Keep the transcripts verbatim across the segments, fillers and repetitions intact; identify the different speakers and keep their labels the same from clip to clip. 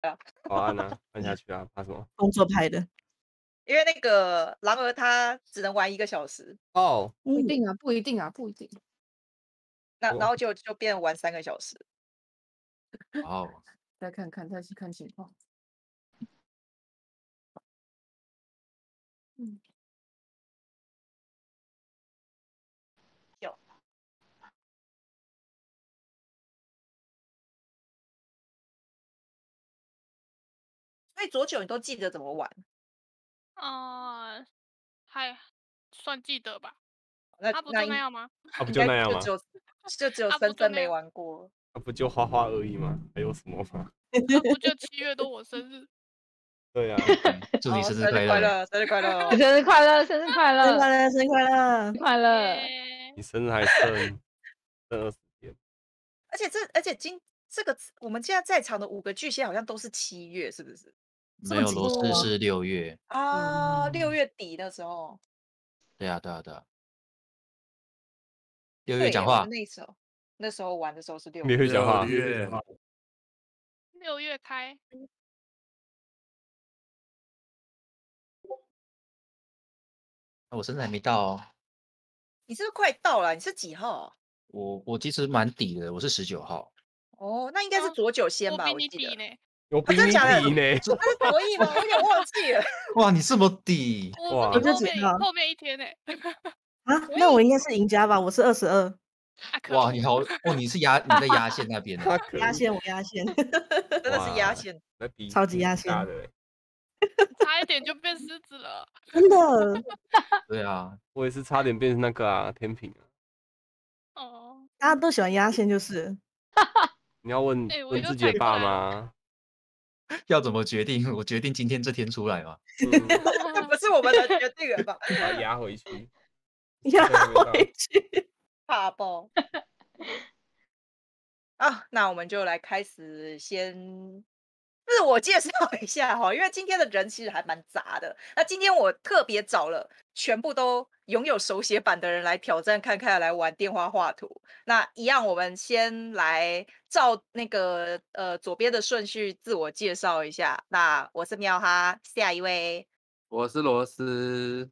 Speaker 1: 啊。
Speaker 2: 好按啊，按下去啊，怕什么？
Speaker 3: 工作派的。
Speaker 1: 因为那个狼儿它只能玩一个小时。
Speaker 2: 哦。
Speaker 4: 不一定啊，不一定啊，不一定。
Speaker 1: 那然后就就变玩三个小时。
Speaker 5: 哦。
Speaker 4: 再看看，再去看情况。嗯。
Speaker 1: 有。所以左九你都记得怎么玩？
Speaker 6: 呃，还算记得吧。
Speaker 1: 那
Speaker 6: 他不
Speaker 1: 那应
Speaker 6: 就那样吗？
Speaker 2: 啊，不
Speaker 1: 应
Speaker 2: 就那样吗？
Speaker 1: 该就只有就只有
Speaker 6: 啊不
Speaker 1: 森森没
Speaker 6: 就那样
Speaker 1: 玩过。
Speaker 2: 那不就花花而已吗？还有什么吗？
Speaker 6: 啊不就七月都我生日？
Speaker 2: 对啊，
Speaker 5: 祝你
Speaker 1: 哦生
Speaker 5: 生日快乐！
Speaker 1: 日快乐，生日快乐！
Speaker 7: 生日快乐，生日快乐，
Speaker 3: 生日快乐，生日快乐！
Speaker 7: 快乐！
Speaker 2: 你生日还剩剩二十天。
Speaker 1: 而且这而且今这个我们现在在场的五个巨蟹好像都是七月，是不是？
Speaker 5: 没有，罗斯是六月。
Speaker 1: 啊，六月底的时候。
Speaker 5: 对啊，对啊，对啊。六月
Speaker 1: 对，
Speaker 5: 讲话。
Speaker 1: 那时候那时候玩的时候是六
Speaker 2: 月。六月讲话。
Speaker 6: 六月开。
Speaker 5: 我生日还没到哦。
Speaker 1: 你是不是快到了？你是几号？
Speaker 5: 我我其实蛮底的，我是十九号。
Speaker 1: 哦，那应该是左九先吧？
Speaker 6: 我比你
Speaker 1: 记得。
Speaker 6: 底呢。
Speaker 2: 有比你
Speaker 1: 真假的
Speaker 2: 底呢？
Speaker 1: 他是左翼吗？我有点忘记了。
Speaker 5: 哇，你这么底！
Speaker 6: 我比你后面后面一天呢。
Speaker 3: 啊，那我应该是赢家吧？我是二十二。
Speaker 5: 哇，你好哦，你是压你在压线那边的。
Speaker 3: 压线，我压线，
Speaker 1: 真的是压线，
Speaker 3: 超级压线
Speaker 2: 的。
Speaker 6: 差一点就变狮子了。
Speaker 3: 真的。
Speaker 5: 对啊，
Speaker 2: 我也是差点变成那个啊天平啊。
Speaker 6: 哦。
Speaker 3: 大家都喜欢压线，就是。
Speaker 2: 你要问
Speaker 6: 欸、
Speaker 2: 问自己的爸妈。
Speaker 5: 要怎么决定？我决定今天这天出来嘛。
Speaker 1: 这不是我们的决定了吧？
Speaker 2: 把它压回去。
Speaker 3: 压回去。
Speaker 1: 怕爆。啊，那我们就来开始先自我介绍一下哈，因为今天的人其实还蛮杂的。那今天我特别找了全部都拥有手写版的人来挑战看看，来玩电话画图。那一样，我们先来照那个呃左边的顺序自我介绍一下。那我是喵哈，下一位。
Speaker 8: 我是罗斯。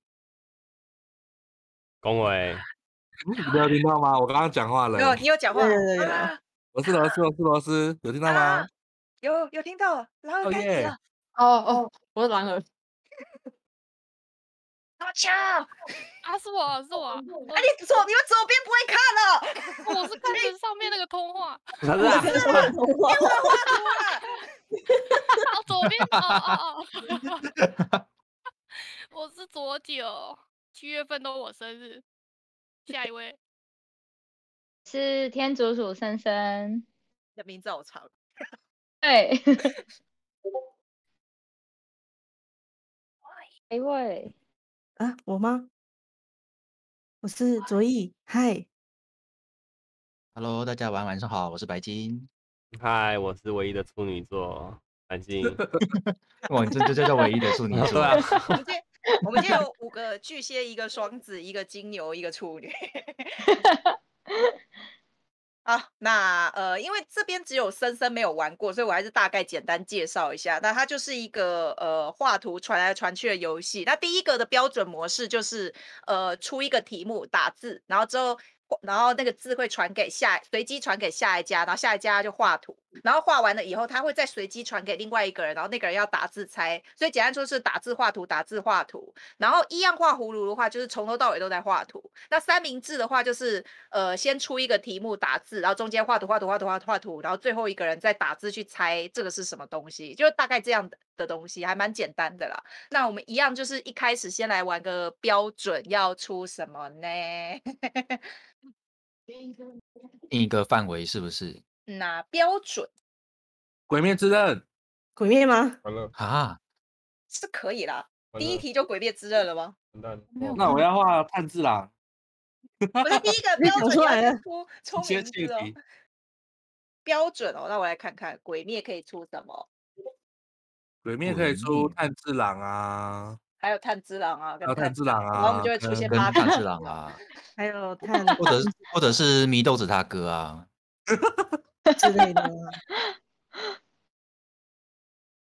Speaker 2: 恭维。
Speaker 8: 你没有听到吗？我刚刚讲话了。
Speaker 1: 有，你有讲话。
Speaker 8: 我是罗斯，我是罗斯，有听到吗？
Speaker 1: 啊、有有听到，狼儿开始了。
Speaker 4: 哦哦，我是狼儿。
Speaker 1: 好巧！
Speaker 6: 啊，是我是我。啊，
Speaker 1: 你左你们左边不会看了。
Speaker 6: 我是看着上面那个通话。
Speaker 2: 啥子啊？
Speaker 1: 电话画图啊！
Speaker 6: 哦，左边哦哦哦。我是左九，七月份都我生日。下一位。
Speaker 7: 是天竺鼠森森。
Speaker 1: 你的名字好长。
Speaker 7: 对。下一位。
Speaker 3: 啊，我吗？我是左翼，嗨。
Speaker 5: Hello， 大家晚晚上好，我是白金。
Speaker 2: 嗨，我是唯一的处女座，白金。
Speaker 5: 哇，你这这叫唯一的处女座。
Speaker 2: 对啊。
Speaker 1: 我们今天我们今天有五个巨蟹，一个双子，一个金牛，一个处女。好，那呃，因为这边只有森森没有玩过，所以我还是大概简单介绍一下。那它就是一个呃画图传来传去的游戏。那第一个的标准模式就是呃出一个题目打字，然后之后然后那个字会传给下随机传给下一家，然后下一家就画图，然后画完了以后，他会再随机传给另外一个人，然后那个人要打字猜。所以简单说是打字画图，打字画图。然后一样画葫芦的话，就是从头到尾都在画图。那三明治的话，就是呃先出一个题目打字，然后中间画图画图画图画图画图，然后最后一个人再打字去猜这个是什么东西，就大概这样的的东西，还蛮简单的啦。那我们一样就是一开始先来玩个标准，要出什么呢？
Speaker 5: 一个范围是不是？
Speaker 1: 那标准，
Speaker 8: 鬼灭之刃，
Speaker 3: 鬼灭吗？
Speaker 2: 完了
Speaker 5: 啊，
Speaker 1: 是可以啦。第一题就鬼灭之刃了吗？
Speaker 8: 那我要画炭治郎。
Speaker 1: 不是第一个标准
Speaker 3: 出来了，
Speaker 1: 出出名字哦。标准哦，那我来看看鬼灭可以出什么。
Speaker 8: 鬼灭可以出炭治郎啊。
Speaker 1: 还有炭治郎啊，
Speaker 8: 还有炭治郎啊，
Speaker 1: 然后我们就会出现八
Speaker 5: 炭治郎啊，
Speaker 3: 还有炭，
Speaker 5: 或者或者是祢豆子他哥啊
Speaker 3: 之类的。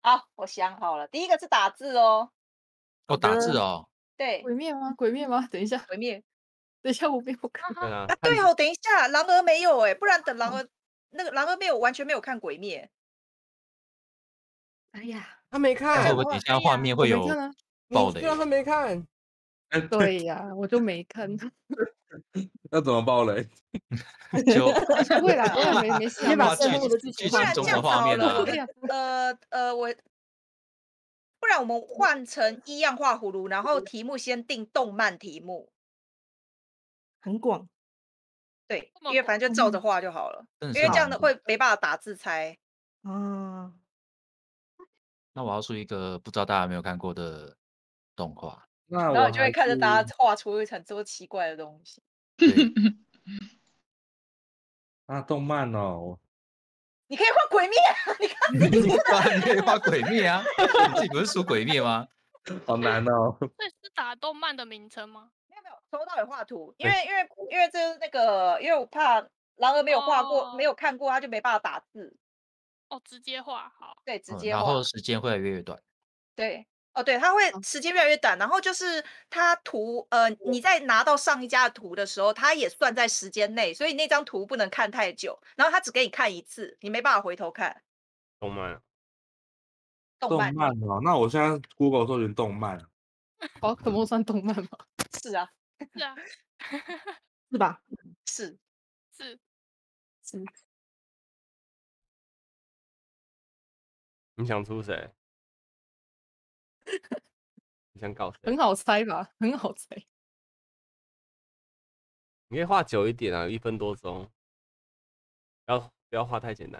Speaker 1: 好，我想好了，第一个是打字哦。
Speaker 5: 哦，打字哦。
Speaker 1: 对。
Speaker 4: 鬼灭吗？鬼灭吗？等一下，
Speaker 1: 鬼灭。
Speaker 4: 等一下，我没有看。
Speaker 2: 对啊。
Speaker 1: 啊，对哦，等一下，狼儿没有哎，不然等狼儿那个狼儿没有完全没有看鬼灭。
Speaker 3: 哎呀，
Speaker 2: 他没看，
Speaker 5: 会不会等一下画面会有爆雷？
Speaker 2: 你居然他没看？
Speaker 4: 对呀，我就没看。
Speaker 8: 那怎么爆雷？
Speaker 5: 就
Speaker 4: 不会啦，不会没没事啊，
Speaker 3: 先把
Speaker 4: 没事
Speaker 3: 幕的剧情
Speaker 1: 不然
Speaker 5: 中
Speaker 1: 这样子好
Speaker 5: 的画面啊
Speaker 1: 了，呃呃，我不然我们换成一样画葫芦，然后题目先定动漫题目。
Speaker 3: 很广。
Speaker 1: 对，
Speaker 6: 这么
Speaker 1: 因为反正就照着画就好了，
Speaker 5: 真的
Speaker 1: 因为这样的
Speaker 5: 是蛮多
Speaker 1: 会没办法打字猜。
Speaker 3: 哦，
Speaker 5: 那我要出一个不知道大家有没有看过的动画。
Speaker 8: 那我
Speaker 1: 然后你就会
Speaker 8: 还
Speaker 1: 看着
Speaker 8: 是
Speaker 1: 大家画出很多奇怪的东西。
Speaker 5: 对，
Speaker 8: 啊，动漫哦，
Speaker 1: 你可以画鬼灭啊，你看
Speaker 5: 你画你可以画鬼灭啊，你自己不是出鬼灭吗？
Speaker 8: 好难哦。
Speaker 6: 这是打动漫的名称吗？
Speaker 1: 没有没有，从头到尾画图，因为因为因为这是那个，因为我怕狼儿没有画过，没有看过，他就没办法打字。
Speaker 6: 哦，直接画好。
Speaker 1: 对，直
Speaker 5: 嗯
Speaker 1: 接画。
Speaker 5: 然后时间会越来越短。
Speaker 1: 对，哦，对，它会时间越来越短，然后就是它图，呃，你在拿到上一家的图的时候，它也算在时间内，所以那张图不能看太久，然后它只给你看一次，你没办法回头看。
Speaker 2: 动漫。
Speaker 8: 动
Speaker 1: 动漫
Speaker 8: 漫哦，那我现在 Google 搜寻动漫。
Speaker 4: 宝可梦算动漫吗？
Speaker 1: 是啊，
Speaker 6: 是啊，
Speaker 3: 是吧？
Speaker 1: 是
Speaker 6: 是
Speaker 3: 是。
Speaker 2: 你想出谁？你想搞谁？
Speaker 4: 很好猜吧？很好猜。
Speaker 2: 你可以画久一点啊，一分多钟，不要不要画太简单。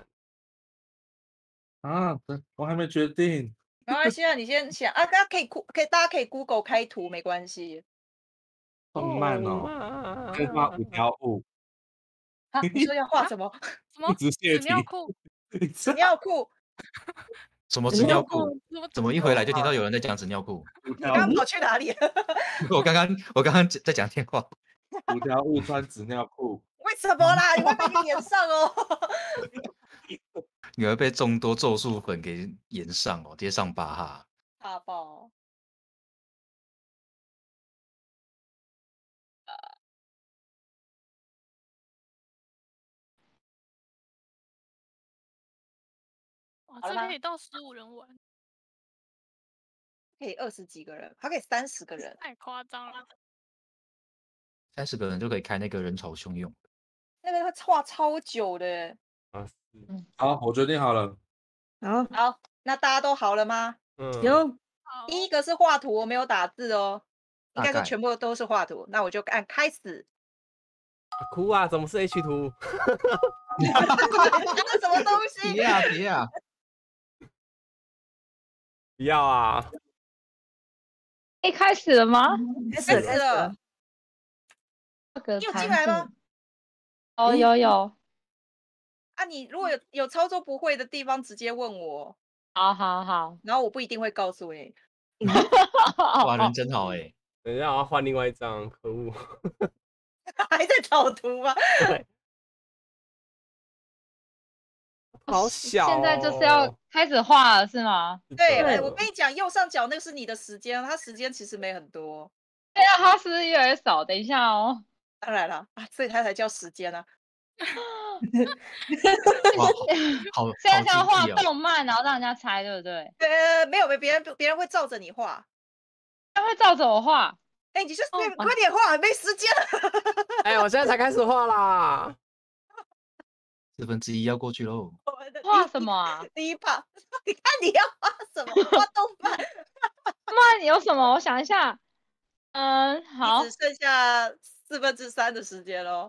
Speaker 8: 啊，我还没决定。
Speaker 1: 没关系啊，你先想啊，大家可以可以大家可以 Google 开图没关系。
Speaker 8: 动漫哦，可以画五条悟。
Speaker 1: 啊，你说要画什么？
Speaker 6: 什么？
Speaker 8: 直线
Speaker 6: 纸尿裤？
Speaker 1: 纸尿裤？
Speaker 5: 什么
Speaker 3: 纸尿
Speaker 5: 纸尿裤？
Speaker 6: 什么
Speaker 5: 怎么一回来就听到有人在讲纸尿裤？
Speaker 8: 五
Speaker 1: 你
Speaker 8: 条
Speaker 1: 刚刚跑去哪里了？
Speaker 5: 我刚刚我刚刚在讲电话。
Speaker 8: 五条悟穿纸尿裤。
Speaker 1: 为什么啦？你会被你脸上哦。
Speaker 5: 你会被众多咒术粉给延上哦，直接上八哈。
Speaker 1: 大爆。
Speaker 6: 哇，
Speaker 1: 好了吗
Speaker 6: 这可以到十五人玩，
Speaker 1: 可以二十几个人，还可以三十个人。
Speaker 6: 太夸张了。
Speaker 5: 三十个人就可以开那个人潮汹涌。
Speaker 1: 那个会画超久的。
Speaker 2: 啊，
Speaker 8: 好，我决定好了。
Speaker 3: 好，
Speaker 1: 好，那大家都好了吗？
Speaker 2: 嗯，
Speaker 3: 有。
Speaker 6: 好，
Speaker 1: 第一个是画图，我没有打字哦，应该说
Speaker 5: 大概
Speaker 1: 全部都是画图。那我就按开始。
Speaker 2: 哭啊！怎么是 H 图？
Speaker 1: 这是什么东西？
Speaker 5: 别啊别啊！
Speaker 2: 不要啊！
Speaker 7: 一开始了吗？
Speaker 1: 开始
Speaker 3: 开始
Speaker 1: 了
Speaker 3: 了。
Speaker 7: 这个
Speaker 1: 你有
Speaker 7: 产
Speaker 1: 进来吗
Speaker 7: 品？哦，有有。
Speaker 1: 啊，你如果有有操作不会的地方，直接问我，
Speaker 7: 好好好。
Speaker 1: 然后我不一定会告诉你。
Speaker 5: 哇，人真好哎。
Speaker 2: 等一下，我要换另外一张，可恶！
Speaker 1: 还在找图吗？
Speaker 2: 对，好小、哦。
Speaker 7: 现在就是要开始画了是吗？
Speaker 1: 对，
Speaker 2: 对
Speaker 1: 哎我跟你讲，右上角那个是你的时间，它时间其实没很多。
Speaker 7: 对啊，它是不是越来越少？等一下哦。
Speaker 1: 当然了啊，所以它才叫时间啊。
Speaker 5: 哇，好，
Speaker 7: 现在是要画
Speaker 5: 好精辟哦。
Speaker 7: 动漫，然后让人家猜，对不对？
Speaker 1: 呃，没有，别人别人会照着你画。
Speaker 7: 他会照着我画。
Speaker 1: 哎、你就
Speaker 7: 哦
Speaker 1: 快快点画，没时间了。
Speaker 2: 哎、我现在才开始画啦。
Speaker 5: 四分之一要过去喽。
Speaker 1: 我们的第
Speaker 7: 画
Speaker 1: 一
Speaker 7: 什么啊？
Speaker 1: 第一趴，你看你要画什么？画动漫。
Speaker 7: 那你有什么？我想一下。嗯，好
Speaker 1: 你。只剩下四分之三的时间喽。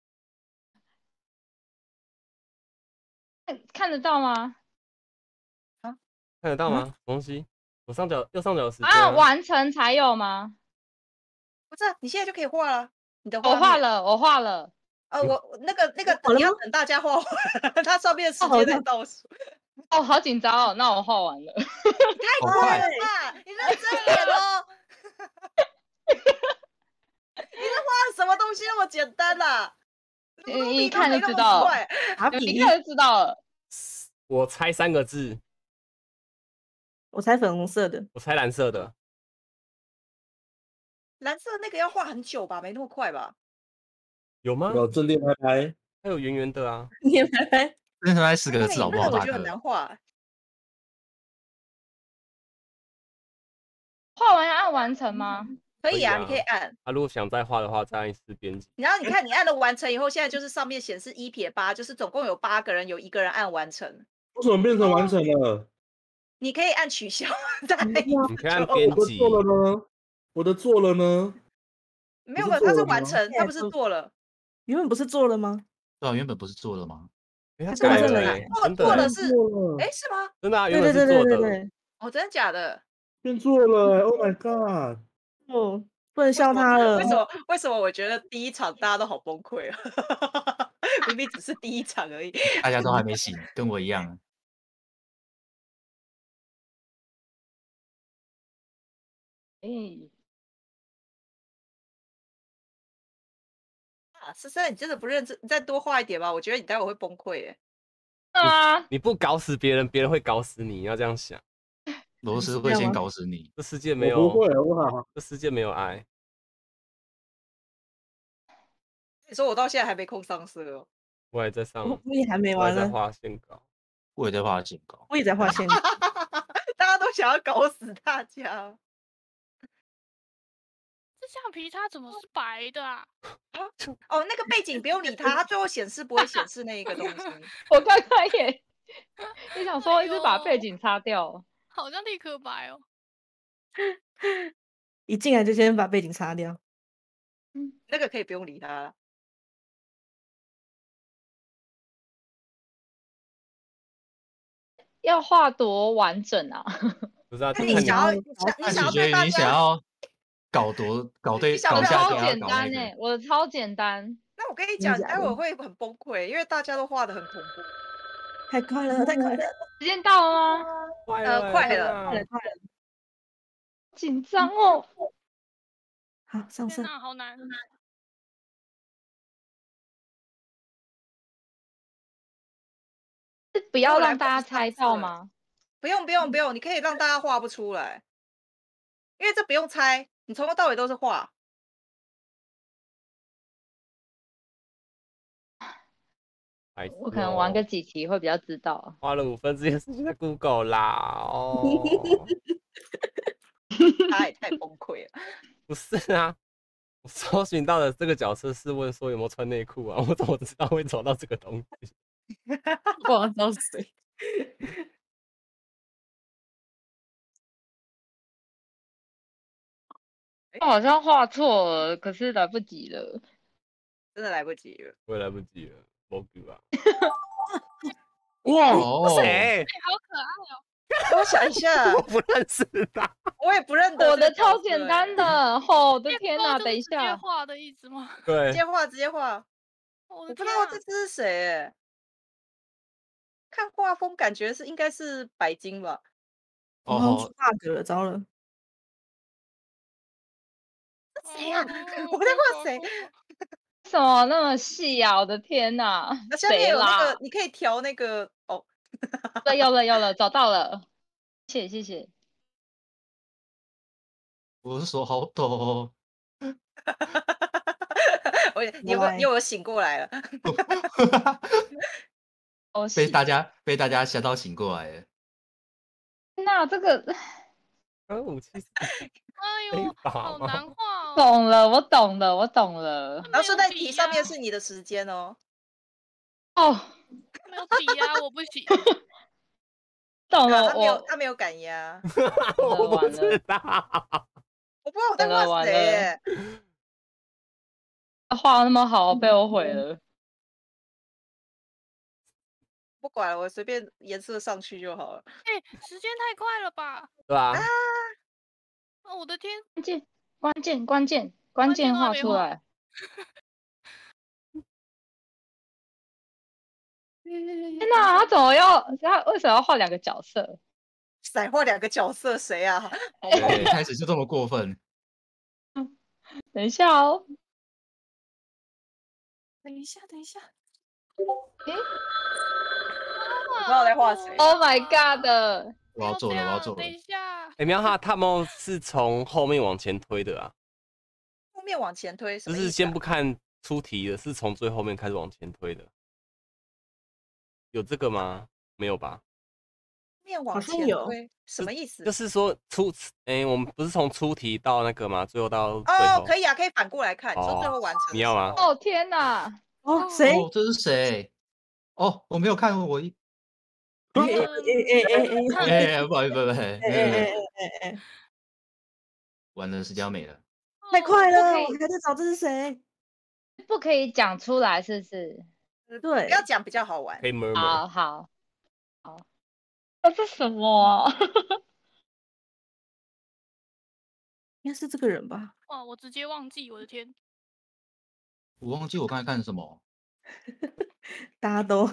Speaker 7: 看看得到吗？
Speaker 2: 看得到吗？什么东西？左上角、右上角有时间
Speaker 7: 啊，完成才有吗？
Speaker 1: 不是、啊，你现在就可以画了。你的
Speaker 7: 我画
Speaker 1: 面。
Speaker 7: 了，我画了。
Speaker 1: 呃，我我那个那个
Speaker 3: 好了吗
Speaker 1: 你要等大家画完，它上面的时间在倒数。
Speaker 7: 哦，好紧张哦。那我画完了。
Speaker 1: 太
Speaker 5: 好快
Speaker 1: 快了吧！你认真点哦。你在画什么东西那么简单啦？
Speaker 7: 你你一看就知道了，
Speaker 3: 打
Speaker 7: 一
Speaker 3: 笔。
Speaker 7: 看就知道了。
Speaker 2: 我猜三个字。
Speaker 3: 我猜粉红色的。
Speaker 2: 我猜蓝色的。
Speaker 1: 蓝色那个要画很久吧，没那么快吧？
Speaker 2: 有吗？
Speaker 8: 有正电拍拍，
Speaker 2: 还有圆圆的啊。
Speaker 3: 你拍拍，
Speaker 5: 正电拍拍十个字好不好，大
Speaker 1: 那个我觉得很
Speaker 5: 哥？
Speaker 1: 难画。
Speaker 7: 画完要按完成吗？
Speaker 1: 可以啊，
Speaker 2: 可以啊
Speaker 1: 你可以按。
Speaker 2: 啊，如果想再画的话，再按一次编辑。
Speaker 1: 然后你看，你按了完成以后，现在就是上面显示一撇八，就是总共有八个人，有一个人按完成。
Speaker 8: 为什么变成完成了？
Speaker 1: 你可以按取消，再按一
Speaker 2: 你可以按
Speaker 1: 就
Speaker 2: 编辑。
Speaker 8: 我的做了呢？我的做了呢？
Speaker 1: 没有没有，它是完成，它不是做了。
Speaker 3: 原本不是做了吗？
Speaker 5: 对啊，原本不是做了吗？
Speaker 2: 哎，他
Speaker 3: 是完成了
Speaker 2: 改了欸，
Speaker 1: 做
Speaker 2: 真的欸
Speaker 1: 做了是，哎，是吗？
Speaker 2: 真的啊，
Speaker 3: 对
Speaker 2: 原本
Speaker 3: 对对对
Speaker 2: 是做的。
Speaker 3: 对对。
Speaker 1: 哦，真的假的？
Speaker 8: 变做了欸 ！Oh my god！
Speaker 3: 哦，不能
Speaker 1: 为什
Speaker 3: 笑他了。
Speaker 1: 么？为什么？为什么？我觉得第一场大家都好崩溃啊！明明只是第一场而已。
Speaker 5: 大家都还没醒，跟我一样。
Speaker 7: 哎，
Speaker 1: 啊，思思，你真的不认真，你再多画一点吧，我觉得你待会会崩溃耶。
Speaker 7: 啊，
Speaker 2: 你不搞死别人，别人会搞死你，你要这样想。
Speaker 5: 螺丝会先搞死你。
Speaker 2: 这世界没有，
Speaker 8: 我不会，哇！
Speaker 2: 这世界没有爱。
Speaker 1: 你说我到现在还没空上色哦。
Speaker 2: 我还在上，
Speaker 3: 我我也还没
Speaker 2: 我还在
Speaker 3: 完呢，
Speaker 2: 画线稿。
Speaker 5: 我也在画剪稿。
Speaker 3: 我也在画线稿。
Speaker 1: 大家都想要搞死大家。
Speaker 6: 这橡皮擦怎么是白的啊？
Speaker 1: 哦，那个背景不用理它，它最后显示不会显示那一个东西。
Speaker 7: 我刚刚也也想说，
Speaker 6: 哎
Speaker 7: 一直把背
Speaker 6: 呦
Speaker 7: 景擦掉。
Speaker 6: 好像立刻白哦。
Speaker 3: 一进来就先把背景擦掉。
Speaker 1: 那个可以不用理它。
Speaker 7: 要画多完整啊？
Speaker 2: 不是啊，
Speaker 1: 那
Speaker 2: 就看你
Speaker 1: 你想要，
Speaker 3: 你
Speaker 1: 你想你想
Speaker 5: 那取决于
Speaker 1: 要对大家，
Speaker 5: 你想要搞多搞对
Speaker 1: 你想
Speaker 7: 我的
Speaker 5: 搞下
Speaker 7: 超简
Speaker 5: 天要搞那个。
Speaker 7: 单哎，我的超简单。
Speaker 1: 那我跟你讲，你
Speaker 3: 真的假的
Speaker 1: 待会会很崩溃，因为大家都画的很恐怖。
Speaker 3: 太快了，太快了，
Speaker 7: 时间到了吗？
Speaker 2: 快
Speaker 1: 呃
Speaker 2: 了天
Speaker 1: 快了
Speaker 2: 啊
Speaker 3: 快了，快了。
Speaker 7: 紧张哦。
Speaker 3: 好，上色。
Speaker 6: 天哪，好难。
Speaker 7: 是不要让大家猜到吗？
Speaker 1: 不用不用不用，你可以让大家画不出来，因为这不用猜，你从头到尾都是画。
Speaker 2: 白痴
Speaker 7: 我可能玩
Speaker 2: 哦
Speaker 7: 个几题会比较知道。
Speaker 2: 花了五分之一的时间在 Google 啦。哦，
Speaker 1: 他也太崩溃了。
Speaker 2: 不是啊，我搜寻到的这个角色是问说有没有穿内裤啊，我怎么知道会找到这个东西？
Speaker 4: 不知道谁。
Speaker 7: 我好像画错了，可是来不及了。
Speaker 1: 真的来不及了。
Speaker 2: 我也来不及了，我狗啊！
Speaker 8: 哇！
Speaker 5: 哦，
Speaker 2: 谁？
Speaker 6: 哎，好可爱哦。
Speaker 1: 我想一下，
Speaker 2: 我不认识他。
Speaker 1: 我也不认得
Speaker 7: 我的
Speaker 1: 这个角色。
Speaker 7: 超简单的，哦，我的天哪！
Speaker 6: 哪，
Speaker 7: 等一
Speaker 6: 直接
Speaker 7: 下，
Speaker 6: 画的意思吗？
Speaker 2: 对
Speaker 1: 直，接画直接画。
Speaker 6: 我
Speaker 1: 我不知
Speaker 6: 的天啊！
Speaker 1: 道这只是谁哎。看画风感觉是应该是白金吧。
Speaker 3: 我好像
Speaker 5: 哦
Speaker 3: 出 bug 了，糟了。
Speaker 1: 谁呀、
Speaker 6: 哦
Speaker 1: 我在画谁？
Speaker 7: 什么那么细啊？我的天哪！
Speaker 1: 那下面
Speaker 7: 谁
Speaker 1: 有那个
Speaker 7: 啦？，
Speaker 1: 你可以调那个哦。
Speaker 7: 对，有了有了，找到了，谢谢谢谢。
Speaker 5: 我的手好抖哦。
Speaker 1: 我你有没有你有没有醒过来了？
Speaker 7: 哦，
Speaker 5: 被
Speaker 7: 是
Speaker 5: 大家被大家吓到醒过来了。
Speaker 7: 那这个
Speaker 2: 刚武器是
Speaker 6: 哎
Speaker 2: 非
Speaker 6: 呦，
Speaker 2: 法
Speaker 6: 好
Speaker 2: 吗？
Speaker 6: 难画哦。
Speaker 7: 懂了，我懂了，我懂了。
Speaker 1: 然后顺带题
Speaker 6: 没有笔啊
Speaker 1: 上面是你的时间哦。
Speaker 7: 哦，
Speaker 6: 没有笔啊，我不行。
Speaker 7: 懂了，
Speaker 1: 对啊他没有
Speaker 7: 我
Speaker 1: 他没有敢压。
Speaker 2: 我不
Speaker 7: 完了
Speaker 2: 知道。
Speaker 1: 我不知道我在画
Speaker 7: 完了完了
Speaker 1: 谁耶。
Speaker 7: 画那么好，被我毁了。
Speaker 1: 不管了，我随便颜色上去就好了。
Speaker 6: 哎，时间太快了吧？
Speaker 2: 对吧？
Speaker 6: 哦，我的天！
Speaker 7: 关键关键关键关
Speaker 6: 关键
Speaker 7: 键
Speaker 6: 都还没画
Speaker 7: 画出来。天哪，他怎么要他为什么要画两个角色？
Speaker 1: 甩画两个角色谁啊？好
Speaker 5: 对，
Speaker 1: 猛
Speaker 5: 一开始就这么过分。
Speaker 7: 等一下哦，
Speaker 4: 等一下，等一下。
Speaker 7: 诶
Speaker 1: 我不知道我在画谁。
Speaker 7: ，Oh my god！
Speaker 5: 我要做了，我要做了
Speaker 6: 等。一下，
Speaker 2: 哎，喵哈，他们是从后面往前推的啊，
Speaker 1: 后面往前推，什
Speaker 2: 就是
Speaker 1: 么意思啊？
Speaker 2: 先不看出题的，是从最后面开始往前推的。有这个吗？没有吧？
Speaker 1: 面往
Speaker 3: 像有
Speaker 1: 前推，什么意思？
Speaker 2: 就是说出，哎，我们不是从出题到那个吗？最后到最
Speaker 1: 哦，
Speaker 2: 后。
Speaker 1: 可以啊，可以反过来看，你说
Speaker 2: 哦
Speaker 1: 最后完成的
Speaker 2: 你要吗
Speaker 1: 时候
Speaker 7: 哦天哪！
Speaker 3: 哦，谁？
Speaker 5: 哦，这是谁？哦，我没有看过，我一
Speaker 3: 哎哎哎哎哎
Speaker 5: 哎，不好意思，不好意思，
Speaker 3: 哎哎哎哎哎！
Speaker 5: 完了，时间要没了。
Speaker 3: 太快了，
Speaker 7: 不可以
Speaker 3: 我还在找这是谁？
Speaker 7: 不可以讲出来，是不是？
Speaker 3: 对
Speaker 1: 不，要讲比较好玩
Speaker 2: 可。以 murmur。
Speaker 7: 好好好，这是什么啊？
Speaker 3: 应该是这个人吧？
Speaker 6: 哇，我直接忘记，我的天！
Speaker 5: 我忘记我刚才看什么。
Speaker 3: 大家都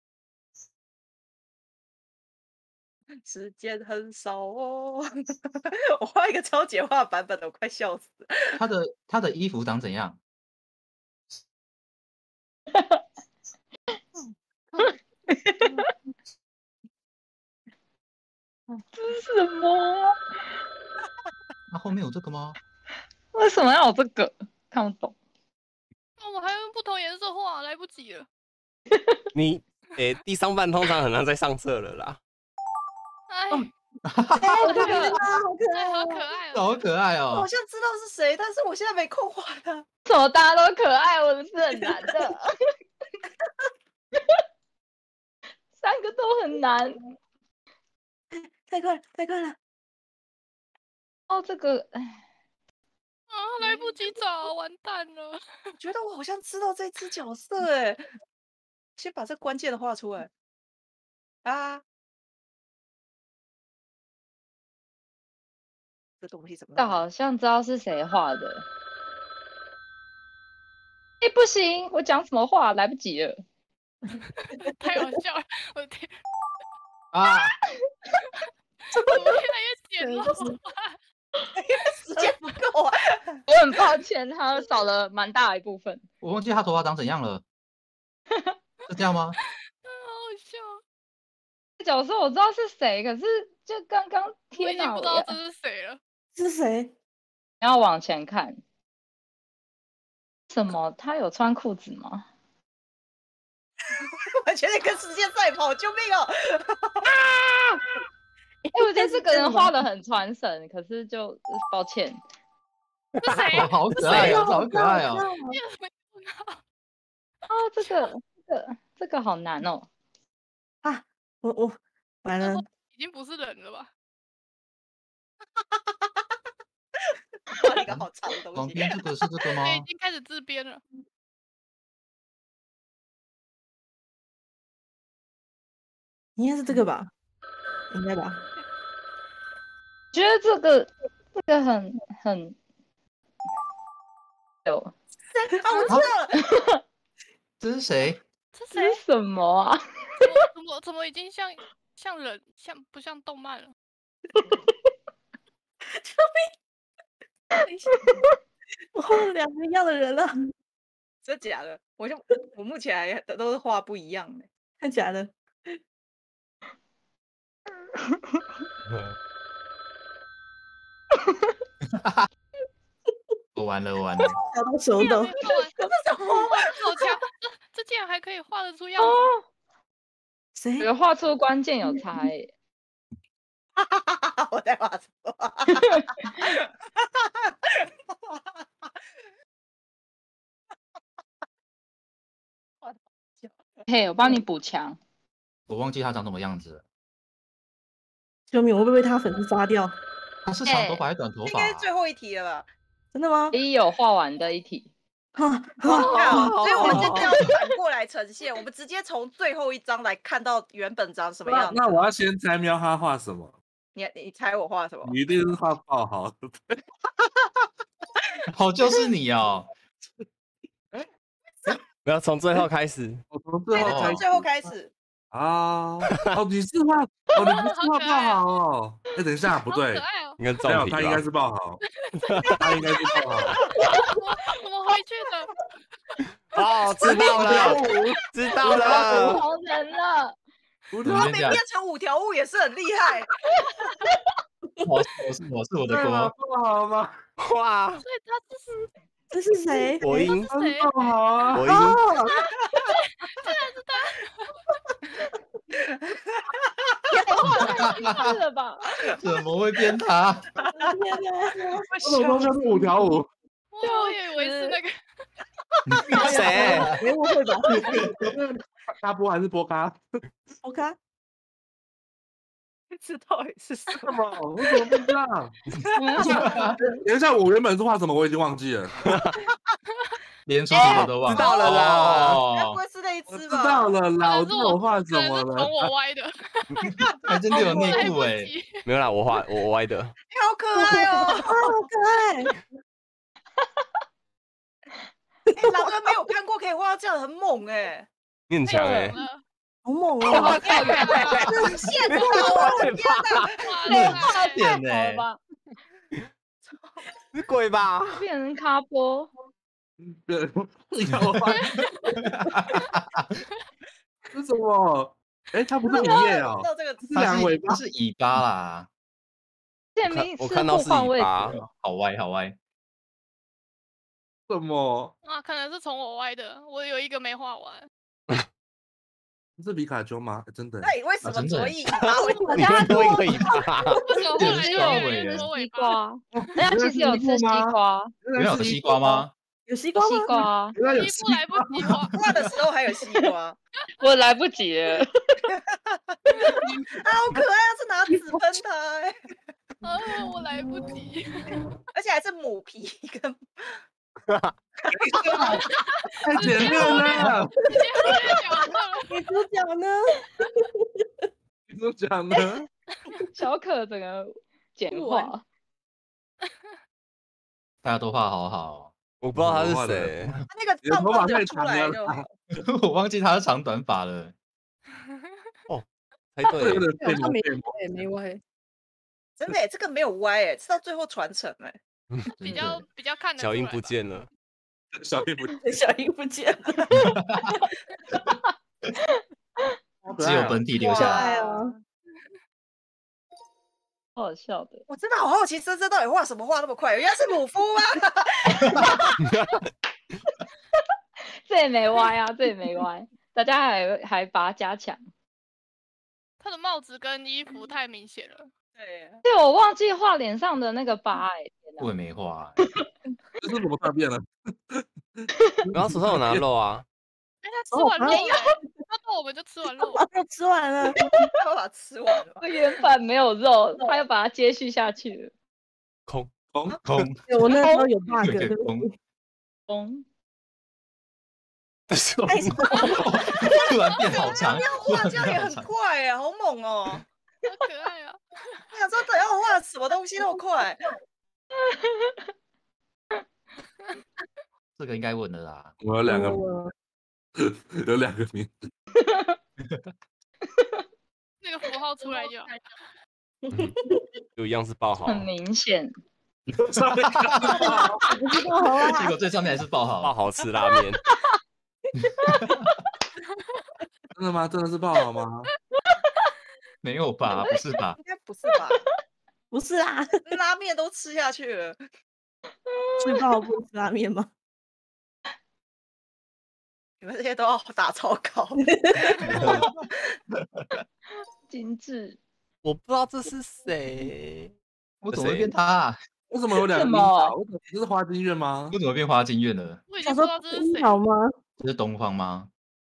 Speaker 1: 时间很少哦，我画一个超简化版本的，我快笑死了。
Speaker 5: 他的他的衣服长怎样？
Speaker 7: 这是什么啊？
Speaker 5: 那后面有这个吗？
Speaker 7: 为什么要有这个？看不懂。
Speaker 6: 那我还用不同颜色画，来不及了。
Speaker 2: 你，哎，第三半通常很难再上色了啦。
Speaker 6: 哎，
Speaker 3: 哎，我这个人啊，好可
Speaker 6: 哎，
Speaker 3: 爱哦！
Speaker 6: 好可爱哦！
Speaker 5: 好可爱
Speaker 1: 我好
Speaker 5: 哦！
Speaker 1: 像知道是谁，但是我现在没空画他。
Speaker 7: 怎么大家都可爱，我的是很难的。三个都很难
Speaker 3: 太快了，太快了！
Speaker 7: 哦。这个，哎，
Speaker 6: 啊，来不及找，完蛋了。
Speaker 1: 我觉得我好像知道这只角色哎，先把这关键的画出来啊！这东西怎么那么难？
Speaker 7: 这好像知道是谁画的。哎，不行，我讲什么话来不及了。
Speaker 6: 太好笑了，我的天，
Speaker 5: 啊，
Speaker 6: 怎么越来越简陋？
Speaker 1: 时间不够啊！
Speaker 7: 我很抱歉，他少了蛮大的一部分。
Speaker 5: 我忘记他头发长怎样了。是这样吗？
Speaker 6: 嗯，好好笑。
Speaker 7: 角色我知道是谁，可是就刚刚
Speaker 6: 我已
Speaker 7: 天哪，
Speaker 6: 经不知道这是谁了。
Speaker 3: 是谁？
Speaker 7: 要往前看。什么？他有穿裤子吗？
Speaker 1: 完全在跟时间赛跑，救命哦！
Speaker 7: 哎、我觉得这个人画的很传神，可是就抱歉。
Speaker 6: 是谁？
Speaker 5: 哦，好可爱哦，好可爱哦！
Speaker 7: 哦，这个这个这个好难哦。
Speaker 3: 啊，我我完了，
Speaker 6: 已经不是人了吧？
Speaker 1: 画了一个好长的东西。
Speaker 5: 旁边这个是这个吗？
Speaker 6: 对，已经开始自编了。
Speaker 3: 应该是这个吧？应该吧？
Speaker 7: 觉得这个这个很很有，
Speaker 1: 啊，我知道了，
Speaker 5: 这是谁？
Speaker 6: 这谁？
Speaker 7: 这是什么啊？
Speaker 6: 怎么怎么怎么已经像像人，像不像动漫了？
Speaker 3: 我画了两个一样的人了，
Speaker 1: 真假的？我就我目前还都是画不一样的。
Speaker 3: 真假的？
Speaker 5: 我完了，我完了。
Speaker 3: 小到手抖
Speaker 6: 竟然没。画完，
Speaker 1: 这什么？
Speaker 6: 好强！这这竟然还可以画得出样子。
Speaker 7: 哦，
Speaker 3: 谁？
Speaker 7: 有画出关键有差欸。
Speaker 1: 我在画什么？
Speaker 7: 嘿，我帮你补强。
Speaker 5: 我忘记他长什么样子了。
Speaker 3: 救命！我会不会被他粉丝杀掉？
Speaker 5: 他是长头发还是短头发啊
Speaker 1: 应该是？最后一题了吧？
Speaker 3: 真的吗？
Speaker 7: 唯一有画完的一题。
Speaker 3: 哈
Speaker 1: 哇
Speaker 3: 哈，
Speaker 1: 所以我们这次要反过来呈现，我们直接从最后一张来看到原本长什么
Speaker 8: 那
Speaker 1: 样子。
Speaker 8: 那我要先猜喵哈画什么？
Speaker 1: 你你猜我画什么？
Speaker 8: 你一定是画爆好。
Speaker 5: 哦，就是你哦。
Speaker 2: 不要从最后开始。
Speaker 8: 我从
Speaker 1: 对的，
Speaker 8: 最后开始
Speaker 1: 从最后开始。
Speaker 8: 啊！哦，你是画哦，你不是画爆好哦。哎，等一下，不
Speaker 6: 好
Speaker 8: 对
Speaker 6: 可，爱哦！
Speaker 2: 应该
Speaker 8: 没有，
Speaker 2: 中题吧
Speaker 8: 他应该？是爆好，他应该是爆好。
Speaker 6: 怎么怎么回去的？
Speaker 2: 哦，知道了，知道了。
Speaker 7: 同人了。
Speaker 8: 五
Speaker 5: 你
Speaker 1: 然后被
Speaker 5: 们这样，
Speaker 1: 变成五条悟也是很厉害。
Speaker 5: 我是我是我是我的
Speaker 8: 对了，
Speaker 5: 锅，
Speaker 8: 不好吗？
Speaker 2: 哇，
Speaker 6: 所以他这是
Speaker 3: 这是谁？
Speaker 2: 我赢，
Speaker 6: 他是谁？
Speaker 8: 不好啊！
Speaker 2: 我赢，
Speaker 3: 哦，
Speaker 7: 也太细致了吧？
Speaker 5: 怎么会变他？
Speaker 3: 天哪！
Speaker 8: 这种东西是五条五，
Speaker 6: 我我以为是那个，
Speaker 2: 谁？
Speaker 3: 没误会吧
Speaker 8: 咖波还是波咖？
Speaker 3: ？OK，
Speaker 1: 这到底是什
Speaker 8: 什么？我怎么不知道？等一下，我原本是画什么？我已经忘记了。
Speaker 5: 连出题的都忘
Speaker 2: 知道了啦
Speaker 1: 该不
Speaker 5: 哦，
Speaker 1: 会是那一
Speaker 8: 我知
Speaker 1: 只吧？
Speaker 8: 道了啦，我
Speaker 6: 可能是我
Speaker 8: 知道我画什
Speaker 6: 可能
Speaker 8: 么了
Speaker 6: 是从。我歪的，
Speaker 5: 还真的有内
Speaker 6: 来不
Speaker 5: 裤哎，
Speaker 6: 及。
Speaker 2: 没有啦，我画我歪的。
Speaker 1: 好可爱哦！
Speaker 3: 好可爱！
Speaker 1: 哎，狼人没有看过，可以画到这样，很猛哎！
Speaker 2: 你很强哎、
Speaker 6: 太猛了
Speaker 3: 好猛哦！
Speaker 1: 这是现代，我的天哪！
Speaker 6: 哇
Speaker 7: 对，
Speaker 6: 塞
Speaker 7: 画得太
Speaker 5: 点呢
Speaker 7: 好了吧？
Speaker 2: 是鬼吧？
Speaker 7: 变成咖波，
Speaker 8: 对，你看我画是什么？哎，它不是雨夜哦
Speaker 1: 知，道这个
Speaker 8: 是
Speaker 5: 它是
Speaker 8: 两尾巴
Speaker 5: 它。是尾巴啦，
Speaker 7: 这
Speaker 2: 看
Speaker 7: 名是
Speaker 2: 我看到是
Speaker 7: 互换位置
Speaker 2: 尾巴，
Speaker 7: 了。
Speaker 5: 好歪好歪，
Speaker 8: 什么？
Speaker 6: 啊，可能是从我歪的，我有一个没画完。
Speaker 8: 是皮卡丘吗？真的？
Speaker 1: 那你为什么
Speaker 5: 啊真的
Speaker 1: 左翼尾巴会
Speaker 2: 你们多一个尾巴，
Speaker 6: 为什么后来
Speaker 7: 只
Speaker 6: 就
Speaker 7: 有
Speaker 6: 越来越
Speaker 7: 吃
Speaker 6: 多尾巴？
Speaker 7: 西瓜，人家其实有吃西瓜，
Speaker 5: 原来有西瓜？吗？
Speaker 3: 有西瓜
Speaker 7: 西
Speaker 3: 吗？
Speaker 7: 瓜啊，
Speaker 8: 原来有
Speaker 6: 一
Speaker 8: 西
Speaker 6: 步来不及画，
Speaker 1: 画的时候还有西瓜，
Speaker 7: 我来不及了。
Speaker 1: 啊，好可爱啊！是拿纸喷它哎，
Speaker 6: 啊，我来不及。
Speaker 1: 而且还是母皮跟
Speaker 8: 太简练了，
Speaker 3: 女主角呢？
Speaker 8: 你都讲了。
Speaker 7: 小可整个简化，
Speaker 5: 大家都画好好哦，
Speaker 2: 我不知道他是
Speaker 8: 我画的
Speaker 2: 谁。
Speaker 1: 那个
Speaker 8: 你的
Speaker 1: 棒
Speaker 8: 头发太
Speaker 1: 棒就出
Speaker 8: 长了啦
Speaker 1: 来就好。
Speaker 5: 我忘记他是长短发了。
Speaker 2: 猜对了，
Speaker 8: 这个的
Speaker 4: 好像没
Speaker 8: 配模配模，
Speaker 4: 歪，没歪。
Speaker 1: 真的耶，这个没有歪哎，是到最后传承哎。
Speaker 6: 比较比较看得
Speaker 2: 小樱
Speaker 6: 出来吧
Speaker 2: 不见了，
Speaker 8: 小屁股
Speaker 3: 小樱不见了，
Speaker 5: 只有本体留下来。
Speaker 3: 哎哦，
Speaker 7: 好好笑的。
Speaker 1: 我真的好好奇，深深到底画什么画那么快？原来是鲁夫吗？
Speaker 7: 这也没歪啊，这也没歪，大家还还把它加强。
Speaker 6: 他的帽子跟衣服太明显了。
Speaker 1: 对，
Speaker 7: 对，我忘记画脸上的那个疤哎、天哪
Speaker 5: 我也没画，
Speaker 8: 这是怎么突然变了？
Speaker 2: 然后手上有拿肉啊，
Speaker 6: 哎，他吃完肉了欸，他到我们就吃完肉。
Speaker 3: 把肉吃完了，
Speaker 1: 要把它吃完了。
Speaker 7: 我原版没有肉，他又把它接续下去了。
Speaker 2: 空
Speaker 8: 空
Speaker 5: 空
Speaker 3: 对我那时候有 bug，
Speaker 5: 有
Speaker 3: 对不
Speaker 5: 点空
Speaker 3: 起，
Speaker 7: 风
Speaker 2: 什么？
Speaker 5: 突然变好长，突
Speaker 1: 画
Speaker 5: 然
Speaker 1: 这样也很
Speaker 5: 变好长。
Speaker 1: 快哎，好猛哦！
Speaker 6: 好可爱啊！
Speaker 1: 我想说，等要画什么东西那么快？
Speaker 5: 这个应该问了啦，
Speaker 8: 我有两个，
Speaker 3: 我
Speaker 8: 有两个名字。
Speaker 6: 那个符号出来就好。
Speaker 2: 就一样是爆好
Speaker 7: 很，明显，
Speaker 3: 不知道好啊，
Speaker 5: 结果最上面还是爆
Speaker 2: 爆
Speaker 5: 好。
Speaker 2: 好吃拉面，
Speaker 8: 真的吗？真的是爆好吗？
Speaker 5: 没有吧？不是吧？
Speaker 1: 应该不是吧？
Speaker 3: 不是啦，
Speaker 1: 拉面都吃下去了，
Speaker 3: 吃爆不吃拉面吗？
Speaker 1: 你们这些都要打草稿。
Speaker 7: 精致。
Speaker 2: 我不知道这是谁，
Speaker 5: 我怎么会变他啊？
Speaker 8: 为什么有两个
Speaker 7: 什
Speaker 8: 名字啊？
Speaker 7: 么
Speaker 8: 为什么这是花京院吗
Speaker 5: 我？怎么变花京院了？
Speaker 6: 我已经不
Speaker 3: 想说
Speaker 6: 知道这是谁。
Speaker 3: 好吗？
Speaker 5: 这是东方吗？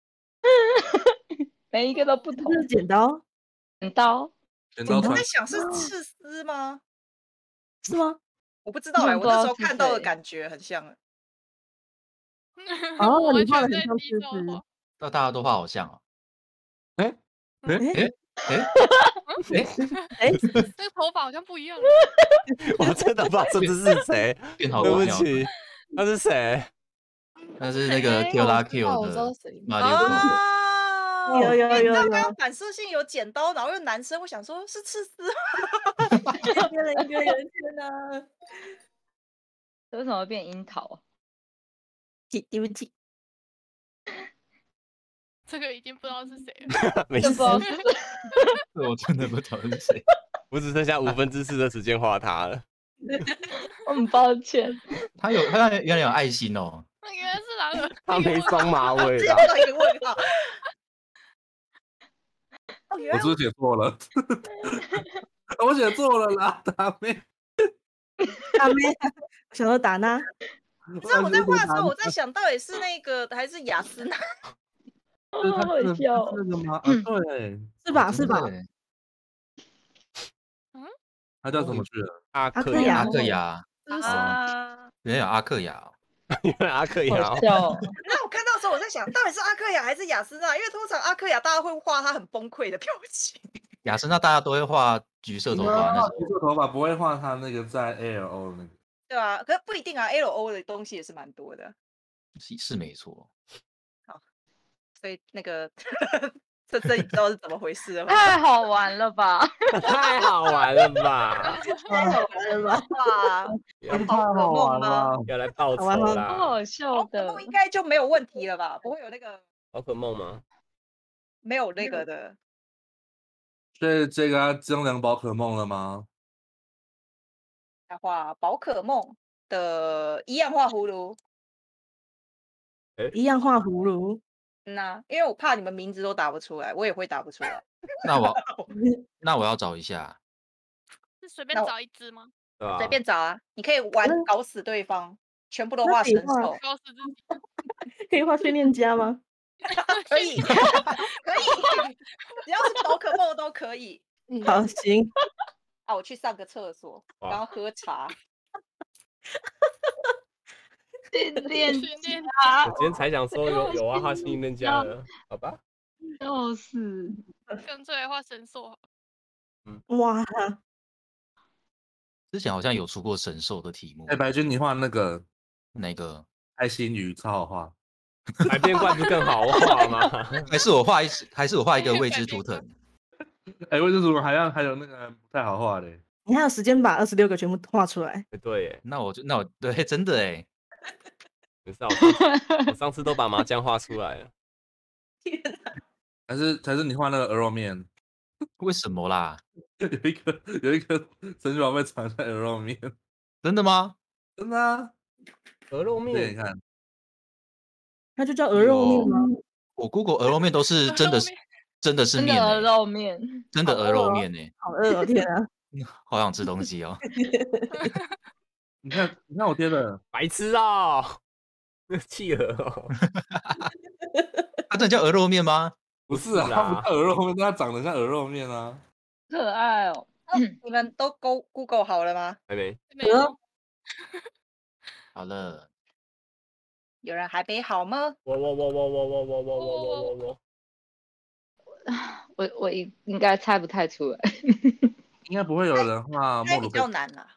Speaker 7: 每一个都不同
Speaker 3: 这。是剪刀
Speaker 7: 剪刀，
Speaker 1: 我
Speaker 8: 剪刀传
Speaker 1: 在想是赤丝吗？
Speaker 3: 是吗？
Speaker 1: 我不知道哎，
Speaker 7: 我不知道
Speaker 1: 我那时候
Speaker 7: 是
Speaker 1: 看到的
Speaker 7: 谁
Speaker 1: 感觉很像欸。
Speaker 3: 哦，
Speaker 6: 我
Speaker 3: 你
Speaker 6: 完全在
Speaker 3: 画的很像
Speaker 6: 低
Speaker 3: 丝丝
Speaker 6: 头画。
Speaker 5: 那大家都画好像哦。
Speaker 8: 哎
Speaker 3: 哎
Speaker 5: 哎哎，
Speaker 3: 哎，
Speaker 6: 这个头发好像不一样。
Speaker 2: 我真的不知道这是谁，对
Speaker 5: 变好多鸟。
Speaker 2: 不起，那是谁？
Speaker 5: 那是那个
Speaker 7: 哎
Speaker 5: Kill La
Speaker 4: 我知道
Speaker 5: Kill
Speaker 4: 我知道
Speaker 5: 的
Speaker 4: 是谁
Speaker 5: 马里奥。
Speaker 1: 啊，
Speaker 3: 有有有
Speaker 1: 因为你知道刚
Speaker 3: 有
Speaker 1: 刚反射性有剪刀，然后又男生，我想说是赤丝。
Speaker 3: 一个人一个人，天哪！
Speaker 7: 为什么变樱桃？
Speaker 3: 对不起，
Speaker 6: 这个已经不知道是谁了。
Speaker 2: 没事
Speaker 7: 真不知，道是谁。
Speaker 5: 这我真的不知道是谁。
Speaker 2: 我只剩下五分之四的时间画他了。
Speaker 7: 我很抱歉。
Speaker 5: 他有他原来有爱心哦。
Speaker 6: 那原来是狼人，
Speaker 2: 他没双马尾
Speaker 1: 直接
Speaker 2: 啦。
Speaker 1: 到一个问号。哦，原来
Speaker 8: 我是不是写错了？我写错了啦，大妹。
Speaker 3: 大妹，想说打那，
Speaker 1: 你知道我在画的时候，我在想到底是那个还是雅斯娜？
Speaker 7: 好好笑哦。
Speaker 8: 那个吗？啊，对，
Speaker 3: 是吧？是吧？
Speaker 5: 对
Speaker 8: 他叫什么去了？
Speaker 2: 阿克
Speaker 3: 克亚
Speaker 5: 阿克亚，
Speaker 3: 是谁？
Speaker 1: 啊，
Speaker 5: 原来有阿克亚哦。
Speaker 2: 原来阿克亚哦。
Speaker 7: 好笑哦。
Speaker 1: 那我看到的时候，我在想到底是阿克亚还是雅斯娜？因为通常阿克亚大家会画他很崩溃的表情。
Speaker 5: 亚森纳大家都会画橘色头发那
Speaker 8: 画
Speaker 5: 种。
Speaker 8: 橘色头发，不会画他那个在 A L O 那个。
Speaker 1: 对啊，可是不一定啊，L O 的东西也是蛮多的，
Speaker 5: 是是没错。
Speaker 1: 所以那个这这你知道是怎么回事了吗？
Speaker 7: 太好玩了吧！
Speaker 2: 太好玩了吧！
Speaker 1: 太好玩了吧？哇，
Speaker 2: 要
Speaker 8: 太好玩了！
Speaker 2: 要来报仇
Speaker 3: 好玩吗
Speaker 7: 好
Speaker 2: 啦！
Speaker 7: 好笑
Speaker 1: 宝可
Speaker 7: 的
Speaker 1: 梦。应该就没有问题了吧？不会有那个
Speaker 2: 宝可梦吗？
Speaker 1: 没有那个的。
Speaker 8: 所以这个要增量宝可梦了吗？
Speaker 1: 来画宝可梦的一样画葫芦。
Speaker 3: 一样画葫芦。
Speaker 1: 嗯呐、因为我怕你们名字都打不出来，我也会打不出来。
Speaker 5: 那我那我要找一下。
Speaker 6: 是随便
Speaker 1: 那我
Speaker 6: 找一只吗？
Speaker 2: 对吧？
Speaker 1: 随便找啊，你可以玩
Speaker 3: 嗯
Speaker 1: 搞死对方，全部都
Speaker 3: 那可以画
Speaker 1: 画神兽，
Speaker 6: 告诉自己。
Speaker 3: 可以画训练家吗？
Speaker 1: 可以，可以，只要是宝可梦都可以。
Speaker 3: 好，行。
Speaker 1: 啊，我去上个厕所，
Speaker 2: 哇
Speaker 1: 然后喝茶。
Speaker 7: 训练
Speaker 6: 训练
Speaker 2: 我今天才想说有有啊，画新人家了，好吧？
Speaker 7: 笑死。
Speaker 6: 干脆来画神兽好了。
Speaker 3: 哇，
Speaker 5: 之前好像有出过神兽的题目
Speaker 8: 哎，，白君，你画那个
Speaker 5: 那个
Speaker 8: 爱心鱼超好画。
Speaker 2: 百变怪不更好画吗？
Speaker 5: 还是我画一还是我画一个未知图腾。
Speaker 8: 哎，为什么还要还有那个不太好画的？
Speaker 3: 你还有时间把二十六个全部画出来？
Speaker 2: 对耶，
Speaker 5: 那我就那我对真的哎，
Speaker 2: 没事啊，我上次我上次都把麻将画出来了。
Speaker 8: 还是还是你画那个鹅肉面？
Speaker 5: 为什么啦？
Speaker 8: 有一个有一个神奇宝贝藏在鹅肉面，
Speaker 5: 真的吗？
Speaker 8: 真的啊！
Speaker 2: 鹅肉
Speaker 8: 对，你
Speaker 2: 面，
Speaker 8: 看，
Speaker 3: 那就叫鹅肉面吗？
Speaker 5: 我 Google 鹅肉面都是真的是
Speaker 6: 鹅肉
Speaker 5: 真的是
Speaker 7: 真的鹅
Speaker 5: 面欸，
Speaker 7: 肉面。
Speaker 5: 真的鹅肉面呢，
Speaker 3: 好饿哦，天啊！
Speaker 5: 好想吃东西哦。
Speaker 8: 你看，你看我贴的，
Speaker 2: 白痴啊！企鹅哦，
Speaker 5: 它真的叫鹅肉面吗？
Speaker 8: 不是啊，
Speaker 2: 不是啦
Speaker 8: 它不叫鹅肉面，但它长得像鹅肉面啊。
Speaker 7: 可爱哦。
Speaker 1: 你们都 Go Google 好了吗？
Speaker 2: 还没。
Speaker 6: 没有，
Speaker 5: 好了，
Speaker 1: 有人还没好吗？
Speaker 2: 我我我我我我我我我我我我，
Speaker 7: 我我应应该猜不太出来。
Speaker 8: 应该不会有人画
Speaker 1: 应该比
Speaker 8: 莫鲁贝
Speaker 1: 较难啦。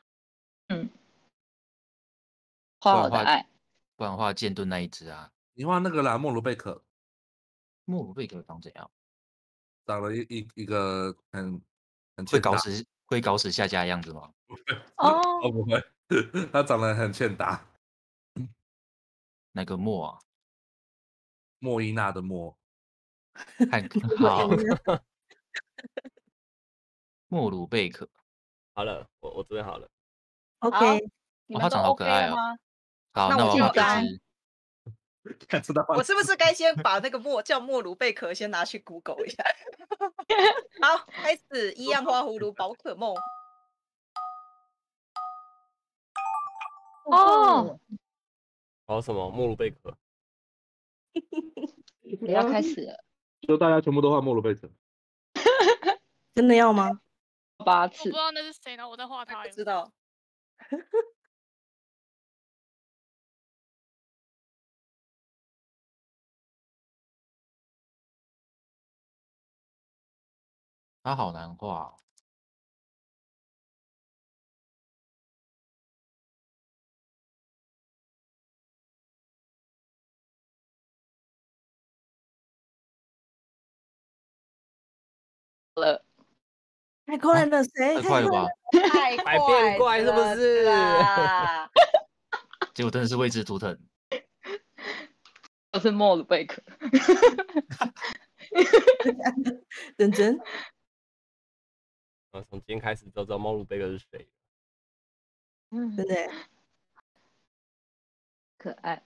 Speaker 7: 画我的爱。
Speaker 5: 不然画剑盾那一只啊。
Speaker 8: 你画那个啦，莫鲁贝壳
Speaker 5: 莫鲁贝壳长怎样？
Speaker 8: 长了一一一个很很
Speaker 5: 会
Speaker 8: 欠打，
Speaker 5: 搞死会搞死下家的样子吗？
Speaker 7: 哦，
Speaker 8: 哦不会，它长得很欠打，
Speaker 5: 那个莫啊，
Speaker 8: 莫伊娜的莫，
Speaker 5: 看好莫鲁贝壳。
Speaker 2: 好了，我我准备好了。
Speaker 3: OK，
Speaker 5: 哦它长得好
Speaker 1: 你们都 OK
Speaker 5: 可爱哦
Speaker 1: 了吗？
Speaker 5: 好，
Speaker 1: 那
Speaker 5: 那我画
Speaker 1: 我记得
Speaker 5: 一只。
Speaker 8: 看知道
Speaker 1: 我是不是该先把那个莫叫莫鲁贝壳先拿去 Google 一下？好，开始一样花葫芦宝可梦。
Speaker 7: 哦，
Speaker 2: 搞什么？莫鲁贝壳？
Speaker 7: 我要开始了。
Speaker 8: 就大家全部都画莫鲁贝壳。
Speaker 3: 真的要吗？
Speaker 7: 八次
Speaker 6: 我不知。道那是谁呢，我在画他
Speaker 1: 不。知道。
Speaker 5: 它好难画哦。
Speaker 7: 了，
Speaker 3: 太快了，谁？
Speaker 5: 太快了吧？
Speaker 1: 太
Speaker 2: 百变怪是不
Speaker 1: 了
Speaker 2: 是
Speaker 1: 啦
Speaker 5: 结果真的是未知图腾。
Speaker 7: 我是莫鲁贝克。
Speaker 3: 认真。
Speaker 2: 啊，从今天开始都知道猫鲁贝克是谁。
Speaker 7: 嗯，
Speaker 3: 真的耶。
Speaker 7: 可爱。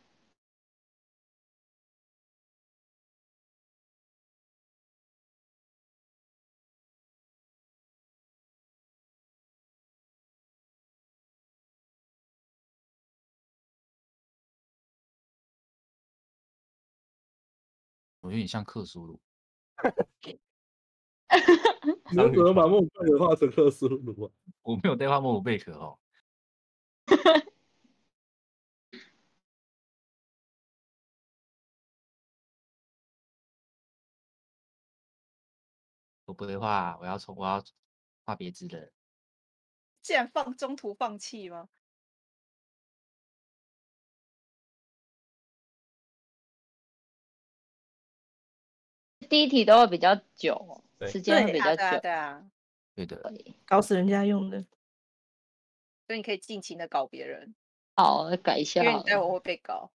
Speaker 5: 我有点像克苏鲁。
Speaker 8: 你怎么把莫鲁贝克画成克苏鲁啊？
Speaker 5: 我没有代画莫鲁贝克哦。我不会画，我要从我要画别致的。
Speaker 1: 竟然放中途放弃吗？
Speaker 7: 第一题都会比较久，
Speaker 2: 对
Speaker 7: 时间会比较
Speaker 1: 对啊，
Speaker 7: 久。
Speaker 1: 对啊，
Speaker 5: 对的。
Speaker 3: 搞死人家用的。
Speaker 1: 所以你可以尽情的搞别人，
Speaker 7: 好，我改一下
Speaker 1: 因为
Speaker 7: 好了。
Speaker 1: 你待会会被搞。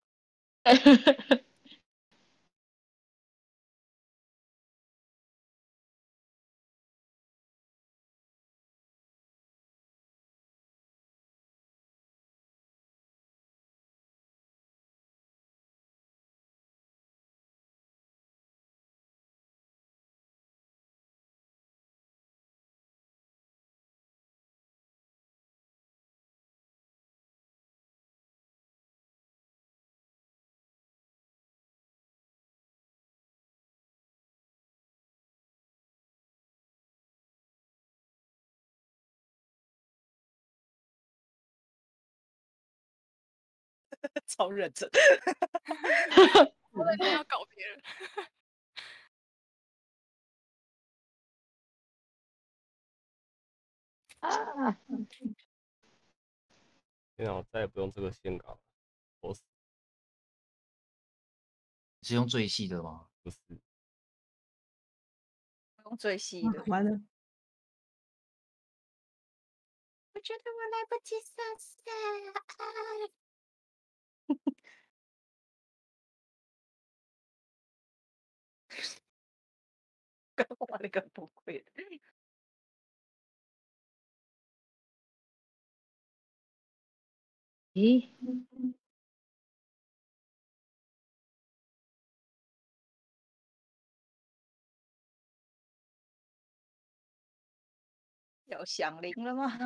Speaker 1: 超认真。
Speaker 6: 我认真要搞别人。
Speaker 7: 啊！
Speaker 2: 天啊，我再也不用这个线稿了，我死。
Speaker 5: 你是用最细的吗？
Speaker 2: 不是。
Speaker 1: 用最细的。
Speaker 3: 完了。
Speaker 1: 我觉得我来不及上色。刚画了个不会的。
Speaker 7: 咦？
Speaker 1: 要响铃了吗？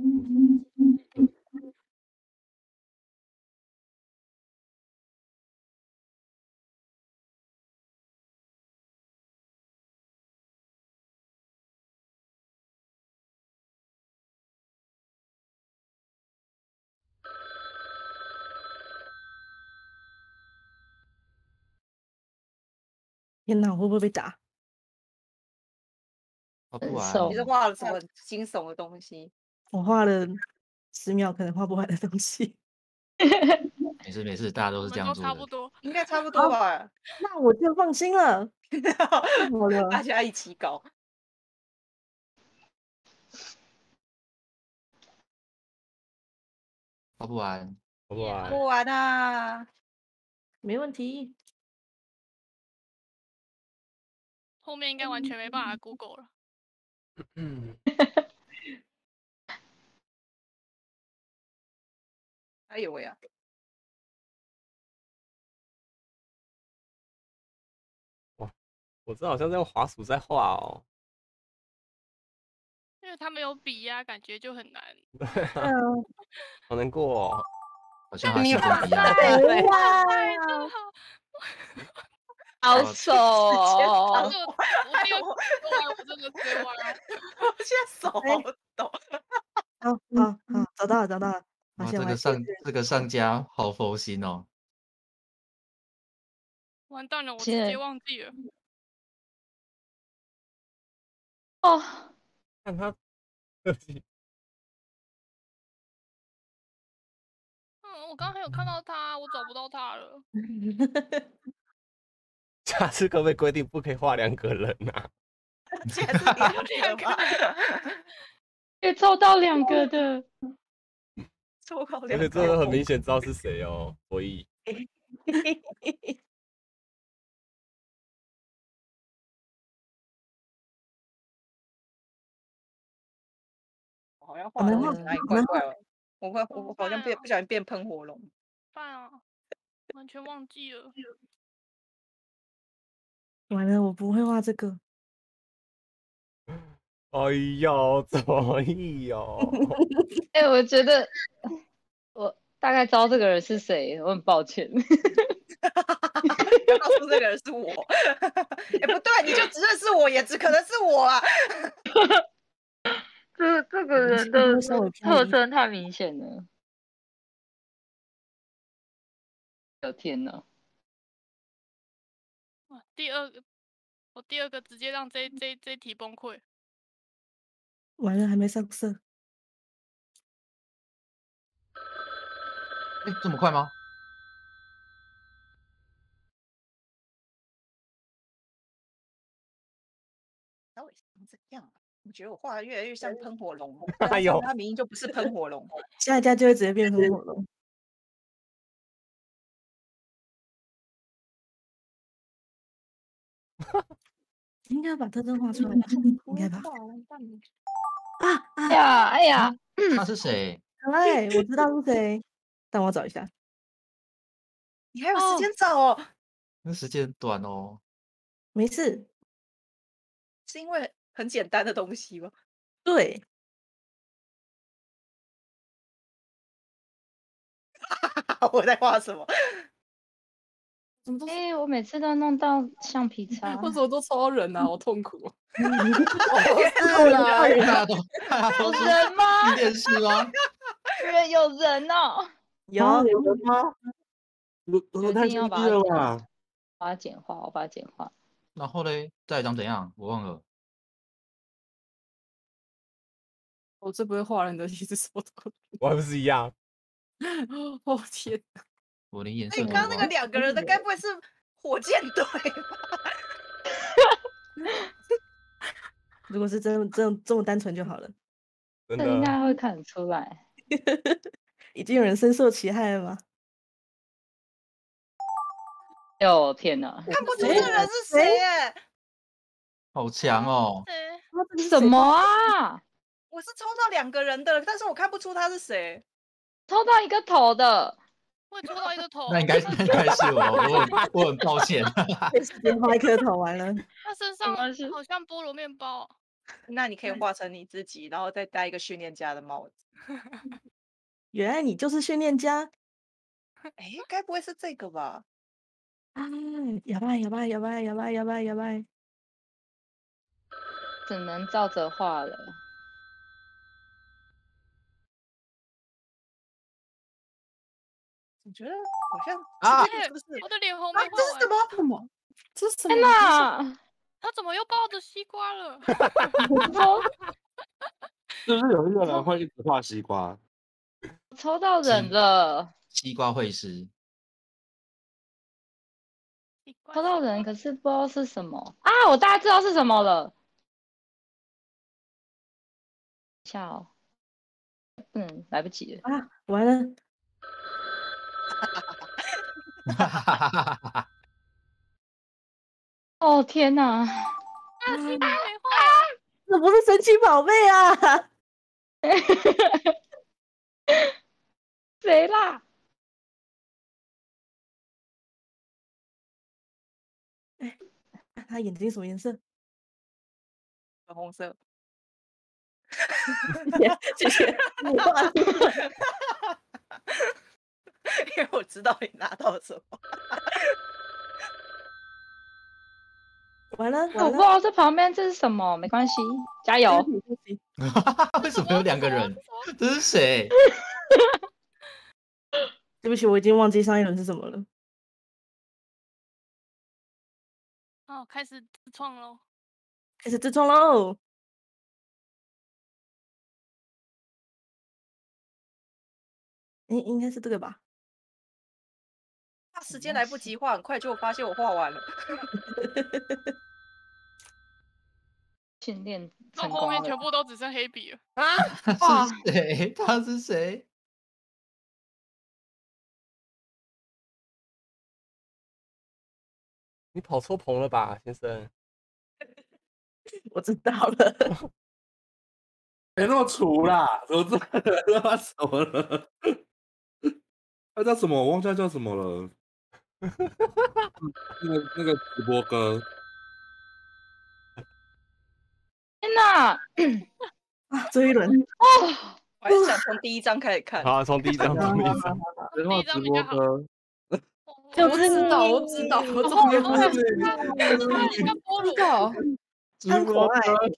Speaker 3: 天哪，我会不会被打？
Speaker 5: 画不完。
Speaker 1: 你是画了什么惊悚的东西？
Speaker 3: 我画了十秒，可能画不完的东西。
Speaker 5: 没事没事，大家都是这样做的。
Speaker 6: 差不多，
Speaker 1: 应该差不多吧。
Speaker 3: 那我就放心了。好了，
Speaker 1: 大家一起搞。
Speaker 5: 画不完，
Speaker 2: 画不完。
Speaker 1: 不完啊！
Speaker 3: 没问题。
Speaker 6: 后面应该完全没办法 Google 了。
Speaker 2: 嗯。
Speaker 1: 哎呦喂啊！
Speaker 2: 哇，我这好像在用滑鼠在画哦。
Speaker 6: 因为他没有笔呀、感觉就很难。
Speaker 2: 对啊，好难过哦。
Speaker 5: 好像还是
Speaker 1: 哇
Speaker 5: 跟一样。
Speaker 1: 塞
Speaker 3: 哇，
Speaker 6: 真好。
Speaker 7: 好丑哦！
Speaker 6: 这个我第二次玩，我真的直接玩了。
Speaker 1: 我现在手好抖。
Speaker 3: 好好好，找到了找到了。
Speaker 5: 哇，
Speaker 3: 发现我还
Speaker 5: 这个上
Speaker 3: 记得
Speaker 5: 这个上家好佛心哦。
Speaker 6: 完蛋了，我直
Speaker 7: 现在
Speaker 6: 接忘记了。
Speaker 7: 哦，
Speaker 2: 看他。
Speaker 6: 嗯，我刚刚还有看到他，我找不到他了。
Speaker 2: 下次可不可以规定不可以画两个人啊？
Speaker 1: 现在是两个吗？
Speaker 7: 也抽到两个的。
Speaker 1: 抽到
Speaker 2: 而
Speaker 1: 两个。
Speaker 2: 且这个很明显知道是谁哦，所以
Speaker 1: 我好像
Speaker 3: 我能画，
Speaker 1: 画的位置哪里
Speaker 3: 我能画，
Speaker 1: 怪怪哦，我会
Speaker 6: 怎么
Speaker 1: 我我好像变
Speaker 6: 办啊？
Speaker 1: 不小心变喷火龙。
Speaker 6: 办啊，完全忘记了。
Speaker 3: 完了，我不会画这个。
Speaker 2: 哎呦，左翼哦，
Speaker 7: 哎、我觉得我大概知道这个人是谁，我很抱歉。
Speaker 1: 不要告诉这个人是我。哎、不对，你就只认识我，也只可能是我啊。
Speaker 7: 这这个人
Speaker 3: 会
Speaker 7: 的
Speaker 3: 稍微偏
Speaker 7: 特
Speaker 3: 离。
Speaker 7: 征太明显了。有天哪！
Speaker 6: 哇第二个，我第二个直接让这这这题崩溃。
Speaker 3: 完了，还没上色。
Speaker 5: 哎，这么快吗？
Speaker 1: 稍微像这样，我觉得我画的越来越像喷火龙。
Speaker 2: 哎呦，
Speaker 1: 他明明就不是喷火龙。
Speaker 3: 下一家就会直接变喷火龙。应该把特征画出来吧？应该吧？啊啊！
Speaker 7: 哎呀哎呀，
Speaker 5: 啊，他是谁？
Speaker 3: 哎，我知道是谁，但我要找一下。
Speaker 1: 你还有时间找哦？
Speaker 5: 那时间很短哦。
Speaker 3: 没事，
Speaker 1: 是因为很简单的东西吗？
Speaker 3: 对，
Speaker 1: 我在画什么？
Speaker 4: 怎么都是
Speaker 7: 哎、我每次都弄到橡皮擦。
Speaker 4: 为什么都抽到人啊？好痛苦哦。
Speaker 2: 是啦，
Speaker 5: 大家都大家
Speaker 7: 有
Speaker 5: 都是
Speaker 7: 人吗？
Speaker 5: 听电视吗？
Speaker 7: 居然有人哦！
Speaker 3: 有
Speaker 8: 啊有人吗？我我
Speaker 7: 决
Speaker 8: 太
Speaker 7: 定要把它
Speaker 8: 生气了吧？
Speaker 7: 把它简化，我把它简化。
Speaker 5: 然后嘞，再长怎样？我忘了。
Speaker 4: 我最不会画人的其实什么都。
Speaker 2: 我还不是一样。
Speaker 4: 哦天哪！
Speaker 5: 我连颜
Speaker 1: 那
Speaker 5: 色都忘了。
Speaker 1: 你刚刚那个两个人的，该不会是火箭队吧？
Speaker 3: 如果是这么这么这么单纯就好了。
Speaker 2: 真
Speaker 7: 这应
Speaker 2: 的，
Speaker 7: 该会看得出来。
Speaker 3: 已经有人深受其害了吗？
Speaker 7: 哟天哪！
Speaker 1: 看不出这个人是谁耶？
Speaker 5: 好强哦！
Speaker 6: 对，
Speaker 7: 什么啊？
Speaker 1: 我是抽到两个人的，但是我看不出他是谁。
Speaker 7: 抽到一个头的，
Speaker 6: 我也抽到一个头。
Speaker 5: 那应该那应该是我，我很我很抱歉。
Speaker 3: 直接画一颗头完了。
Speaker 6: 他身上
Speaker 7: 关系
Speaker 6: 好像菠萝面包。
Speaker 1: 那你可以画成你自己，然后再戴一个训练家的帽子。
Speaker 3: 原来你就是训练家
Speaker 1: 哎，该不会是这个吧？
Speaker 3: 啊！哑巴哑巴哑巴哑巴哑巴哑巴！
Speaker 7: 只能照着画了。
Speaker 1: 我觉得好像
Speaker 5: 啊
Speaker 1: 是不是？
Speaker 6: 我的脸红
Speaker 1: 啊，
Speaker 6: 没画
Speaker 1: 这是什
Speaker 6: 完。
Speaker 1: 么？
Speaker 4: 什么？这是什
Speaker 7: 天
Speaker 4: 么？
Speaker 7: 哪！
Speaker 6: 他怎么又抱着西瓜了？
Speaker 7: 抽
Speaker 8: 是不是有一个人会一直画西瓜？
Speaker 7: 抽到人了，
Speaker 5: 西瓜会师，
Speaker 6: 西瓜
Speaker 7: 抽到
Speaker 6: 西瓜
Speaker 7: 人，可是不知道是什么啊！我大概知道是什么了。等一下哦，不能来不及了。
Speaker 3: 啊，完了！
Speaker 5: 哈哈哈哈哈哈！
Speaker 7: 哦天哪！
Speaker 6: 啊，西瓜没画。
Speaker 3: 这不是神奇宝贝啊！
Speaker 7: 谁啦？
Speaker 3: 他眼睛什么颜色？
Speaker 1: 粉红色。
Speaker 3: 谢谢。你画的
Speaker 1: 因为我知道你拿到什么。
Speaker 3: 完了
Speaker 7: 我
Speaker 3: 完了！
Speaker 7: 不知道这旁边这是什么，没关系，加油！
Speaker 5: 为什么有两个人？这是谁？
Speaker 3: 对不起，我已经忘记上一轮是什么了。
Speaker 6: 哦，开始自创喽。
Speaker 3: 开始自创喽！应应该是这个吧？
Speaker 1: 他时间来不及画，很快就发现我画完了。
Speaker 7: 训练
Speaker 6: 到
Speaker 7: 成功了
Speaker 6: 后面全。部都只剩黑笔了。
Speaker 5: 他是谁？他是谁？
Speaker 2: 你跑错棚了吧，先生？
Speaker 3: 我知道了。
Speaker 8: 没那么粗啦，怎么这他怎么了？他叫什么？我忘记他叫什么了。那个那个直播哥，
Speaker 7: 天哪！
Speaker 3: 啊，这一轮
Speaker 7: 哦，
Speaker 1: 我还是想从第一章开始看。
Speaker 2: 好，从第一章，从第一章。
Speaker 8: 然后直播哥，
Speaker 3: 就是
Speaker 4: 我知道，我知道，我知道，
Speaker 8: 对
Speaker 6: 像菠萝，
Speaker 4: 知道。
Speaker 8: 直播哥，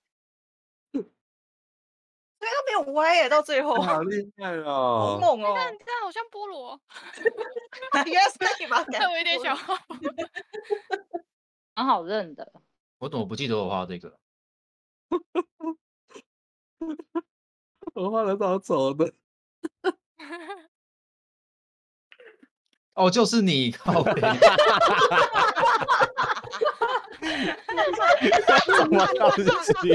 Speaker 1: 对，他没有歪耶，到最后
Speaker 8: 好厉害
Speaker 1: 好
Speaker 8: 哦！
Speaker 1: 猛哦！
Speaker 6: 看这样好像菠萝，
Speaker 1: 原来是你把
Speaker 6: 害我有点小号。
Speaker 7: 蛮好认的。
Speaker 5: 我怎么不记得我画这个？
Speaker 8: 我画的超丑的。
Speaker 5: 哦，就是你，靠北。
Speaker 2: 什么东西？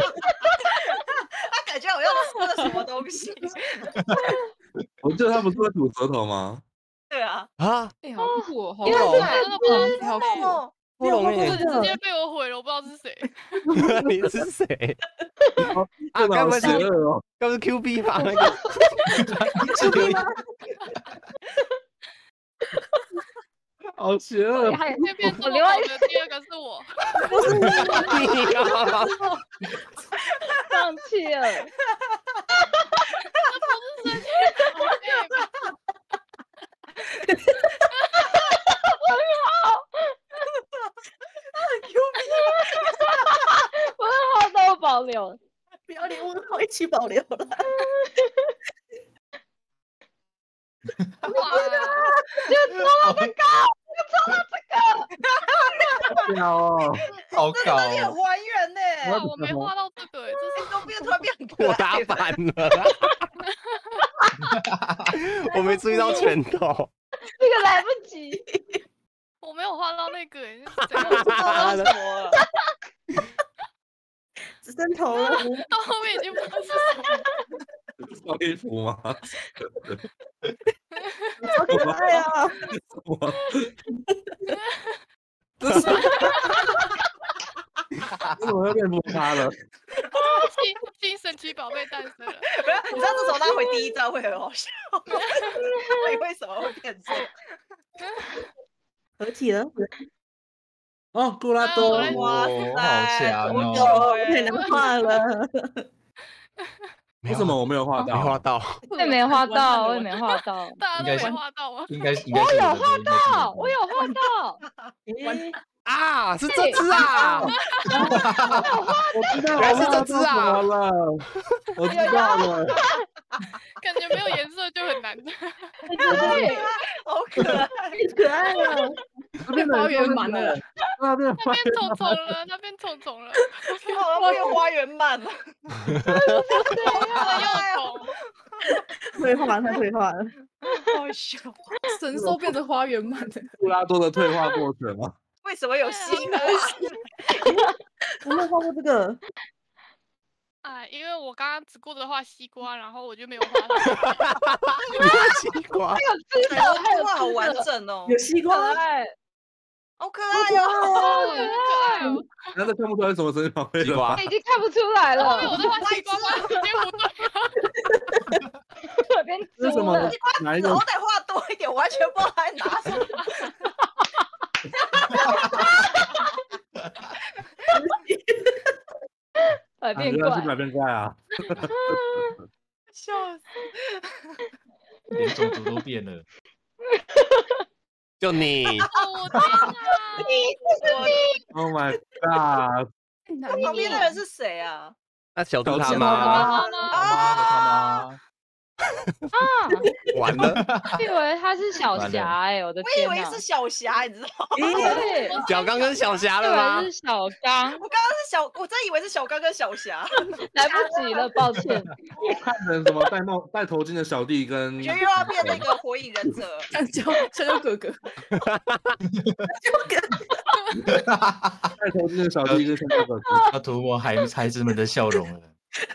Speaker 1: 他感觉好像吃了什么东西。
Speaker 8: 我记得他不是会吐舌头吗？
Speaker 1: 对啊，
Speaker 2: 啊，
Speaker 4: 哎，好酷哦，好
Speaker 7: 因为
Speaker 4: 酷哦，
Speaker 7: 这
Speaker 6: 真的不知道是
Speaker 4: 好酷
Speaker 1: 猛哦！
Speaker 2: 不容易
Speaker 6: 这直接被我毁了，我不知道是谁。
Speaker 2: 你是谁？啊，
Speaker 8: 真的好
Speaker 2: 该不会是
Speaker 8: 邪恶哦！
Speaker 2: 该不是 Q B 吧？那个
Speaker 8: 好邪恶！
Speaker 7: 还
Speaker 6: 这边这么
Speaker 7: 我另外
Speaker 6: 好的第二个是我，
Speaker 2: 你啊！
Speaker 7: 放弃了。我的号都保留。
Speaker 3: 不要连问号一起保留了。
Speaker 6: 哇，
Speaker 7: 就抽到这个，就抽到这个。
Speaker 8: 屌哦！
Speaker 5: 好搞
Speaker 1: 有点
Speaker 5: 哦！
Speaker 1: 还原呢，
Speaker 6: 哇我没画到这个，哎，这是
Speaker 1: 都变突然变很可
Speaker 2: 我打
Speaker 1: 爱。
Speaker 2: 反了，我没注意到拳头。
Speaker 7: 这个来不及。
Speaker 6: 我没有画到那个，哎，
Speaker 1: 不知道是什么了。
Speaker 3: 只剩头了。
Speaker 6: 到后面已经不知道是什么。
Speaker 8: 超衣服吗？
Speaker 3: 好可爱啊！
Speaker 8: 我这是为什么要变摩擦了？
Speaker 6: 新新神奇宝贝诞生了，
Speaker 1: 不是，你知道这时候他回第一章会很好笑。你为什么会变这样？
Speaker 3: 合体了，
Speaker 8: 哦，布拉多，
Speaker 6: 哎
Speaker 1: 哇
Speaker 5: 哦
Speaker 1: 塞，
Speaker 5: 好强
Speaker 1: 我
Speaker 5: 哦
Speaker 1: 有哎
Speaker 3: 太难画了。
Speaker 8: 为什么我没有画到？
Speaker 2: 没画到？
Speaker 7: 我也没画到，我也没画到。
Speaker 6: 大家都没
Speaker 5: 应该是
Speaker 6: 画到吗？
Speaker 5: 应该应该
Speaker 7: 我有
Speaker 5: 是的
Speaker 7: 画到，我
Speaker 5: 应
Speaker 7: 有画到。
Speaker 3: 诶
Speaker 2: 啊，是这只啊！
Speaker 8: 我知道，
Speaker 2: 原来是
Speaker 8: 我
Speaker 2: 这只啊
Speaker 8: 怎么了？我知道了。
Speaker 6: 感觉没有颜色就很难。
Speaker 7: 对，
Speaker 1: 好可爱。
Speaker 3: 太可爱了。
Speaker 8: 变
Speaker 4: 花园满了，
Speaker 8: 那变
Speaker 6: 那边虫虫了，那边虫虫了，
Speaker 1: 哦，变花园漫了。
Speaker 6: 又虫。
Speaker 3: 退化了，他退化了。
Speaker 1: 好笑。
Speaker 4: 神兽变成花园满了。
Speaker 8: 布拉多的退化过程吗？
Speaker 1: 为什么有西瓜？
Speaker 3: 我没有画过这个。
Speaker 6: 哎，因为我刚刚只顾着画西瓜，然后我就没有画到。
Speaker 2: 西瓜，
Speaker 7: 还有知
Speaker 1: 这
Speaker 7: 道，还有
Speaker 1: 个画好
Speaker 7: 知道
Speaker 1: 完整哦，
Speaker 3: 有西
Speaker 7: 可
Speaker 3: 瓜，
Speaker 7: 爱。
Speaker 1: 好可爱哦。
Speaker 6: 好可爱哦！
Speaker 8: 难道看不出来什么神奇宝贝了吗？
Speaker 7: 已经看不出来了
Speaker 6: 后面，我在画西瓜吗？时间不对。
Speaker 7: 这边
Speaker 8: 为什么
Speaker 7: 了。
Speaker 8: 哪一个
Speaker 1: 好歹画多一点，完全不知道他在拿什么。
Speaker 7: 百变怪
Speaker 8: 原来是，百变怪啊！
Speaker 1: 笑死！
Speaker 5: 连种族都变了。
Speaker 2: 就你，
Speaker 6: 哦，我天哪！
Speaker 8: Oh my god！
Speaker 1: 他旁边的人是谁啊？
Speaker 2: 那小猪他
Speaker 8: 小猪
Speaker 2: 妈
Speaker 6: 妈妈，
Speaker 5: 他妈的他妈，
Speaker 7: 啊！
Speaker 2: 完了，
Speaker 7: 我以为他是小霞哎，我的
Speaker 1: 我以
Speaker 7: 天哪！
Speaker 1: 为是小霞，你知道吗？
Speaker 7: 对，
Speaker 2: 小刚跟小霞
Speaker 7: 我
Speaker 2: 了吗
Speaker 7: 以为？是小刚，
Speaker 1: 我刚刚是小，我真以为是小刚跟小霞。
Speaker 7: 来不及了，抱歉。
Speaker 8: 看成什么戴帽戴头巾的小弟跟
Speaker 1: 我觉得又要变那个火影忍者。
Speaker 4: 香蕉，香蕉哥哥，
Speaker 8: 戴头巾的小弟跟香蕉哥哥。
Speaker 5: 要涂抹孩孩子们的笑容了。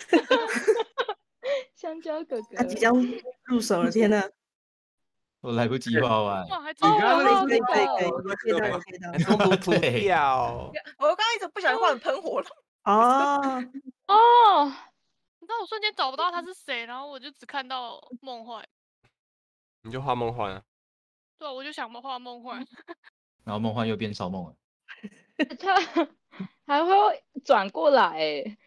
Speaker 7: 香蕉哥哥
Speaker 3: 他，即将入手了，天哪！
Speaker 5: 我来不及画完。
Speaker 6: 哇，还
Speaker 7: 哦
Speaker 6: 真
Speaker 8: 刚刚那
Speaker 3: 可以可以可以，
Speaker 8: 个
Speaker 3: 我接到我接到。
Speaker 2: 中途涂掉，
Speaker 1: 我刚刚一直不小心画成喷火龙。
Speaker 3: 哦，
Speaker 7: 哦，
Speaker 6: 你知道道，我瞬间找不到他是谁，然后我就只看到梦幻。
Speaker 2: 你就画梦幻啊。
Speaker 6: 对啊，我就想画梦幻。
Speaker 5: 然后梦幻又变少梦了。
Speaker 7: 他还会转过来哎，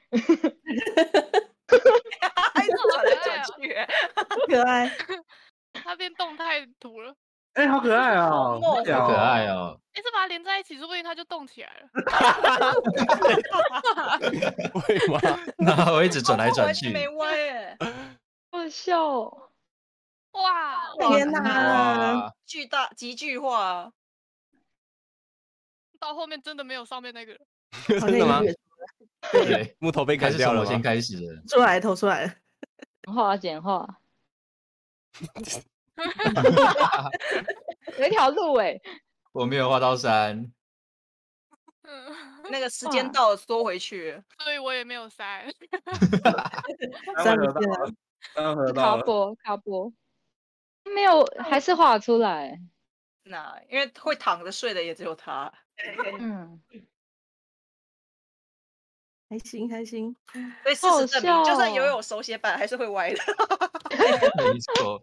Speaker 1: 还是转来转去，
Speaker 3: 可爱。
Speaker 6: 他变动态图了。
Speaker 8: 哎、好可爱哦、
Speaker 1: 梦
Speaker 8: 好屌
Speaker 5: 好可
Speaker 8: 哦
Speaker 5: 爱哦！
Speaker 6: 哎，这把它连在一起，说不定它就动起来了。
Speaker 2: 会吗？
Speaker 5: 那我一直转来转去。
Speaker 1: 完全没歪耶！
Speaker 7: 好笑哦。
Speaker 6: 哇，
Speaker 3: 天哪！
Speaker 5: 哇，
Speaker 1: 巨大极巨化，
Speaker 6: 到后面真的没有上面那个了。
Speaker 3: 好
Speaker 2: 真的吗
Speaker 3: 像？越
Speaker 5: 对，
Speaker 2: 木头被
Speaker 5: 应该
Speaker 2: 砍掉了吗
Speaker 5: 是从我先？开始的。
Speaker 3: 出来头出来了。
Speaker 7: 简化简化，有一条路哎，
Speaker 5: 我没有画到山。
Speaker 6: 嗯，
Speaker 1: 那个时间
Speaker 7: 哇
Speaker 1: 到了缩回去。
Speaker 6: 所以我也没有塞。
Speaker 3: 三
Speaker 8: 三回合到
Speaker 3: 不见了
Speaker 8: 了，三回合到了。
Speaker 7: 卡波卡波，没有还是画出来。
Speaker 1: 那因为会躺着睡的也只有他。
Speaker 7: 嗯，
Speaker 3: 开心开心。
Speaker 1: 所以事
Speaker 7: 好
Speaker 1: 实证明，就算
Speaker 7: 笑
Speaker 1: 游泳手写板还是会歪的。
Speaker 5: 没错。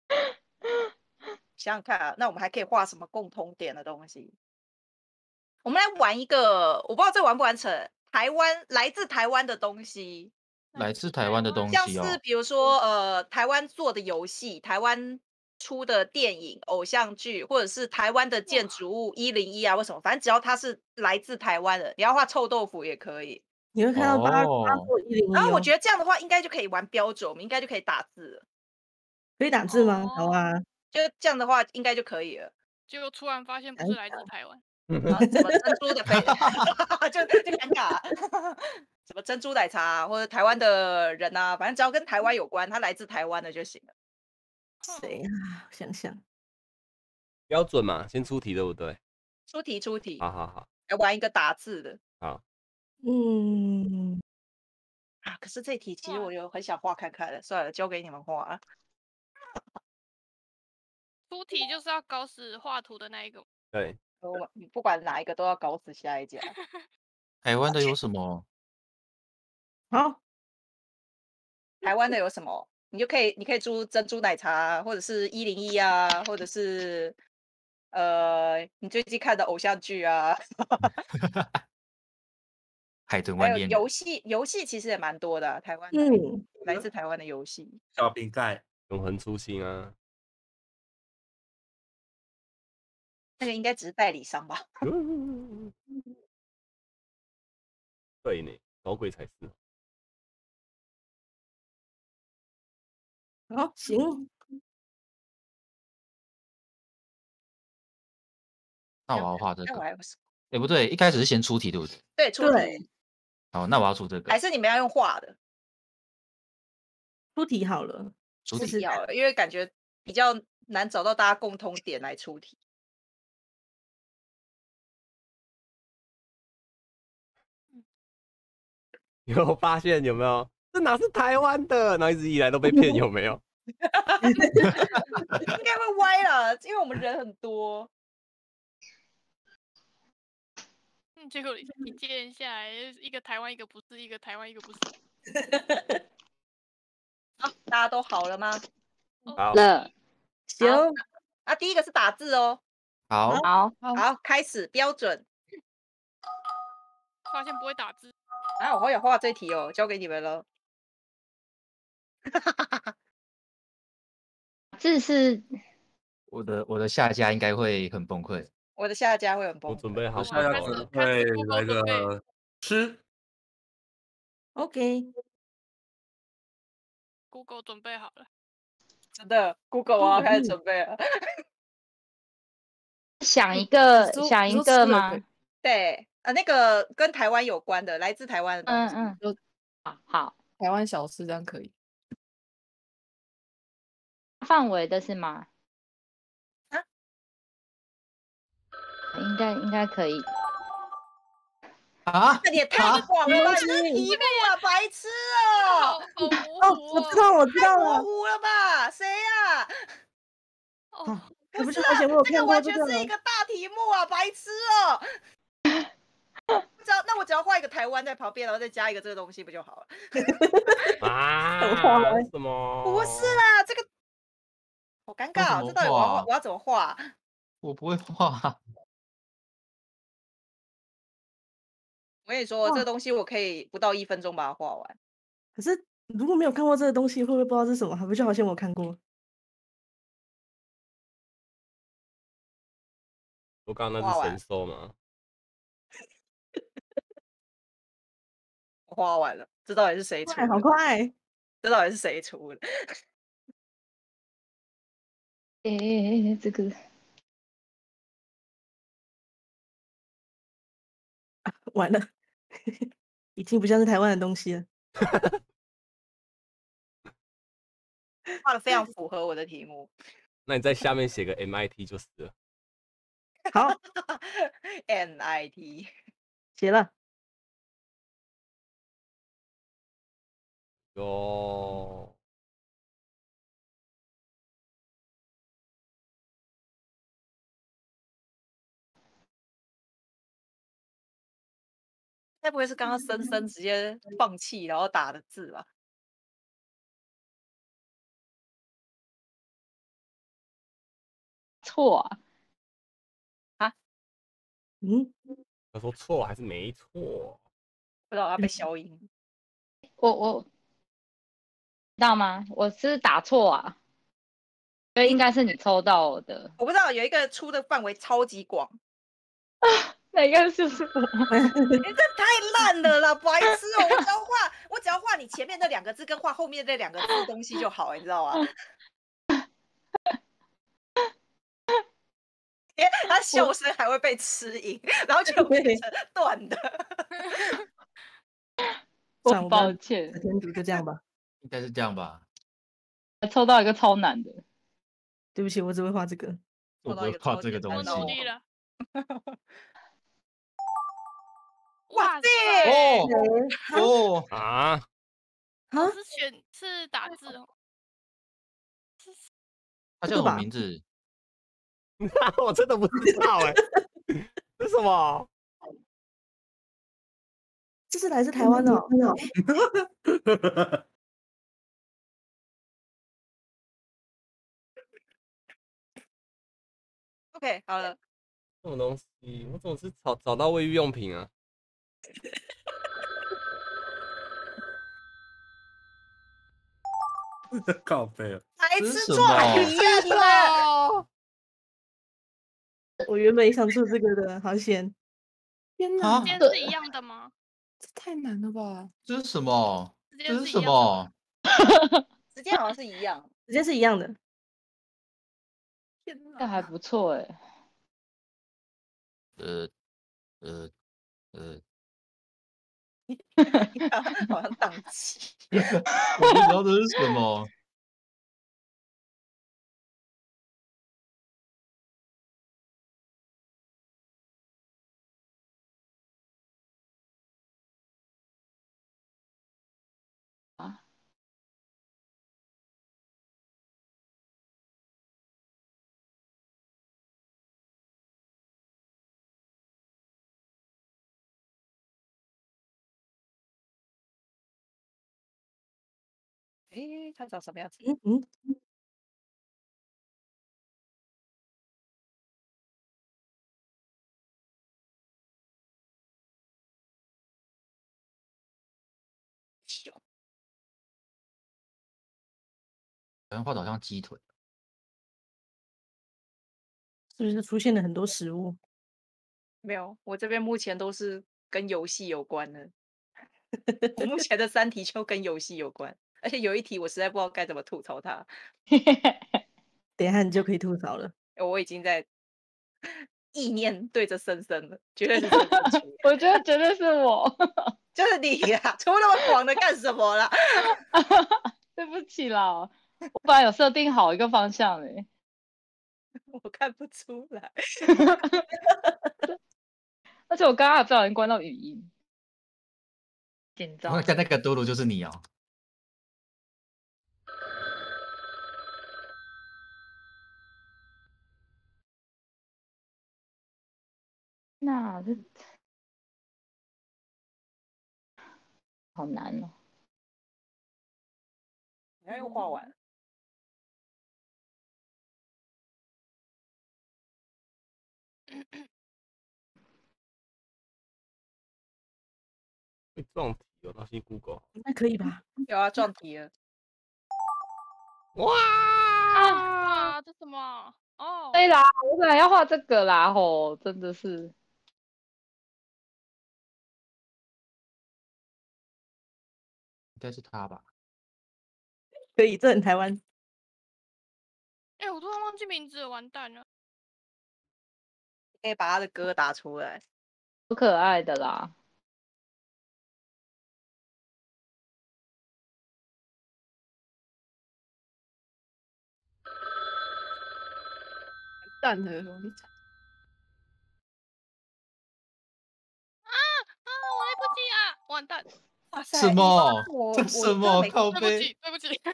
Speaker 1: 想想看啊，那我们还可以画什么共通点的东西？我们来玩一个，我不知道这完不完成。台湾来自台湾的东西，
Speaker 5: 来自台湾的东
Speaker 1: 像
Speaker 5: 西哦。
Speaker 1: 是比如说呃，台湾做的游戏，台湾出的电影、偶像剧，或者是台湾的建筑物一零一啊，为什么？反正只要它是来自台湾的，你要画臭豆腐也可以。
Speaker 3: 你会看到八
Speaker 5: 哦
Speaker 3: 八或一零一。
Speaker 1: 然后我觉
Speaker 3: 得
Speaker 1: 得这样的话，应该就可以玩标准，我们应该就可以打字了。
Speaker 3: 可以打字吗？好啊。
Speaker 1: 就这样的话，应该就可以了。
Speaker 6: 结果突然发现不是来自台湾。
Speaker 1: 然后什么珍珠的飞，就就尴尬、啊。什么珍珠奶茶、啊、或者台湾的人啊，反正只要跟台湾有关，他来自台湾的就行了。
Speaker 3: 谁啊？想想。
Speaker 2: 标准嘛，先出题对不对？
Speaker 1: 出题出题，
Speaker 2: 好好好，
Speaker 1: 来玩一个打字的。
Speaker 2: 好。
Speaker 3: 嗯。
Speaker 1: 啊，可是这题其实我有很想画看看的，算了，交给你们画啊。
Speaker 6: 出题就是要搞死画图的那一个。
Speaker 2: 对，
Speaker 1: 我不管哪一个都要搞死下一家。
Speaker 5: 台湾的有什么？
Speaker 3: 好，
Speaker 1: 台湾的有什么？你就可以，你可以出珍珠奶茶啊，或者是一零一啊，或者是呃，你最近看的偶像剧啊。
Speaker 5: 海豚
Speaker 1: 还有
Speaker 5: 湾恋人。
Speaker 1: 游戏，游戏其实也蛮多的啊、台湾的
Speaker 3: 嗯，
Speaker 1: 来自台湾的游戏。
Speaker 8: 小瓶盖，
Speaker 2: 永恒初心啊。
Speaker 1: 那个应该只是代理商吧？
Speaker 2: 对呢，搞鬼才是。
Speaker 3: 好，行。
Speaker 5: 那我要画这个。
Speaker 1: 那我还不是
Speaker 5: 哎，不对，一开始是先出题对不对？
Speaker 1: 对出
Speaker 3: 对
Speaker 1: 题，
Speaker 5: 好，那我要出这个
Speaker 1: 还。是你们要用画的？
Speaker 3: 出题好了。
Speaker 5: 出题
Speaker 3: 试试看。
Speaker 1: 要了，因为感觉比较难找到大家共通点来出题。
Speaker 2: 有发现有没有？这哪是台湾的？然后一直以来都被骗，有没有？
Speaker 1: 应该会歪了，因为我们人很多。
Speaker 6: 嗯，结果一接下来，一个台湾，一个不是，一个台湾，一个不是。
Speaker 1: 好，大家都好了吗？
Speaker 2: 好，
Speaker 7: 了，
Speaker 3: 行。
Speaker 1: 啊，第一个是打字哦。
Speaker 5: 好，
Speaker 7: 好，
Speaker 1: 好，开始标准。
Speaker 6: 发现不会打字。
Speaker 1: 啊，我好想画这题哦，交给你们了。
Speaker 7: 字是
Speaker 5: 我的我的下家应该会很崩溃。
Speaker 1: 我的下家会很崩溃。
Speaker 2: 我准备好
Speaker 8: 我下要
Speaker 6: 开始
Speaker 8: 可能
Speaker 6: 开始
Speaker 8: 会
Speaker 6: Google
Speaker 8: 来
Speaker 6: 准备
Speaker 8: 个吃，
Speaker 3: OK。
Speaker 6: Google 准备好了。
Speaker 1: 真的，Google 我要开始准备了。
Speaker 7: 想一个
Speaker 4: 你说
Speaker 7: 想一
Speaker 4: 你说吃的
Speaker 7: 个吗
Speaker 4: 可以？
Speaker 1: 对，呃，那个跟台湾有关的，来自台湾的东西。
Speaker 7: 嗯嗯，
Speaker 4: 就
Speaker 7: 好好，
Speaker 4: 台湾小吃这样可以。
Speaker 7: 范围的是吗？
Speaker 1: 啊？
Speaker 7: 应该应该可以。
Speaker 5: 啊？
Speaker 1: 这也太广了吧！你这题目啊，白痴
Speaker 6: 好
Speaker 1: 哦！
Speaker 6: 好模
Speaker 3: 哦，
Speaker 6: 糊哦。
Speaker 3: 我知道，我知
Speaker 1: 太
Speaker 3: 道了。
Speaker 1: 模糊了吧？谁呀？
Speaker 6: 哦，
Speaker 3: 这不是而且我有
Speaker 1: 这个
Speaker 3: 看过这个。
Speaker 1: 完全是一个大题目啊，白痴哦！ 只要那我只要画一个台湾在旁边，然后再加一个这个东西，不就好了？
Speaker 2: 啊？
Speaker 3: 画完
Speaker 2: 什么？
Speaker 1: 不是啦，这个好尴尬、哦，
Speaker 5: 那怎么
Speaker 1: 这到底我要画
Speaker 5: 画
Speaker 1: 我要怎么画？
Speaker 5: 我不会画。
Speaker 1: 我跟你说，
Speaker 3: 哇
Speaker 1: 这个东西我可以不到一分钟把它画完。
Speaker 3: 可是如果没有看过这个东西，会不会不知道是什么？还不就好像我看过？
Speaker 2: 我刚刚那是
Speaker 1: 画完
Speaker 2: 神兽吗？
Speaker 1: 我画完了，这到底是谁出
Speaker 3: 快，好
Speaker 1: 的？
Speaker 3: 快！
Speaker 1: 这到底是谁出的？
Speaker 7: 诶、这个
Speaker 3: 完了，已经不像是台湾的东西了。
Speaker 1: 画的非常符合我的题目。
Speaker 2: 那你在下面写个 M I T 就是了。
Speaker 3: 好，
Speaker 1: N I T
Speaker 3: 写了。
Speaker 2: 哟，
Speaker 1: 该不会是刚刚森森直接放弃然后打的字吧？
Speaker 7: 错啊，
Speaker 3: 嗯，
Speaker 2: 他说错还是没错？
Speaker 1: 不知道他被消音。
Speaker 7: 我我知道吗？我是打错啊，所以应该是你抽到的，
Speaker 1: 我不知道有一个出的范围超级广，
Speaker 7: 那应该就是我。
Speaker 1: 你这太烂了啦，白痴哦！我只要画，我只要画你前面那两个字跟画后面那两个字的东西就好，你知道吗？因为他笑声还会被吃赢，然后就变成断的。
Speaker 7: 我
Speaker 3: 算我
Speaker 7: 抱歉，
Speaker 3: 的天读就这样吧。
Speaker 5: 应该是这样吧？
Speaker 7: 抽到一个超难的。
Speaker 3: 对不起，我只会画这个。
Speaker 5: 我不
Speaker 1: 抽到一个超
Speaker 5: 会画这个
Speaker 1: 简单的哦
Speaker 5: 东西。
Speaker 6: 我努力了。
Speaker 1: 哇
Speaker 6: 哇
Speaker 1: 塞！
Speaker 6: 塞！
Speaker 5: 哦哦，
Speaker 2: 啊？
Speaker 3: 啊，
Speaker 6: 我是选是打字哦。
Speaker 5: 他叫什么
Speaker 3: 这个吧
Speaker 5: 名字？
Speaker 2: 我真的不知道哎、这是什么？
Speaker 3: 这是来自台湾的、哦。
Speaker 1: OK，好了，
Speaker 2: 什么东西？我总是找找到卫浴用品啊？
Speaker 8: 靠背了，
Speaker 1: 还
Speaker 5: 这是什
Speaker 1: 吃错还
Speaker 5: 么
Speaker 1: 一样，你们
Speaker 2: 哦，
Speaker 3: 我原本也想做这个的，好险。
Speaker 4: 天
Speaker 5: 啊
Speaker 4: 哪，
Speaker 6: 时间是一样的吗？
Speaker 4: 这太难了吧？
Speaker 5: 这是什么？
Speaker 6: 时间
Speaker 5: 这是什
Speaker 6: 是一样的吗？
Speaker 5: 么？
Speaker 1: 时间好像是一样。
Speaker 3: 时间是一样的。
Speaker 4: 天
Speaker 7: 这还
Speaker 4: 哪，
Speaker 7: 不错哎，
Speaker 5: 呃呃呃，
Speaker 1: 好像宕机。
Speaker 5: 我不知道这是什么。
Speaker 1: 诶，他长什么样子？
Speaker 3: 嗯嗯，
Speaker 5: 好像画的好像鸡腿。
Speaker 3: 是不是出现了很多食物？
Speaker 1: 没有，我这边目前都是跟游戏有关的。我目前的三题就跟游戏有关，而且有一题我实在不知道该怎么吐槽它。
Speaker 3: 等一下你就可以吐槽了。
Speaker 1: 我已经在意念对着森森了，绝对是森森出的，
Speaker 7: 我觉得绝对是我。
Speaker 1: 就是你呀！出那么广的干什么啦？
Speaker 7: 对不起啦，我本来有设定好一个方向嘞。
Speaker 1: 我看不出来。
Speaker 7: 而且我刚刚还不小心关到语音，紧张。
Speaker 5: 看那个多鲁就是你哦。
Speaker 7: 那这好难哦。
Speaker 1: 你看又画完了。
Speaker 2: 会撞题哦，那先 Google。
Speaker 3: 应该可以吧？
Speaker 1: 有啊，撞题了。
Speaker 2: 哇！
Speaker 6: 哇，这什么？哦，
Speaker 7: 对啦，我本来要画这个啦，吼，真的是。
Speaker 5: 应该是他吧？
Speaker 3: 可以，这很台湾。
Speaker 6: 哎、我突然忘记名字了，完蛋了。
Speaker 1: 可以把他的歌打出来。
Speaker 7: 好可爱的啦。
Speaker 4: 蛋的容易惨。
Speaker 6: 啊啊！我来不及啊！完蛋！
Speaker 1: 哇塞！
Speaker 5: 什么？
Speaker 1: 我我
Speaker 5: 这什么？靠
Speaker 6: 对不
Speaker 5: 背？
Speaker 6: 起，对不起。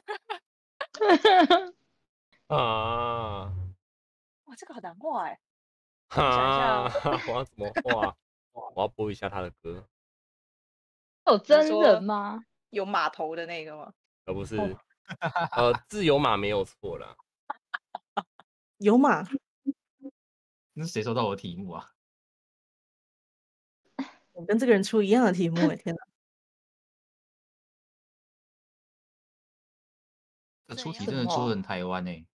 Speaker 2: 啊！
Speaker 1: 哇，这个好难画哎。
Speaker 2: 哈，
Speaker 1: 我想一下哦
Speaker 2: 我要怎么画？我要播一下他的歌，
Speaker 7: 有真
Speaker 1: 说
Speaker 7: 人吗？
Speaker 1: 有码头的那个吗？
Speaker 2: 而不是
Speaker 3: 哦
Speaker 2: 呃自由马没有错啦。
Speaker 3: 有马，
Speaker 5: 那是谁收到我的题目啊？
Speaker 3: 我跟这个人出一样的题目哎，天哪！
Speaker 5: 这
Speaker 6: 怎样
Speaker 5: 出题真的出得很台湾欸。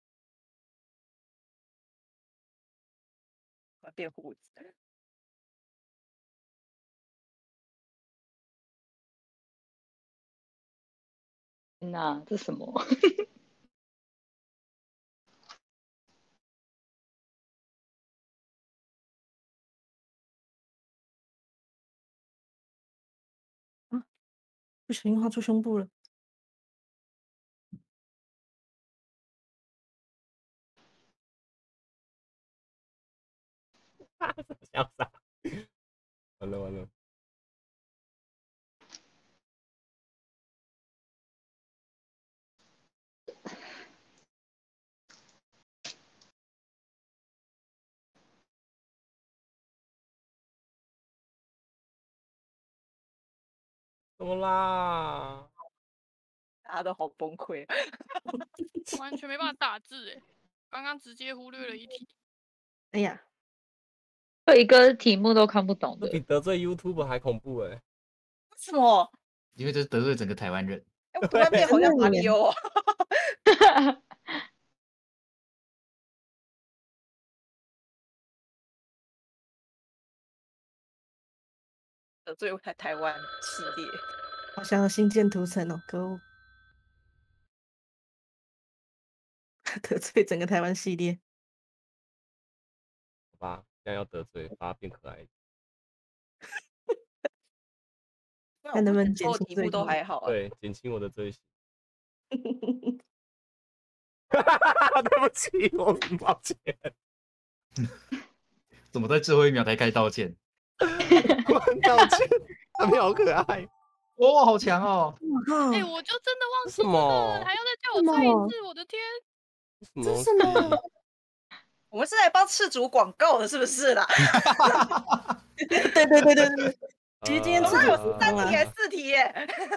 Speaker 1: 我要变胡子。
Speaker 7: 那这什么？
Speaker 3: 不小心画出胸部了。
Speaker 2: 潇洒。完了完了。怎么啦？
Speaker 1: 大家都好崩溃。
Speaker 6: 完全没办法打字哎，刚刚直接忽略了一题。
Speaker 3: 哎呀，
Speaker 7: 有一个题目都看不懂
Speaker 2: 这比
Speaker 7: 的。
Speaker 2: 得罪 YouTube 还恐怖哎、
Speaker 1: 为什么？
Speaker 5: 因为这是得罪整个台湾人。
Speaker 1: 哎，我突然变好像马里奥哦。得罪台台湾系列。
Speaker 3: 好想要新建图层哦，可恶！得罪整个台湾系列。
Speaker 2: 好吧，现在要得罪，把它变可爱一点。
Speaker 3: 看能不能减
Speaker 1: 所有题目都
Speaker 3: 轻罪行。
Speaker 1: 还好啊。
Speaker 2: 对，减轻我的罪行。对不起，我很抱歉。
Speaker 5: 怎么在最后一秒才开始道歉？
Speaker 2: 我很道歉，他们好可爱。
Speaker 5: 哇，好强哦！
Speaker 6: 哎、
Speaker 3: 哇，
Speaker 6: 我就真的忘记
Speaker 2: 什
Speaker 6: 这个
Speaker 2: 么
Speaker 6: 了，还要再叫
Speaker 3: 什
Speaker 6: 我猜一
Speaker 3: 么
Speaker 6: 次，我的天！
Speaker 2: 什么
Speaker 3: 这是
Speaker 2: 东西？
Speaker 3: 什么？
Speaker 1: 我们是来帮赤足广告的，是不是啦？
Speaker 3: 对对对对对对。其实今天
Speaker 2: 呃
Speaker 3: 赤足
Speaker 1: 有三题还是
Speaker 3: 啊
Speaker 1: 四题耶？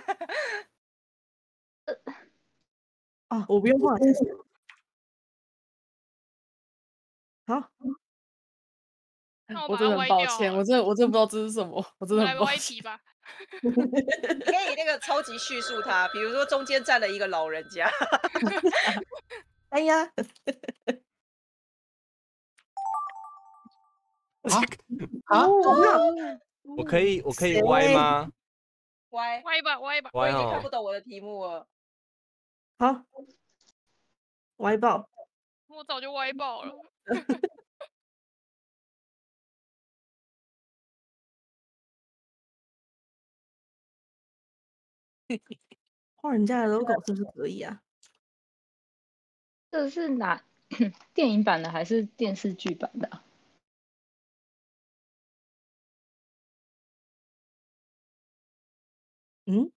Speaker 3: 啊，我不用画，谢谢。好，
Speaker 6: 那我
Speaker 4: 我真的
Speaker 6: 把它歪
Speaker 4: 很抱歉，
Speaker 6: 掉了
Speaker 4: 我真的我真的不知道这是什么，我真
Speaker 6: 我来个
Speaker 4: 的很抱
Speaker 6: Y
Speaker 4: 歉。
Speaker 6: 题吧。
Speaker 1: 你可以那个超级叙述它，比如说中间站了一个老人家。
Speaker 3: 哎呀，
Speaker 5: 啊啊！
Speaker 3: 哦
Speaker 2: 我可以，我可以歪吗？
Speaker 1: 歪，
Speaker 6: 歪吧，歪吧。
Speaker 1: 我已经
Speaker 2: 歪哦
Speaker 1: 看不懂我的题目了。
Speaker 3: 好，歪爆。
Speaker 6: 我早就歪爆了。
Speaker 3: 画人家的 logo 是不是可以啊？
Speaker 7: 这是哪电影版的还是电视剧版的啊？
Speaker 3: 嗯，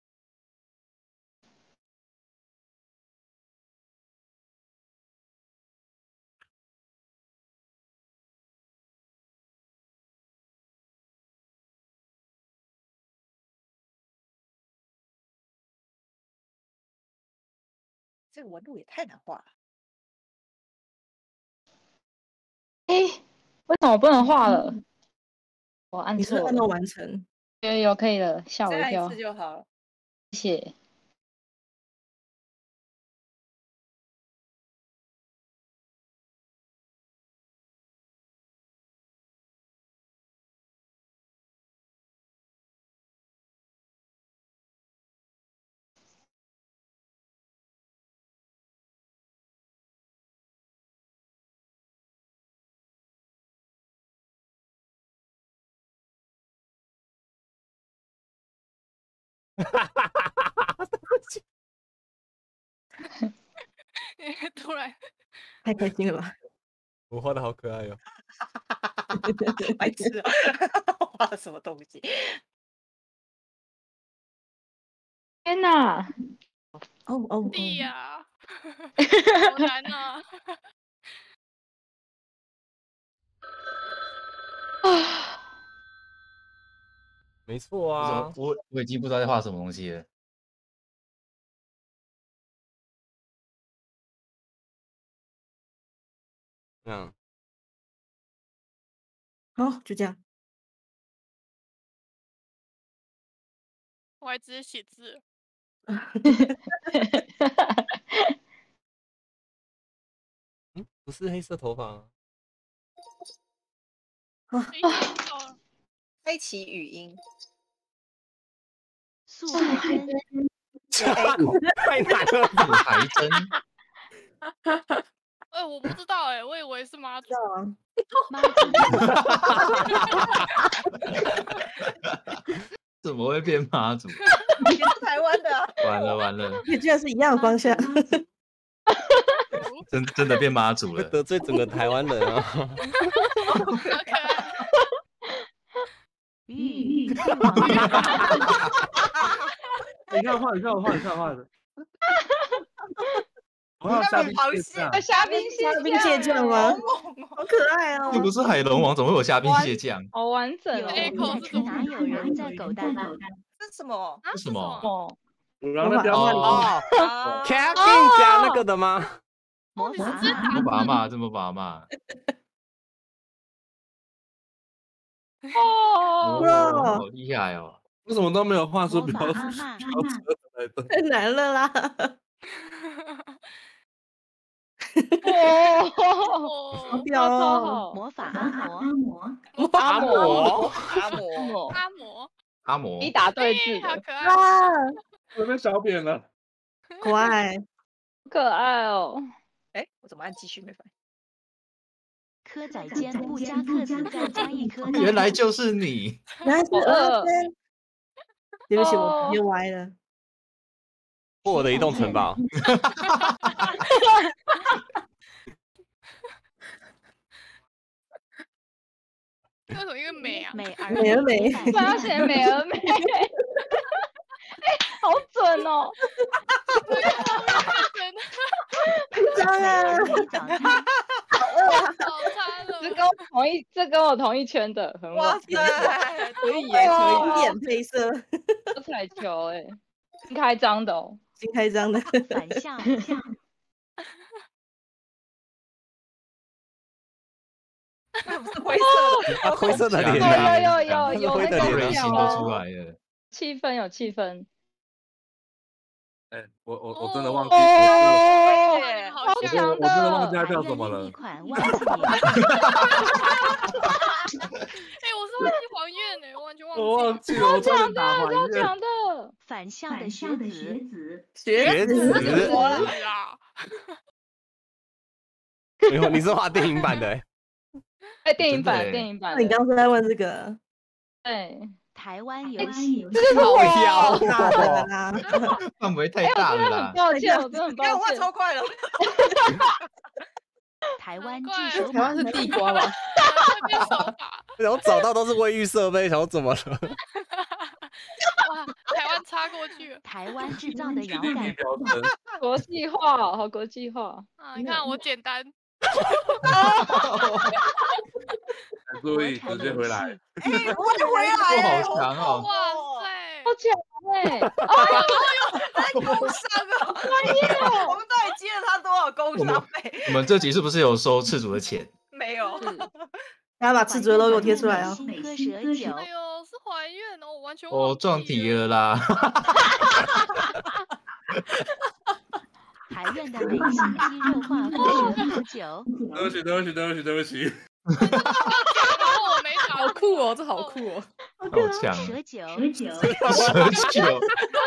Speaker 1: 这个纹路也太难画了。
Speaker 7: 哎，为什么不能画了？我按
Speaker 3: 你是
Speaker 7: 错了。
Speaker 3: 按到完成？
Speaker 7: 有有可以了，吓我一跳
Speaker 1: 再按一次。就好了。
Speaker 7: 谢谢。
Speaker 2: 对不起，
Speaker 6: 突然
Speaker 3: 太开心了吧？
Speaker 2: 我画的好可爱哟、
Speaker 1: 白痴啊！画了什么东西？
Speaker 7: 天哪！
Speaker 3: 哦哦
Speaker 6: 地
Speaker 3: 哦，
Speaker 6: 呀，好难啊！
Speaker 7: 啊，
Speaker 2: 没错
Speaker 5: 我怎么
Speaker 2: 啊，
Speaker 5: 我我已经不知道在画什么东西了。
Speaker 2: 嗯，
Speaker 3: 好，就这样。
Speaker 6: 我还只是写字，
Speaker 2: 嗯，不是黑色头发啊，
Speaker 6: 哎，找了
Speaker 1: 开启语音，
Speaker 9: 素还真，
Speaker 2: 太难了吧？
Speaker 5: 素还真，
Speaker 6: 哎，我不知道哎，我以为是妈祖。
Speaker 9: 妈祖
Speaker 5: 怎么会变妈祖？
Speaker 1: 也是台湾的、啊。
Speaker 5: 完了完了，
Speaker 3: 也居然是一样的方向。
Speaker 5: 真真的变妈祖了。
Speaker 2: 会得罪整个台湾人啊！
Speaker 6: 好可爱。
Speaker 9: 玉
Speaker 8: 你看画，你看我画，你看我画的。我要虾兵蟹将，
Speaker 7: 虾兵蟹
Speaker 3: 虾兵蟹将吗？
Speaker 1: 好猛哦！
Speaker 3: 好可爱哦！
Speaker 5: 这不是海龙王，怎么会有虾兵蟹将？
Speaker 7: 好完整
Speaker 9: 有
Speaker 7: 哦。
Speaker 6: Echo 是怎么
Speaker 9: 哪有人在狗蛋？
Speaker 1: 这是什么？
Speaker 6: 啊
Speaker 5: 是什么？
Speaker 7: 哦，
Speaker 8: 我让那边画你。
Speaker 2: 哦
Speaker 1: 啊
Speaker 2: k a k i n 加那个的吗？
Speaker 9: 魔法
Speaker 6: 你是打
Speaker 5: 这么把他骂，这么把他骂。
Speaker 7: 哦，
Speaker 5: 哦，好厉害哦！
Speaker 8: 为什么都没有画出
Speaker 9: 魔
Speaker 8: 标
Speaker 9: 法阿嬷
Speaker 8: 标车来的？
Speaker 3: 太难了啦！
Speaker 7: 哦，
Speaker 6: 哦，
Speaker 3: 屌
Speaker 7: 超
Speaker 3: 哦！
Speaker 7: 好。
Speaker 9: 魔法阿嬷，
Speaker 7: 阿嬷，
Speaker 2: 我
Speaker 1: 阿嬷，
Speaker 7: 阿嬷，
Speaker 6: 阿嬷，
Speaker 5: 阿嬷
Speaker 7: 你打对字
Speaker 6: 哎，好
Speaker 7: 的，
Speaker 6: 可爱。
Speaker 3: 哇，
Speaker 8: 我被小扁了。
Speaker 3: 可爱！
Speaker 7: 可爱哦。
Speaker 1: 哎，我怎么按继续没反应？
Speaker 9: 蚵仔煎不加克子，再加一颗蛋。
Speaker 5: 原来就是你。
Speaker 3: 原来是
Speaker 7: 好饿
Speaker 3: 二分。对不起，我
Speaker 7: 哦
Speaker 3: 直接歪了。
Speaker 2: 破我的移动城堡，
Speaker 6: 为什么一个美啊？
Speaker 9: 美而
Speaker 3: 美而美
Speaker 9: 美
Speaker 7: 发现美而美，哎，好准哦！
Speaker 6: 真的
Speaker 3: 张啊！
Speaker 9: 美早餐，
Speaker 6: 早餐了。
Speaker 7: 这跟我同一，这跟我同一圈的，很
Speaker 1: 哇
Speaker 7: 晚。
Speaker 1: 塞，
Speaker 3: 可以耶，可以经典配色，
Speaker 7: 有彩球哎，新开张的哦。
Speaker 3: 新开张的。
Speaker 9: 反向向
Speaker 1: 那不是灰色的，
Speaker 2: 灰色的脸
Speaker 7: 有
Speaker 2: 啊，
Speaker 7: 有有有有
Speaker 2: 灰的
Speaker 7: 那个
Speaker 2: 脸
Speaker 7: 角
Speaker 5: 人形都出
Speaker 7: 哦，
Speaker 5: 来了。
Speaker 7: 气氛有气氛。
Speaker 8: 哎，我我我真的忘记，
Speaker 7: 哦，
Speaker 1: 对
Speaker 6: 好
Speaker 8: 我
Speaker 6: 像
Speaker 7: 强
Speaker 8: 真的我真的忘记
Speaker 7: 的！
Speaker 8: 它叫什么了
Speaker 9: 一。款忘记了
Speaker 6: 哎，我是忘记还愿呢，我完全忘记
Speaker 8: 我
Speaker 6: 了。
Speaker 8: 忘记了，我差点打
Speaker 7: 超
Speaker 8: 还愿。
Speaker 7: 强的！
Speaker 9: 反向的学子，
Speaker 2: 学子
Speaker 6: 是啊，
Speaker 2: 没有，你是画电影版的欸，
Speaker 7: 哎，电影版，
Speaker 5: 真的耶
Speaker 7: 电影版
Speaker 3: 那你
Speaker 7: 的，
Speaker 3: 刚刚是在问这个？
Speaker 7: 对，
Speaker 9: 台湾游戏，
Speaker 7: 这就是
Speaker 2: 靠
Speaker 7: 我。
Speaker 2: 腰
Speaker 3: 大的啦！
Speaker 5: 范围太
Speaker 7: 哎，我
Speaker 5: 大了
Speaker 7: 真的很
Speaker 5: 啦。
Speaker 7: 抱歉，我真的很
Speaker 1: 你看我画
Speaker 7: 抱歉。
Speaker 1: 超快了。
Speaker 9: 台湾
Speaker 6: 难怪
Speaker 9: 制手
Speaker 4: 台湾是
Speaker 9: 法，
Speaker 4: 地瓜吧？
Speaker 6: 那边手法，
Speaker 2: 然后找到都是卫浴设备，想说怎么了？
Speaker 6: 哇，台湾插过去了
Speaker 9: 台湾制造的摇
Speaker 8: 地
Speaker 9: 杆，
Speaker 8: 标针，
Speaker 7: 国际化哦，好国际化。
Speaker 6: 啊！你看我简单，
Speaker 8: 注意直接回来。
Speaker 1: 哎，我就回来
Speaker 5: 哇
Speaker 1: 了，
Speaker 5: 好强哦
Speaker 6: 哇塞，
Speaker 7: 好强哎！
Speaker 1: 在工伤啊！
Speaker 7: 专业哦，
Speaker 1: 我们到底
Speaker 5: 我们
Speaker 1: 浪费。
Speaker 5: 我们这集是不是有收赤足的钱？
Speaker 1: 没有。
Speaker 3: 大家把赤足的 logo 贴出来哦。
Speaker 9: 新科蛇酒，
Speaker 6: 哎呦，是还愿哦，我完全
Speaker 5: 哦，
Speaker 6: 忘
Speaker 5: 撞
Speaker 6: 记
Speaker 5: 题了啦！
Speaker 9: 还愿的美心鸡肉化腐蛇啤酒。
Speaker 8: 对不起，对不起，对不起，对不起。
Speaker 6: 然后我没打
Speaker 4: 好酷哦，这好酷哦。
Speaker 5: 好强，
Speaker 9: 蛇酒，
Speaker 5: 蛇酒，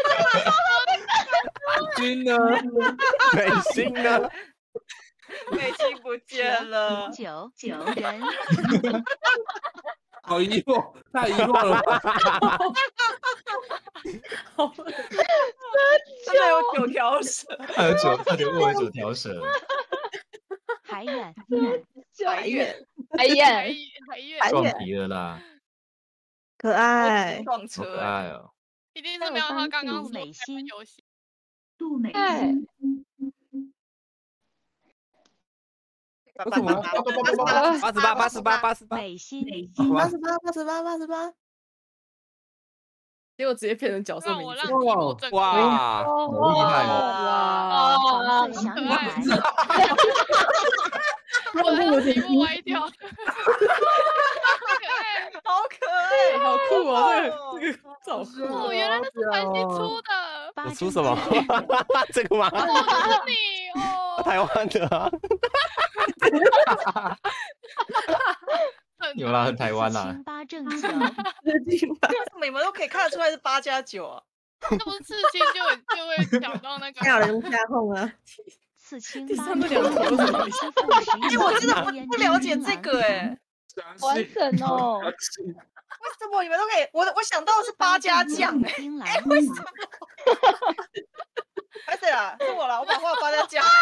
Speaker 8: 金呢？
Speaker 2: 美心呢？
Speaker 1: 美心不见了。
Speaker 9: 酒酒人，
Speaker 8: 好疑惑，太疑惑了吧？
Speaker 1: 真的有九条蛇。
Speaker 5: 还有九，他就握有九条蛇。
Speaker 9: 还愿，
Speaker 1: 还愿，
Speaker 7: 哎呀，
Speaker 6: 还还愿，
Speaker 5: 撞题了啦，
Speaker 3: 可爱。
Speaker 1: 撞
Speaker 5: 好
Speaker 1: 车
Speaker 5: 可。爱哦！
Speaker 6: 一定是没有他刚刚说
Speaker 9: 美
Speaker 6: 开
Speaker 9: 心
Speaker 6: 游戏。
Speaker 9: 杜美
Speaker 7: 哎，
Speaker 1: 八八八八八八
Speaker 2: 八十八，八十八，八十八。
Speaker 9: 美心
Speaker 3: 八十八，八十八，八十八。
Speaker 4: 结果直接变成角色名字
Speaker 6: 让我让。题目整个
Speaker 2: 哇，
Speaker 5: 好厉害哦！
Speaker 4: 哇，
Speaker 7: 哇，
Speaker 9: 黄色小女孩，
Speaker 6: 我的题目歪掉。
Speaker 1: 好可爱，
Speaker 4: 好酷哦，这个这个好酷
Speaker 6: 哦，
Speaker 4: 哦。
Speaker 6: 原来那是繁星出的。
Speaker 9: 八
Speaker 2: 我出什么
Speaker 9: 珍珠？
Speaker 2: 这个吗？
Speaker 6: 哦，是你哦。
Speaker 2: 台湾的啊。
Speaker 5: 有啦，很台湾啦
Speaker 9: 清。八正九，
Speaker 1: 为什么你们都可以看得出来是八加九啊？
Speaker 6: 那不是刺青就会就会想到那个。
Speaker 3: 吓人吓控啊！
Speaker 9: 刺青
Speaker 4: 第
Speaker 9: 八
Speaker 4: 三个两头是什么意思
Speaker 9: 欺负十一
Speaker 1: 哎，我真的不不了解这个哎，
Speaker 7: 完整哦。
Speaker 1: 为什么你们都可以？我我想到的是八家将哎，
Speaker 9: 槟榔，
Speaker 1: 为什么？哎对啦，是我啦，我把话八家将。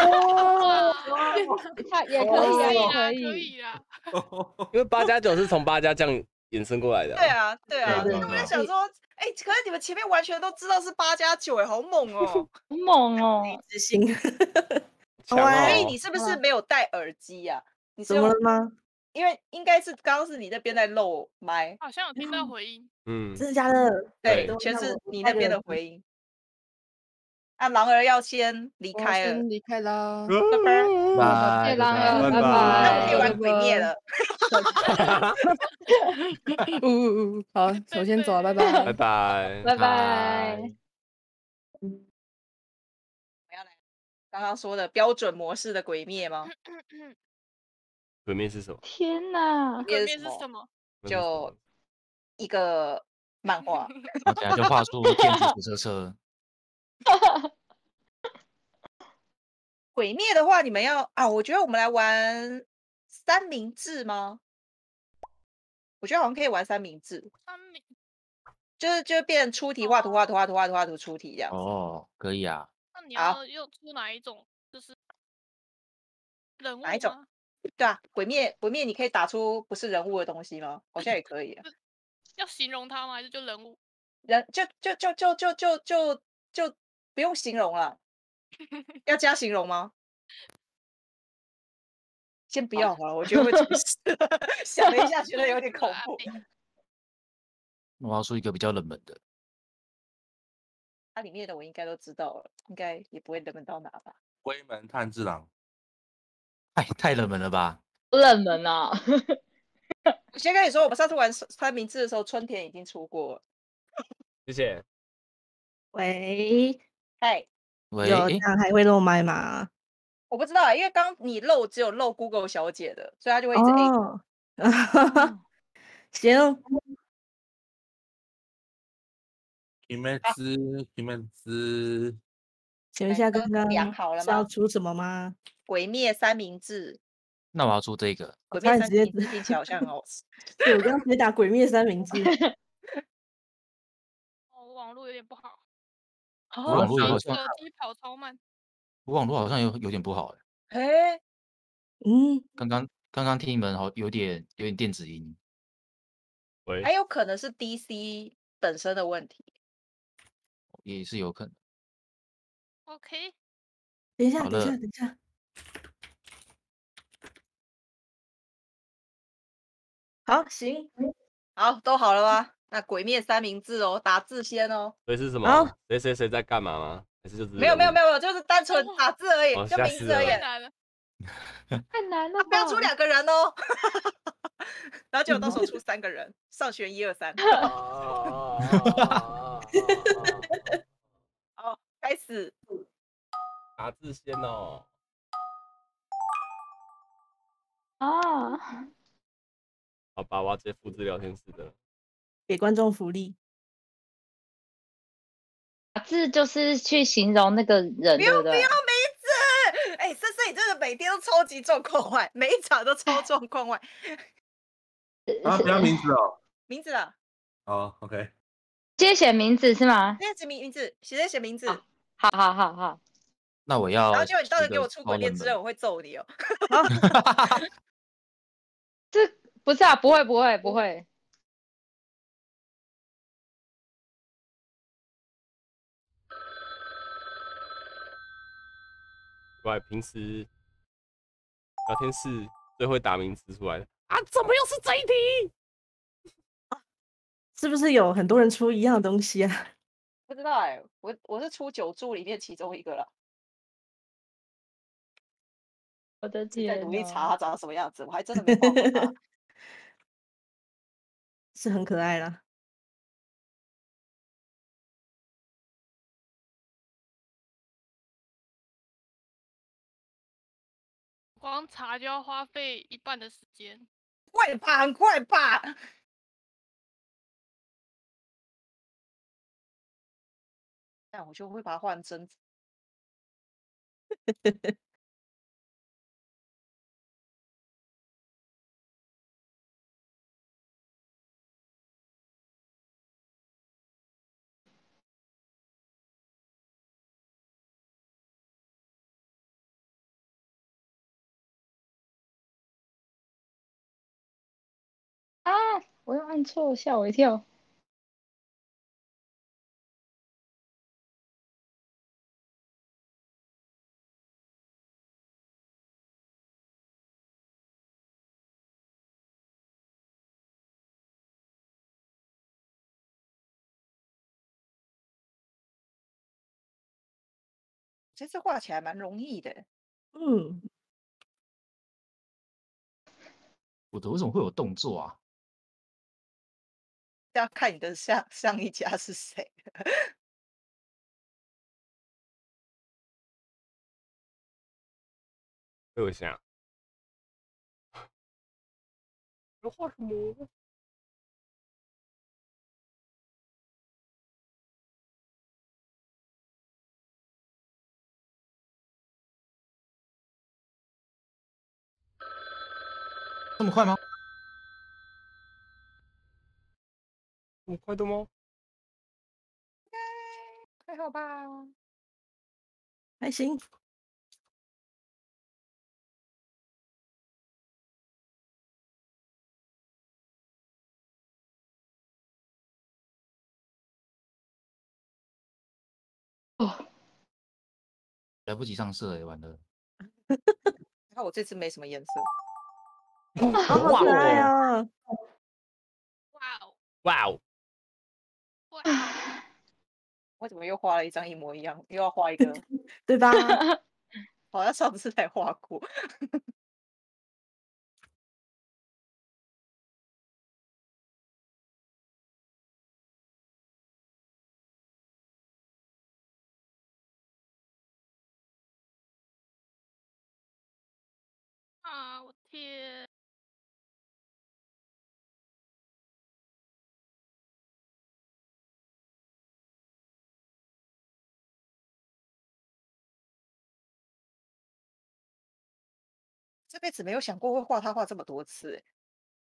Speaker 7: 他也可
Speaker 6: 可
Speaker 7: 以啊，也
Speaker 6: 以啦，可
Speaker 7: 可以。
Speaker 6: 以啦。
Speaker 2: 因为八加九是从八家将衍生过来的。
Speaker 1: 对，啊，对啊，
Speaker 5: 对对
Speaker 1: 我在想说，哎，可是你们前面完全都知道是八加九哎，好猛哦！
Speaker 7: 好猛哦！
Speaker 3: 执行。
Speaker 2: 强
Speaker 3: 好啊
Speaker 1: 所以
Speaker 2: 哦。
Speaker 1: 你是不是没有戴耳机呀？你是用
Speaker 3: 怎么了吗？
Speaker 1: 因为应该是刚刚是你那边在漏麦，
Speaker 6: 好像有听到回音。
Speaker 2: 嗯，
Speaker 3: 真的假的？
Speaker 1: 对
Speaker 2: 对，
Speaker 1: 全是你那边的回音。啊，狼儿要先离
Speaker 4: 我
Speaker 1: 开了，
Speaker 4: 先离开啦。
Speaker 1: 拜拜。
Speaker 5: 拜
Speaker 7: 谢郎
Speaker 5: 拜
Speaker 7: 了，拜
Speaker 2: 拜拜
Speaker 1: 那我可以
Speaker 7: 拜。
Speaker 1: 玩鬼灭了。
Speaker 4: 呜呜呜，好，我先走了，拜拜。
Speaker 2: 拜拜。
Speaker 7: 拜拜。
Speaker 1: 我要来刚刚说的标准模式的鬼灭吗？
Speaker 2: 鬼灭是什么？
Speaker 7: 天哪！
Speaker 6: 鬼灭
Speaker 1: 是什么
Speaker 6: 是什么？
Speaker 1: 就一个漫画。
Speaker 5: 我等下就画出电子火车车。
Speaker 1: 鬼灭的话，你们要啊？我觉得我们来玩三明治吗？我觉得好像可以玩三明治，
Speaker 6: 三明
Speaker 1: 就是就变成出题画图画图画图画图画图出题这样子。
Speaker 5: 哦，可以啊。
Speaker 6: 那你
Speaker 1: 好
Speaker 6: 要又出哪一种？就是人物
Speaker 1: 哪一种
Speaker 6: 吗？
Speaker 1: 对啊，鬼灭鬼灭，你可以打出不是人物的东西吗？好像也可以啊。
Speaker 6: 要形容他吗？还是就人物？
Speaker 1: 人就就就就就就就就不用形容了，要加形容吗？先不要好了，我觉得会出事。想了一下，觉得有点恐怖。
Speaker 5: 我要出一个比较冷门的。
Speaker 1: 它里面的我应该都知道了，应该也不会冷门到哪吧？
Speaker 8: 灰门炭治郎，
Speaker 5: 太太冷门了吧？
Speaker 7: 冷门啊！
Speaker 1: 我先跟你说，我们上次玩三明治的时候，春田已经出过了。
Speaker 2: 谢谢。
Speaker 3: 喂，
Speaker 1: 嗨，
Speaker 5: 喂，
Speaker 3: 有这
Speaker 5: 诶
Speaker 3: 样还会漏麦吗？
Speaker 1: 我不知道啊，因为刚你漏只有漏 Google 小姐的，所以他就会一直 A。
Speaker 3: 哦，行，
Speaker 8: 鬼灭之鬼灭之
Speaker 3: 请问一下，刚刚
Speaker 1: 量好了
Speaker 3: 是要
Speaker 1: 吗？
Speaker 3: 出什么吗？
Speaker 1: 鬼灭三明治，
Speaker 5: 那我要出这个。
Speaker 1: 鬼
Speaker 3: 差点直接
Speaker 1: 灭三明治听起来好像很好吃。
Speaker 3: 对，我刚刚直接打《鬼灭三明治》。
Speaker 6: 哦，我网络有点不好，
Speaker 5: 我网络好
Speaker 6: 手
Speaker 5: 像，
Speaker 6: 机跑超慢。
Speaker 5: 我网络好像有有点不好哎。
Speaker 1: 哎，
Speaker 3: 嗯，
Speaker 5: 刚刚刚刚听你们好有点有点电子音。
Speaker 2: 喂
Speaker 1: 还，有可能是 D C 本身的问题。
Speaker 5: 也是有可能。
Speaker 6: OK，
Speaker 3: 等一下，
Speaker 5: 好
Speaker 3: 等一下，
Speaker 5: 了
Speaker 3: 等一下。好，行，
Speaker 1: 好，都好了吗？那鬼灭三明治哦，打字先哦。
Speaker 2: 所以是什
Speaker 3: 好
Speaker 2: 么？谁谁谁在干嘛吗？还是就只是
Speaker 1: 没有没有没
Speaker 2: 有。
Speaker 1: 有，就是单纯打字而已，就
Speaker 2: 哦吓死
Speaker 1: 名字而已
Speaker 2: 了。
Speaker 6: 太。难了。
Speaker 7: 太难了
Speaker 1: 他标出
Speaker 7: 吧？
Speaker 1: 两个人哦，然后结果到时候出三个人，上旋一二三。好，开始。
Speaker 2: 打字先哦。
Speaker 7: 啊，
Speaker 2: 好吧，我要直接复制聊天室的。
Speaker 3: 给观众福利。
Speaker 7: 打字就是去形容那个人，
Speaker 1: 不
Speaker 7: 对不对？
Speaker 1: 用不用名字，哎、欸，森森，你真的每天都超级状况外，每一场都超状况外。
Speaker 8: 啊，不要名字哦。
Speaker 1: 名字啊。
Speaker 8: 哦 ，OK。
Speaker 7: 接写名字是吗？
Speaker 1: 现在写名名字，写在写名字。
Speaker 7: 好好好好。
Speaker 5: 那我要。
Speaker 1: 然后结果你到时候给我出滚链之刃，我会揍你哦。
Speaker 7: 这不是啊，不会不会不会。
Speaker 2: 怪平时聊天室最会打名字出来的啊，怎么又是这一题？
Speaker 3: 是不是有很多人出一样的东西啊？
Speaker 1: 不知道哎、欸，我我是出九注里面其中一个了。
Speaker 7: 我的天！
Speaker 1: 在努力查他长什么样子，我还真的没画过他。
Speaker 3: 是很可爱啦。
Speaker 6: 光查就要花费一半的时间。
Speaker 1: 快吧，很快吧。但我就会把它换成真。
Speaker 7: 啊！我又按错，吓我一跳。
Speaker 1: 这次画起来蛮容易的。
Speaker 3: 嗯。
Speaker 5: 我的为什么会有动作啊？
Speaker 1: 要看你的上上一家是谁。
Speaker 2: 给我一下。要画什么？
Speaker 5: 这么快吗？
Speaker 2: 这么快的吗？
Speaker 1: 还好吧。
Speaker 3: 还行。
Speaker 7: 哦，
Speaker 5: 来不及上色哎，完了。
Speaker 1: 那我这次没什么颜色。
Speaker 3: 好好可爱哦！
Speaker 6: 哇哦！
Speaker 2: 哇哦！
Speaker 6: 哇！
Speaker 1: 我怎么又画了一张一模一样？又要画一个，
Speaker 3: 对吧？
Speaker 1: 好像上次才画过。
Speaker 6: 啊！我天！
Speaker 1: 这辈子没有想过会画他画这么多次、欸，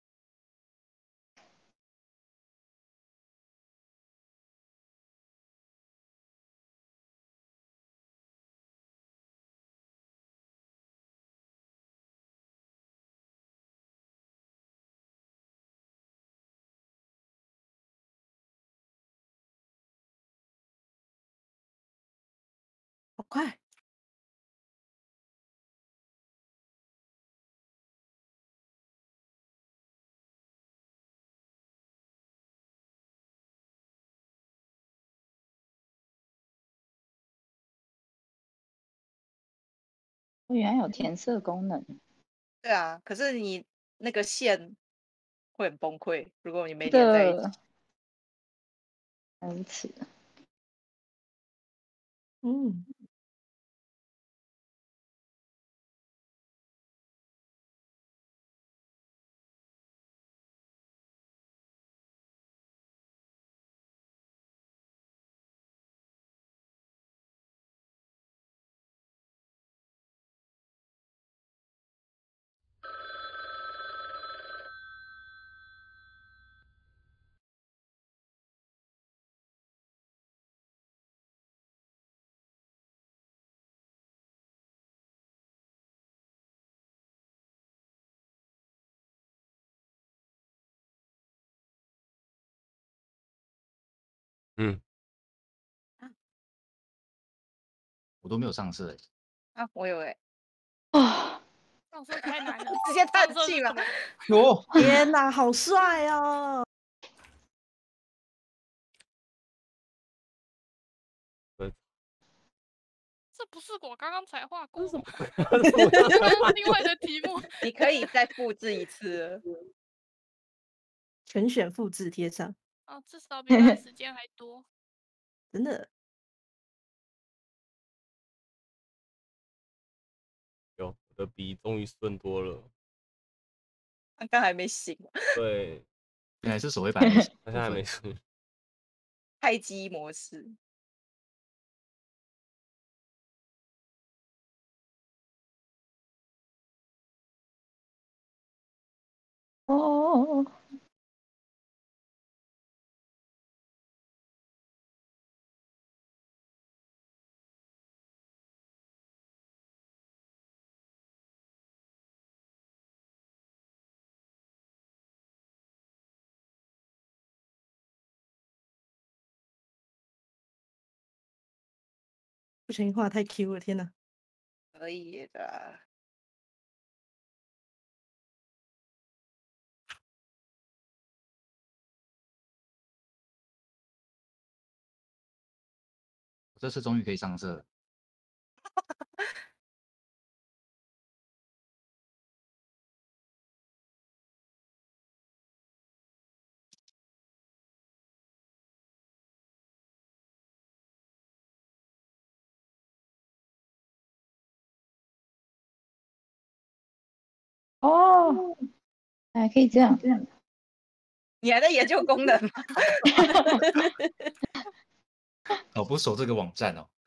Speaker 3: 好快！
Speaker 7: 我原来有填色功能。
Speaker 1: 对啊，可是你那个线会很崩溃，如果你没
Speaker 7: 真
Speaker 1: 连在一起。
Speaker 7: 的如此。
Speaker 3: 嗯，
Speaker 2: 嗯，
Speaker 5: 我都没有上色哎。
Speaker 1: 啊，我有哎、
Speaker 7: 啊，
Speaker 6: 上色太难了，
Speaker 1: 直接叹
Speaker 6: 上色
Speaker 1: 气吧
Speaker 6: 是什么？
Speaker 5: 哟，
Speaker 3: 天哪，好帅哦！
Speaker 2: 对，
Speaker 6: 这不是我刚刚才画过吗？
Speaker 2: 这是什么
Speaker 6: 这是另外的题目。
Speaker 1: 你可以再复制一次了。
Speaker 3: 全选复制贴上，
Speaker 6: 啊，至少比他的时间还多。
Speaker 3: 真的。
Speaker 2: 有，我的笔终于顺多了。
Speaker 1: 刚刚还没醒，
Speaker 2: 对，
Speaker 5: 原来是手绘版没醒
Speaker 2: 好像还
Speaker 5: 的部分
Speaker 2: 没事。
Speaker 1: 开机模式。
Speaker 7: 哦，
Speaker 3: 不行，画太 Q 了，天哪！
Speaker 1: 可以的。
Speaker 5: 我这次终于可以上色了。
Speaker 7: 哦，还可以这样。
Speaker 1: 你还在研究功能吗？
Speaker 5: 好不熟这个网站哦。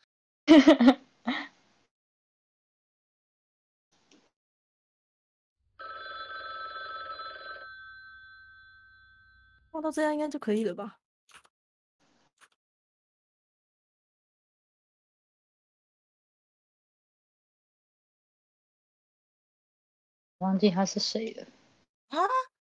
Speaker 3: 画到这样应该就可以了吧？
Speaker 7: 忘记他是谁了。
Speaker 1: 啊，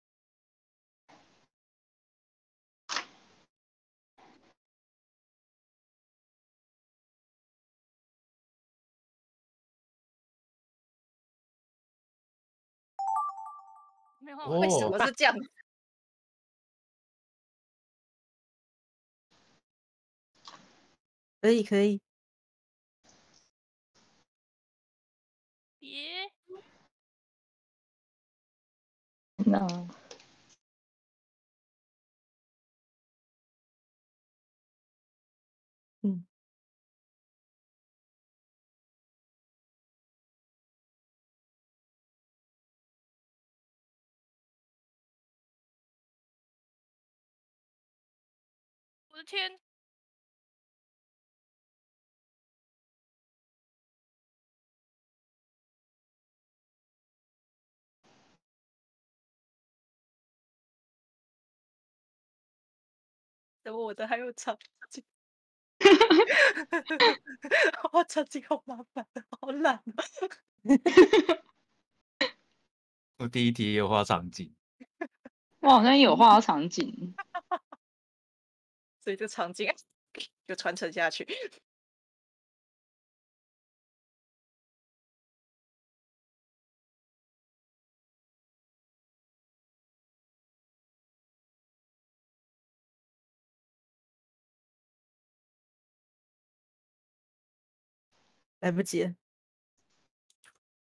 Speaker 6: 没有画
Speaker 5: 哦
Speaker 1: 为什
Speaker 6: 完。
Speaker 1: 么是这样？
Speaker 3: 可以，可以。
Speaker 6: 别，
Speaker 7: 那
Speaker 3: 嗯，
Speaker 6: 我的天，
Speaker 1: 怎么我的还有场景？画场景好麻烦，好懒哦。
Speaker 5: 我第一题也有画场景。
Speaker 7: 我好像有画到场景。
Speaker 1: 所以这场景就传承下去。
Speaker 3: 来不及了。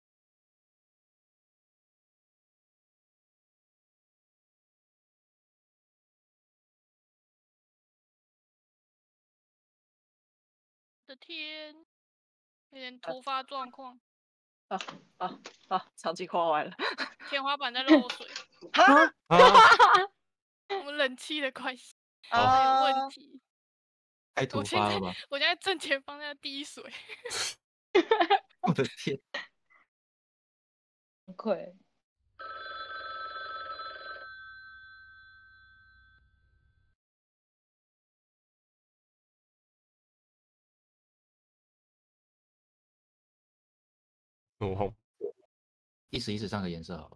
Speaker 6: 的天，有点突发状况，
Speaker 1: 啊啊啊！长期画完了，
Speaker 6: 天花板在漏水，
Speaker 1: 哈
Speaker 2: 啊，
Speaker 6: 我们冷气的关系有
Speaker 1: 啊！
Speaker 6: 问题。
Speaker 5: 太突
Speaker 6: 我现在
Speaker 5: 发了吧？
Speaker 6: 我现在正前方在滴水，
Speaker 5: 我的天！
Speaker 7: 崩溃。
Speaker 2: 我
Speaker 5: 一时一时上个颜色好了。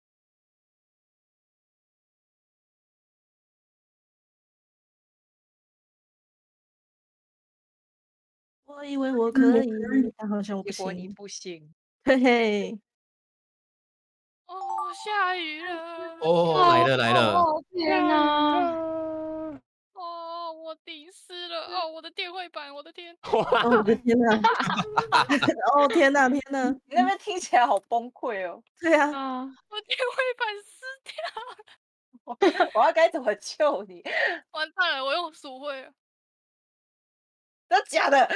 Speaker 3: 我以为我可以，但好像我不
Speaker 1: 结果你
Speaker 3: 行。
Speaker 1: 不行。
Speaker 3: 嘿嘿，
Speaker 6: 哦，下雨了，
Speaker 5: 哦，来了来了！
Speaker 7: 哦天哪！
Speaker 6: 哦，我淋湿了，哦，我的电绘板，我的天，
Speaker 3: 哦我的天哪！哦天哪天哪！
Speaker 1: 你那边听起来好崩溃哦。
Speaker 3: 对啊，
Speaker 7: 啊，
Speaker 6: 我电绘板湿掉了，
Speaker 1: 我我要该怎么救你？
Speaker 6: 完蛋了，我用鼠绘了。
Speaker 1: 真的假的？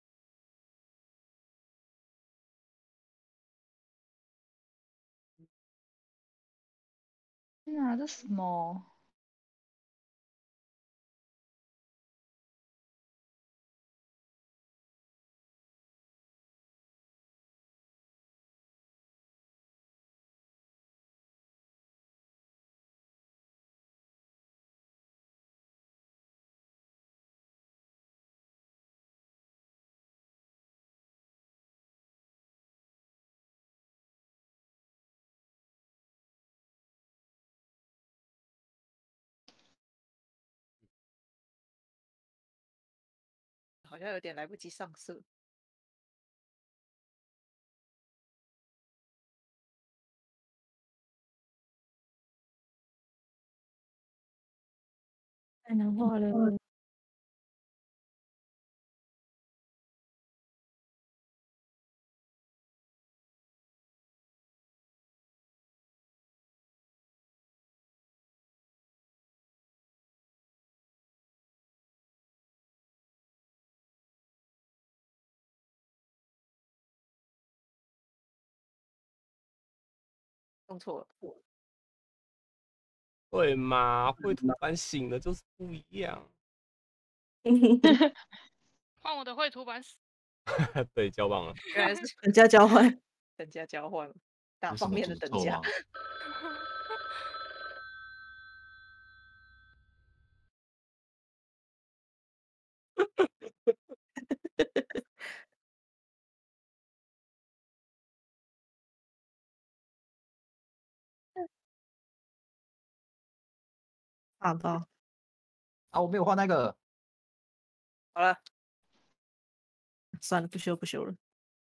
Speaker 7: 天哪，这什么？
Speaker 1: 好像有点来不及上色。
Speaker 3: 太难画了。
Speaker 1: 弄错了。
Speaker 2: 对嘛？绘图板醒了就是不一样。
Speaker 6: 换我的绘图板死，
Speaker 2: 对，交棒了。
Speaker 1: 原来是
Speaker 3: 等价交换。
Speaker 1: 等价交换，大
Speaker 5: 有什么
Speaker 1: 方面的
Speaker 5: 诅咒
Speaker 1: 等价
Speaker 5: 吗？？
Speaker 3: 好的，
Speaker 5: 啊，我没有画那个。
Speaker 1: 好了，
Speaker 3: 算了，不修不修了。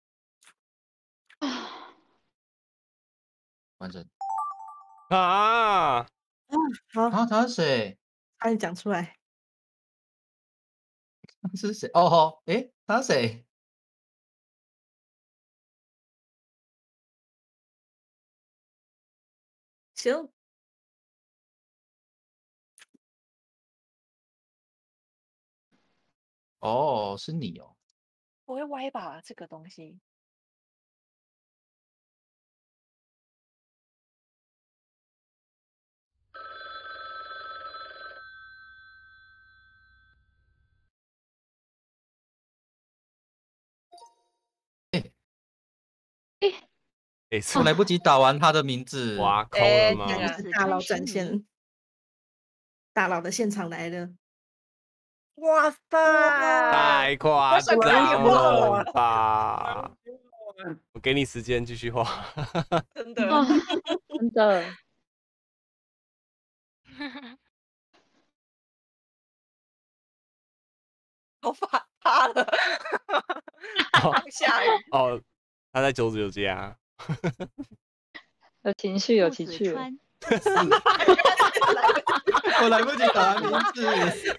Speaker 5: 完成。
Speaker 2: 啊！
Speaker 3: 好，
Speaker 5: 啊，他是谁？
Speaker 3: 快点讲出来。
Speaker 5: 他是谁？哦吼，诶，他是谁？
Speaker 3: 行，
Speaker 5: 哦，是你哦。
Speaker 1: 不会歪吧？这个东西。
Speaker 2: 哎，是
Speaker 5: 我来不及打完他的名字。
Speaker 2: 挖空
Speaker 1: 哎
Speaker 2: 了吗？
Speaker 1: 天啊
Speaker 3: 是大佬展现，大佬的现场来了。
Speaker 1: 哇塞！
Speaker 2: 太夸
Speaker 1: 想看你
Speaker 2: 张
Speaker 1: 画我
Speaker 2: 了吧！我给你时间继续画。
Speaker 1: 真的。
Speaker 7: 啊，真的。
Speaker 1: 头发塌了，刚下雨。
Speaker 2: 哦，他在九九家。
Speaker 7: 有情绪，有
Speaker 9: 不
Speaker 7: 情绪。
Speaker 9: 死川，
Speaker 5: 我来不及打完名字。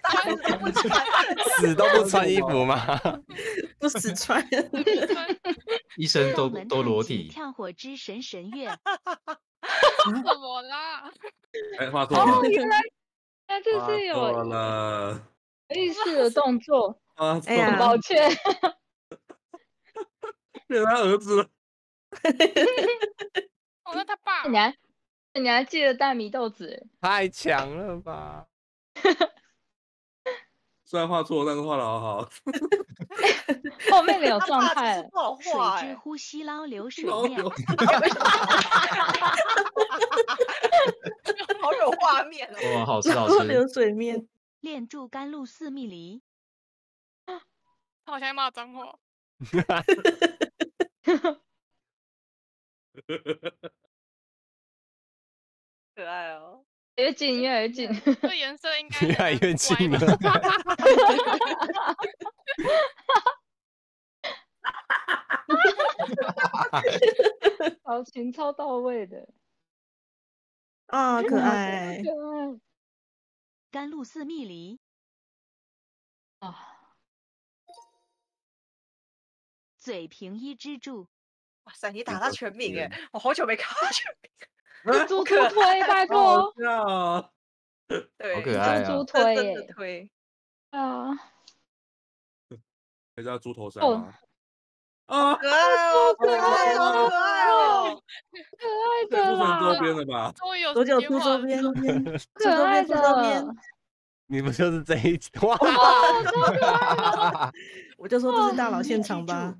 Speaker 2: 死都不穿衣服吗？
Speaker 3: 不死穿。
Speaker 5: 一身都
Speaker 9: 道门
Speaker 5: 都
Speaker 9: 太极
Speaker 5: 裸体。
Speaker 9: 跳火之神神乐，
Speaker 6: 怎么啦？
Speaker 8: 哎，画错
Speaker 7: 哦，
Speaker 8: 了，
Speaker 7: 原来，那这
Speaker 8: 画
Speaker 7: 是有
Speaker 8: 错了。
Speaker 7: 有意识的动作。
Speaker 8: 啊，
Speaker 3: 哎呀
Speaker 7: 很抱歉。
Speaker 8: 变他儿子了。
Speaker 6: 哦，那他爸
Speaker 7: 你还你还记得带米豆子？
Speaker 2: 太强了吧！
Speaker 8: 虽然画错，但是画的好好。
Speaker 7: 后面有
Speaker 1: 他
Speaker 7: 状
Speaker 1: 爸其
Speaker 7: 态了。
Speaker 1: 实不好
Speaker 9: 水
Speaker 1: 画哎。
Speaker 9: 之呼吸捞流水
Speaker 8: 老
Speaker 9: 面，
Speaker 8: 有
Speaker 1: 好有画面哦。
Speaker 5: 哇，好吃好吃。
Speaker 3: 然后流水面，
Speaker 9: 炼铸甘露寺蜜梨，
Speaker 6: 他好像在骂脏话。
Speaker 1: 可爱哦。
Speaker 7: 越近越来越近。
Speaker 6: 这颜色应该
Speaker 2: 越来越近了。
Speaker 7: 表情超到位的。
Speaker 3: 啊，可
Speaker 7: 哇
Speaker 3: 爱。
Speaker 7: 可爱
Speaker 9: 甘露寺蜜梨，
Speaker 7: 啊！
Speaker 9: 嘴平一支柱，
Speaker 1: 哇塞，你打他全名哎，我好久没看他全名。
Speaker 7: 猪猪推，拜
Speaker 8: 好好
Speaker 7: 托，
Speaker 8: 笑哦。
Speaker 1: 对，
Speaker 5: 好可爱啊
Speaker 7: 猪猪！
Speaker 1: 真
Speaker 7: 推
Speaker 1: 真的
Speaker 7: 耶！
Speaker 1: 推。
Speaker 7: 啊，
Speaker 8: 还叫猪头山
Speaker 7: 哦
Speaker 8: 吗？啊，
Speaker 1: 可爱哦，可爱哦，
Speaker 8: 哦
Speaker 1: 可爱哦。
Speaker 7: 可爱
Speaker 8: 这出成
Speaker 7: 的
Speaker 8: 周边
Speaker 7: 啦，
Speaker 8: 了吧？
Speaker 6: 终于有
Speaker 3: 多久
Speaker 6: 时间画了。
Speaker 3: 出周边？周边，出
Speaker 7: 可爱
Speaker 3: 周边，出周边
Speaker 7: 的。。
Speaker 2: 你不就是这一哇？
Speaker 7: 哦，超可爱的。
Speaker 3: 我就说这是大佬
Speaker 9: 哦
Speaker 3: 现场吧。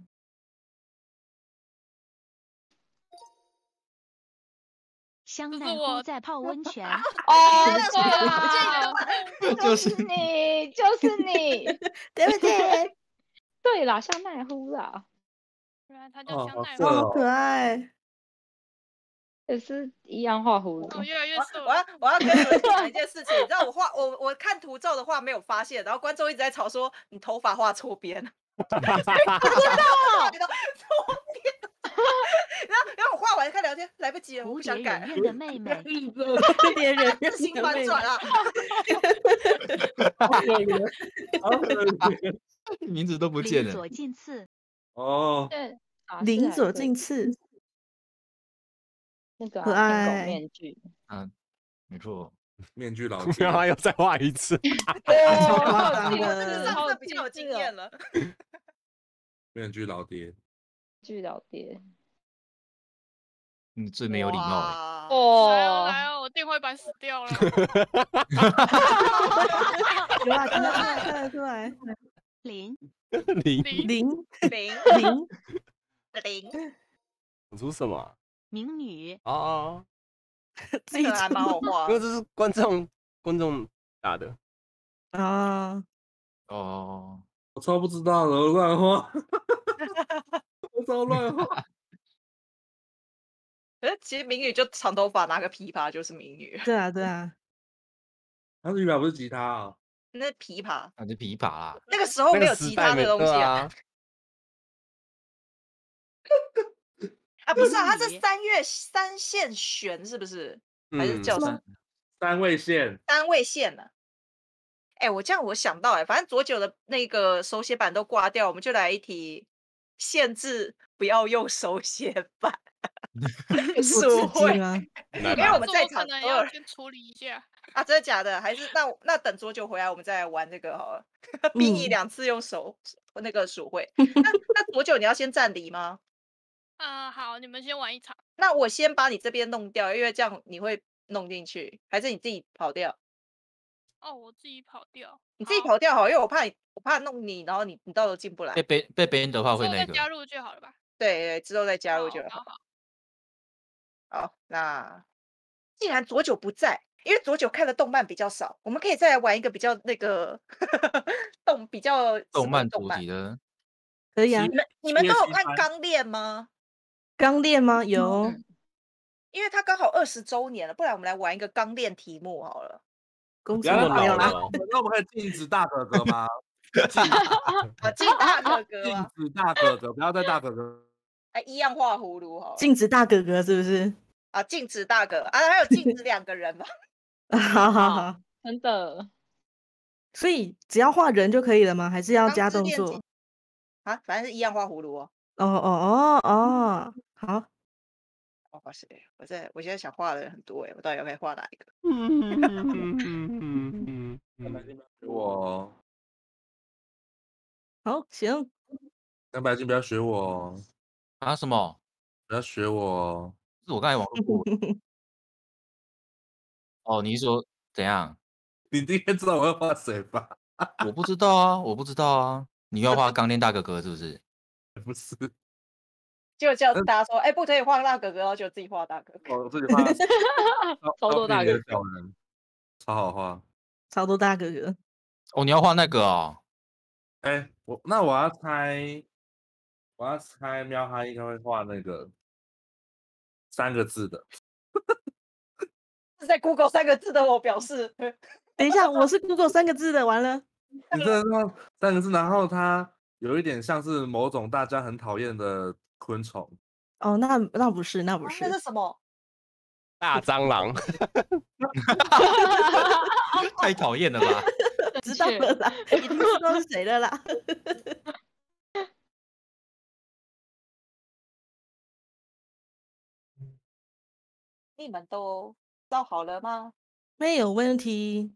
Speaker 9: 香
Speaker 6: 这是我
Speaker 9: 奈乎在泡温泉，
Speaker 7: 哦，对啦，就是你，就是你。
Speaker 3: 对不对？
Speaker 7: 对啦，香奈乎啦，
Speaker 6: 原来他叫
Speaker 8: 哦，
Speaker 6: 香奈
Speaker 3: 哦，
Speaker 8: 好色哦
Speaker 3: 好可爱。
Speaker 7: 也是一样画葫芦。
Speaker 6: 我越来越色
Speaker 1: 我要
Speaker 6: 了。
Speaker 1: 我要跟你们讲一件事情，你知道我画我我看图照的话没有发现，然后观众一直在吵说你头发画错边了。我知道，错边。然后然后我画完看聊天来不及了，我
Speaker 9: 蝴
Speaker 1: 不想改
Speaker 9: 蝶忍。任的妹妹，
Speaker 3: 蝴蝶忍
Speaker 1: 自行反转啊！
Speaker 8: 好可怜，好可怜。
Speaker 5: 名字都不见了。
Speaker 9: 林左近次，
Speaker 8: 哦，
Speaker 7: 对，法师
Speaker 3: 林左
Speaker 7: 还可以
Speaker 3: 近次，
Speaker 7: 那个
Speaker 3: 可
Speaker 7: 啊天狗
Speaker 3: 爱
Speaker 7: 面具。
Speaker 5: 嗯，没错。
Speaker 8: 面具老
Speaker 2: 然后
Speaker 8: 爹。
Speaker 2: 又再画一次。
Speaker 3: 超
Speaker 7: 哦，
Speaker 3: 夸张
Speaker 7: 好机
Speaker 3: 的
Speaker 7: 智，
Speaker 1: 上
Speaker 7: 好
Speaker 1: 次比较有
Speaker 7: 机智哦
Speaker 1: 经验了。
Speaker 8: 面具老爹。
Speaker 7: 巨老爹。
Speaker 5: 你最没有礼貌哎。
Speaker 1: 哇
Speaker 6: 来哦
Speaker 7: 哦，
Speaker 6: 来哦，我电绘板死掉了。
Speaker 3: 有啊，看得出来，看得出来。
Speaker 9: 林
Speaker 2: 零
Speaker 6: 零
Speaker 3: 零
Speaker 1: 零
Speaker 3: 零，
Speaker 1: 零，
Speaker 2: 我出什么啊？
Speaker 9: 名女，
Speaker 2: 哦，
Speaker 3: 自己
Speaker 1: 这个还蛮好画
Speaker 2: 因为这是观众观众打的。
Speaker 3: 啊。
Speaker 5: 哦，
Speaker 8: 我超不知道的，我乱画。我超乱画。
Speaker 1: 可是其实民语就长头发拿个琵琶就是民语，
Speaker 3: 对啊，对啊。
Speaker 8: 他是原来不是吉他啊？
Speaker 1: 那琵琶
Speaker 5: 那就琵琶啦。
Speaker 1: 那个时候
Speaker 2: 那
Speaker 1: 没有吉
Speaker 2: 个时代没
Speaker 1: 他的东西啊。
Speaker 2: 啊。
Speaker 1: 啊，不是啊，它
Speaker 9: 民语
Speaker 1: 是三月三线弦是不是？还是
Speaker 2: 嗯
Speaker 1: 叫什么
Speaker 3: 吗
Speaker 8: 三位线。
Speaker 1: 单位线呢？哎，我这样我想到哎，反正左九的那个手写板都挂掉，我们就来一题，限制不要用手写板。
Speaker 3: 数
Speaker 1: 数会
Speaker 3: 吗？
Speaker 2: 来
Speaker 1: 因为我
Speaker 2: 吧，
Speaker 1: 们在
Speaker 6: 这我可能
Speaker 1: 场偶尔
Speaker 6: 要先处理一下。
Speaker 1: 啊，真的假的？还是那那等左九回来，我们再来玩这个好了。逼你
Speaker 3: 嗯
Speaker 1: 两次用手那个数会。那那左九你要先站离吗？
Speaker 6: 啊、好，你们先玩一场。
Speaker 1: 那我先把你这边弄掉，因为这样你会弄进去，还是你自己跑掉？
Speaker 6: 哦，我自己跑掉。
Speaker 1: 你自己
Speaker 6: 好
Speaker 1: 跑掉好，因为我怕你，我怕弄你，然后你你到时候进不来。
Speaker 5: 被被被别人的话
Speaker 6: 之
Speaker 5: 会那个。
Speaker 6: 后再加入就好了吧？
Speaker 1: 对对，之后再加入
Speaker 6: 好
Speaker 1: 就好。
Speaker 6: 好好。
Speaker 1: 好，那既然左九不在，因为左九看的动漫比较少，我们可以再来玩一个比较那个动比较什么
Speaker 5: 动漫主
Speaker 1: 动漫
Speaker 5: 题的。
Speaker 3: 可以啊
Speaker 8: 七。
Speaker 1: 你们你们都有看《
Speaker 8: 七夜七番
Speaker 1: 钢炼》吗？
Speaker 3: 钢炼吗？有。
Speaker 7: 嗯
Speaker 1: 因为它刚好二十周年了，不然我们来玩一个钢炼题目好了。
Speaker 3: 公司
Speaker 8: 不要
Speaker 2: 这么
Speaker 3: 没有啦。
Speaker 2: 老了哦。
Speaker 8: 那我们可以禁止大哥哥吗？禁
Speaker 1: 啊，进大哥哥
Speaker 8: 禁
Speaker 1: 啊，
Speaker 8: 止大哥哥，不要再大哥哥。
Speaker 1: 哎，一样画葫芦好了。
Speaker 3: 禁止大哥哥是不是？
Speaker 1: 啊，禁止大哥啊，还有禁止两个人吧。
Speaker 3: 好好好。
Speaker 7: 真的。
Speaker 3: 所以只要画人就可以了吗？还是要
Speaker 1: 钢
Speaker 3: 加动
Speaker 1: 之炼金
Speaker 3: 作？
Speaker 1: 啊，反正是一样画葫芦哦。
Speaker 3: 哦哦哦哦，好。
Speaker 1: 哦哇塞，我在我现在想画的人很多哎，我到底要该画哪一个？
Speaker 2: 嗯嗯嗯嗯嗯嗯
Speaker 8: 我
Speaker 3: 好，行。
Speaker 8: 蓝白金不要学我哦，
Speaker 5: 啊？什么？
Speaker 8: 不要学我哦。
Speaker 5: 是我刚才网络过了。哦，你是说怎样？
Speaker 8: 你应该知道我要画谁吧？
Speaker 5: 我不知道啊，我不知道啊。你要画钢炼大哥哥是不是？
Speaker 8: 不是，
Speaker 1: 就叫大家说，哎、不可以画大哥哥，然后就自己画大哥哥。
Speaker 8: 我哦自己画
Speaker 7: 超多大
Speaker 8: 个
Speaker 7: 哥
Speaker 8: 小人，超好画。
Speaker 3: 超多大哥哥。
Speaker 5: 哦，你要画那个哦。
Speaker 8: 哎、我那我要猜，我要猜喵哈应该会画那个三个字的。
Speaker 1: 是在 Google 三个字的我表示，
Speaker 3: 等一下，我是 Google 三个字的，完了。
Speaker 8: 你这个三个字，然后它有一点像是某种大家很讨厌的昆虫。
Speaker 3: 哦，那那不是，那不是。
Speaker 1: 那是什么？
Speaker 2: 大蟑螂。
Speaker 5: 太讨厌了吧？
Speaker 3: 知道了啦，已经知道是谁了啦。
Speaker 1: 你们都造好了吗？
Speaker 3: 没有问题。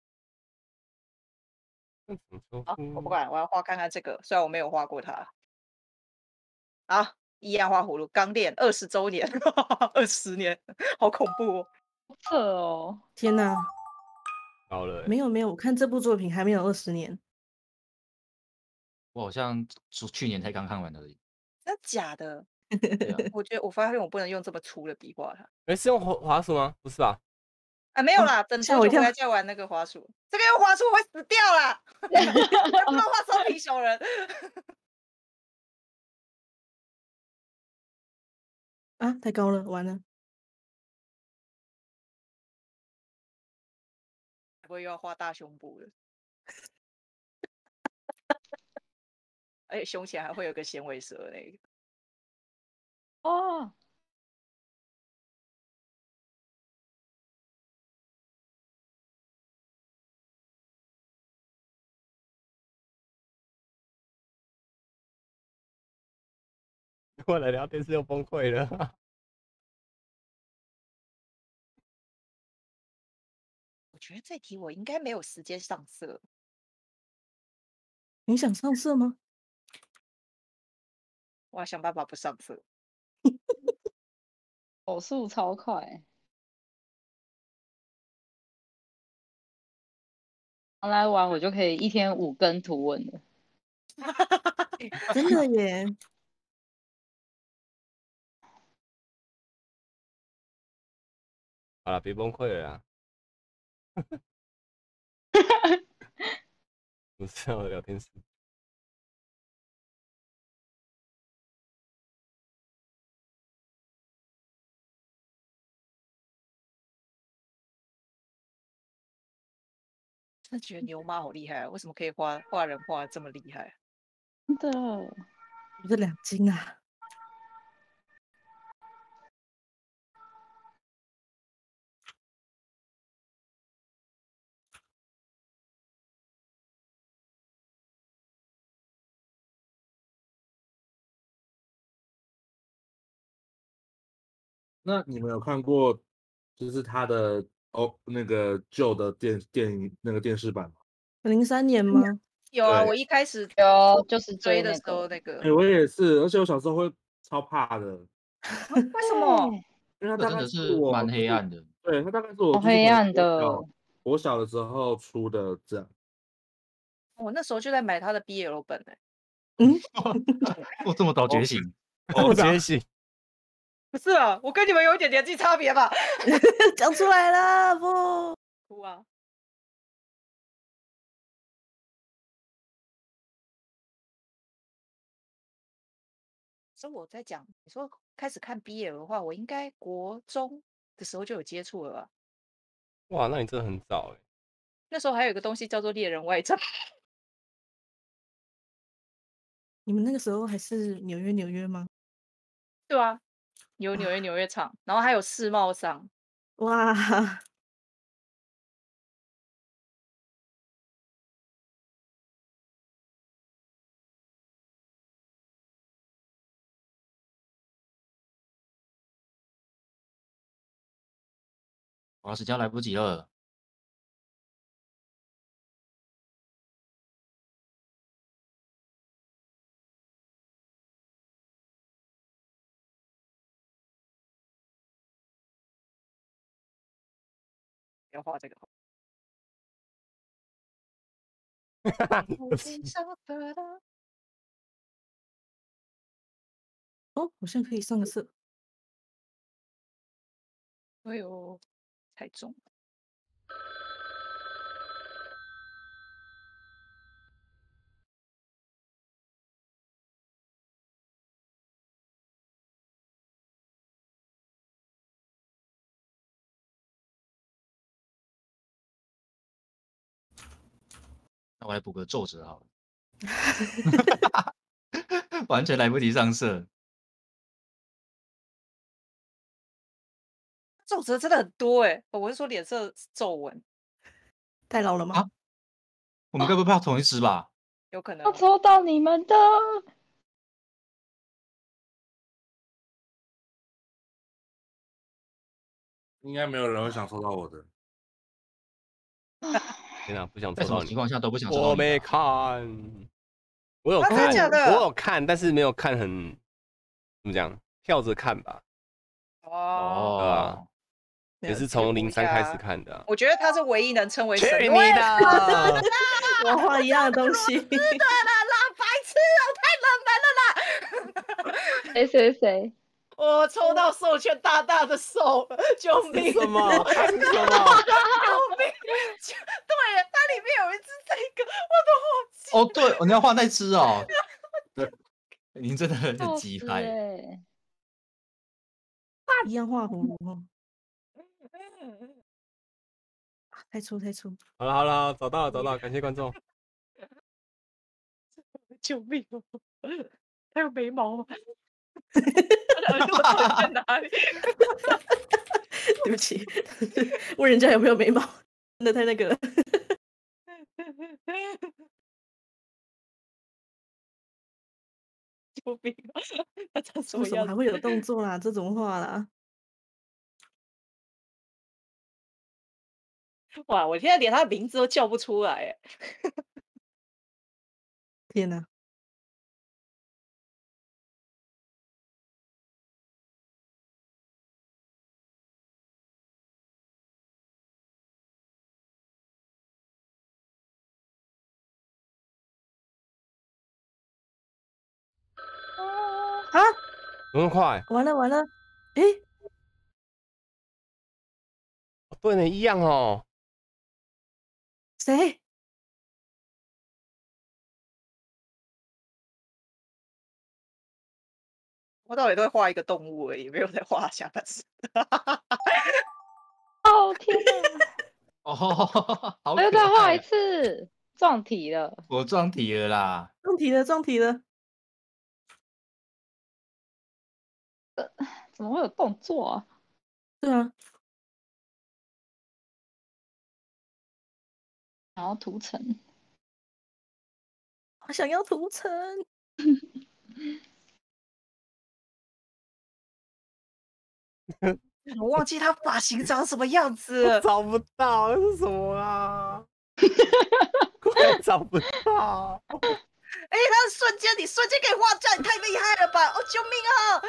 Speaker 1: 好，我不管，我要画看看这个，虽然我没有画过它。好，一样画葫芦，钢炼二十周年，二十年，好恐怖哦！
Speaker 7: 这哦，
Speaker 3: 天哪，
Speaker 2: 好了、欸，
Speaker 3: 没有没有，我看这部作品还没有二十年。
Speaker 5: 我好像去去年才刚看完而已。
Speaker 1: 真假的？
Speaker 5: 对啊，
Speaker 1: 我觉得我发现我不能用这么粗的笔画它。
Speaker 2: 哎、是用滑滑鼠吗？不是吧？
Speaker 1: 啊，没有啦，等
Speaker 3: 吓我一跳
Speaker 1: 多久回来再玩那个滑鼠？这个用滑鼠我会死掉啦！我不能画超皮熊人。
Speaker 3: 啊，太高了，完了。
Speaker 1: 不会又要画大胸部了？而且胸前还会有个纤维蛇那个。
Speaker 7: 哦，
Speaker 2: 我来聊天室又崩溃了。
Speaker 1: 我觉得这题我应该没有时间上色。
Speaker 3: 你想上色吗？
Speaker 1: 我要想办法不上色。
Speaker 7: 手速超快。来玩我就可以一天五根图文了。
Speaker 3: 真的耶！
Speaker 2: 好了，别崩溃了啦。不是我的聊天室。
Speaker 1: 真的觉得牛妈好厉害啊！为什么可以画画人画得这么厉害？
Speaker 7: 真的，
Speaker 3: 我这两斤啊。
Speaker 8: 那你们有看过，就是他的哦那个旧的电电影那个电视版吗？
Speaker 3: 零三年吗？
Speaker 1: 有啊，
Speaker 8: 对
Speaker 1: 我一开始
Speaker 7: 有就是追那
Speaker 1: 追的时候
Speaker 7: 个，
Speaker 1: 那个，
Speaker 8: 哎、我也是，而且我小时候会超怕的，
Speaker 1: 为什么？
Speaker 8: 因为它
Speaker 5: 这真的
Speaker 8: 大概是
Speaker 5: 是蛮
Speaker 8: 我就是
Speaker 5: 黑暗的。
Speaker 8: 对，它大概是我
Speaker 7: 好
Speaker 8: 就是可能
Speaker 7: 黑暗
Speaker 8: 国小
Speaker 7: 的。
Speaker 8: 国小的时候出的这样。
Speaker 1: 我那时候就在买他的 B L 本哎、
Speaker 3: 嗯，
Speaker 5: 我这么早觉醒，
Speaker 2: 我觉醒。
Speaker 1: 不是啊，我跟你们有一点年纪差别吧？
Speaker 3: 讲出来了不？
Speaker 1: 哭啊！所以我在讲，你说开始看 B L 的话，我应该国中的时候就有接触了吧？
Speaker 2: 哇，那你真的很早哎。
Speaker 1: 那时候还有一个东西叫做猎人外传。
Speaker 3: 你们那个时候还是纽约纽约吗？
Speaker 1: 对啊，有纽约纽约场，然后还有世贸商。
Speaker 3: 哇，
Speaker 5: 我时间来不及了。
Speaker 1: 要画这个。
Speaker 2: 对不起，
Speaker 3: 哦，好像可以上个色。
Speaker 1: 哎呦，太重了。
Speaker 5: 那我来补个皱褶好了，完全来不及上色。
Speaker 1: 皱褶真的很多哎、我是说脸色皱纹，
Speaker 3: 太老了吗？
Speaker 5: 啊我们该不会怕同一只吧？
Speaker 1: 有可能
Speaker 7: 我抽到你们的，
Speaker 8: 应该没有人会想收到我的。
Speaker 2: 天哪，不想
Speaker 5: 在什么
Speaker 2: 抽到你。
Speaker 5: 情况下都不想抽到你
Speaker 2: 我没
Speaker 5: 吧？
Speaker 2: 看，我有
Speaker 1: 啊真
Speaker 2: 看，
Speaker 1: 的假的
Speaker 2: 我有看，但是没有看很怎么讲，跳着看吧，
Speaker 1: 哦。
Speaker 2: 对吧？
Speaker 5: 哦，
Speaker 2: 也是从零三开始看的啊。
Speaker 1: 我觉得他是唯一能称为
Speaker 2: 去你
Speaker 1: 神我也是
Speaker 2: 的！
Speaker 3: 我画一样的东西。
Speaker 1: 是的啦啦，白痴哦、太冷门了啦！
Speaker 7: 谁谁谁？
Speaker 1: 我抽到授权大大的手了，救命！
Speaker 2: 什么？它是什么？
Speaker 1: 救命！就对了，它里面有一只这个，我都忘记。
Speaker 5: 哦，对，哦你要画那只哦。对，您真的很
Speaker 7: 笑死
Speaker 5: 急拍。
Speaker 7: 欸
Speaker 3: 一样画葫芦哦。啊太粗太粗。
Speaker 2: 好了好了，找到了找到了，感谢观众。
Speaker 1: 救命哦！它有眉毛吗？它的耳朵到底在哪里？
Speaker 3: 对不起，问人家有没有眉毛，真的太那个了。
Speaker 1: 救命啊！它长什么样子？
Speaker 3: 为什么还会有动作啦？这种画啦？
Speaker 1: 哇！我现在连它的名字都叫不出来哎。
Speaker 3: 天哪！啊！
Speaker 2: 怎么那么快？
Speaker 3: 完了完了！诶，
Speaker 2: 对呢，一样哦。
Speaker 3: 谁？
Speaker 1: 我到底都会画一个动物而已，没有在画下半身。
Speaker 7: 哦天哪！
Speaker 5: 哦，好
Speaker 7: 我
Speaker 5: 可
Speaker 7: 又再画一
Speaker 5: 爱啊！
Speaker 7: 次，撞题了。
Speaker 5: 我撞题了啦！
Speaker 3: 撞题了撞题了！
Speaker 7: 怎么会有动作啊？
Speaker 3: 对啊，
Speaker 7: 然后涂层，
Speaker 3: 好想要涂层。
Speaker 1: 我忘记他发型长什么样子
Speaker 2: 我
Speaker 1: 了。
Speaker 2: 找不到，那是什么啦？我找不到。
Speaker 1: 哎、他的瞬间，你瞬间可以画这样，你太厉害了吧！哦，救命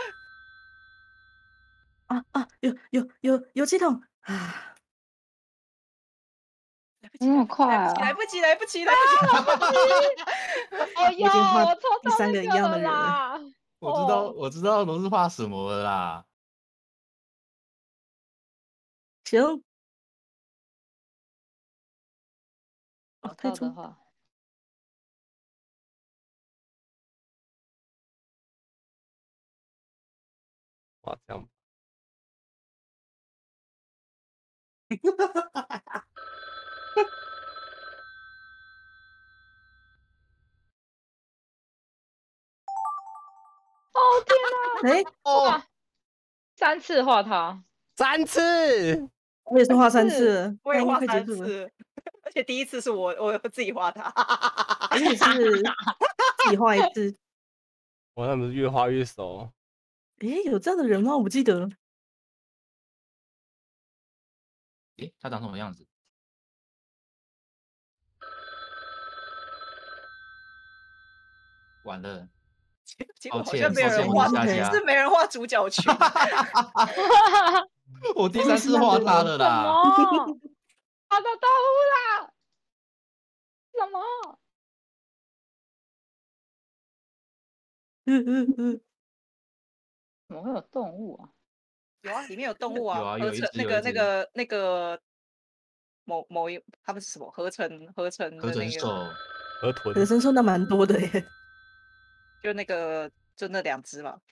Speaker 1: 啊！
Speaker 3: 啊啊！有有有有系统啊！
Speaker 1: 来不及，
Speaker 7: 那么快啊！
Speaker 1: 来不及，来不及，来不及！
Speaker 7: 哎呦，
Speaker 3: 我已经画
Speaker 7: 我抽
Speaker 3: 第三个
Speaker 7: 到那个
Speaker 3: 一样的人了。
Speaker 7: 了啦！
Speaker 5: 我知道，
Speaker 7: 哦
Speaker 5: 我知道龙是画什么了啦。
Speaker 3: 行。哦，
Speaker 7: 找
Speaker 3: 太粗。
Speaker 7: 到的话，
Speaker 2: 哇，这样。
Speaker 7: 哦天哪！
Speaker 3: 哎，
Speaker 7: 哇，三次画它，
Speaker 2: 三次。
Speaker 3: 我也是画三
Speaker 7: 是
Speaker 3: 次了，
Speaker 1: 我也画
Speaker 3: 那应该快结
Speaker 1: 三
Speaker 3: 束了。
Speaker 1: 次，而且第一次是我我自己画它。
Speaker 3: 我也是自己画一次。
Speaker 2: 哇，他们是越画越熟。
Speaker 3: 诶，有这样的人吗？我不记得了。
Speaker 5: 诶，他长什么样子？完了，
Speaker 1: 结果
Speaker 5: 抱
Speaker 1: 好像没有
Speaker 5: 歉抱歉，我
Speaker 1: 人画，
Speaker 5: 是大家
Speaker 1: 是。没人画主角群。
Speaker 5: 我第三次画他了
Speaker 7: 什
Speaker 5: 啦。
Speaker 7: 么？ 找到动物啦！什么？
Speaker 3: 嗯嗯嗯，
Speaker 7: 怎么会有动物啊？
Speaker 1: 有啊，里面有动物
Speaker 5: 有
Speaker 1: 啊，
Speaker 5: 啊，
Speaker 1: 合
Speaker 5: 有一
Speaker 1: 成那个那
Speaker 5: 只有一只
Speaker 1: 个那个某某一他们是什么合成合成
Speaker 5: 合
Speaker 1: 的那个，
Speaker 5: 成兽，
Speaker 2: 河豚
Speaker 3: 可是说那蛮多的耶。
Speaker 1: 就那个就那两只嘛。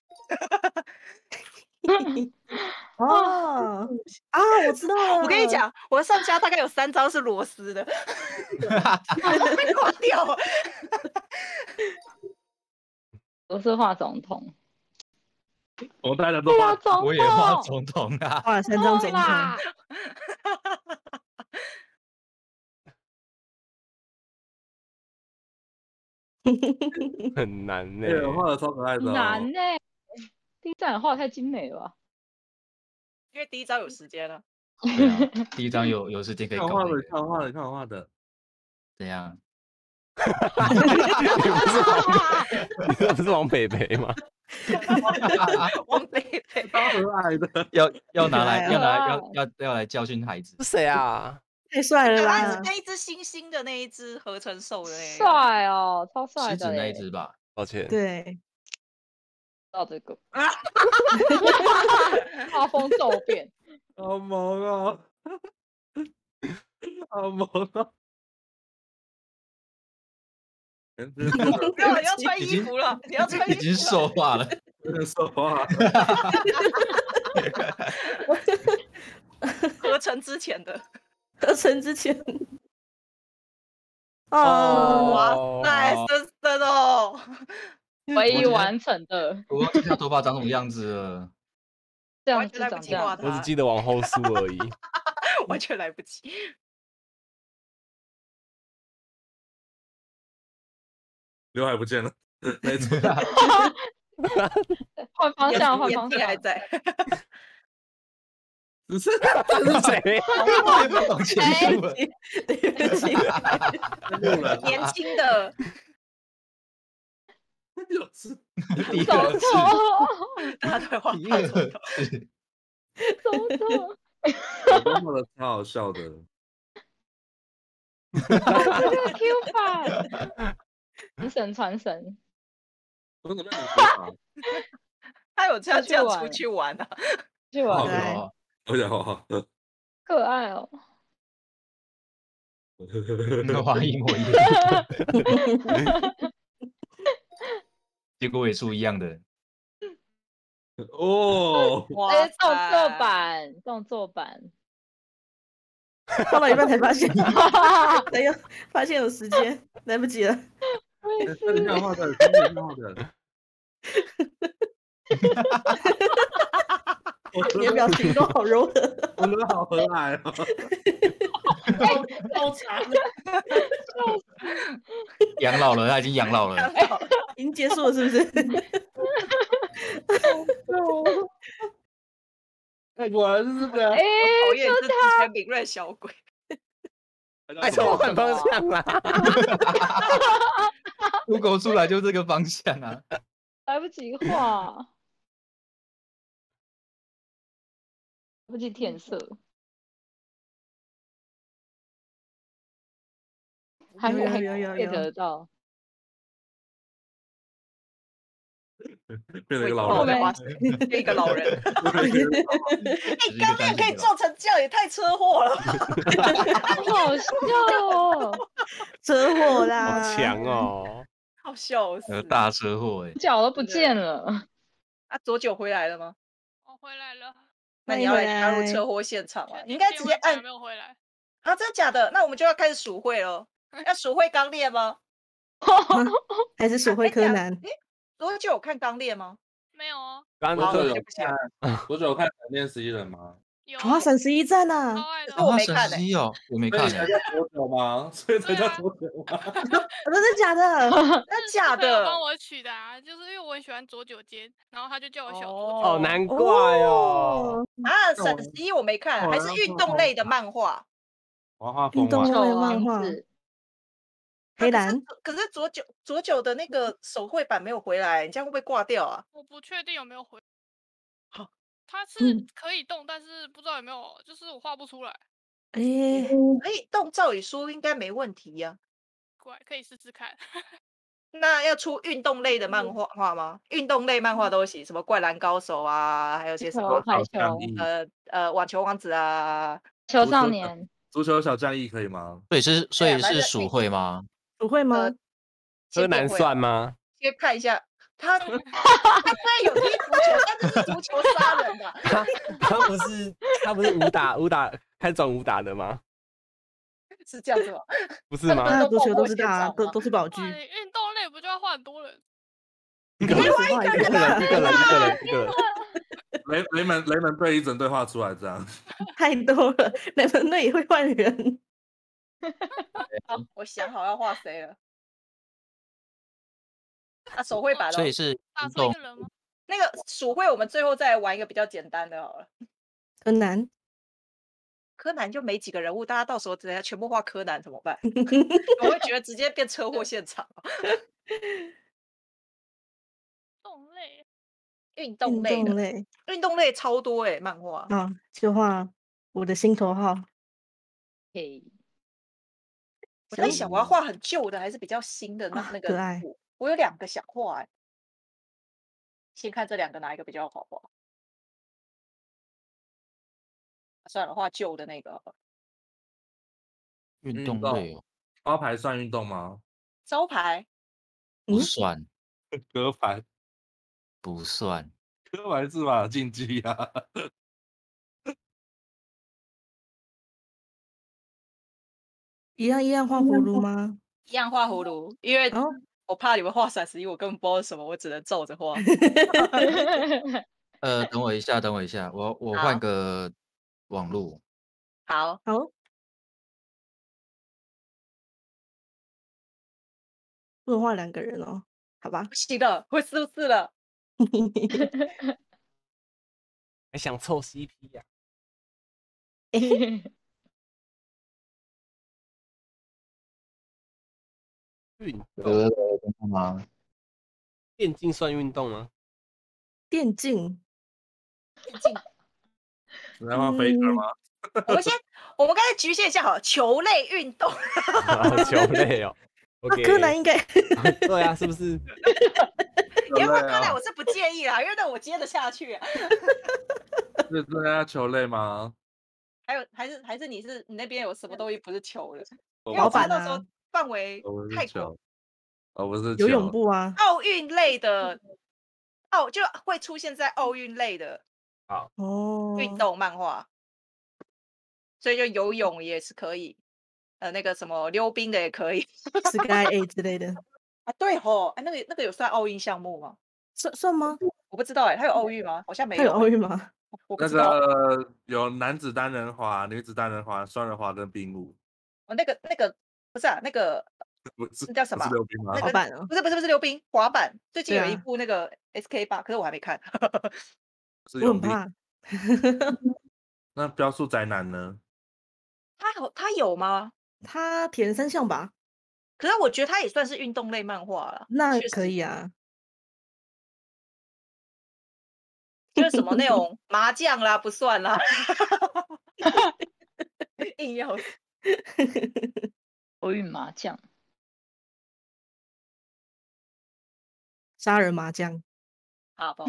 Speaker 3: 哦啊，我知道了。
Speaker 1: 我跟你，讲，我上家大概有三张是螺丝的，被垮掉了。
Speaker 7: 我是画总统，
Speaker 8: 我大家都
Speaker 7: 对
Speaker 8: 画
Speaker 7: 啊，总
Speaker 5: 我也画
Speaker 7: 统，
Speaker 5: 总统啊。
Speaker 3: 画了三张总统。
Speaker 7: 啦，
Speaker 2: 很难呢、
Speaker 8: 对，我画的超可爱的哦。
Speaker 7: 难呢。第一张也画的太精美了吧？
Speaker 1: 因为第一张有时间了。
Speaker 5: 对啊，第一张有有时间可以
Speaker 8: 看我画的，
Speaker 5: 搞那个，
Speaker 8: 看我画的，看我画的。
Speaker 5: 怎样？
Speaker 2: 你不是王，你这不是王北北吗？
Speaker 1: 王北北，
Speaker 8: 超可爱的。
Speaker 5: 要要拿来
Speaker 3: 可爱
Speaker 5: 要拿来
Speaker 7: 啊
Speaker 5: 要要要来教训孩子
Speaker 2: 是。谁啊？
Speaker 3: 太帅了
Speaker 1: 那一只
Speaker 3: 啦！
Speaker 1: 那一只星星的那一只合成兽的那个，
Speaker 7: 帅哦，超帅
Speaker 5: 狮子那一
Speaker 7: 的嘞！
Speaker 5: 只吧，
Speaker 2: 抱歉，
Speaker 3: 对，
Speaker 7: 到这个
Speaker 1: 啊，
Speaker 7: 画风骤变，
Speaker 8: 好萌哦，好萌哦。
Speaker 1: 没有，你要穿
Speaker 5: 已经
Speaker 1: 衣服了，你要穿衣服
Speaker 5: 已经兽化了。
Speaker 8: 有点说话。
Speaker 1: 合成之前的。
Speaker 3: 合成之前。
Speaker 2: 哦
Speaker 3: 哦，
Speaker 1: 哇塞，深深哦。
Speaker 7: 唯一完成的，
Speaker 5: 我忘记他头发长什么样子了。
Speaker 7: 这样
Speaker 1: 完全来不
Speaker 7: 就长这样。
Speaker 1: 及画它，
Speaker 2: 我只记得往后梳而已。
Speaker 1: 完全来不及。
Speaker 8: 刘海不见了，没错。
Speaker 7: 换方向，换
Speaker 1: 眼
Speaker 7: 方向。
Speaker 1: 睛还在。
Speaker 8: 只是
Speaker 2: 这是谁？
Speaker 5: 我也不懂前述了。
Speaker 3: 对不起，
Speaker 8: 路人
Speaker 1: 年轻的，
Speaker 8: 有事。
Speaker 5: 第
Speaker 7: 总
Speaker 5: 二次，
Speaker 7: 统，
Speaker 1: 大家都会画
Speaker 5: 第
Speaker 1: 他总
Speaker 5: 二
Speaker 1: 统。
Speaker 5: 次，
Speaker 7: 总统，
Speaker 8: 我都画的超好笑的。
Speaker 7: 这个 Q 版，传神传神，
Speaker 8: 我怎么没有说法？
Speaker 1: 他有这样
Speaker 7: 出去玩
Speaker 1: 这样出去玩啊？
Speaker 7: 去
Speaker 5: 好
Speaker 7: 玩，
Speaker 5: 有啊，
Speaker 8: 我想好好。
Speaker 7: 可爱哦。
Speaker 5: 那画一模一样，结果也出一样的。
Speaker 8: 哦，
Speaker 1: 哇
Speaker 7: 哎，动作
Speaker 1: 塞，
Speaker 7: 版，动作版，
Speaker 3: 画到一半才发现，才有发现有时间，来不及了。
Speaker 8: 那你看画的，真的画的。
Speaker 3: 你的表情都好柔和，
Speaker 8: 我觉得好和蔼哦。
Speaker 3: 好长，
Speaker 5: 养老了，他已经养老了。
Speaker 3: 已经结束了是不是？
Speaker 8: 哎，果然是这样。
Speaker 7: 哎，
Speaker 1: 讨厌这之前敏锐小鬼。
Speaker 2: 哎，怎么换方向啦？
Speaker 5: Google 出来就这个方向啊。
Speaker 7: 来不及画，来不及填色，还没
Speaker 3: 有有有有
Speaker 7: get
Speaker 3: 有
Speaker 7: 得到。
Speaker 8: 变成一个
Speaker 1: 后
Speaker 8: 老人。
Speaker 1: 面花变一个老人。哎，钢链可以做成这样，也太车祸了。
Speaker 7: 好笑哦，
Speaker 3: 车祸
Speaker 2: 好
Speaker 3: 啦！
Speaker 2: 强哦！
Speaker 1: 好笑死
Speaker 5: 有！大车祸哎，
Speaker 7: 脚都不见了。
Speaker 1: 啊，左九回来了吗？
Speaker 6: 我回来了，
Speaker 1: 那你要来
Speaker 3: 欢迎回来
Speaker 1: 加入车祸现场吗？
Speaker 6: 确
Speaker 1: 你应该
Speaker 6: 定电
Speaker 1: 直接按
Speaker 6: 话本来没有回来。
Speaker 1: 啊，真的假的？那我们就要开始数会了。要数会钢链吗？
Speaker 3: 还是鼠会柯南？
Speaker 1: 哎，左九有看钢链吗？
Speaker 6: 没有哦，
Speaker 1: 好
Speaker 2: 刚刚这
Speaker 8: 多久有
Speaker 1: 对不起啊
Speaker 8: 看？多久有看《闪电十一人》吗？
Speaker 6: 有
Speaker 3: 哇，闪十一站
Speaker 6: 超
Speaker 3: 啊！
Speaker 6: 爱的
Speaker 1: 可是我
Speaker 6: 哦，
Speaker 5: 神
Speaker 1: 没看欸
Speaker 5: 十一哦，我没看哎。
Speaker 8: 所以才叫多久吗？所以才叫多久吗？
Speaker 3: 真的假的？
Speaker 1: 真
Speaker 6: 是
Speaker 1: 假的
Speaker 6: 朋友帮？我取的啊，就是因为我很喜欢左九间，然后他就叫我小左九。
Speaker 2: 哦，难怪哦。
Speaker 1: 啊，闪十一我没看，还是运动类的漫画。
Speaker 8: 我要画
Speaker 3: 运动
Speaker 8: 风啊！
Speaker 3: 类漫画，
Speaker 7: 是
Speaker 3: 黑蓝
Speaker 1: 可是左九左九的那个手绘版没有回来，你这样会不会挂掉啊？
Speaker 6: 我不确定有没有回
Speaker 1: 好。
Speaker 6: 它是
Speaker 3: 嗯
Speaker 6: 可以动，但是不知道有没有，就是我画不出来。
Speaker 3: 哎，
Speaker 1: 可以动，照理说应该没问题呀、
Speaker 6: 怪，可以试试看。
Speaker 1: 那要出运动类的漫画画吗？运动类漫画都行，什么灌篮高手啊，还有些什么
Speaker 7: 球排
Speaker 8: 小将
Speaker 7: 球
Speaker 8: 翼，
Speaker 1: 呃呃网球王子啊，
Speaker 7: 球
Speaker 8: 足球小
Speaker 7: 少年，
Speaker 8: 足球小将翼可以吗？
Speaker 5: 所以是所
Speaker 1: 对啊，
Speaker 5: 以是鼠
Speaker 1: 反正可以
Speaker 5: 会吗？
Speaker 3: 不会吗？
Speaker 1: 呃
Speaker 2: 柯南
Speaker 1: 先点会好了，
Speaker 2: 算吗？
Speaker 1: 先看一下他他虽然有踢足球，但这是足球杀人的、
Speaker 2: 他他不是他不是武打武打开转武打的吗？
Speaker 1: 是这样子吗？
Speaker 2: 不是吗？
Speaker 3: 那足球
Speaker 1: 都爆破
Speaker 3: 都是大啊，
Speaker 1: 现场吗？
Speaker 3: 都都是宝
Speaker 6: 哇，
Speaker 3: 具。
Speaker 6: 你运动类不就要换很多人？
Speaker 2: 一个人
Speaker 3: 你只画一
Speaker 2: 一个
Speaker 3: 个啊，
Speaker 2: 人一个人一个人一个人，
Speaker 8: 雷雷门雷门队一整队画出来这样。
Speaker 3: 太多了，雷门队也会换人。
Speaker 1: 好，我想好要画谁了。啊，手绘版哦，
Speaker 5: 所以是
Speaker 6: 打
Speaker 5: 运动
Speaker 6: 出一个人吗？
Speaker 1: 那个鼠绘，我们最后再来玩一个比较简单的好了。
Speaker 3: 柯南，
Speaker 1: 柯南就没几个人物，大家到时候等下全部画柯南怎么办？我会觉得直接变车祸现场。
Speaker 6: 动类，
Speaker 1: 运动
Speaker 3: 运
Speaker 1: 类的，
Speaker 3: 动类
Speaker 1: 运动类超多哎、漫画。
Speaker 3: 啊，就画我的心头号。
Speaker 7: 嘿，
Speaker 1: 我在想我要画很旧的还是比较新的那
Speaker 3: 啊
Speaker 1: 那个
Speaker 3: 可爱
Speaker 1: 人物。我有两个想画哎、先看这两个哪一个比较好画。算了，画旧的那个好了。
Speaker 5: 运
Speaker 8: 运动
Speaker 5: 动类哦，
Speaker 8: 招牌算运动吗？
Speaker 1: 招牌
Speaker 5: 不
Speaker 3: 嗯
Speaker 5: 算
Speaker 8: 歌牌，
Speaker 5: 不算，
Speaker 8: 歌牌是吧？竞技啊。
Speaker 3: 一样一样画葫芦吗？
Speaker 1: 一样画葫芦，因为
Speaker 3: 哦，
Speaker 1: 我怕你们画闪十一，我根本不知道是什么，我只能照着画。
Speaker 5: 呃，等我一下，等我一下，我我换
Speaker 1: 好
Speaker 5: 个网路，
Speaker 1: 好，
Speaker 3: 好，不能画两个人哦，好吧
Speaker 1: 不。行了，会出事了。
Speaker 2: 还想凑 C P 呀、运动
Speaker 5: 呃，干嘛？
Speaker 2: 电竞算运动吗？
Speaker 3: 电竞，
Speaker 1: 电竞，
Speaker 8: 你在画 Faker 吗？
Speaker 1: 我们先，我们刚才局限一下好了，球类运动。
Speaker 2: 球类哦。
Speaker 3: 啊，
Speaker 2: OK，
Speaker 3: 柯南应该
Speaker 2: 对啊，是不是？
Speaker 1: 你要画柯南，
Speaker 8: 啊
Speaker 1: 我是不介意啦，因为那我接得下去啊。
Speaker 8: 是这家球类吗？
Speaker 1: 还有，还是还是你是你那边有什么东西不是球的？
Speaker 8: 我
Speaker 1: 因为我
Speaker 3: 老板
Speaker 1: 怕到时候
Speaker 3: 啊，
Speaker 1: 范围
Speaker 8: 我不是
Speaker 1: 太广。
Speaker 8: 球，我不是
Speaker 3: 游泳
Speaker 8: 球。
Speaker 3: 部啊，
Speaker 1: 奥运类的，奥就会出现在奥运类的
Speaker 3: 哦，
Speaker 1: 运动漫画，所以就游泳也是可以，呃，那个什么溜冰的也可以。
Speaker 3: Sky A 之类的，
Speaker 1: 啊。对吼，哎，那个那个有算奥运项目吗？
Speaker 3: 算算吗？
Speaker 1: 我不知道哎、它有奥运吗？好像没有、
Speaker 3: 他有奥
Speaker 1: 欸，
Speaker 3: 运吗？
Speaker 8: 那
Speaker 1: 我不知道。
Speaker 8: 个有男子单人滑、女子单人滑、双人滑跟冰舞，
Speaker 1: 哦，那个那个不是啊，那个
Speaker 8: 不是
Speaker 1: 那叫什么
Speaker 8: 不是溜冰吗？
Speaker 1: 那个
Speaker 3: 滑板哦，
Speaker 1: 不是不是不是溜冰，滑板。最近有一
Speaker 3: 对啊，
Speaker 1: 部那个 S K 八，可是我还没看。
Speaker 8: 是泳力。
Speaker 3: 我很怕。
Speaker 8: 那标速宅男呢？
Speaker 1: 他有他有吗？
Speaker 3: 他铁人三项吧？
Speaker 1: 可是我觉得他也算是运动类漫画了，
Speaker 3: 那
Speaker 1: 确实
Speaker 3: 可以啊。
Speaker 1: 就是什么那种麻将啦，不算啦。硬要
Speaker 7: 我运麻将，
Speaker 3: 杀人麻将，
Speaker 1: 好不好？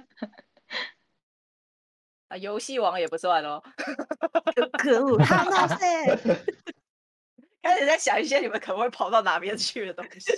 Speaker 1: 啊，游戏王也不算哦。
Speaker 3: 可可恶，哈那塞，
Speaker 1: 开始在想一些你们可能会跑到哪边去的东西。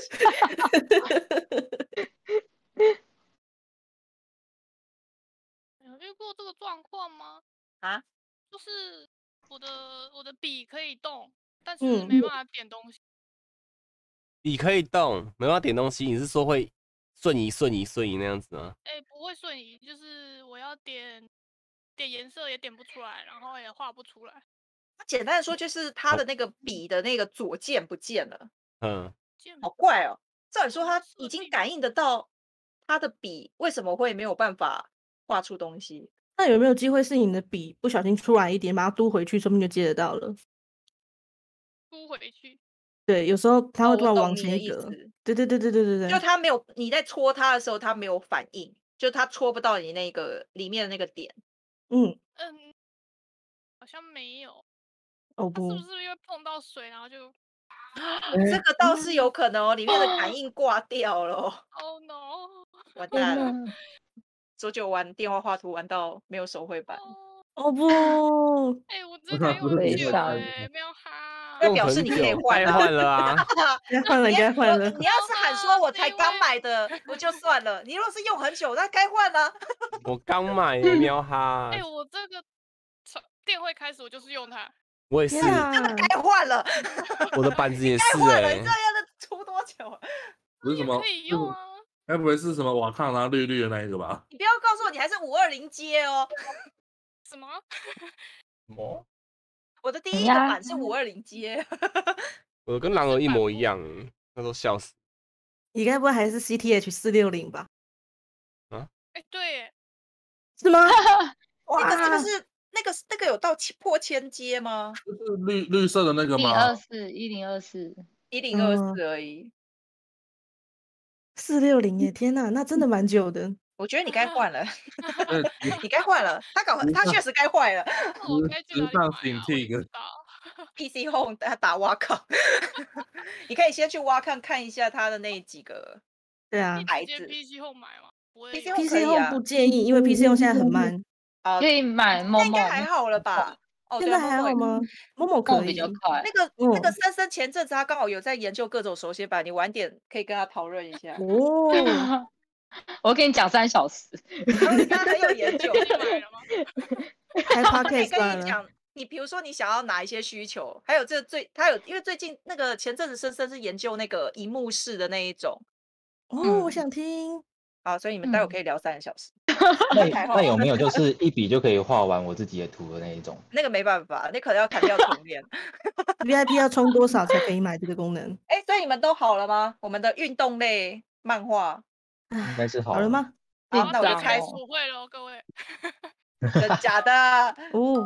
Speaker 6: 有遇过这个状况吗？
Speaker 1: 啊？
Speaker 6: 就是我的我的笔可以动，但是
Speaker 3: 嗯
Speaker 6: 没办法点东西。
Speaker 2: 笔可以动，没办法点东西。你是说会瞬移、瞬移、瞬移那样子吗？
Speaker 6: 哎、不会瞬移，就是我要点点颜色也点不出来，然后也画不出来。
Speaker 1: 简单的说，就是他的那个笔的那个左键不见了，
Speaker 2: 嗯，
Speaker 6: 键
Speaker 1: 好怪哦。照理说他
Speaker 6: 设定
Speaker 1: 已经感应得到他的笔为什么会没有办法画出东西？
Speaker 3: 那有没有机会是你的笔不小心出来一点，把它嘟回去，说不定就接得到了？
Speaker 6: 嘟回去。
Speaker 3: 对，有时候他
Speaker 1: 哦，
Speaker 3: 会突然往
Speaker 1: 我懂你的
Speaker 3: 前一格。
Speaker 1: 意思，
Speaker 3: 对对对对对对对，
Speaker 1: 就他没有你在戳他的时候，他没有反应，就他戳不到你那个里面的那个点。
Speaker 3: 嗯，
Speaker 6: 嗯，好像没有。
Speaker 3: 哦
Speaker 6: 它是不
Speaker 3: 不，
Speaker 6: 是因为碰到水，然后就
Speaker 1: 这个倒是有可能哦，里面的感应挂掉了哦，
Speaker 6: Oh no！
Speaker 1: 完
Speaker 7: 天
Speaker 1: 蛋了。
Speaker 7: 哪！
Speaker 1: 桌九玩电话画图玩到没有手绘板，
Speaker 6: 哦，
Speaker 3: 哦不，
Speaker 6: 哎，我这台用很久
Speaker 7: 对上
Speaker 6: 哎，喵哈！
Speaker 1: 那
Speaker 2: 用很
Speaker 1: 表示你可以
Speaker 2: 久，
Speaker 1: 换啊。
Speaker 2: 该换了啊。
Speaker 3: 该换了，
Speaker 1: 你
Speaker 3: 该换了。
Speaker 1: 你要是喊说我才刚买的，不就算了？你如果是用很久，那该换了。
Speaker 2: 我刚买的喵哈
Speaker 6: 哎，，我这个从电会开始我就是用它，
Speaker 2: 我也是
Speaker 3: 天，啊！
Speaker 1: 该换了，
Speaker 2: 我的板子也是
Speaker 1: 该换了，
Speaker 2: 哎
Speaker 1: 你这。样要出多久啊？
Speaker 6: 也
Speaker 8: 不是什么
Speaker 6: 可以用啊。
Speaker 8: 该不会是什么瓦康然后绿绿的那一个吧？
Speaker 1: 你不要告诉我你还是五二零接哦。
Speaker 6: 什么？
Speaker 2: 什么？
Speaker 1: 我的第一个
Speaker 7: 哎呀
Speaker 1: 版是五二零接。
Speaker 2: 我的跟狼儿一模一样，那时候笑死。
Speaker 3: 你该不会还是 C T H 四六零吧？
Speaker 6: 哎，对耶，
Speaker 3: 是吗？
Speaker 1: 那个是
Speaker 3: 哇
Speaker 1: 不是那个那个有到千破千接吗？
Speaker 8: 就是绿绿色的那个
Speaker 7: 一零二
Speaker 8: 吗？
Speaker 7: 四，一零二四，
Speaker 1: 一零二
Speaker 3: 嗯
Speaker 1: 四而已。
Speaker 3: 四六零耶！天哪，那真的蛮久的。
Speaker 1: 我觉得你该换了，
Speaker 8: 对，
Speaker 1: 你该换了。他搞他确实该坏了。
Speaker 6: 那我该去哪里
Speaker 8: 时尚
Speaker 6: 买啊？
Speaker 8: 警
Speaker 6: 我也不
Speaker 8: 惕
Speaker 6: 知道。
Speaker 1: P C Home 他打挖抗，你可以先去挖看看一下他的那几个
Speaker 3: 对啊
Speaker 6: 可以直接
Speaker 1: 牌子。
Speaker 6: P C 后买吗？不会
Speaker 1: PC
Speaker 6: 有
Speaker 1: Home 可
Speaker 3: ，P C
Speaker 1: 以
Speaker 3: Home
Speaker 1: 啊
Speaker 3: 不建议，因为 P C Home 现在很慢。
Speaker 1: 啊，
Speaker 7: 可以买
Speaker 1: 那
Speaker 7: 某某，
Speaker 1: 应该还好了吧？哦，对啊，
Speaker 3: 现在还好
Speaker 1: Momo
Speaker 3: 吗？某某可
Speaker 7: 梦比较
Speaker 3: 以。
Speaker 7: 快
Speaker 1: 那。个那个
Speaker 3: 嗯
Speaker 1: 森森前阵子他刚好有在研究各种手写板，你晚点可以跟他讨论一下。
Speaker 3: 哦，
Speaker 7: 我跟你讲三小时，
Speaker 1: 他很有研究。
Speaker 6: 你买了吗？
Speaker 3: 开
Speaker 1: 他可以
Speaker 3: Podcast 算了。
Speaker 1: 跟你讲，你比如说你想要哪一些需求，还有这最他有，因为最近那个前阵子森森是研究那个荧幕式的那一种
Speaker 3: 哦，我
Speaker 7: 嗯
Speaker 3: 想听。
Speaker 1: 啊，所以你们待会
Speaker 7: 嗯
Speaker 1: 可以聊三个小时。
Speaker 10: 那
Speaker 1: 太好
Speaker 10: 那有没有就是一笔就可以画完我自己的图的那一种？
Speaker 1: 那个没办法，那可能要砍掉重练。
Speaker 3: V I P 要充多少才可以买这个功能？
Speaker 1: 哎，所以你们都好了吗？我们的运动类漫画，
Speaker 10: 应该是好了。
Speaker 3: 好了吗？
Speaker 1: 好，那我就开始。
Speaker 6: 我会了，各位。
Speaker 1: 真的假的？
Speaker 3: 哦，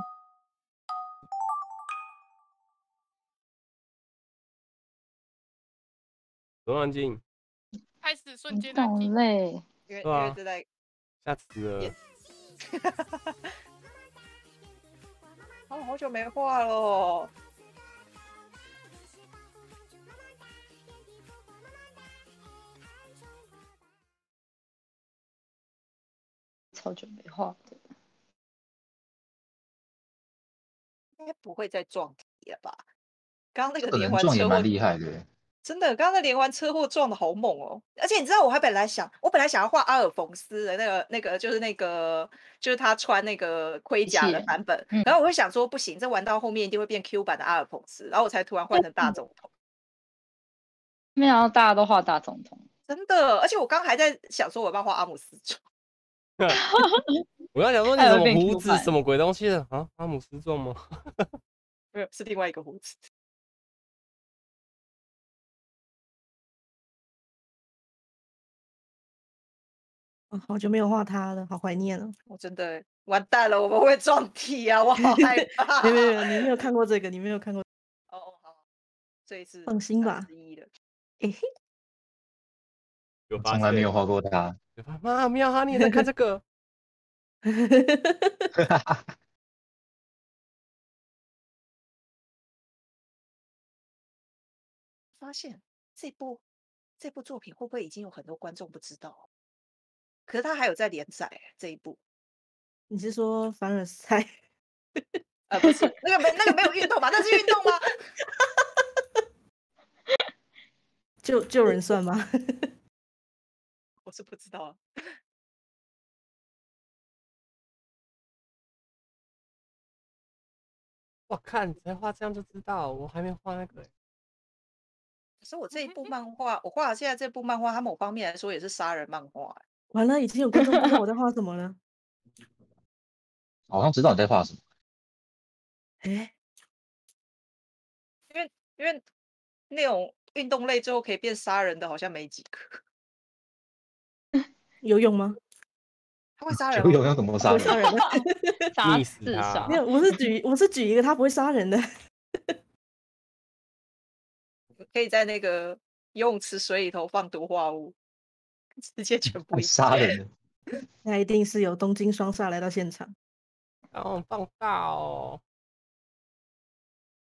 Speaker 2: 多安静，
Speaker 6: 开始瞬间安
Speaker 7: 动
Speaker 6: 静。
Speaker 7: 类，
Speaker 1: 因为因
Speaker 2: 对啊
Speaker 1: 为正在，
Speaker 2: 吓死了。
Speaker 1: 哦，好久没画了哦。
Speaker 7: 超久没画的。
Speaker 1: 应该不会再撞题了吧？刚刚那个
Speaker 10: 这个
Speaker 1: 连环车祸
Speaker 10: 人撞也蛮厉害的耶。
Speaker 1: 真的，刚刚那连环车祸撞的好猛哦！而且你知道，我还本来想，我本来想要画阿尔冯斯的那个、那个，就是那个，就是他穿那个盔甲的版本。
Speaker 7: 嗯
Speaker 1: 然后我就想说，不行，这玩到后面一定会变 Q 版的阿尔冯斯，然后我才突然换成大总统。
Speaker 7: 没想到大家都画大总统，
Speaker 1: 真的，而且我刚还在想说，我要不要画阿姆斯壮？
Speaker 2: 我刚想说你什么
Speaker 7: 还有变
Speaker 2: 胡
Speaker 7: Q
Speaker 2: 子
Speaker 7: 版
Speaker 2: 什么鬼东西的啊？阿姆斯壮吗？
Speaker 1: 没有，是另外一个胡子。
Speaker 3: 哦好久没有画它了，好怀念哦。
Speaker 1: 我真的完蛋了，我们会撞题啊！我好害怕。
Speaker 3: 没有没有没有，你没有看过这个，你没有看过。
Speaker 1: 哦哦，好，这一次
Speaker 3: 放心吧
Speaker 1: 之一了。
Speaker 3: 嘿嘿，
Speaker 2: 有发
Speaker 10: 从来没有
Speaker 2: 现。
Speaker 10: 画过他。
Speaker 2: 有发妈喵哈，你也在看这个？
Speaker 1: 发现这部这部作品会不会已经有很多观众不知道？可是他还有在连载这一部，
Speaker 3: 你是说凡尔赛？
Speaker 1: 呃，不是那个没那个没有运动吧？那是运动吗？
Speaker 3: 救救人算吗？
Speaker 1: 我是不知道啊。
Speaker 2: 我看才画这样就知道，我还没画那个欸。
Speaker 1: 可是我这一部漫画，我画的现在这部漫画，它某方面来说也是杀人漫画欸。
Speaker 3: 完了，已经有观众不知道我在画什么了。
Speaker 10: 好像知道你在画什么。
Speaker 3: 哎，
Speaker 1: 因为因为那种运动类最后可以变杀人的，好像没几个。
Speaker 3: 游泳吗？
Speaker 1: 他会杀人
Speaker 10: 游
Speaker 1: 吗？
Speaker 10: 泳要怎么杀
Speaker 3: 不会杀
Speaker 10: 人？
Speaker 3: 人的。
Speaker 7: 杀
Speaker 2: 溺死他
Speaker 7: 自杀
Speaker 3: 没。有，我是举我是举一个他不会杀人的。
Speaker 1: 可以在那个游泳池水里头放毒化物，直接全部
Speaker 10: 会
Speaker 1: 一
Speaker 10: 杀人的。
Speaker 3: 那一定是有东京双煞来到现场。
Speaker 2: 然后放大哦。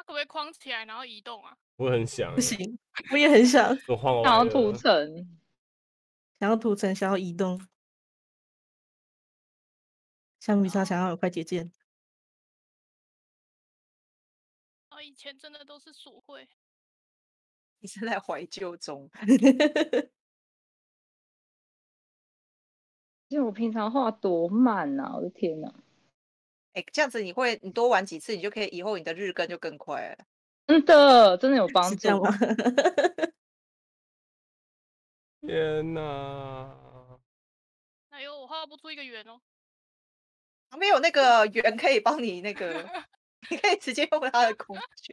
Speaker 6: 不会框起来然后移动啊？
Speaker 2: 我很想欸，
Speaker 3: 不行，我也很想
Speaker 2: 我换我
Speaker 7: 想要
Speaker 2: 来了，
Speaker 7: 涂层，
Speaker 3: 想要涂层，想要移动，橡皮擦想要有快捷键。
Speaker 6: 哦，以前真的都是鼠会。
Speaker 1: 你是在怀旧中？
Speaker 7: 因为我平常画多慢啊！我的天哪，
Speaker 1: 哎，这样子你会，你多玩几次，你就可以以后你的日更就更快了。
Speaker 7: 真的真的有帮助
Speaker 3: 是这样吗？
Speaker 2: 天哪！
Speaker 6: 哎呦，我画不出一个圆哦。
Speaker 1: 旁边有那个圆可以帮你那个，你可以直接用它的工具。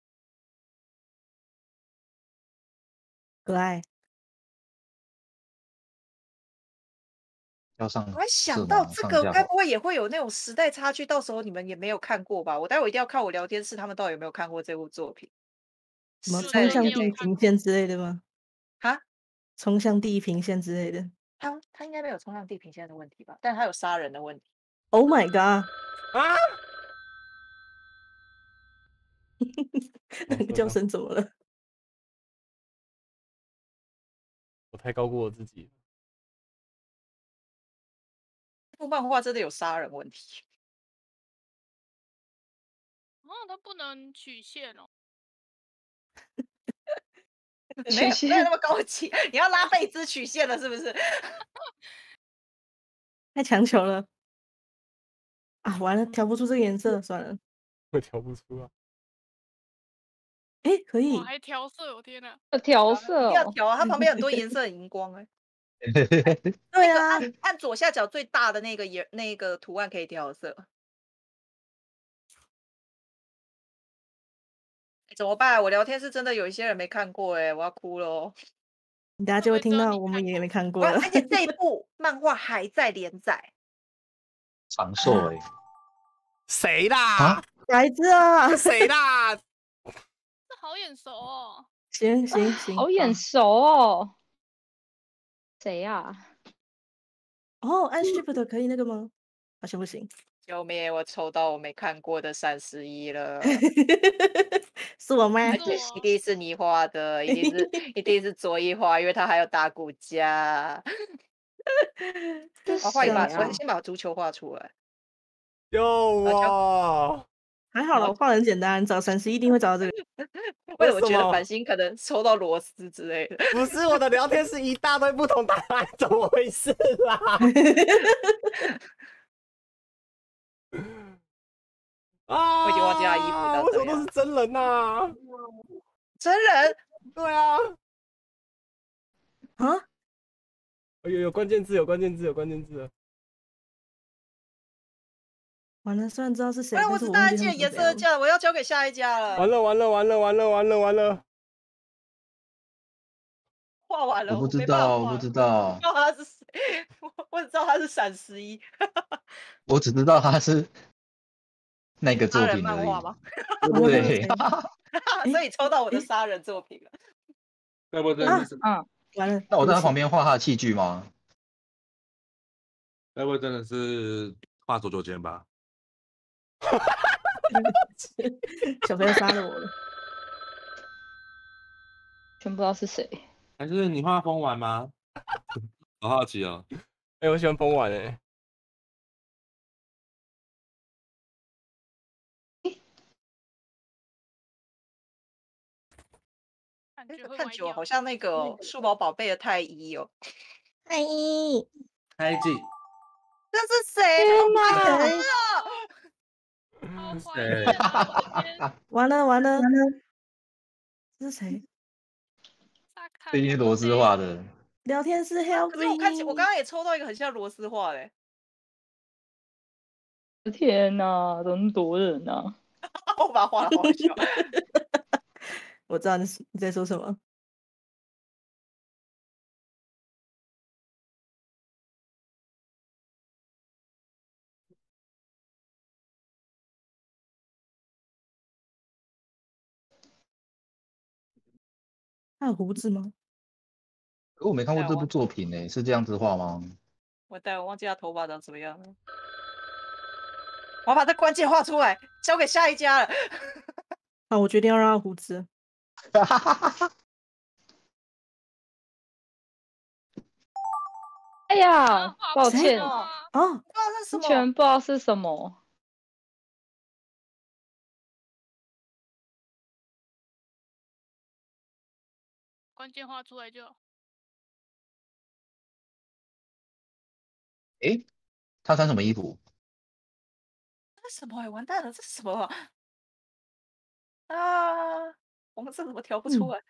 Speaker 3: 可爱。
Speaker 10: 要上
Speaker 1: 我还想
Speaker 10: 色吗？
Speaker 1: 到这个，
Speaker 10: 上架吗？
Speaker 1: 该不会也会有那种时代差距？到时候你们也没有看过吧？我待会一定要看我聊天室，他们到底有没有看过这部作品？
Speaker 3: 什么
Speaker 1: 时代
Speaker 3: 冲向
Speaker 1: 的眼泪
Speaker 3: 地平线之类的吗？
Speaker 1: 哈，
Speaker 3: 冲向地平线之类的。
Speaker 1: 他他应该没有冲向地平线的问题吧？但他有杀人的问题。
Speaker 3: Oh my god！
Speaker 2: 啊！
Speaker 3: 那个叫声怎么了？
Speaker 2: 我太高估我自己了。
Speaker 1: 这部漫画真的有杀人问题。
Speaker 6: 哦，它不能曲线哦。
Speaker 1: 没有没有那么高级，你要拉贝兹曲线了是不是？
Speaker 3: 太强求了啊！完了，调不出这个颜色，算了。
Speaker 2: 我调不出啊。
Speaker 3: 哎，可以
Speaker 6: 哇，还调色，我天哪！
Speaker 7: 要调
Speaker 1: 一
Speaker 7: 色哦，
Speaker 1: 定要调啊！它旁边很多颜色的荧光哎、
Speaker 3: 对啊，
Speaker 1: 按按左下角最大的那个颜那个图案可以调色。怎么办？我聊天是真的有一些人没看过哎、我要哭了哦。
Speaker 3: 你大家就会听到我们也没看过了。
Speaker 1: 而且这一部漫画还在连载。
Speaker 10: 长寿哎，
Speaker 2: 谁啦？
Speaker 3: 孩子啊，
Speaker 2: 谁啦？
Speaker 6: 这好眼熟哦。
Speaker 3: 行行行，
Speaker 7: 好眼熟哦。谁呀？
Speaker 3: 哦，按 Shift 可以那个吗？好像不行。
Speaker 1: 救命！我抽到我没看过的三十一了。
Speaker 3: 是我吗？
Speaker 1: 而且一定是你画的，一定是一定是左一画，因为他还有打骨架。我画一把，我先把足球画出来。
Speaker 2: 有啊，
Speaker 3: 还好了，我画得很简单，找三十一定会找到这个。
Speaker 1: 为什么觉得繁星可能抽到螺丝之类的？
Speaker 2: 不是，我的聊天是一大堆不同答案，怎么回事啦？啊！
Speaker 1: 我已经忘记他衣服长
Speaker 2: 为什
Speaker 1: 怎样。
Speaker 2: 么都是真人呐？
Speaker 1: 真人？
Speaker 2: 对啊。
Speaker 3: 啊？
Speaker 2: 有有关键字，有关键字，有关键字。
Speaker 3: 完了，虽然知道是谁，
Speaker 1: 哎，我只大概记得颜色架，我要交给下一家了。
Speaker 2: 完了完了完了完了完了完了！
Speaker 1: 画完了，
Speaker 10: 我不知道，我不知道，
Speaker 1: 不知道他是谁，我我只知道他是闪十一。
Speaker 10: 我只知道他是那个作
Speaker 1: 杀人
Speaker 10: 品而已。
Speaker 1: 漫画吗？
Speaker 10: 对，
Speaker 1: 所以抽到我的杀人作品了。
Speaker 8: 该不会真的是？
Speaker 3: 嗯，完了。
Speaker 10: 那我在他旁边画他的器具吗？
Speaker 8: 该不会真的是画左九间吧？
Speaker 3: 小朋友杀了我了，
Speaker 7: 全不知道是谁。
Speaker 8: 还是你画风丸吗？好好奇哦。
Speaker 2: 哎、欸，我喜欢风丸哎。
Speaker 1: 看久好像那个数码宝贝的太一哦。
Speaker 3: 太一，
Speaker 8: 太一，
Speaker 1: 这是谁？
Speaker 3: 天
Speaker 8: 谁？
Speaker 3: 完了完了完了，这是谁？
Speaker 10: 这一定是螺丝画的。
Speaker 3: 聊天室 help me。
Speaker 1: 可是我看起，我刚刚也抽到一个很像螺丝画的。
Speaker 7: 天哪，怎么多人啊？
Speaker 1: 我把它画的好笑。
Speaker 3: 我知道你你在说什么。他有胡子吗？
Speaker 10: 可我没看过这部作品呢、欸，是这样子画吗？
Speaker 1: 我待我忘记他头发长什么样了。我要把这关键画出来，交给下一家了。
Speaker 3: 好，我决定要让他胡子。
Speaker 7: 哎呀，抱
Speaker 3: 谁
Speaker 7: 歉，
Speaker 3: 哦，
Speaker 1: 不知道是什
Speaker 7: 完全
Speaker 1: 么。
Speaker 7: 不知道是什么。
Speaker 6: 关键画出来就好。
Speaker 5: 诶，他穿什么衣服？
Speaker 1: 这是什么、欸？完蛋了，这是什么啊？啊，红色怎么调不出来？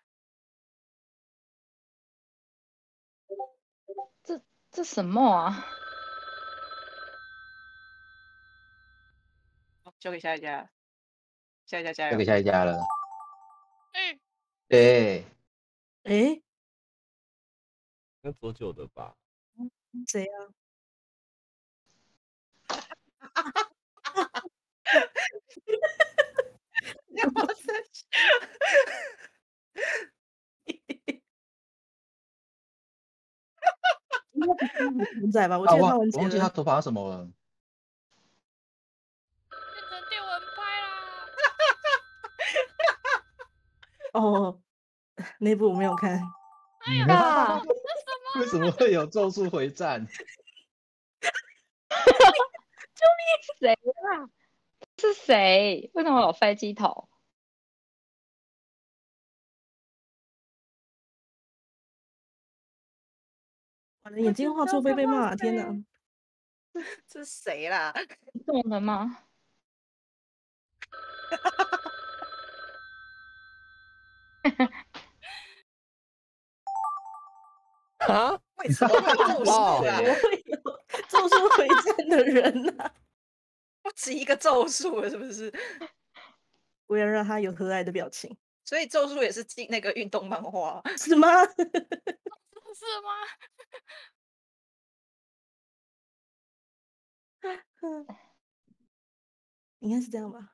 Speaker 7: 这这什么啊？
Speaker 1: 交给下一家，下一家加
Speaker 10: 交给
Speaker 1: 油！
Speaker 10: 下一家了。
Speaker 6: 哎，
Speaker 10: 对，
Speaker 3: 诶，
Speaker 2: 那左九的吧？
Speaker 3: 谁啊？
Speaker 1: 你好生气！
Speaker 3: 应该不是文仔吧？我
Speaker 5: 啊，
Speaker 3: 记得
Speaker 5: 我
Speaker 3: 他完结了。
Speaker 5: 我忘记他头发是什么了。
Speaker 6: 变成电蚊拍啦！
Speaker 3: 哦，那部我没有看。
Speaker 7: 啊，
Speaker 5: 为什么会有咒术回战？
Speaker 7: 谁啊？是谁？为什么有飞机头？
Speaker 3: 我的眼睛画错会被骂，天哪！
Speaker 1: 这是谁啦？
Speaker 7: 动了吗？
Speaker 2: 啊？
Speaker 1: 为什么会有咒术
Speaker 2: 哦
Speaker 1: 啊？
Speaker 3: 怎么会有咒术回战的人呢、
Speaker 1: 不止一个咒术了，是不是？
Speaker 3: 我要让他有和蔼的表情，
Speaker 1: 所以咒术也是进那个运动漫画。
Speaker 3: 是吗？
Speaker 6: 是吗？
Speaker 3: 应该是这样吧。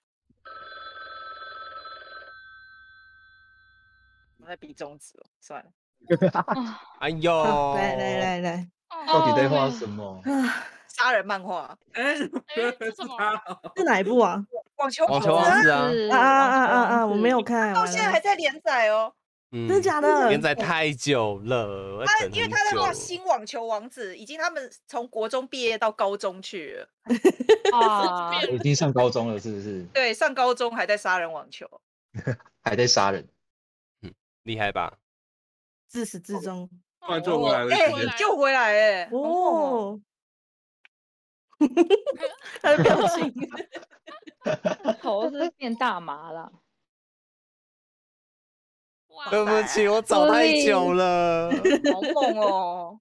Speaker 1: 我在比中指哦，算了。
Speaker 7: 啊，
Speaker 2: 哎呦，
Speaker 3: 好，来来来来，
Speaker 5: 到底在画什么？
Speaker 3: 啊，
Speaker 1: 杀人漫画，
Speaker 8: 哎，
Speaker 6: 哎，这什么？
Speaker 3: 是哪一部啊？
Speaker 1: 网球
Speaker 2: 网球
Speaker 1: 王子
Speaker 2: 王子啊，
Speaker 7: 是
Speaker 3: 啊啊啊啊
Speaker 7: 网球
Speaker 3: 啊！我
Speaker 7: 王子
Speaker 3: 没有看，
Speaker 1: 到
Speaker 3: 完了
Speaker 1: 现在还在连载哦。
Speaker 2: 嗯，
Speaker 3: 真的假的？
Speaker 2: 连载太久了，我
Speaker 1: 他
Speaker 2: 等很
Speaker 1: 因为他在画
Speaker 2: 久。
Speaker 1: 新网球王子，已经他们从国中毕业到高中去了。
Speaker 7: 啊，
Speaker 5: 我已经上高中了，是不是？
Speaker 1: 对，上高中还在杀人网球。
Speaker 5: 还在杀人？
Speaker 2: 厉害吧？
Speaker 3: 自始至终
Speaker 8: 突然救回来了，
Speaker 1: 哎、
Speaker 8: 直接
Speaker 1: 救回来哎、好猛哦！
Speaker 3: 哦。他的表情，
Speaker 7: 头是变大麻了。
Speaker 6: 哇
Speaker 2: 对不起，我找太久了。
Speaker 1: 好猛哦！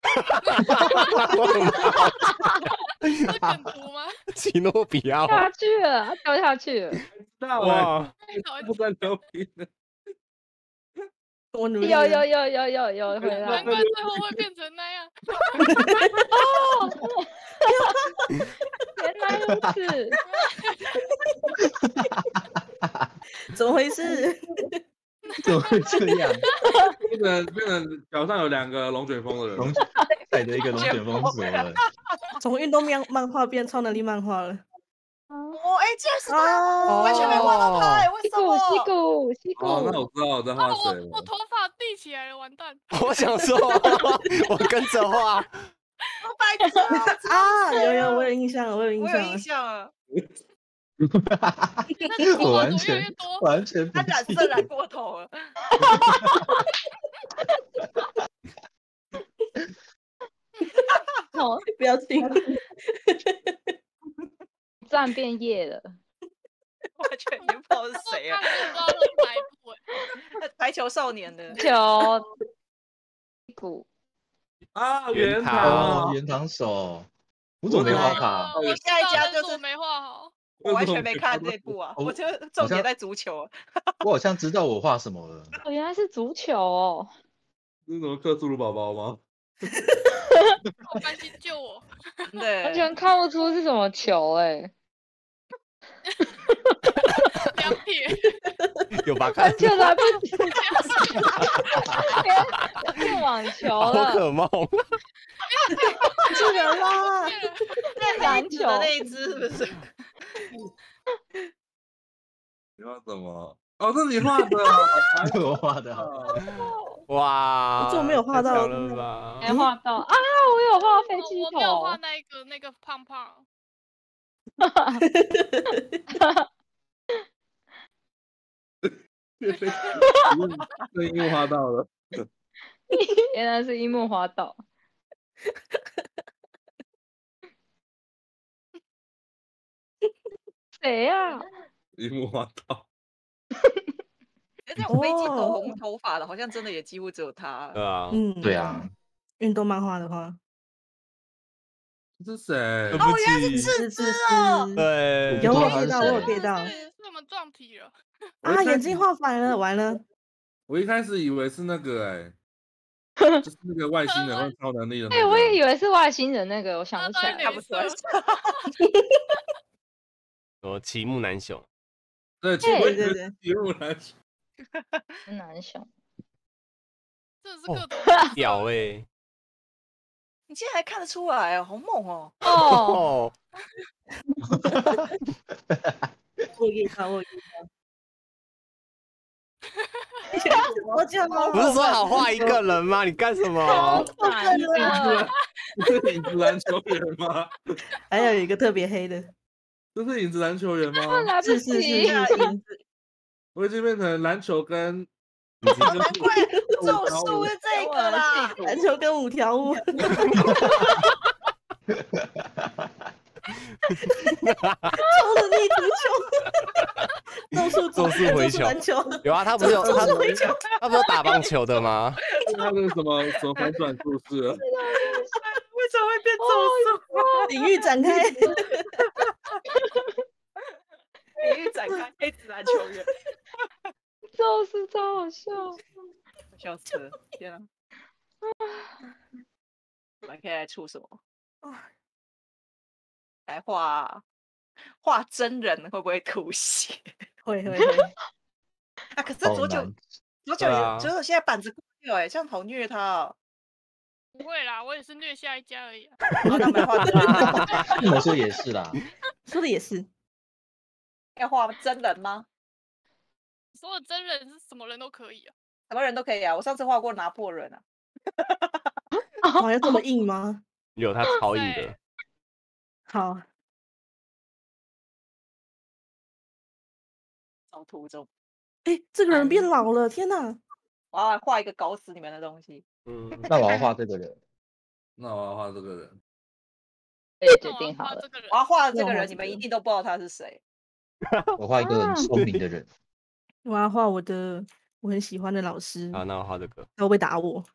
Speaker 6: 是梗图吗？
Speaker 2: 奇诺比奥，
Speaker 7: 下去了，掉下去了。
Speaker 8: 到
Speaker 2: 哇，
Speaker 8: 哎，不算牛逼的。
Speaker 3: 我努力
Speaker 7: 有有
Speaker 3: 了。
Speaker 7: 有有有有回来
Speaker 6: 难。怪最后会变成那样。
Speaker 7: 哦，原来如此。
Speaker 3: 怎么回事？
Speaker 5: 怎么会这样？
Speaker 8: 变成变成脚上有两个龙卷风的人，
Speaker 5: 龙踩着一个龙卷风走了。
Speaker 3: 从运动漫漫画变超能力漫画了。
Speaker 1: 哦，哎、竟然是他，
Speaker 3: 啊
Speaker 1: 完全没画到他、哎，为什
Speaker 7: 西谷西
Speaker 1: 么？
Speaker 7: 谷西谷。
Speaker 8: 哦，那我知道我在
Speaker 6: 啊，
Speaker 8: 画谁
Speaker 6: 我我
Speaker 8: 了。
Speaker 6: 头发立起来了，完蛋！
Speaker 2: 我想说，我跟着画，
Speaker 1: 我白痴啊！
Speaker 3: 啊，有有，我有印象了，我有印
Speaker 1: 我有印
Speaker 3: 象了。
Speaker 1: 象啊，
Speaker 6: 但是头
Speaker 5: 我完
Speaker 6: 发怎么越来越
Speaker 5: 全
Speaker 6: 多？
Speaker 5: 完全不
Speaker 1: 他染色染过头了。
Speaker 7: 哦，
Speaker 3: 表情，
Speaker 7: 站变叶了。
Speaker 1: 完全已经不知道是谁啊
Speaker 6: 我，看了不知道是哪一部哎。
Speaker 1: 排球少年的。
Speaker 7: 球西谷
Speaker 8: 啊，
Speaker 2: 原
Speaker 8: 原
Speaker 2: 堂
Speaker 5: 哦，
Speaker 8: 堂，
Speaker 5: 原堂手，我怎么没
Speaker 8: 我
Speaker 5: 画卡？
Speaker 6: 我
Speaker 1: 下一家就是
Speaker 6: 知道但是我没画好。
Speaker 1: 我完全没看这部啊，
Speaker 5: 我
Speaker 1: 我就重点在足球。
Speaker 5: 我好像知道我画什么了。
Speaker 7: 哦，原来是足球哦。
Speaker 8: 是什么克苏鲁宝宝吗？
Speaker 6: 好担心救我。
Speaker 7: 完
Speaker 1: 对，
Speaker 7: 全看不出是什么球哎、
Speaker 6: 两撇。
Speaker 2: 有吧？看
Speaker 7: 完全来不及，变变网球
Speaker 2: 宝
Speaker 7: 了，
Speaker 2: 可梦，
Speaker 3: 是人啦。
Speaker 1: 那黑子的那一只是不是？
Speaker 8: 你画什么？哦，这你画的，
Speaker 10: 这我画的。
Speaker 2: 哇，
Speaker 3: 我怎么没有画到？
Speaker 2: 了吧？
Speaker 7: 没画到啊！我有画飞机
Speaker 6: 我没有画
Speaker 7: 头。
Speaker 6: 那个那个胖胖。
Speaker 8: 被樱木画到了。
Speaker 7: 原来是樱木花道。谁呀？
Speaker 8: 樱木花道。
Speaker 1: 而且飞机头红头发的，好像真的也几乎只有他。
Speaker 2: 对啊，
Speaker 3: 嗯，
Speaker 10: 对啊。
Speaker 3: 运动漫画的话，
Speaker 8: 这是谁？
Speaker 1: 哦，原来是
Speaker 3: 是
Speaker 1: 智智哦。
Speaker 2: 对，
Speaker 3: 有我
Speaker 10: 我不知道他
Speaker 3: get 到，
Speaker 10: 是谁
Speaker 3: 我有 get 到。
Speaker 6: 是是我们撞题了。
Speaker 3: 啊，眼睛画反了，完了。
Speaker 8: 我一开始以为是那个哎、就是那个外星人会超能力的、那
Speaker 7: 哎、
Speaker 8: 个。
Speaker 7: 我也以为是外星人那个，我想不起来。
Speaker 6: 看不出来。
Speaker 2: 哦，齐木南雄。
Speaker 8: 对，齐
Speaker 3: 对对对，
Speaker 8: 齐木南雄。
Speaker 7: 南雄。
Speaker 6: 这是各种
Speaker 2: 屌哎！
Speaker 1: 你竟然还看得出来哦，好猛哦！
Speaker 7: 哦，
Speaker 3: 我 get 到，我 get 到。我讲
Speaker 2: 不是说好画一个人吗？你干什么？
Speaker 7: 烦了。
Speaker 8: 这是影子篮球员吗？
Speaker 3: 还有一个特别黑的，
Speaker 8: 这是影子篮球员吗？
Speaker 7: 来不
Speaker 3: 是是是
Speaker 7: 及。
Speaker 3: 是影子。
Speaker 8: 我已经变成篮球跟
Speaker 1: 哦，难怪咒术是这个啦。
Speaker 3: 篮球跟五条悟。超能力足球，咒术
Speaker 2: 咒术回球
Speaker 3: 篮球
Speaker 2: 有啊，他不是有他他不是有打棒球的吗？
Speaker 8: 他那个什么什么反转术士了？
Speaker 1: 为什么会变咒术？
Speaker 3: 领域展开，
Speaker 1: 领域展开，黑子篮球员，
Speaker 7: 咒术超好笑，
Speaker 1: 笑死了！天啊！我们可以来出什么？来画画真人会不会吐血？
Speaker 3: 会会会。
Speaker 1: 啊，可是左九左九也左九现在板子过掉哎，这样好虐他哦。
Speaker 6: 不会啦，我也是虐下一家而已、啊。
Speaker 1: 好，那我们画真人。
Speaker 10: 魔兽也是啦，
Speaker 3: 说的也是。
Speaker 1: 要画真人吗？
Speaker 6: 所有真人是什么人都可以啊，
Speaker 1: 什么人都可以啊。我上次画过拿破仑啊。
Speaker 3: 哇，要这么硬吗？
Speaker 2: 有，他超硬的。
Speaker 3: 好。
Speaker 1: 找图中。
Speaker 3: 哎，这个人变老了，天哪！
Speaker 1: 我要画一个搞死你们的东西。
Speaker 2: 嗯，
Speaker 10: 那我要画这个人。
Speaker 8: 那我要画这个人。
Speaker 7: 对，决定好了。
Speaker 1: 我要画的这个人，你们一定都不知道他是谁。
Speaker 10: 我画一个很聪明的人。
Speaker 3: 我要画我的我很喜欢的老师。
Speaker 2: 好，那我画这个。
Speaker 3: 他会不会打我？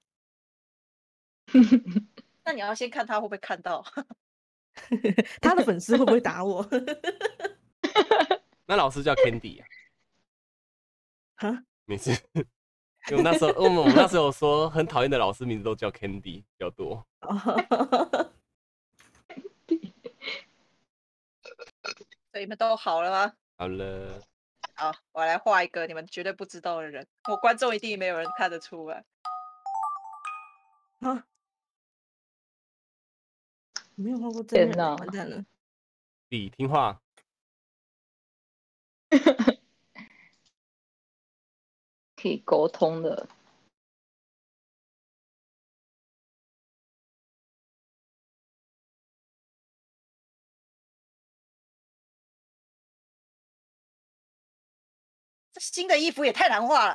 Speaker 1: 那你要先看他会不会看到。
Speaker 3: 他的粉丝会不会打我？
Speaker 2: 那老师叫 Candy 啊？
Speaker 3: 哈，
Speaker 2: 没事。因为那时候我们我们那时候有说很讨厌的老师名字都叫 Candy 比较多。
Speaker 1: 所以你们都好了吗？
Speaker 2: 好了。
Speaker 1: 好，我来画一个你们绝对不知道的人，我观众一定没有人看得出来。
Speaker 3: 啊！没有画过真人，完蛋了。
Speaker 2: 你听话。
Speaker 7: 可以沟通的。
Speaker 1: 这新的衣服也太难画了。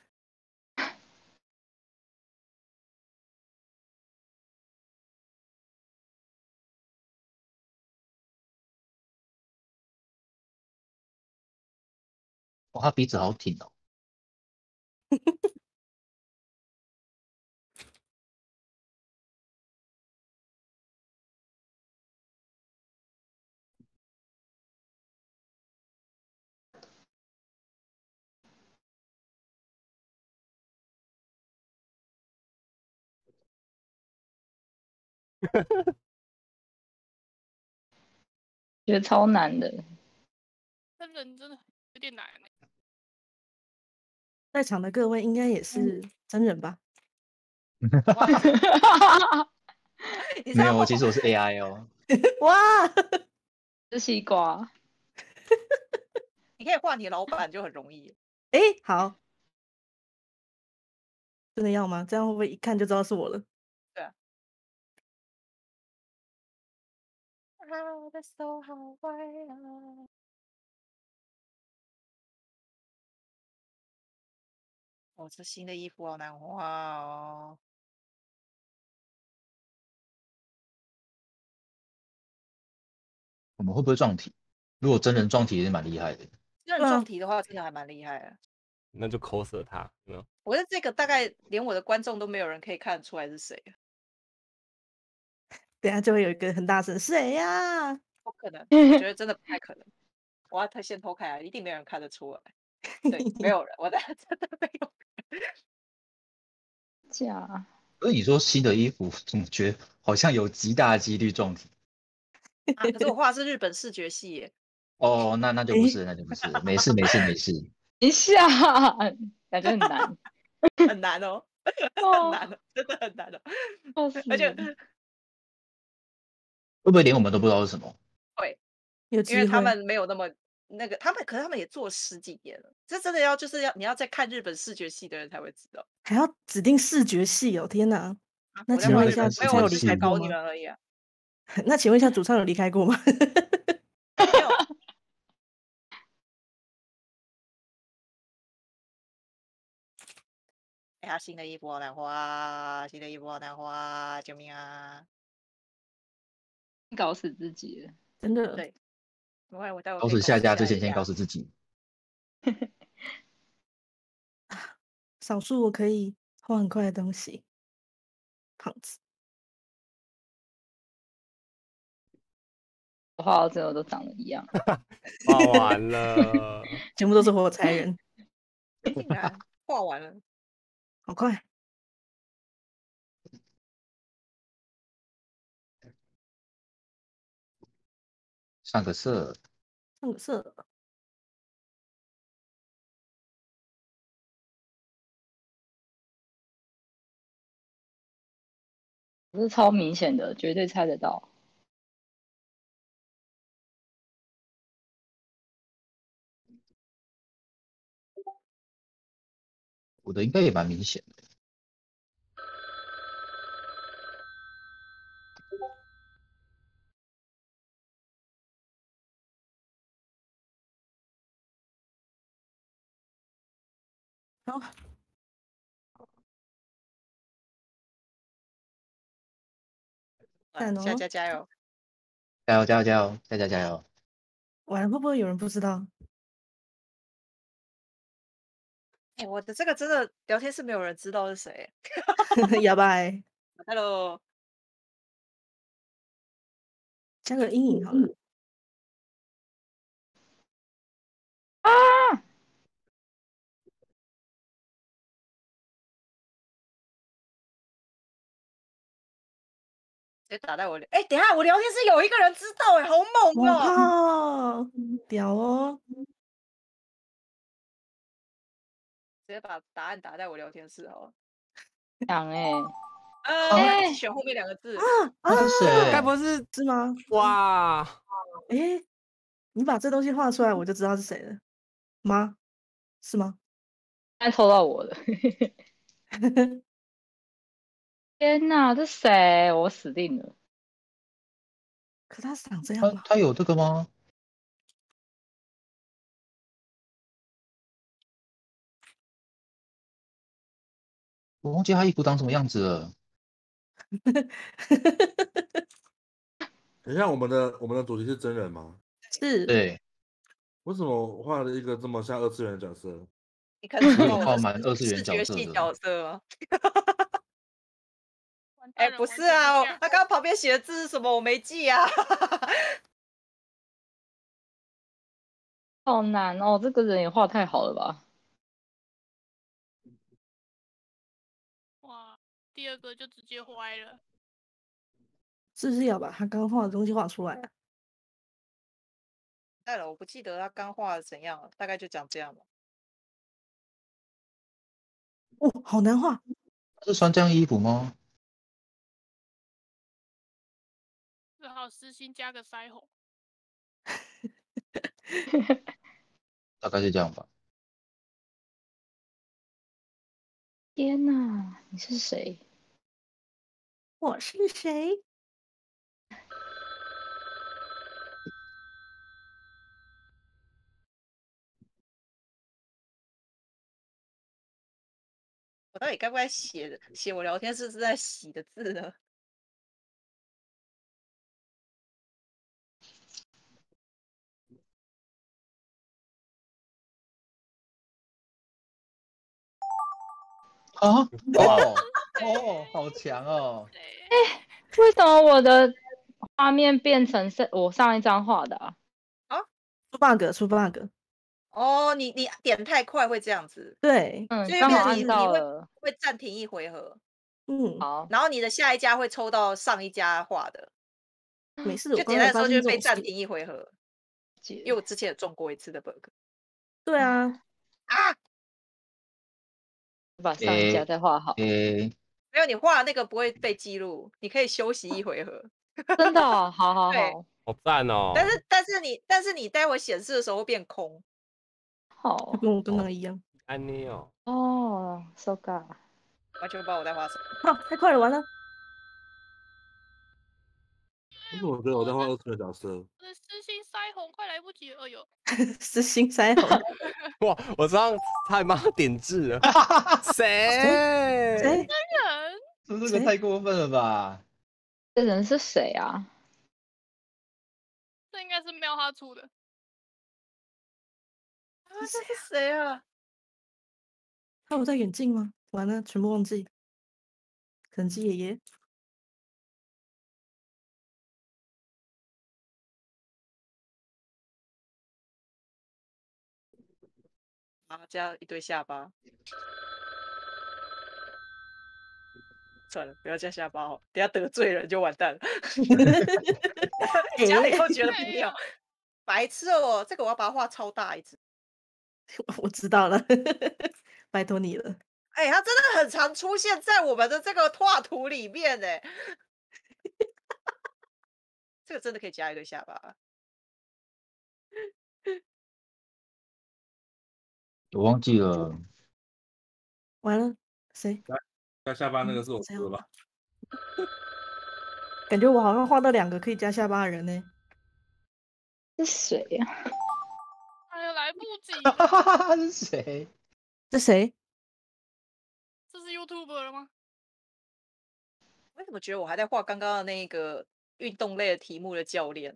Speaker 10: 哇，他鼻子好挺哦。
Speaker 7: 觉得超难的。
Speaker 6: 真人真的有点难、欸。
Speaker 3: 在场的各位应该也是真人吧？
Speaker 10: 没有，我其实我是 A I 哦。
Speaker 3: 哇，
Speaker 7: 是西瓜。
Speaker 1: 你可以画你老板就很容易。
Speaker 3: 哎，好，真的要吗？这样会不会一看就知道是我了？
Speaker 1: 对啊。啊，的手好坏啊！哦，这新的衣服好难画哦。
Speaker 10: 我们会不会撞题？如果真人撞题也是蛮厉害的。
Speaker 1: 真人撞题的话，真的还蛮厉害的。
Speaker 2: 那就口舌他，有没有？
Speaker 1: 我觉得这个大概连我的观众都没有人可以看得出来是谁。
Speaker 3: 等下就会有一个很大声，谁呀？
Speaker 1: 不可能，我觉得真的不太可能。我要他先偷看啊，一定没有人看得出来。对，没有人，我的真的没有人。
Speaker 7: 假。
Speaker 10: 所以你说新的衣服，总觉得好像有极大的几率撞题。
Speaker 1: 啊，可是我画的是日本视觉系耶。
Speaker 10: 哦，那那就不是，那就不是，没事没事没事。
Speaker 7: 一下，感觉很难，
Speaker 1: 很难哦，很难哦，真的很难哦。而且
Speaker 10: 会不会连我们都不知道是什么？
Speaker 1: 会，
Speaker 3: 有
Speaker 1: 因为他们没有那么那个，他们可是他们也做了十几年了，这真的要就是要你要在看日本视觉系的人才会知道。
Speaker 3: 还要指定视觉系哦，天哪！那
Speaker 1: 我在
Speaker 3: 请问一下，
Speaker 1: 画日本，
Speaker 3: 主唱有离
Speaker 1: 没有我只是
Speaker 3: 开过吗？
Speaker 1: 搞你们而已啊。
Speaker 3: 那请问一下，主唱有离开过吗？
Speaker 1: 没有。哎呀，新的衣服好难画，新的衣服好难画，救命啊！
Speaker 7: 搞死自己了，
Speaker 3: 真的。
Speaker 1: 对，不会，我待会
Speaker 10: 搞死下架之前先
Speaker 1: 下
Speaker 10: 搞死自己。
Speaker 3: 少数我可以画很快的东西，胖子。
Speaker 7: 我画到最后都长得一样。
Speaker 2: 画完了，
Speaker 3: 全部都是火柴人。
Speaker 1: 竟然画完了，
Speaker 3: 好快！
Speaker 10: 上个色，
Speaker 3: 上个色。
Speaker 7: 不是超明显的，绝对猜得到。
Speaker 10: 我的应该也蛮明显的。
Speaker 3: 好。赞
Speaker 1: 下
Speaker 3: 哦！
Speaker 1: 家加油！
Speaker 10: 加油加油加油！大家加油！
Speaker 3: 完了，会不会有人不知道？
Speaker 1: 哎，我的这个真的聊天室没有人知道是谁。
Speaker 3: 哑巴欸。
Speaker 1: Hello。
Speaker 3: 加个阴影好了。
Speaker 7: 啊！
Speaker 1: 直接打在我聊，哎，等一下我聊天室有一个人知道，哎，好猛
Speaker 3: 哇
Speaker 1: 哦！
Speaker 3: 靠，屌哦！
Speaker 1: 直接把答案打在我聊天室好了。
Speaker 7: 强哎！
Speaker 1: 呃，一起选后面两个字。
Speaker 3: 啊啊！
Speaker 10: 那是谁？
Speaker 2: 该不是
Speaker 3: 是吗？
Speaker 2: 哇！
Speaker 3: 哎，你把这东西画出来，我就知道是谁了吗？是吗？
Speaker 7: 该抽到我了。天哪，这谁？我死定了。
Speaker 3: 可他长这样吗？
Speaker 10: 他他有这个吗？我忘记他衣服长什么样子了。
Speaker 8: 等一下，我们的我们的主题是真人吗？
Speaker 3: 是。
Speaker 10: 对。
Speaker 8: 为什么我画了一个这么像二次元的角色？
Speaker 1: 你可能
Speaker 10: 我画蛮二次元
Speaker 1: 视觉系
Speaker 10: 角色的。
Speaker 1: 角色吗？哎，不是啊，他刚刚旁边写的字是什么？我没记啊。
Speaker 7: 好难哦，这个人也画太好了吧？
Speaker 6: 哇，第二个就直接歪了。
Speaker 3: 是不是要把他刚画的东西画出来啊？
Speaker 1: 对了，我不记得他刚画的怎样了，大概就长这样吧。
Speaker 3: 哦，好难画。
Speaker 10: 是穿这样衣服吗？
Speaker 6: 只好私心加个腮红。
Speaker 10: 大概是这样吧。
Speaker 7: 天哪，你是谁？
Speaker 3: 我是谁？
Speaker 1: 我到底该不该写写我聊天室是在洗的字呢？
Speaker 10: 啊，哦哦，好强哦！
Speaker 7: 哎，为什么我的画面变成是我上一张画的啊？
Speaker 3: 出 bug 出 bug。
Speaker 1: 哦，你你点太快会这样子，
Speaker 3: 对，
Speaker 7: 嗯，
Speaker 1: 所以
Speaker 7: 刚好按
Speaker 1: 变成你你会
Speaker 7: 到了。
Speaker 1: 会暂停一回合，
Speaker 3: 嗯，
Speaker 7: 好，
Speaker 1: 然后你的下一家会抽到上一家画的，
Speaker 3: 没事，
Speaker 1: 就
Speaker 3: 我刚才发
Speaker 1: 点单的时候就
Speaker 3: 现这种事。
Speaker 1: 会被暂停一回合，
Speaker 7: 解
Speaker 1: 因为我之前有中过一次的 bug
Speaker 3: 对啊，
Speaker 1: 啊，
Speaker 7: 把上一家
Speaker 10: 诶
Speaker 7: 再画好。
Speaker 10: 诶，
Speaker 1: 没有你画的那个不会被记录，你可以休息一回合，
Speaker 7: 真的哦，好好
Speaker 1: 对，
Speaker 7: 好
Speaker 2: 好赞哦！
Speaker 1: 但是但是你但是你待会显示的时候会变空，
Speaker 7: 好
Speaker 3: 就跟我刚刚一样。
Speaker 2: 安妮哦，
Speaker 7: 哦，so god。
Speaker 1: 完全不知道我在画什么。
Speaker 3: 啊，太快了，完了！
Speaker 8: 为什么我觉得我在画二次元角色？
Speaker 6: 我的私心腮红快来不及了，哎呦！
Speaker 3: 是新腮红。
Speaker 2: 哇，我知道太妈点痣了，谁？
Speaker 3: 谁？
Speaker 6: 真人
Speaker 10: 这这个太过分了吧？
Speaker 7: 这人是谁啊？
Speaker 6: 这应该是喵他出的。
Speaker 1: 啊，这是谁啊？
Speaker 3: 他有戴眼镜吗？完了，全部忘记。可能是爷爷。
Speaker 1: 啊，这样一堆下巴。算了，不要加下巴哦，等下得罪人就完蛋了。加了以后觉得不妙，白痴哦，这个我要把它画超大一只。
Speaker 3: 我知道了，拜托你了。
Speaker 1: 哎、它真的很常出现在我们的这个画图里面哎。这个真的可以加一堆下巴。
Speaker 10: 我忘记了。
Speaker 3: 完了，谁？
Speaker 8: 加下巴那个是我
Speaker 3: 这样
Speaker 8: 哥吧？
Speaker 3: 感觉我好像画到两个可以加下巴的人呢。
Speaker 7: 是谁呀？
Speaker 6: 哎呀，来不及
Speaker 10: 哈哈
Speaker 6: 了，
Speaker 10: 哈哈，是谁？
Speaker 3: 这谁？
Speaker 6: 这是 YouTuber 了吗？
Speaker 1: 为什么觉得我还在画刚刚的那个运动类的题目的教练？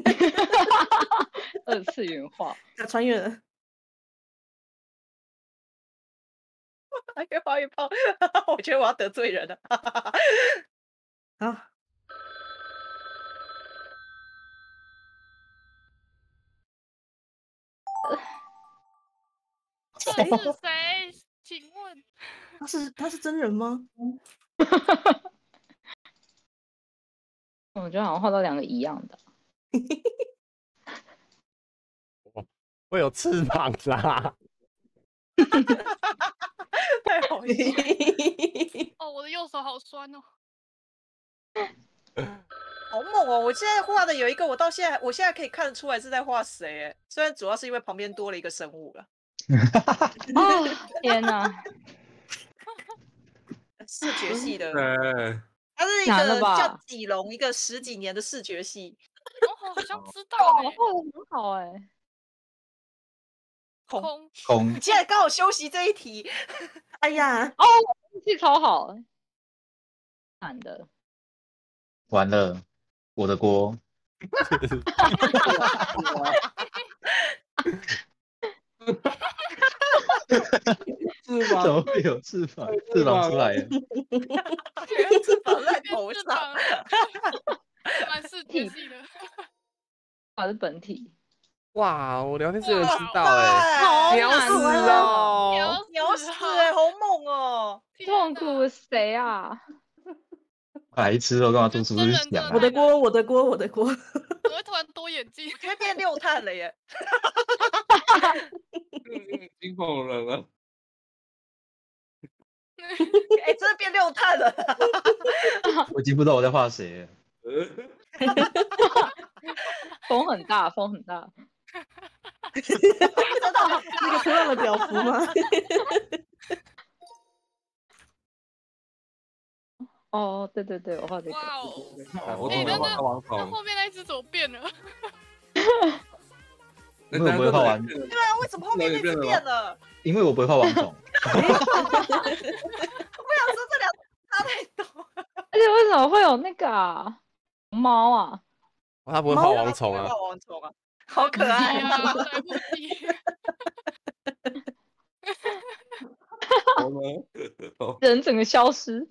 Speaker 7: 二次元画。
Speaker 3: 他穿越了。
Speaker 1: 越画越胖，我觉得我要得罪人了。
Speaker 3: 好，
Speaker 6: 这是谁？请问
Speaker 3: 他是他是真人吗？
Speaker 7: 我觉得好像画到两个一样的。
Speaker 2: 会有翅膀啦！
Speaker 1: 太好笑了。
Speaker 6: 哦，我的右手好酸哦。
Speaker 1: 好猛哦！我现在画的有一个，我到现在，我现在可以看得出来是在画谁哎。虽然主要是因为旁边多了一个生物了。
Speaker 7: 哦，天哪！
Speaker 1: 视觉系的，
Speaker 8: 对，
Speaker 1: 他是一
Speaker 7: 难了吧
Speaker 1: 个叫几龙，一个十几年的视觉系。
Speaker 6: 我好像知道
Speaker 7: 哦，
Speaker 6: 呢。
Speaker 7: 画的很好哎。
Speaker 1: 空
Speaker 6: 空
Speaker 10: 空
Speaker 1: 你竟然刚好休息这一题。
Speaker 3: 哎呀，
Speaker 7: 哦，运气超好。男的。
Speaker 10: 完了，我的锅。
Speaker 8: 翅膀
Speaker 10: 怎么会有翅膀？翅膀出来了。
Speaker 1: 翅膀在头上。
Speaker 6: 蛮视觉系的。
Speaker 7: 画的本体。
Speaker 2: 哇，我聊天室有人知道
Speaker 1: 哇
Speaker 2: 哎，
Speaker 7: 好
Speaker 2: 鸟死
Speaker 7: 难
Speaker 2: 哦！
Speaker 1: 鸟死哎，好猛哦！
Speaker 7: 痛苦谁啊？
Speaker 10: 白痴哦，干嘛读书是想啊？
Speaker 3: 我的锅，我的锅，我的锅。
Speaker 6: 我会突然多眼睛。
Speaker 1: 我觉得变六碳了耶！
Speaker 8: 惊恐人了。
Speaker 1: 哎，真的变六碳了。
Speaker 10: 我已经不知道我在画谁了。
Speaker 7: 风很大，风很大。
Speaker 3: 那个车上的表符吗？
Speaker 7: 哦，对对对，我画这个。
Speaker 6: 哇哦！
Speaker 8: 我
Speaker 6: 哎，那那
Speaker 8: 准备画大王
Speaker 6: 那
Speaker 8: 虫。
Speaker 6: 后面那一只怎么变了？
Speaker 10: 因为我不会画王，
Speaker 1: 对啊，为什么后面那只变了？
Speaker 10: 因为我不会画王虫。
Speaker 1: 我想说这两差太多。
Speaker 7: 而且为什么会有那个啊猫啊？
Speaker 2: 他不会画王虫啊，
Speaker 1: 画王虫啊，好可爱
Speaker 6: 啊！来不及。
Speaker 7: 人整个消失。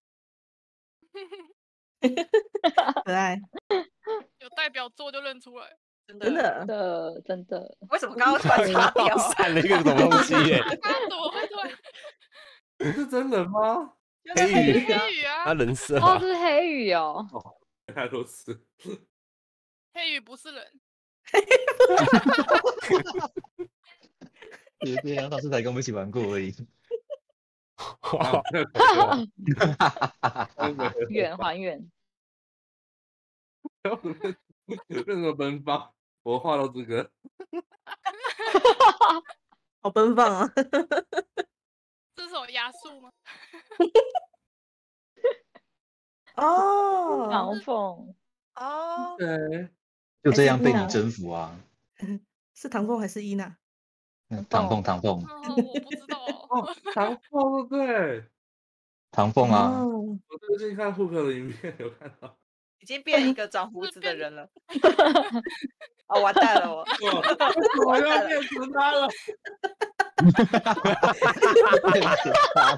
Speaker 3: 可爱，
Speaker 6: 有代表作就认出来，
Speaker 1: 真的
Speaker 3: 真的
Speaker 7: 的真的。
Speaker 1: 为什么刚刚突然擦掉？
Speaker 2: 散了一个什么东西耶？
Speaker 6: 他怎么会突然？
Speaker 8: 是真人吗？
Speaker 2: 黑羽，
Speaker 6: 黑羽啊！
Speaker 2: 他人设
Speaker 7: 哦，这是黑羽哦。
Speaker 8: 哦，太多次。
Speaker 6: 黑羽不是人。
Speaker 10: 只是这样，老师才跟我们一起玩过而已。
Speaker 7: 远还远。
Speaker 8: 任何奔放，我画到这个。
Speaker 3: 好奔放啊！
Speaker 6: 这是什么压缩吗？
Speaker 3: 哦，
Speaker 7: 唐凤。
Speaker 1: 哦，
Speaker 8: 对，
Speaker 10: 就这样被你征服啊！
Speaker 3: 是唐凤还是伊娜？
Speaker 10: 唐凤，唐凤。
Speaker 6: 哦，我不知道
Speaker 8: 哦，唐凤对，
Speaker 10: 唐凤啊！
Speaker 8: 我最近看 Hook 的影片有看到，
Speaker 1: 已经变一个长胡子的人了。啊，完蛋了我！
Speaker 8: 我要变成他了。
Speaker 10: 变成他了。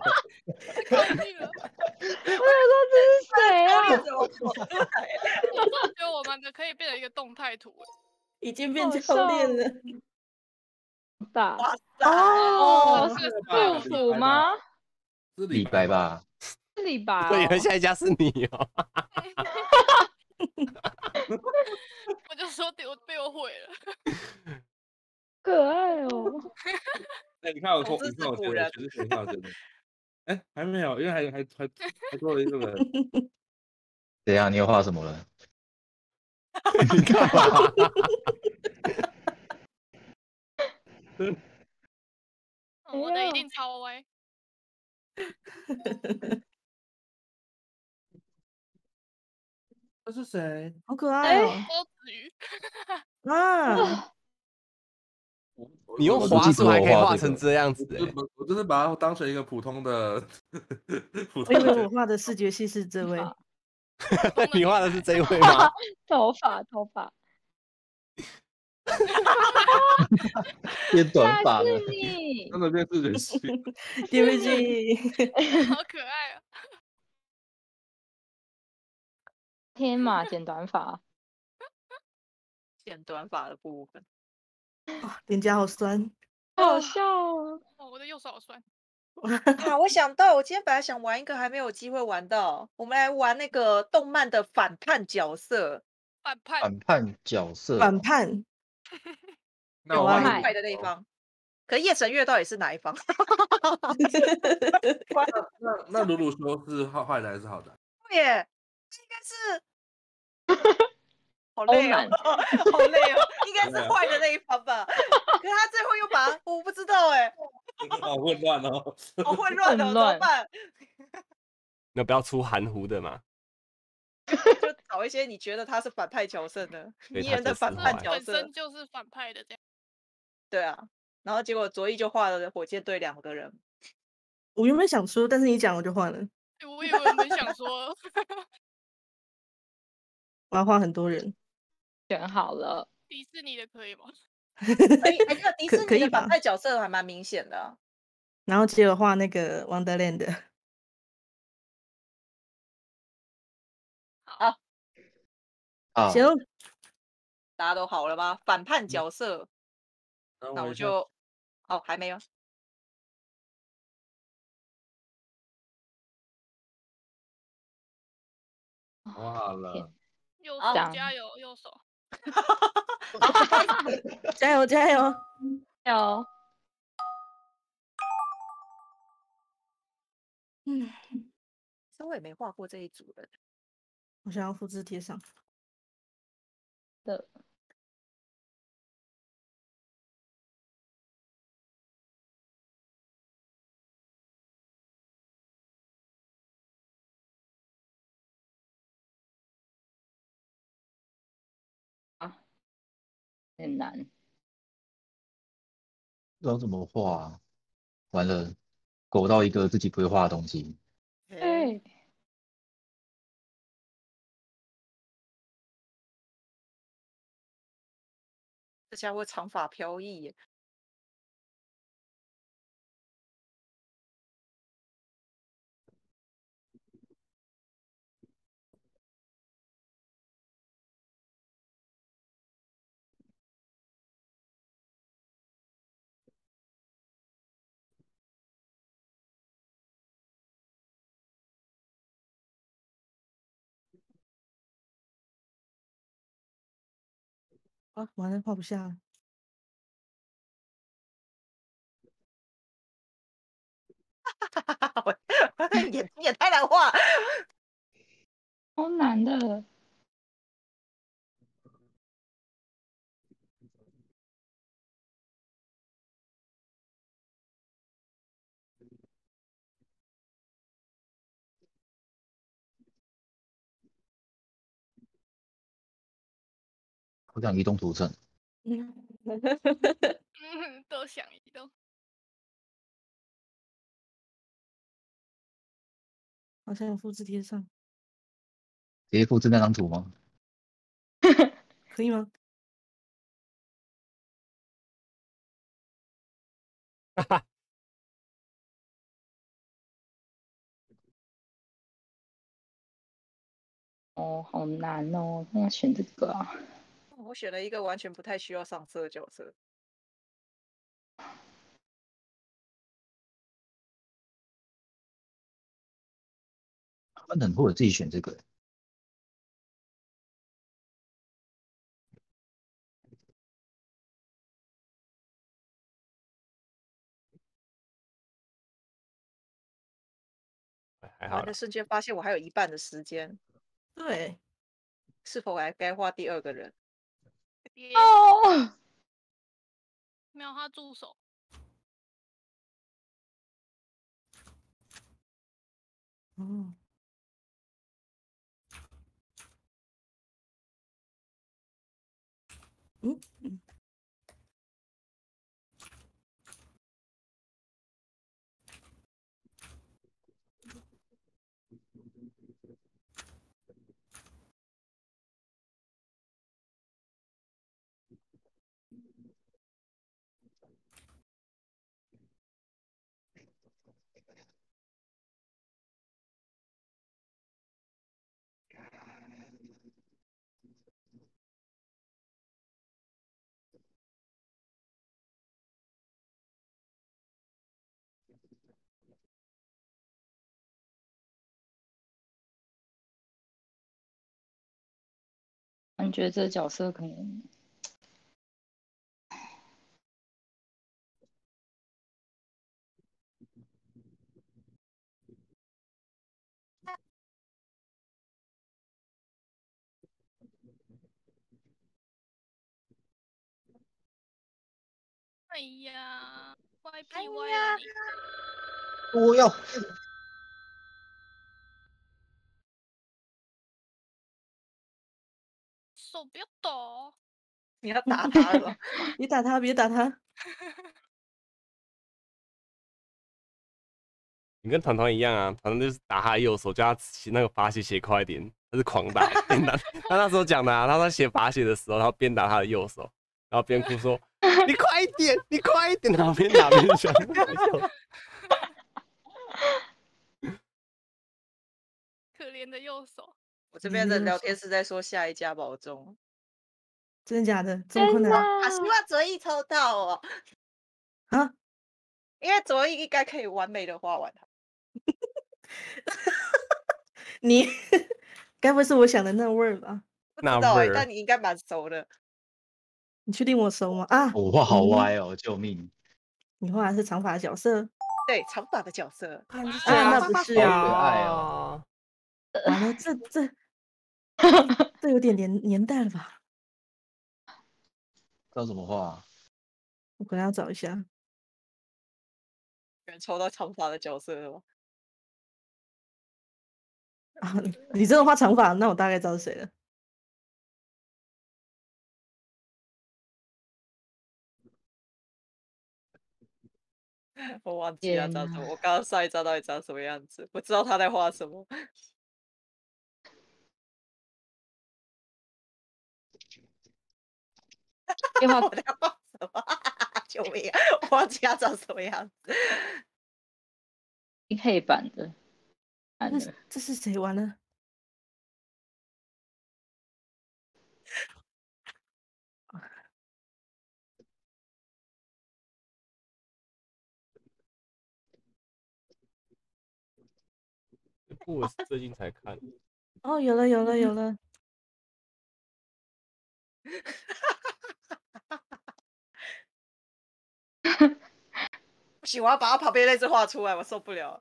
Speaker 7: 我想说这是谁啊？
Speaker 6: 我总觉得我们的可以变成一个动态图，
Speaker 3: 已经变教练了。
Speaker 7: 大
Speaker 3: 哦，
Speaker 7: 是杜甫吗？
Speaker 8: 是
Speaker 10: 李白吧？
Speaker 7: 是李白。
Speaker 2: 我以为下一家是你哦。
Speaker 6: 我就说被我被我毁了。
Speaker 7: 可爱哦！
Speaker 8: 哎，你看我错，你看我觉得全是谁画的？哎，还没有，因为还还还还多了一个人。
Speaker 10: 怎样？你又画什么了？
Speaker 2: 你干嘛？
Speaker 6: 我的一定超歪。
Speaker 8: 这是谁？
Speaker 3: 好可爱哦！
Speaker 6: 周子瑜。
Speaker 3: 啊！
Speaker 2: 你用滑鼠还可以画成这样子哎！
Speaker 8: 我就是把它当成一个普通的。
Speaker 3: 我以为我画的视觉系是这位。
Speaker 2: 你画的是这一位吗？
Speaker 7: 头发，头发。
Speaker 10: 变短发了，
Speaker 8: 真的变视觉系。
Speaker 3: 对不起，
Speaker 6: 好可爱啊！
Speaker 7: 天马剪短发，
Speaker 1: 剪短发的部分，
Speaker 3: 脸颊好酸，
Speaker 7: 好笑哦！
Speaker 6: 哦，我的右手好酸。
Speaker 1: 啊，我想到，我今天本来想玩一个，还没有机会玩到。我们来玩那个动漫的反叛角色。
Speaker 6: 反叛。
Speaker 10: 反叛角色。
Speaker 3: 反叛。
Speaker 8: 那
Speaker 1: 有啊，
Speaker 8: 我画
Speaker 1: 坏的那一方。可夜神月到底是哪一方？
Speaker 8: 那那鲁鲁修是坏坏的还是好的？
Speaker 1: 对耶，应该是。好累哦，好累哦，应该是坏的那一方吧？可是他最后又把，我不知道哎。
Speaker 8: 好混乱哦，
Speaker 1: 好混乱哦，怎么办？
Speaker 2: 那不要出含糊的嘛。
Speaker 1: 就找一些你觉得他是反派角色的，迷人的反叛角色，
Speaker 6: 本身就是反派的这样。
Speaker 1: 对啊，然后结果卓毅就画了火箭队两个人。
Speaker 3: 我原本想说，但是你讲我就换了。
Speaker 6: 我以为我们想说，
Speaker 3: 我要画很多人。
Speaker 7: 选好了。
Speaker 6: 迪士尼的可以吗？
Speaker 1: 可以，哎，那迪士尼的反派角色还蛮明显的、啊。
Speaker 3: 然后接着画那个 Wonderland 的。
Speaker 1: 好，
Speaker 10: 好，
Speaker 3: 行，
Speaker 1: 大家都好了吗？反叛角色，
Speaker 8: 嗯、
Speaker 1: 那我就，哦，还没有。
Speaker 8: 画了，
Speaker 6: 右手加油，右手。
Speaker 3: 加油加油
Speaker 7: 加油！
Speaker 3: 嗯，
Speaker 1: 其实我也没画过这一组的。
Speaker 3: 我想要复制贴上。
Speaker 7: 的。 很难。
Speaker 10: 不知道怎么画啊，完了，狗到一个自己不会画的东西。
Speaker 1: 哎，
Speaker 7: 对，
Speaker 1: 这家伙长发飘逸耶。
Speaker 3: 啊，完了，画不下了。
Speaker 1: 我眼睛也太难画。
Speaker 7: 好难的。
Speaker 10: 我想移动图层，
Speaker 3: 嗯，
Speaker 6: 嗯，都想移动。
Speaker 3: 好像有复制贴上，
Speaker 10: 直接复制那张图吗？
Speaker 3: 可以吗？
Speaker 2: 哈哈，
Speaker 7: 哦，好难哦，那要选这个啊。
Speaker 1: 我选了一个完全不太需要上色的角色。
Speaker 10: 他们很或者自己选这个，
Speaker 2: 还好啦。
Speaker 1: 玩的瞬间发现我还有一半的时间，
Speaker 3: 对，
Speaker 1: 是否还该画第二个人？
Speaker 6: 别
Speaker 7: 哦，
Speaker 6: 没有他助手。
Speaker 3: 哦，嗯嗯，
Speaker 7: 感觉这角色可能
Speaker 6: 哎呀，Y
Speaker 1: 哎
Speaker 6: P Y 了
Speaker 1: 呀，
Speaker 6: 你，
Speaker 10: 我要
Speaker 6: 手不要抖。
Speaker 1: 你要打他了。
Speaker 3: 别打他，别打他。
Speaker 2: 你跟团团一样啊，团团就是打他的右手，叫他写那个罚写写快一点，他是狂打，边打。他那时候讲的啊，他说写罚写的时候，他边打他的右手，然后边哭说：“你快一点，你快一点！”然后边打边想。
Speaker 6: 可怜的右手。
Speaker 1: 我这边的聊天是在说下一家保重。
Speaker 3: 真的假的？这么困难
Speaker 1: 啊，希望卓毅抽到哦，
Speaker 3: 啊？
Speaker 1: 因为卓毅应该可以完美的画完它。
Speaker 3: 你该不会是我想的那味儿吧？
Speaker 1: 不知道哎、
Speaker 2: 那味儿
Speaker 1: 但你应该蛮熟的。
Speaker 3: 你确定我熟吗？啊，
Speaker 10: 我画好
Speaker 3: 嗯
Speaker 10: 歪哦，救命！
Speaker 3: 你画的是长发角色
Speaker 1: 对，长发的角色。
Speaker 3: 啊？那不是
Speaker 10: 好
Speaker 3: 啊？
Speaker 10: 可爱哦。
Speaker 3: 完了，这这这有点年年代了吧？
Speaker 10: 不知道怎么画，
Speaker 3: 我可能要找一下。
Speaker 1: 有人抽到长发的角色了吗？
Speaker 3: 啊，你真的画长发，那我大概知道是谁了。
Speaker 1: 我忘记他
Speaker 7: 天
Speaker 1: 长什么，
Speaker 7: 哪！
Speaker 1: 我刚刚上一张到底长什么样子？我知道他在画什么。
Speaker 7: 电话
Speaker 1: 我在画什么？救命啊！我忘记他长什么样子。
Speaker 7: 黑板的，看
Speaker 3: 这
Speaker 7: 了
Speaker 3: 这是谁玩的？
Speaker 2: 这部我是最近才看，
Speaker 3: 哦，有了有了有了，
Speaker 1: 不行，我要把他旁边那只画出来，我受不了。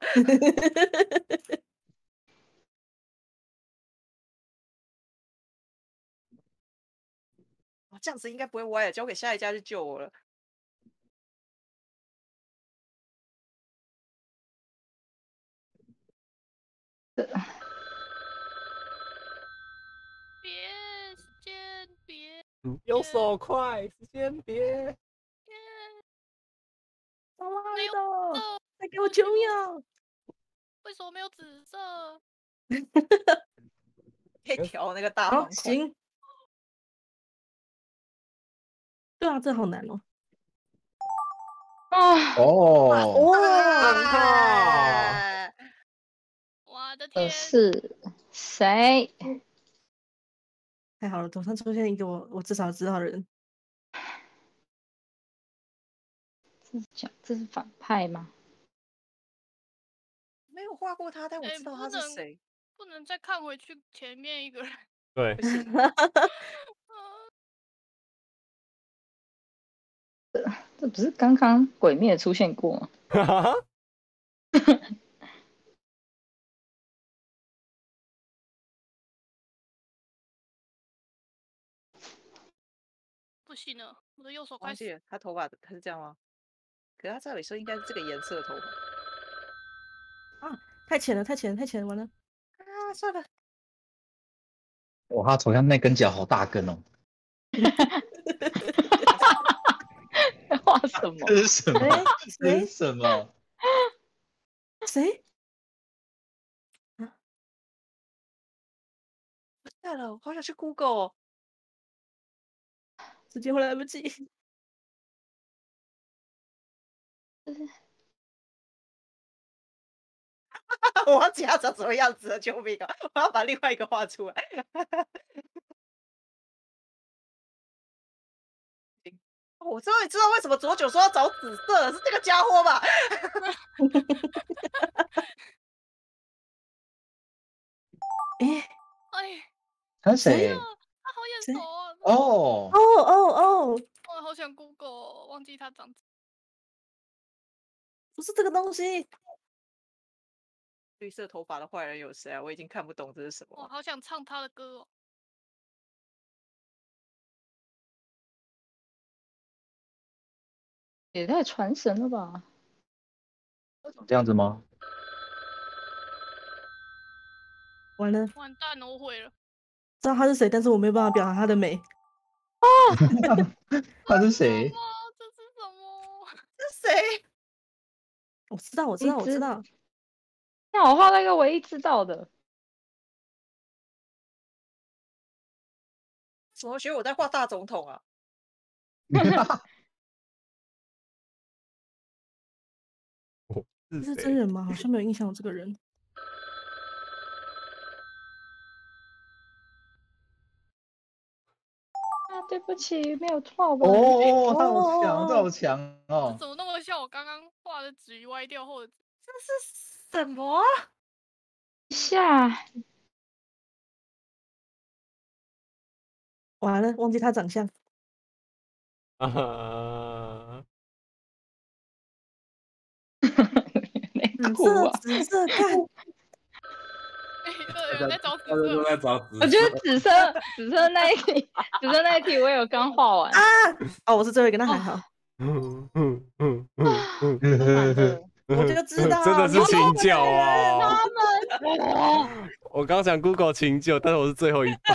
Speaker 1: 哦这样子应该不会歪了，交给下一家去救我了。
Speaker 6: 别时间别
Speaker 2: 嗯右手快，时间别。
Speaker 3: 到哪里
Speaker 6: 没有
Speaker 3: 的？
Speaker 6: 色，
Speaker 3: 快给我救命！
Speaker 6: 为什么没有紫色？
Speaker 1: 可以调那个大
Speaker 3: 好，
Speaker 1: 方块。
Speaker 3: 行。对啊，这好难哦。
Speaker 7: 啊！
Speaker 10: 哦，
Speaker 3: 哦，
Speaker 1: 哎
Speaker 6: 我的
Speaker 7: 可
Speaker 6: 天！
Speaker 7: 是谁？
Speaker 3: 太好了，总算出现一个我我至少知道的人。
Speaker 7: 这是讲这是反派吗？
Speaker 1: 没有画过他，但我
Speaker 6: 哎，
Speaker 1: 知道
Speaker 6: 不能
Speaker 1: 他是谁。
Speaker 6: 不能再看回去前面一个人。
Speaker 2: 对
Speaker 1: 不，行，
Speaker 7: 这不是刚刚鬼灭出现过吗？
Speaker 2: 哈哈哈。
Speaker 6: 不行了，我的右手快死。
Speaker 1: 忘记了他头发他是这样吗？可是他照理说应该是这个颜色的头发。
Speaker 3: 啊，太浅了，太浅了，太浅了，完了。
Speaker 1: 啊，算了，
Speaker 10: 哇，他头上那根脚好大根哦，
Speaker 7: 画什么？
Speaker 10: 这是什么？
Speaker 3: 哎，
Speaker 10: 这是
Speaker 3: 谁
Speaker 10: 什么？
Speaker 3: 谁？
Speaker 1: 算了，我好想去 Google 哦。
Speaker 3: 时间会来不及。
Speaker 1: 我忘记他长什么样子了，救命啊！我要把另外一个画出来。行我终于知道为什么左九说要找紫色了，是这个家伙吧？
Speaker 3: 哎，
Speaker 6: 哎，
Speaker 10: 他是谁？
Speaker 6: 他好眼
Speaker 3: 谁
Speaker 6: 熟哦！
Speaker 10: 哦，
Speaker 3: 哦哦哦，
Speaker 6: 我好想 Google，哦忘记他长。
Speaker 3: 不是这个东西。
Speaker 1: 绿色头发的坏人有谁啊？我已经看不懂这是什么
Speaker 6: 我
Speaker 1: 了。
Speaker 6: 好想唱他的歌哦。
Speaker 7: 也太传神了吧！
Speaker 10: 这样子吗？
Speaker 3: 完了，
Speaker 6: 完蛋了，我毁了。
Speaker 3: 知道他是谁，但是我没有办法表达他的美。
Speaker 10: 他是谁？
Speaker 6: 哇，这是什么？
Speaker 1: 这是谁？
Speaker 3: 我知道，我知道，我知道。
Speaker 7: 那我画那个唯一知道的。
Speaker 1: 怎么觉得我在画大总统啊？
Speaker 3: 这是
Speaker 2: 谁
Speaker 3: 真人吗？好像没有印象有这个人。
Speaker 7: 啊，对不起，没有画完。
Speaker 10: 哦，他好强，这好强
Speaker 6: 这
Speaker 10: 哦！
Speaker 6: 怎么那么像我刚刚画的纸鱼歪掉后的？
Speaker 1: 这是什么？
Speaker 7: 下
Speaker 3: 完了，忘记他长相。
Speaker 2: 啊！
Speaker 3: 紫
Speaker 7: 哭
Speaker 3: 色，
Speaker 7: 啊！
Speaker 3: 紫色，看，
Speaker 6: 有人在找紫
Speaker 8: 大家都
Speaker 6: 色。
Speaker 8: 在找紫
Speaker 7: 我觉得
Speaker 8: 色。
Speaker 7: 紫色紫色那一题，紫色那一题我有刚画完。
Speaker 3: 啊！哦，我是最后一个，那还好。
Speaker 2: 嗯嗯嗯嗯嗯，
Speaker 7: 都难的。
Speaker 3: 我就知道，
Speaker 2: 真的是请教哦。
Speaker 7: 他们，
Speaker 2: 我刚想 Google 请救，但是我是最后一棒。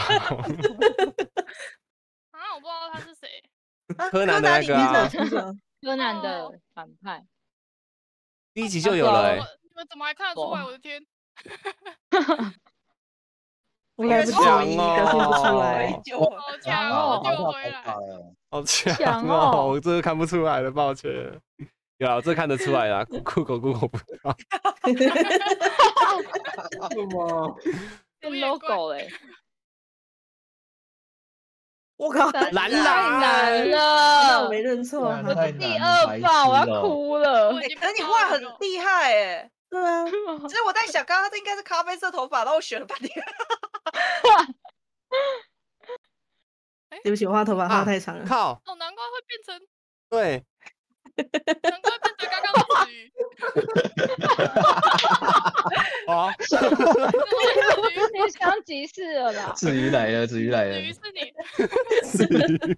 Speaker 6: 啊，我不知道他是谁。
Speaker 1: 啊
Speaker 2: 柯南的那个啊
Speaker 1: 里面的
Speaker 3: 听着，
Speaker 7: 柯南的反派。
Speaker 2: 第一集就有了哎、
Speaker 6: 你们你们怎么还看得出来？我的天！
Speaker 3: 我来不及
Speaker 2: 强
Speaker 3: 一个听不出来。
Speaker 2: 哦，
Speaker 6: 好强哦，救回来！
Speaker 2: 好强
Speaker 7: 强
Speaker 2: 哦！
Speaker 7: 哦
Speaker 2: 我真的看不出来了，抱歉。有啊，这看得出来啦，酷酷狗酷狗不到。
Speaker 8: 什么？
Speaker 7: 变 logo 嘞，
Speaker 3: 我靠，
Speaker 7: 太
Speaker 2: 蓝
Speaker 7: 难
Speaker 2: 蓝
Speaker 3: 那我
Speaker 7: 了，
Speaker 3: 没认错。
Speaker 10: 哇
Speaker 7: 我
Speaker 10: 太难
Speaker 7: 第二
Speaker 10: 了
Speaker 7: 棒，我要
Speaker 10: 白痴哦
Speaker 7: 哭了
Speaker 6: 我。已经
Speaker 1: 可是你
Speaker 6: 不知道
Speaker 1: 画很
Speaker 6: 有没有
Speaker 1: 厉害哎。
Speaker 3: 对啊，
Speaker 1: 其实我在想，刚刚这应该是咖啡色头发，然后我选了半天。
Speaker 3: 对不起，我画头发画太长了。
Speaker 2: 靠，
Speaker 6: 哦，难怪会变成，
Speaker 2: 对，
Speaker 6: 难怪变成刚刚的子瑜。
Speaker 2: 哦，
Speaker 7: 你想几次了啦？
Speaker 10: 子瑜来了，子瑜来了
Speaker 6: 子瑜，是你，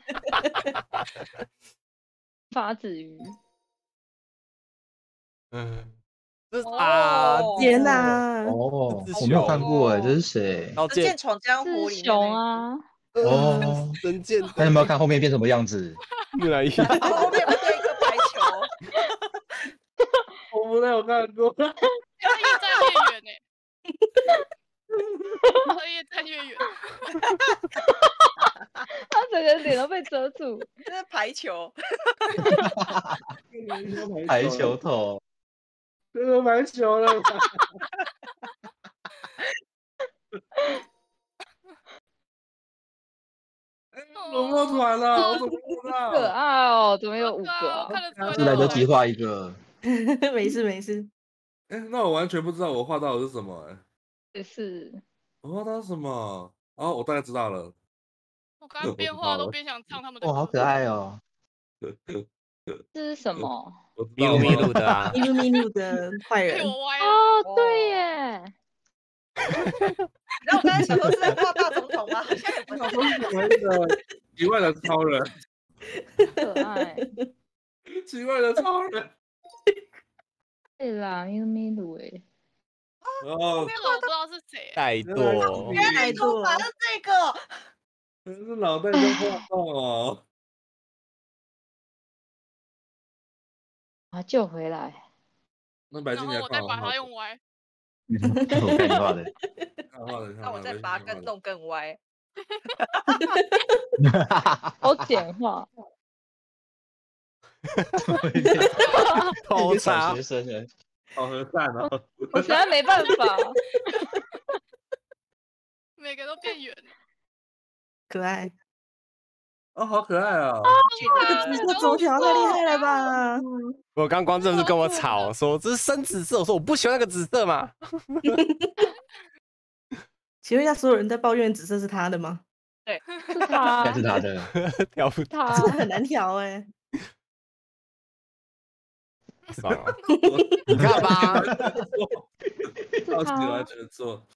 Speaker 7: 发子鱼，
Speaker 2: 嗯，这是啊，
Speaker 1: 哦
Speaker 3: 天哪！
Speaker 10: 哦
Speaker 2: 这，是
Speaker 10: 我没有
Speaker 2: 熊
Speaker 10: 看过哎，这是谁？
Speaker 2: 刀剑
Speaker 1: 真剑闯江湖里
Speaker 7: 是
Speaker 1: 面那
Speaker 7: 熊啊，
Speaker 10: 哦，
Speaker 2: 真剑，
Speaker 10: 那你有没有看后面变什么样子？
Speaker 2: 越来越
Speaker 1: 个，然后后面会变一个排球。
Speaker 8: 我没有看过。
Speaker 6: 他越站越远呢，他越站越远。
Speaker 7: 他整个脸都被遮住。
Speaker 1: 这是排球。
Speaker 10: 排球头，
Speaker 8: 这个排球了。龙猫团了，我怎么不知
Speaker 7: 可
Speaker 8: 道？
Speaker 7: 爱哦，怎么有五
Speaker 6: 对啊，
Speaker 7: 个啊？
Speaker 6: 我看得出来。
Speaker 10: 是来得及画一个。
Speaker 3: 没事没事，
Speaker 8: 哎，那我完全不知道我画到的是什么哎。
Speaker 7: 也是，
Speaker 8: 我画到什么？哦，我大概知道了。
Speaker 6: 我刚刚边画都边想唱他们的
Speaker 10: 哇，好
Speaker 6: 歌。
Speaker 10: 可爱哦！
Speaker 7: 这是什么？
Speaker 8: 我知
Speaker 2: 迷路迷
Speaker 8: 道了
Speaker 2: 路的啊，
Speaker 3: 咪噜咪噜的坏
Speaker 6: 被
Speaker 3: 人。
Speaker 6: 我歪了。
Speaker 7: 哦，对耶，
Speaker 1: 然后我刚才想说是在画大总统吗？好像也不
Speaker 8: 我想说是什么那个奇怪的超人，
Speaker 7: 可爱。
Speaker 8: 奇怪的超人。
Speaker 7: 对啦，咪噜咪噜哎，
Speaker 8: 然后
Speaker 6: 这个我不知道是谁。
Speaker 2: 怠惰，
Speaker 1: 原来头发是这个。
Speaker 8: 是脑袋在晃动哦。
Speaker 7: 啊，救回来。
Speaker 8: 那白金你要
Speaker 6: 然后我再把
Speaker 8: 看好
Speaker 6: 它用歪。
Speaker 10: 我看你画的，
Speaker 8: 看画的，
Speaker 1: 那我再把它更弄更歪。
Speaker 7: 好简化。
Speaker 2: 偷
Speaker 10: 小
Speaker 2: 插
Speaker 10: 学，生人，
Speaker 8: 好和善哦。
Speaker 7: 我实在没办法。
Speaker 6: 每个都变圆。
Speaker 3: 可爱。
Speaker 8: 哦，好可爱啊！
Speaker 3: 紫色左条太厉害了吧！
Speaker 2: 我刚光正是跟我吵说这是深紫色，我说我不喜欢那个紫色嘛。
Speaker 3: 请问一下，所有人在抱怨紫色是他的吗？
Speaker 1: 对，
Speaker 7: 是
Speaker 10: 应该
Speaker 7: 他，
Speaker 10: 是他的。
Speaker 2: 调不
Speaker 7: 他
Speaker 3: 这很难调哎。
Speaker 2: 爽啊！你看吧，
Speaker 8: 超级完全错。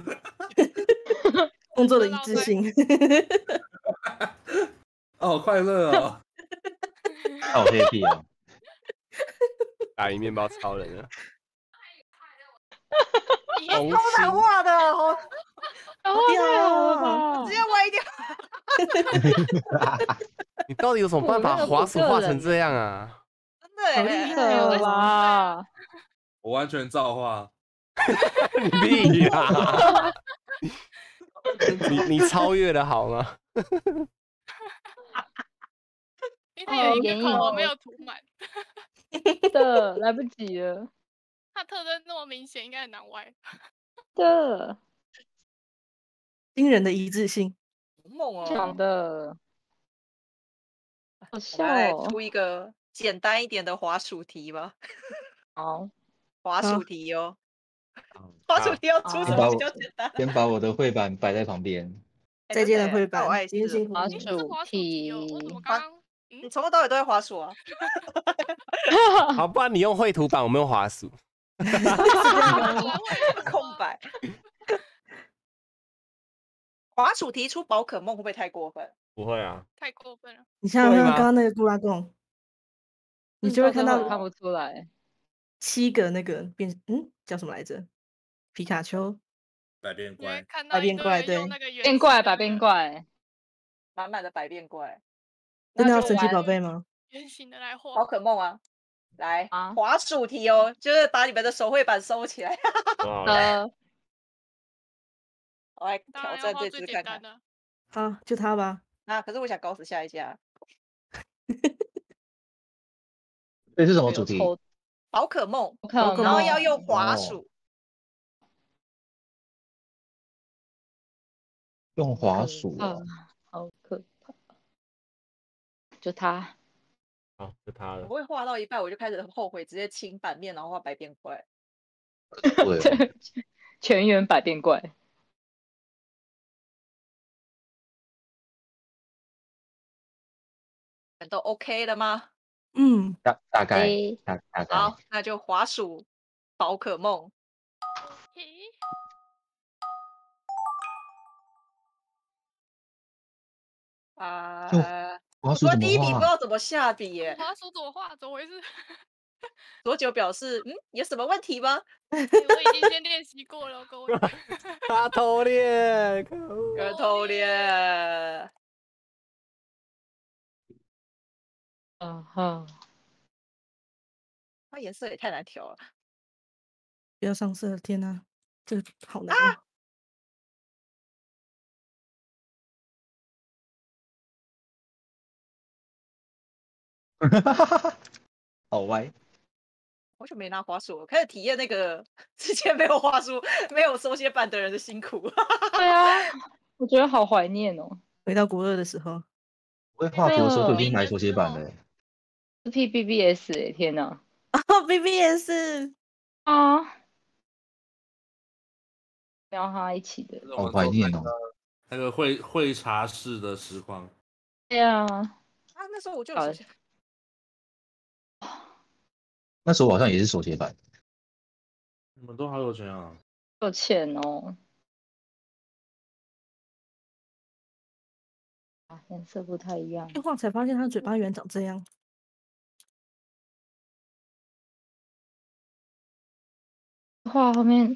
Speaker 3: 工作的一致性。
Speaker 8: 哦，好快乐哦！
Speaker 10: 好 happy 哦！
Speaker 2: 打赢面包超人了，
Speaker 1: 超难画的，好
Speaker 7: 然后太好了吧
Speaker 1: 直？接歪掉。
Speaker 2: 你到底有什么办法滑鼠画成这样啊？
Speaker 1: 真的
Speaker 3: 好厉
Speaker 1: 哎，
Speaker 3: 害
Speaker 7: 了
Speaker 3: 哦！
Speaker 7: 吧？
Speaker 8: 我完全照画。
Speaker 2: 你屁呀！你你超越的好吗？
Speaker 6: 因为它有一
Speaker 7: 眼影
Speaker 6: 个口我没有涂满，
Speaker 7: 的，来不及了
Speaker 6: 它特征那么明显，应该很难歪。
Speaker 7: 的，
Speaker 3: 惊人的一致性。
Speaker 1: 梦
Speaker 7: 讲
Speaker 1: 哦。
Speaker 7: 的，好
Speaker 1: 我
Speaker 7: 笑
Speaker 1: 们来
Speaker 7: 哦。
Speaker 1: 出一个简单一点的滑鼠题吧。
Speaker 7: 好，
Speaker 1: 滑鼠题哦。滑鼠题要出什么比较简单？
Speaker 10: 先把我的绘板摆在旁边。
Speaker 3: 再见了，绘板
Speaker 1: 那我爱。
Speaker 3: 今天辛苦
Speaker 7: 滑
Speaker 3: 你了。
Speaker 7: 鼠
Speaker 6: 滑鼠题哦，为什么刚刚？
Speaker 1: 你从头到尾都会滑鼠啊？
Speaker 2: 好，不然你用绘图板，我们用滑鼠。
Speaker 1: 空白。滑鼠题出宝可梦会不会太过分？
Speaker 2: 不会啊，
Speaker 6: 太过分了。
Speaker 3: 你想想看，
Speaker 2: 会吗
Speaker 3: 刚刚那个布拉贡，你就会看到
Speaker 7: 看不出来。
Speaker 3: 七个那个变，嗯，叫什么来着？皮卡丘。
Speaker 8: 百变
Speaker 6: 你会
Speaker 8: 怪，
Speaker 6: 看到一堆
Speaker 3: 百变怪对
Speaker 6: 人用那个圆
Speaker 7: 变怪，
Speaker 6: 形的
Speaker 7: 百变怪，
Speaker 1: 满满的百变怪。
Speaker 3: 真的要
Speaker 1: 那就玩
Speaker 3: 神奇宝贝吗？
Speaker 6: 圆形的来画。
Speaker 1: 宝可梦啊， 来
Speaker 7: 啊
Speaker 1: 滑鼠题哦，就是把你们的手绘板收起来。
Speaker 2: 哇
Speaker 7: 呃，
Speaker 1: 我来
Speaker 6: 当然
Speaker 1: 挑战这
Speaker 6: 要画最
Speaker 1: 只看看。
Speaker 6: 简单的。
Speaker 3: 好，就他吧。
Speaker 1: 啊，可是我想搞死下一家。
Speaker 10: 这是什么
Speaker 7: 有
Speaker 10: 主题？
Speaker 7: 抽
Speaker 1: 宝可梦，
Speaker 7: 宝可
Speaker 1: 然后要
Speaker 7: 梦
Speaker 1: 用滑
Speaker 10: 哦
Speaker 1: 鼠。
Speaker 10: 用滑
Speaker 7: 可怕
Speaker 10: 鼠哦，
Speaker 7: 好可怕。就他，
Speaker 2: 好，就他了。
Speaker 1: 我会画到一半，我就开始后悔，直接清版面，然后画百变怪。
Speaker 10: 对哦，
Speaker 7: 对，全员百变怪。
Speaker 1: 你们都 OK 了吗？
Speaker 3: 嗯，
Speaker 10: 大大概
Speaker 7: 诶，
Speaker 10: 大大概
Speaker 1: 好，那就滑鼠宝可梦。
Speaker 6: 嘿，
Speaker 1: 啊、
Speaker 10: 就
Speaker 1: 呃，我
Speaker 10: 滑鼠怎么
Speaker 1: 说第一笔不知
Speaker 10: 画？
Speaker 1: 道怎么下笔耶。
Speaker 6: 滑鼠怎么画？怎么回事？
Speaker 1: 左九表示，嗯，有什么问题吗？
Speaker 6: 欸我已经先练习过了，各位。
Speaker 2: 他偷练，可恶！
Speaker 1: 有人偷练。
Speaker 7: 嗯哼，
Speaker 1: 它颜色也太难调了。
Speaker 3: 不要上色，天哪，这个好难哦。
Speaker 10: 好歪，
Speaker 1: 好久没拿滑鼠了，开始体验那个之前没有滑鼠、没有手写板的人的辛苦。
Speaker 7: 对啊，我觉得好怀念哦。
Speaker 3: 回到国二的时候，
Speaker 10: 我会画图的时候就已
Speaker 7: 没
Speaker 10: 经买手写板了欸。
Speaker 7: 是 P B B S 哎，天哪！
Speaker 3: 哦，B B 也是。
Speaker 7: 啊，瞄他一起的。
Speaker 10: 好怀念哦。
Speaker 8: 那个会会茶室的实况。
Speaker 7: 对啊，
Speaker 1: 啊，那时候我就有手写。
Speaker 10: 那时候我好像也是手写板。
Speaker 8: 你们都好有钱啊！
Speaker 7: 有钱哦。啊，颜色不太一样。
Speaker 3: 一晃才发现他嘴巴原来长这样。
Speaker 7: 画后面，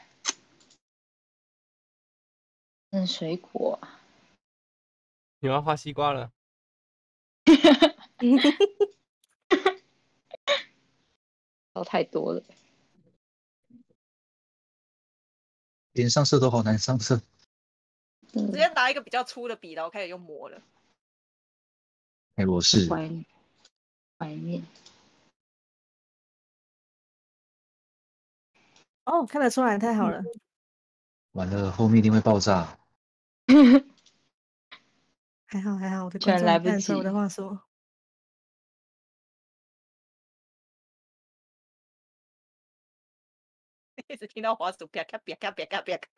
Speaker 7: 嗯，水果啊。
Speaker 2: 你要画西瓜了？
Speaker 7: 都太多了。
Speaker 10: 连上色都好难上色。
Speaker 1: 直接拿一个比较粗的笔，然后开始用磨了。
Speaker 10: 哎，我是
Speaker 7: 怀怀念。
Speaker 3: 哦，看得出来，太好了。
Speaker 10: 完了，后面一定会爆炸。
Speaker 3: 还好还好，我的
Speaker 7: 居然
Speaker 3: 观众
Speaker 7: 来不及
Speaker 3: 看得出来我的话说。
Speaker 1: 一直听到滑鼠啪咔啪咔啪咔啪咔。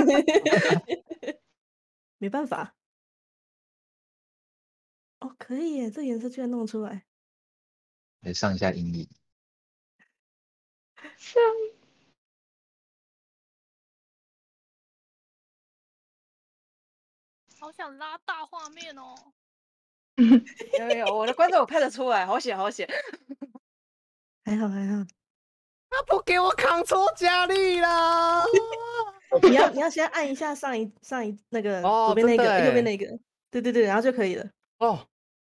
Speaker 3: 没办法。哦，可以耶，这颜色居然弄出来。
Speaker 10: 来上一下阴影。
Speaker 7: 上
Speaker 6: 好想拉大画面哦。
Speaker 1: 有有有，我的观众我看得出来，好险好险。
Speaker 3: 还好还好。
Speaker 2: 他不给我扛错加力啦！
Speaker 3: 你要你要先按一下上一上一那个
Speaker 2: 哦
Speaker 3: 左边那个，
Speaker 2: 真的欸
Speaker 3: 右边那个，对对对，然后就可以了。
Speaker 2: 哦，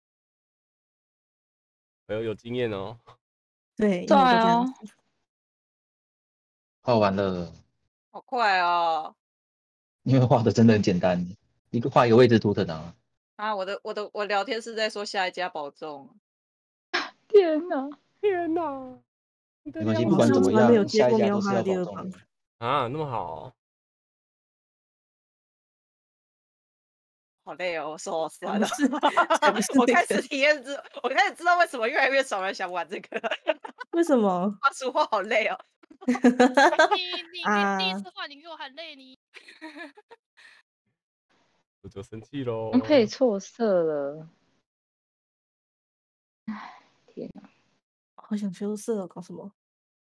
Speaker 2: 我有有经验哦。
Speaker 3: 对，
Speaker 7: 对
Speaker 3: 一模都这样
Speaker 7: 啊
Speaker 3: 子。
Speaker 10: 画完了，
Speaker 1: 好快哦！
Speaker 10: 因为画的真的很简单，一个画一个位置图腾啊。
Speaker 1: 啊，我的我的我聊天是在说下一家保重。
Speaker 7: 天哪！
Speaker 2: 天哪！
Speaker 10: 没关系，
Speaker 3: 我
Speaker 10: 不管怎么
Speaker 3: 好像从来没有
Speaker 10: 样，
Speaker 3: 接过喵
Speaker 10: 下一家都是
Speaker 3: 花的第二
Speaker 10: 要保重的
Speaker 3: 棒。
Speaker 2: 啊，那么好哦。
Speaker 1: 好累哦，我手好酸了。
Speaker 3: 不是才不是
Speaker 1: 我
Speaker 3: 那个
Speaker 1: 开始体验知，我开始知道为什么越来越少人想玩这个。
Speaker 3: 为什么？
Speaker 1: 画书画好累哦。
Speaker 6: 你你你
Speaker 3: 啊
Speaker 6: 第一次画，你给我喊累你。
Speaker 2: 我就生气喽。
Speaker 7: 我配错色了。唉，天哪！
Speaker 3: 好想修色哦，搞什么？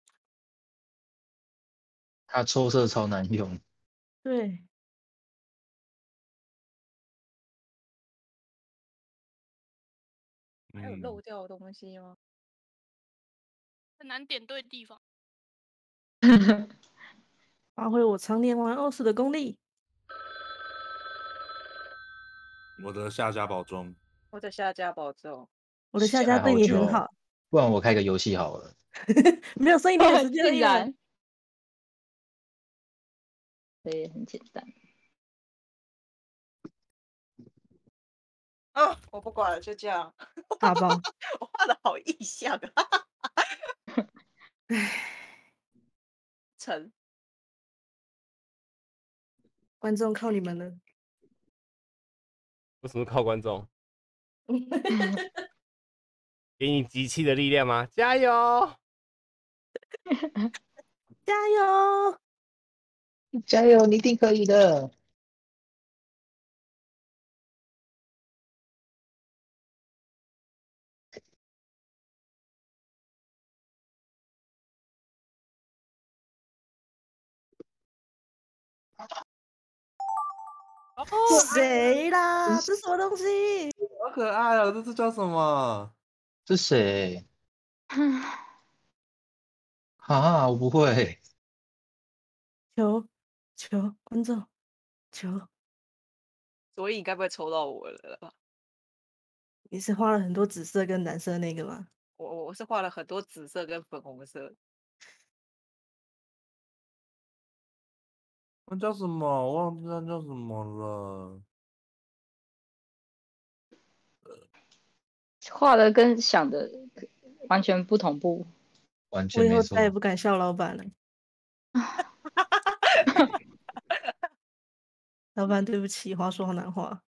Speaker 10: 它抽色超难用。
Speaker 3: 对，
Speaker 1: 还有
Speaker 2: 嗯
Speaker 1: 漏掉的东西吗？
Speaker 6: 很难点对地方。
Speaker 3: 发挥我常年玩 O S 的功力。
Speaker 8: 我的下家保重。
Speaker 1: 我的下家保重。
Speaker 3: 我的下家对你很好。
Speaker 10: 不然我开个游戏好了。
Speaker 3: 没有剩一点时间而已了。
Speaker 7: 竟然，这也很简单。
Speaker 1: 哦，我不管了，就这样。
Speaker 3: 好吧。
Speaker 1: 我画的好意象啊。成。
Speaker 3: 观众靠你们了。
Speaker 2: 为什么靠观众？给你集气的力量吗？加油！
Speaker 3: 加油！
Speaker 10: 加油，你一定可以的。
Speaker 1: 哦，
Speaker 3: 谁啦？这什么东西？
Speaker 8: 好可爱哦！这是叫什么？
Speaker 10: 是谁？啊，我不会。
Speaker 3: 求求观众，求！
Speaker 1: 所以你该不会抽到我了吧？
Speaker 3: 你是画了很多紫色跟蓝色那个吗？
Speaker 1: 我我我是画了很多紫色跟粉红色。
Speaker 8: 那叫什么？我忘记那叫什么了。
Speaker 7: 画的跟想的完全不同步。
Speaker 10: 完
Speaker 3: 我以后
Speaker 10: 全没错。
Speaker 3: 再也不敢笑老板了。老板，对不起，话说好难话。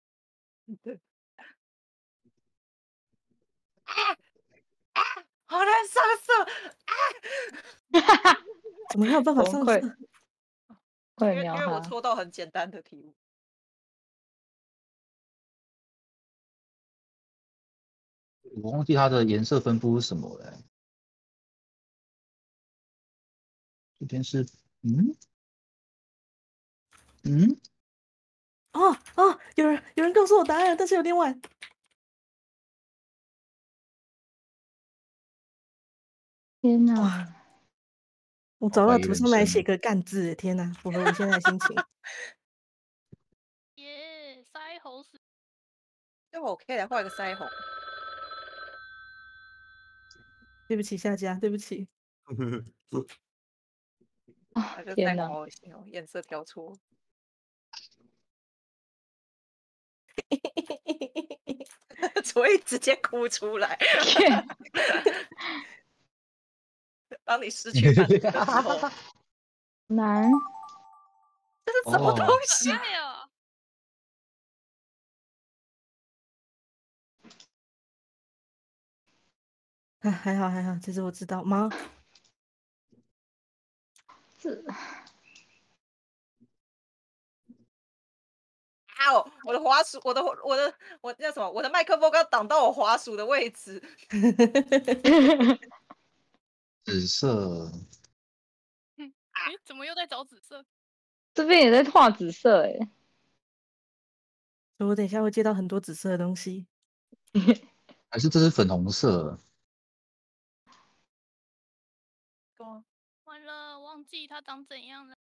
Speaker 1: 啊啊！好难上色啊！
Speaker 3: 怎么还有办法上色？
Speaker 7: 会
Speaker 1: 因为因为我
Speaker 7: 瞄他。
Speaker 1: 抽到很简单的题目。
Speaker 10: 我忘记它的颜色分布是什么了。这边是，嗯嗯，
Speaker 3: 哦哦，有人有人告诉我答案，但是有点晚。
Speaker 7: 天哪！
Speaker 3: 哇！我找到图上来写个干字，天哪，符合我现在的心情。
Speaker 6: 耶，腮红是。
Speaker 1: 要不我可以来画一个腮红。
Speaker 3: 对不起，下家，对不起。
Speaker 1: 啊，这腮红好恶心哦，颜色调错。所以直接哭出来。当你失去满足的时候。
Speaker 7: 难。
Speaker 1: 这是什么东西？
Speaker 6: 可爱哦。
Speaker 3: 啊，还好还好，这次我知道吗？
Speaker 7: 是。
Speaker 1: 啊！我的滑鼠，我的我的我叫什么？我的麦克风刚挡到我滑鼠的位置。
Speaker 10: 紫色。
Speaker 6: 哎，怎么又在找紫色？
Speaker 7: 这边也在画紫色哎。
Speaker 3: 所以我等一下会接到很多紫色的东西。
Speaker 10: 还是这是粉红色？
Speaker 6: 完了，忘记它长怎样了。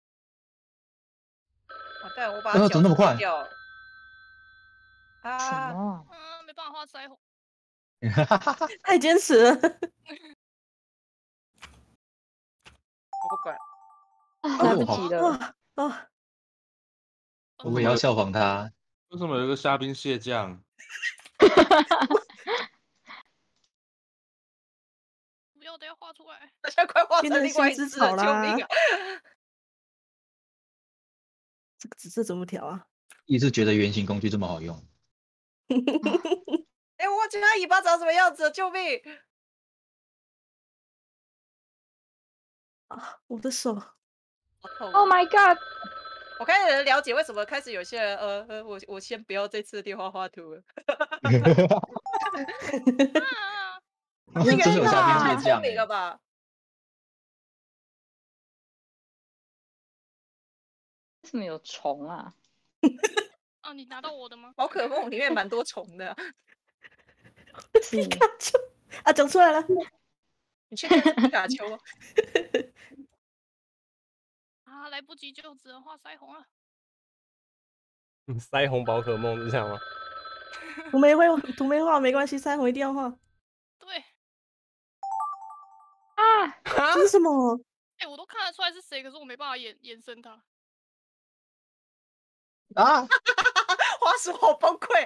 Speaker 1: 啊，对，我把
Speaker 10: 呃，
Speaker 1: 脚
Speaker 10: 怎么那么快？
Speaker 1: 掉了。
Speaker 7: 啊！
Speaker 6: 嗯，没办法画腮红。
Speaker 3: 太坚持了。
Speaker 1: 我不管。
Speaker 7: 来不及了。
Speaker 3: 啊！
Speaker 10: 我也要效仿他。
Speaker 8: 为什么有一个虾兵蟹将？
Speaker 6: 不要，等下画出来。
Speaker 1: 大家快画成另外一只了，救命啊！
Speaker 3: 这个紫色怎么调啊？
Speaker 10: 一直觉得圆形工具这么好用。
Speaker 1: 哎，我忘记它尾巴长什么样子了，救命！
Speaker 3: 啊，我的手。
Speaker 1: 好痛
Speaker 7: ！Oh my god！
Speaker 1: 我开始了解为什么开始有些人，呃呃，我我先不要这次的电话画图了。
Speaker 10: 这个有虾兵蟹将
Speaker 1: 了吧？
Speaker 7: 为什么有虫啊？
Speaker 6: 哦，你拿到我的吗？
Speaker 1: 宝可梦里面蛮多虫的。
Speaker 3: 皮卡丘啊，讲出来了。
Speaker 1: 你确定是皮卡丘？
Speaker 6: 啊，来不及就只能画腮红了。
Speaker 2: 腮红宝可梦是这样吗？
Speaker 3: 图没会，图没画没关系，腮红一定要画。
Speaker 6: 对。
Speaker 3: 这是什么？
Speaker 6: 哎、我都看得出来是谁，可是我没办法延延伸它。
Speaker 10: 啊！
Speaker 1: 花鼠好崩溃。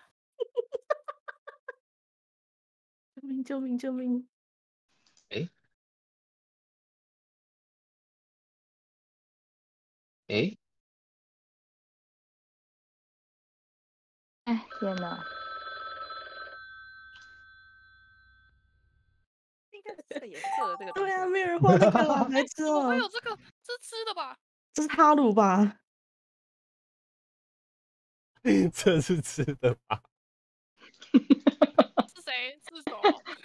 Speaker 3: 救命！救命！救命！
Speaker 10: 哎哎，
Speaker 7: 哎，天哪！
Speaker 1: 应该是这个颜色的这个东西。
Speaker 3: 对啊，没有人画这个啊，白痴
Speaker 6: 怎么会
Speaker 3: 哦！
Speaker 6: 有这个？这是吃的吧？
Speaker 3: 这是哈鲁吧？
Speaker 2: 这是吃的吧？
Speaker 6: 是谁？是手？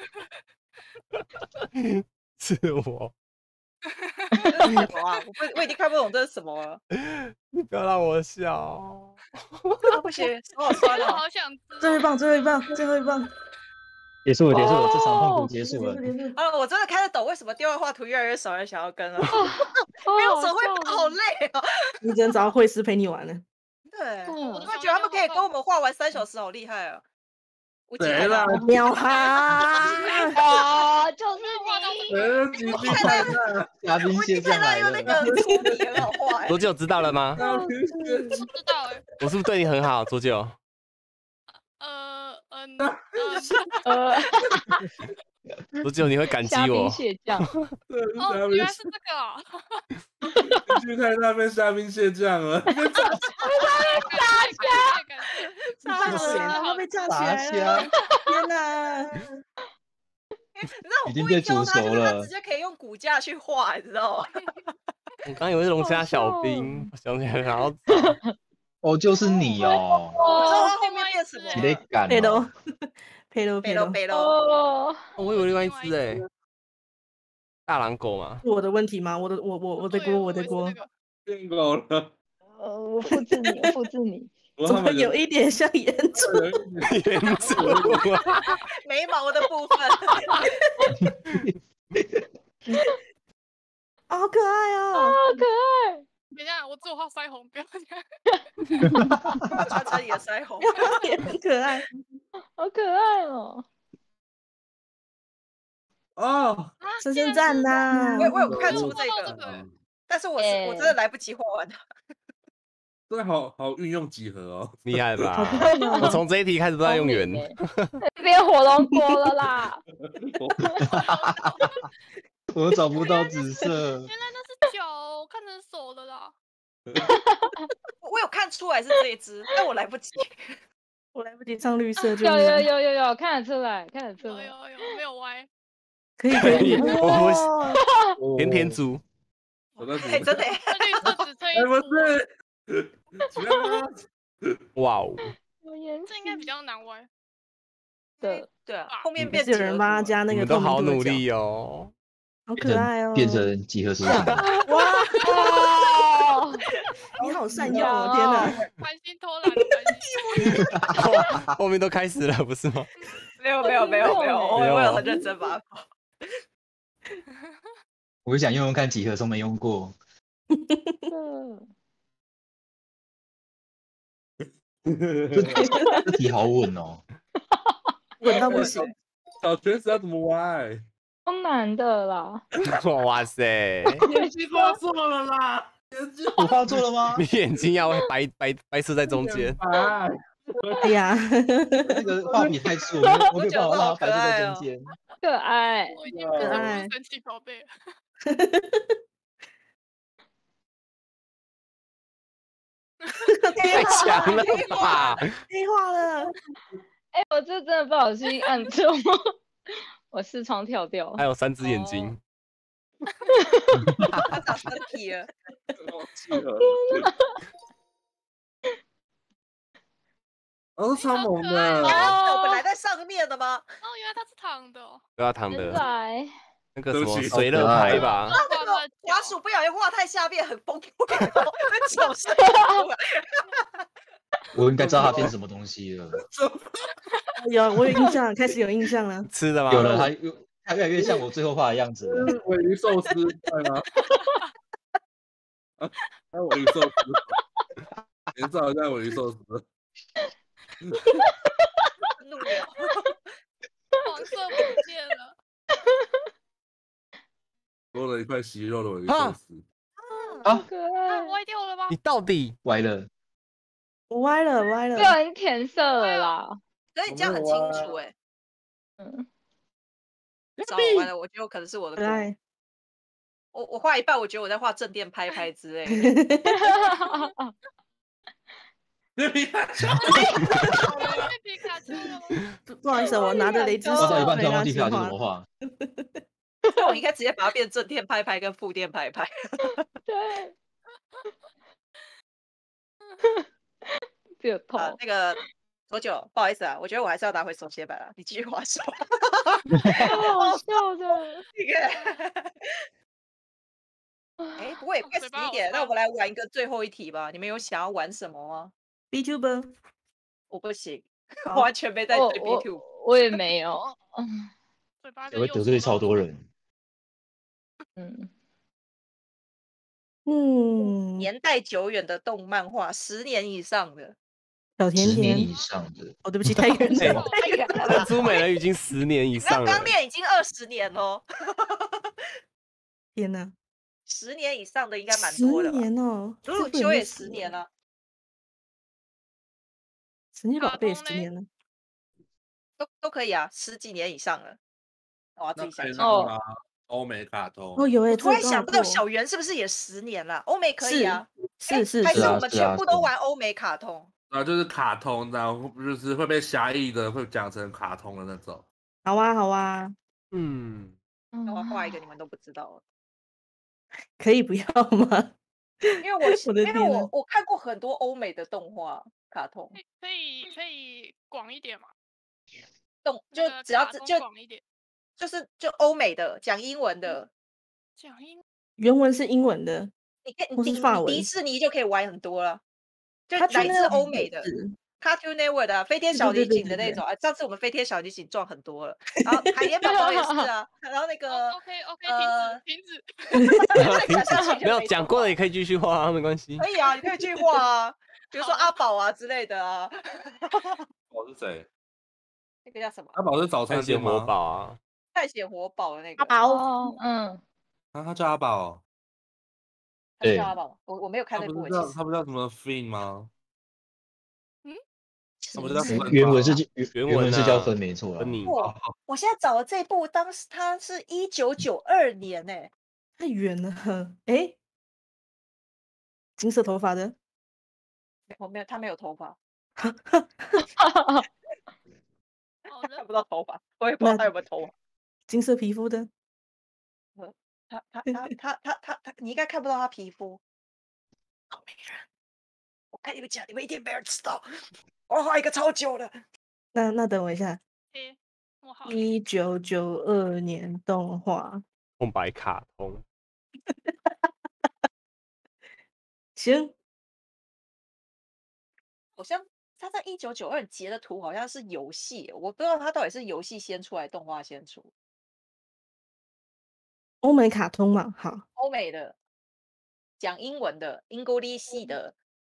Speaker 2: 是我。
Speaker 1: 这是什么啊？我不我已经看不懂这是什么了。
Speaker 2: 你不要让我笑。
Speaker 1: 啊，不行，手好酸
Speaker 6: 我
Speaker 1: 哦。
Speaker 6: 好想知道。
Speaker 3: 最后一棒，最后一棒，最后一棒，
Speaker 10: 结束了，结束了，这场痛苦
Speaker 7: 哦
Speaker 10: 结束了。
Speaker 1: 啊，我真的看得懂为什么电话画图越来越少人想要跟了。
Speaker 7: 哦
Speaker 1: 没有
Speaker 7: 好
Speaker 1: 手绘
Speaker 7: 笑
Speaker 1: 棒好累啊。
Speaker 3: 你只能找到会师陪你玩了。
Speaker 1: 对，
Speaker 7: 嗯
Speaker 1: 我突然觉得他们可以跟我们画完三小时，好厉害啊！无极
Speaker 8: 谁啦？
Speaker 3: 喵哈！
Speaker 7: 啊，就是你。
Speaker 8: 呃，吉吉太大，
Speaker 10: 嘉宾
Speaker 1: 无极
Speaker 10: 现在来
Speaker 1: 太大用那
Speaker 10: 了，
Speaker 1: 个粗笔很好画欸。
Speaker 2: 左九知道了吗？
Speaker 8: 嘉宾现
Speaker 6: 不知道哎、
Speaker 2: 我是不是对你很好，左九？
Speaker 6: 呃嗯
Speaker 7: 呃，
Speaker 2: 左九，你会感激
Speaker 7: 虾兵
Speaker 2: 我。
Speaker 7: 蟹将。
Speaker 8: 在是
Speaker 6: 哦，
Speaker 8: 嘉宾
Speaker 6: 原来是这个啊！
Speaker 8: 吉吉太大变虾兵蟹将了，
Speaker 6: 感谢感谢感谢。
Speaker 3: 炸
Speaker 6: 是
Speaker 3: 了，
Speaker 6: 好
Speaker 3: 他被炸起
Speaker 10: 炸
Speaker 3: 来了！
Speaker 10: 虾
Speaker 3: 天哪！
Speaker 1: 你知道我
Speaker 10: 已经
Speaker 1: 故意
Speaker 10: 被煮熟
Speaker 1: 挑他，就是他
Speaker 10: 了
Speaker 1: 直接可以用骨架去画，你知道吗？
Speaker 2: 我刚以为是龙虾小兵，我想起来然后找
Speaker 10: 哦，就是你哦，
Speaker 1: 我知道
Speaker 7: 哦
Speaker 1: 他后面变什么
Speaker 10: 你得
Speaker 1: 了。
Speaker 10: 赶哦
Speaker 3: 佩罗，佩罗，佩罗，
Speaker 1: 北楼北楼，
Speaker 7: 哦，
Speaker 2: 我以为另外一只哎，大狼狗嘛。
Speaker 3: 是我的问题吗？我的，我我我的锅，我的锅，
Speaker 8: 变狗了。
Speaker 7: 呃，我复制你，我复制你。
Speaker 3: 怎么有一点像岩柱？
Speaker 2: 原主
Speaker 1: 眉毛的部分。
Speaker 3: 好可爱
Speaker 7: 好
Speaker 3: 哦！
Speaker 7: 可爱。
Speaker 6: 等一下，我只有画腮红，不要这样。
Speaker 1: 穿成你的腮红。
Speaker 3: 也很可爱。
Speaker 7: 好可爱哦！
Speaker 8: 哦，
Speaker 3: 深深赞呐！
Speaker 1: 我有我有看出这
Speaker 6: 画到这
Speaker 1: 个，
Speaker 6: 个欸
Speaker 1: 但是我是我真的来不及画完它。
Speaker 8: 真的好好运用几何哦，
Speaker 2: 厉害吧？
Speaker 3: 好看哦
Speaker 2: 我从这一题开始都在用圆。
Speaker 7: 变火龙果了啦！
Speaker 10: 我找不到紫色
Speaker 6: 原。来那是脚，我看成手的啦。
Speaker 1: 我有看出来是这一只，但我来不及。
Speaker 3: 我来不及唱绿色，就
Speaker 7: 有有有有有，看得出来，看得出来。
Speaker 6: 有有有，没有歪。
Speaker 3: 可以可以。
Speaker 2: 我不是
Speaker 3: 哦
Speaker 2: 甜甜猪，
Speaker 8: 我在
Speaker 1: 哎，真的耶。
Speaker 6: 这绿色只剩一
Speaker 8: 哎，不
Speaker 6: 组，
Speaker 8: 是，其他吗？
Speaker 2: 哇哦！
Speaker 7: 有颜
Speaker 6: 这应该比较难歪。
Speaker 7: 的。
Speaker 1: 对啊，后面
Speaker 3: 还
Speaker 1: 变
Speaker 3: 是有人帮他加那个
Speaker 2: 你们都
Speaker 3: 透明度的角，
Speaker 2: 好努力哦。
Speaker 3: 好可爱哦！
Speaker 10: 变成几何图形。
Speaker 3: 哇，
Speaker 7: 哦，
Speaker 3: 你好善用哦！天哪，
Speaker 6: 繁星偷懒的繁星。
Speaker 2: 后后面都开始了，不是吗？
Speaker 1: 没有没有没有没有，我
Speaker 2: 没有
Speaker 1: 我有很认真把它画。
Speaker 10: 我想用用看几何，都没用过。这这题好稳哦。
Speaker 3: 稳到不行。
Speaker 8: 小圈子要怎么歪？
Speaker 7: 超难的啦！
Speaker 2: 哇塞！
Speaker 8: 眼睛画错了啦！眼睛
Speaker 10: 我画错了吗？
Speaker 2: 你眼睛要白白白色在中间。
Speaker 8: 白。
Speaker 3: 哎呀，
Speaker 10: 这个画笔太粗，我没有我没有办法让它白色在中间。
Speaker 7: 可爱。
Speaker 6: 我已经变成我是神奇宝贝了。
Speaker 2: 太强了吧！
Speaker 3: 黑化了。
Speaker 7: 哎，我这真的不小心按错，我视窗跳掉。
Speaker 2: 还有三只眼睛。
Speaker 1: 他长身体了。
Speaker 8: 哦，超萌的。
Speaker 1: 我本来在上面的吗？
Speaker 6: 哦，原来它是躺的哦。
Speaker 2: 对啊，躺的。
Speaker 7: 来，
Speaker 2: 那个什么
Speaker 8: 对不起
Speaker 2: 水乐拍吧。
Speaker 1: 那个滑鼠不小心画太下面，很崩溃哦，那脚伸不出来。
Speaker 10: 我应该知道它变什么东西了。
Speaker 3: 有，我有印象，开始有印象了。
Speaker 2: 吃的吗？
Speaker 10: 有了，它越它越来越像我最后画的样子了。
Speaker 8: 尾鱼寿司，对吗？啊，还有尾鱼寿司，连照一下尾鱼寿司。
Speaker 1: 怒了，
Speaker 6: 黄色不见了。
Speaker 8: 多了一块息肉的尾鱼寿司。
Speaker 7: 好可爱，
Speaker 6: 歪掉了吗？
Speaker 2: 你到底
Speaker 10: 歪了，
Speaker 3: 我歪了歪了，
Speaker 7: 不小心填色了啦。
Speaker 1: 可是你这样很清楚哎、
Speaker 7: 嗯，
Speaker 1: 糟了完了，我觉得我可能是我的锅。
Speaker 3: 可爱。
Speaker 1: 我我画一半，我觉得我在画正电拍拍之类的。
Speaker 8: 皮卡丘，
Speaker 6: 皮卡丘了吗？
Speaker 3: 不不好意思，我拿着雷之手
Speaker 10: 画到一半突
Speaker 3: 没关系
Speaker 10: 然忘记皮卡丘怎
Speaker 3: 画
Speaker 10: 么画。
Speaker 1: 那我应该直接把它变正电拍拍跟负电拍拍。
Speaker 7: 对，只有头。
Speaker 1: 啊，那个多久？不好意思啊，我觉得我还是要拿回手写板了。你继续画手。
Speaker 7: 超好笑的。
Speaker 1: 这个。哎，不过也快十一点，那我们来玩一个最后一题吧。你们有想要玩什么吗
Speaker 3: B Tuber，
Speaker 1: 我不行，
Speaker 3: 好
Speaker 1: 完全没在
Speaker 7: 我
Speaker 1: 追 B
Speaker 7: 我
Speaker 1: two。
Speaker 7: 我也没有。嗯
Speaker 6: 嘴巴
Speaker 10: 也会得罪超多人。
Speaker 7: 嗯
Speaker 3: 嗯，
Speaker 1: 年代久远的动漫画，十年以上的。
Speaker 3: 小甜甜
Speaker 10: 十年以上的，
Speaker 3: 哦，对不起，太远
Speaker 2: 哎
Speaker 3: 了。
Speaker 1: 太远了
Speaker 2: 珍珠美人鱼已经十年以
Speaker 1: 那
Speaker 2: 上了
Speaker 1: 刚。练已经二十年喽，
Speaker 3: 天哪，
Speaker 1: 十年以上的应该蛮
Speaker 3: 十
Speaker 1: 多的吧？
Speaker 3: 年哦，
Speaker 1: 鲁鲁
Speaker 3: 这部有没有
Speaker 1: 修也十年了，
Speaker 3: 神奇宝贝也
Speaker 6: 卡通嘞
Speaker 3: 十年了。
Speaker 1: 都都可以啊，十几年以上了。我要自
Speaker 8: 那可以
Speaker 1: 己想想。
Speaker 8: 那个吗？欧美卡通。
Speaker 3: 哦，有哎，
Speaker 1: 我突然
Speaker 3: 这个
Speaker 1: 想不到
Speaker 3: 刚好过
Speaker 1: 小圆是不是也十年了？欧美可以啊，
Speaker 3: 是是
Speaker 1: 还是
Speaker 10: 是啊
Speaker 1: 我们全部
Speaker 10: 是啊是啊
Speaker 1: 都玩欧美卡通？
Speaker 8: 啊，就是卡通，然后就是会被狭义的会讲成卡通的那种。
Speaker 3: 好啊好啊，
Speaker 2: 嗯，
Speaker 1: 那我画一个你们都不知道了，
Speaker 3: 可以不要吗？
Speaker 1: 因为我
Speaker 3: 我的
Speaker 1: 因为
Speaker 3: 天呐
Speaker 1: 我我看过很多欧美的动画卡通
Speaker 6: 可以可以可以广一点嘛？
Speaker 1: 动，就
Speaker 6: 那个卡通
Speaker 1: 只要就
Speaker 6: 广一点，
Speaker 1: 就是就欧美的讲英文的，
Speaker 6: 讲英
Speaker 3: 原文是英文的，
Speaker 1: 你可以
Speaker 3: 或
Speaker 1: 你
Speaker 3: 是法文
Speaker 1: 你迪士尼就可以玩很多了，就
Speaker 3: 它
Speaker 1: 来自欧美的。
Speaker 3: 是
Speaker 1: Cartoon Network 的啊飞天
Speaker 3: 对
Speaker 1: 小女
Speaker 3: 对对对对
Speaker 1: 警的那种啊，上次我们飞天小女警撞很多了，然后海绵宝宝也是啊，然后那个
Speaker 6: OK OK
Speaker 1: 呃，
Speaker 6: 停止停止。
Speaker 1: 讲下去就
Speaker 2: 没有
Speaker 1: 没
Speaker 2: 讲过的也可以继续画啊，没关系。
Speaker 1: 可以啊，你可以去画啊，比如说阿宝啊之类的啊。
Speaker 8: 我是谁？
Speaker 1: 那个叫什么？
Speaker 8: 阿宝是早餐
Speaker 2: 探险
Speaker 8: 店吗？
Speaker 2: 活宝啊，
Speaker 1: 探险活宝的那个。
Speaker 3: 宝
Speaker 7: 哦，嗯，
Speaker 8: 啊，他叫阿宝哦。
Speaker 1: 他是
Speaker 10: 对
Speaker 1: 叫阿宝，我我没有看
Speaker 8: 他不
Speaker 1: 那部欸，其实。
Speaker 8: 是叫他不叫什么 Fin 吗？
Speaker 6: 嗯，
Speaker 8: 他不是叫
Speaker 3: 是
Speaker 8: Fin
Speaker 10: 原文是
Speaker 8: 吗
Speaker 10: 原
Speaker 2: 原文
Speaker 10: 原文是叫
Speaker 2: 啊
Speaker 10: 分没错啦
Speaker 2: 分。你
Speaker 1: 我我现在找的这部，当时它是一九九二年呢、
Speaker 3: 太远了。哎，金色头发的，
Speaker 1: 我没有，他没有头发，
Speaker 6: 好
Speaker 1: 看
Speaker 6: 的，
Speaker 1: 不到头发，我也不知道
Speaker 3: 那
Speaker 1: 他有没有头发。
Speaker 3: 金色皮肤的，
Speaker 1: 他他他他他他他，你应该看不到他皮肤。好美人，我跟你们讲，你们一定没人知道。我要画一个超久的，
Speaker 3: 那那等我一下，
Speaker 6: 诶，我好
Speaker 3: 一九九二年动画，
Speaker 2: 空白卡通，
Speaker 3: 行，
Speaker 1: 好像他在一九九二截的图好像是游戏，我不知道他到底是游戏先出来，动画先出。
Speaker 3: 欧美卡通嘛，好，
Speaker 1: 欧美的，讲英文的，英国利系的，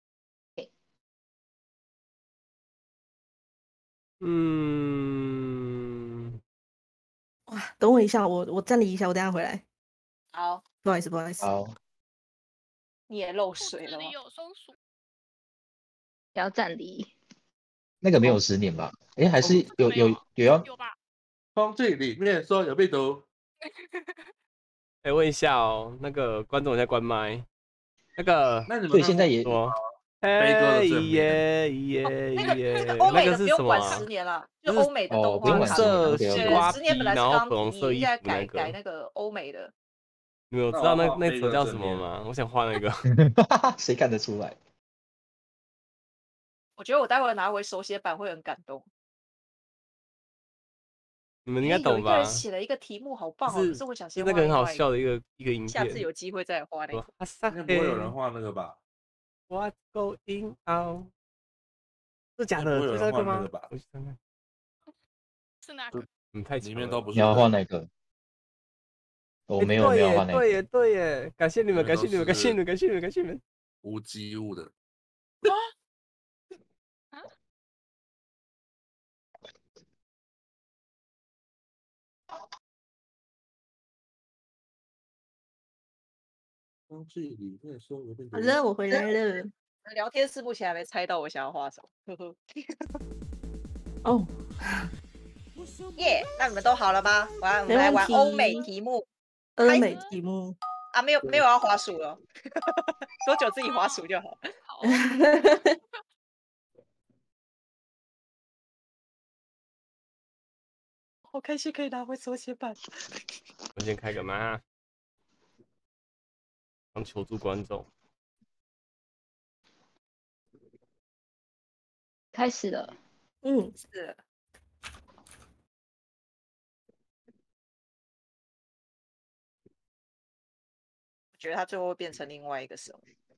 Speaker 2: 嗯，
Speaker 3: 哇，等我一下，我我暂离一下，我等一下回来，
Speaker 1: 好，
Speaker 3: 不好意思，不好意思，
Speaker 10: 好，
Speaker 1: 你也漏
Speaker 6: 裤子里
Speaker 1: 水了吗？
Speaker 6: 有松鼠，
Speaker 7: 不要站离。
Speaker 10: 那个没有十年吧？哎，还是有有
Speaker 6: 没有
Speaker 10: 有要
Speaker 6: 有吧？
Speaker 8: 空气里面说有病毒。
Speaker 2: 哎，问一下哦，那个观众现在关麦，那个
Speaker 8: 那你们
Speaker 10: 对现在也
Speaker 2: 说，
Speaker 8: 悲歌的
Speaker 2: 嘿
Speaker 8: 正面
Speaker 2: 耶耶
Speaker 1: 那个
Speaker 2: 耶，
Speaker 1: 那个欧美
Speaker 2: 那个
Speaker 1: 的不用管
Speaker 2: 是什么啊
Speaker 1: 十？年了，就
Speaker 2: 就是
Speaker 1: 欧美的
Speaker 10: 哦
Speaker 1: 动
Speaker 10: 不用管十年
Speaker 1: 画卡通。
Speaker 10: ，OK
Speaker 2: 色西
Speaker 1: 对
Speaker 10: OK。
Speaker 2: 瓜
Speaker 1: 十年
Speaker 2: 皮，
Speaker 1: 本来是
Speaker 2: 然后
Speaker 1: 钢皮，
Speaker 2: 粉红色衣
Speaker 1: 现在改
Speaker 2: 服那个，
Speaker 1: 改那个欧美的。
Speaker 2: 你们有知
Speaker 8: 那我画
Speaker 2: 道那那
Speaker 8: 悲歌
Speaker 2: 首叫
Speaker 8: 正面
Speaker 2: 什么吗？我想画那个。
Speaker 10: 谁看得出来？
Speaker 1: 我觉得我待会拿回手写板会很感动。
Speaker 2: 你们应该
Speaker 1: 诶有
Speaker 2: 懂吧？
Speaker 1: 一个人写了一个题目好棒哦，
Speaker 2: 是
Speaker 1: 可是我想
Speaker 2: 是那个很好
Speaker 1: 先画另外一
Speaker 2: 笑的一个一个影
Speaker 1: 下次
Speaker 2: 片。
Speaker 1: 有机会再画那
Speaker 2: 说
Speaker 1: 个。
Speaker 2: 哈萨
Speaker 8: 应该不会有人
Speaker 2: 嘿
Speaker 8: 画那个吧？
Speaker 2: ，What's going on？是假的？
Speaker 8: 应该不会有人
Speaker 2: 是这个吗
Speaker 8: 画那个吧？
Speaker 2: 我去看看。
Speaker 6: 是哪个？
Speaker 2: 嗯，太强了
Speaker 8: 里面都不
Speaker 10: 你要
Speaker 8: 是人
Speaker 10: 画哪个？我
Speaker 2: 诶
Speaker 10: 没有没有
Speaker 2: 对耶
Speaker 10: 画哪个。
Speaker 2: 对耶，对耶！感谢你们，
Speaker 8: 里面都
Speaker 2: 感谢你们，感谢
Speaker 8: 是
Speaker 2: 你们，感谢你们，感谢你们。
Speaker 8: 无机物的。 刚剧里面说有点
Speaker 3: 好了，我回来了。
Speaker 1: 聊天室目前还没猜到我想要画什么，呵呵。
Speaker 3: 哦，
Speaker 1: 耶，那你们都好了吗？玩，我们来
Speaker 3: 没问
Speaker 1: 玩欧美
Speaker 3: 题
Speaker 1: 题目
Speaker 3: 欧
Speaker 1: 开
Speaker 3: 美题目。
Speaker 1: 啊，没有没有要滑鼠了，多久自己滑鼠就好。
Speaker 6: 好，
Speaker 1: 好开心可以拿回手写板。
Speaker 2: 我先开个麦，当求助观众。
Speaker 7: 开始了。
Speaker 3: 嗯，
Speaker 1: 是。我觉得他最后会变成另外一个神。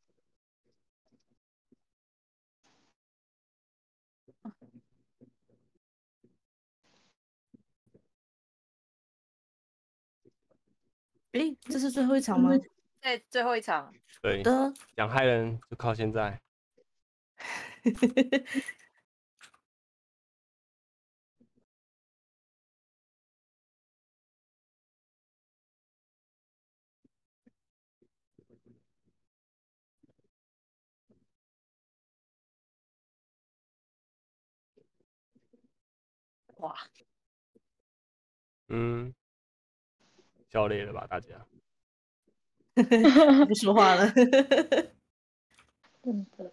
Speaker 3: 诶，这是最后一场吗？
Speaker 1: 在最后一场。
Speaker 2: 对
Speaker 3: 的，
Speaker 2: 想害人就靠现在。
Speaker 1: 哇，
Speaker 2: 嗯，笑累了吧，大家？
Speaker 3: 不说话了。
Speaker 7: 真的。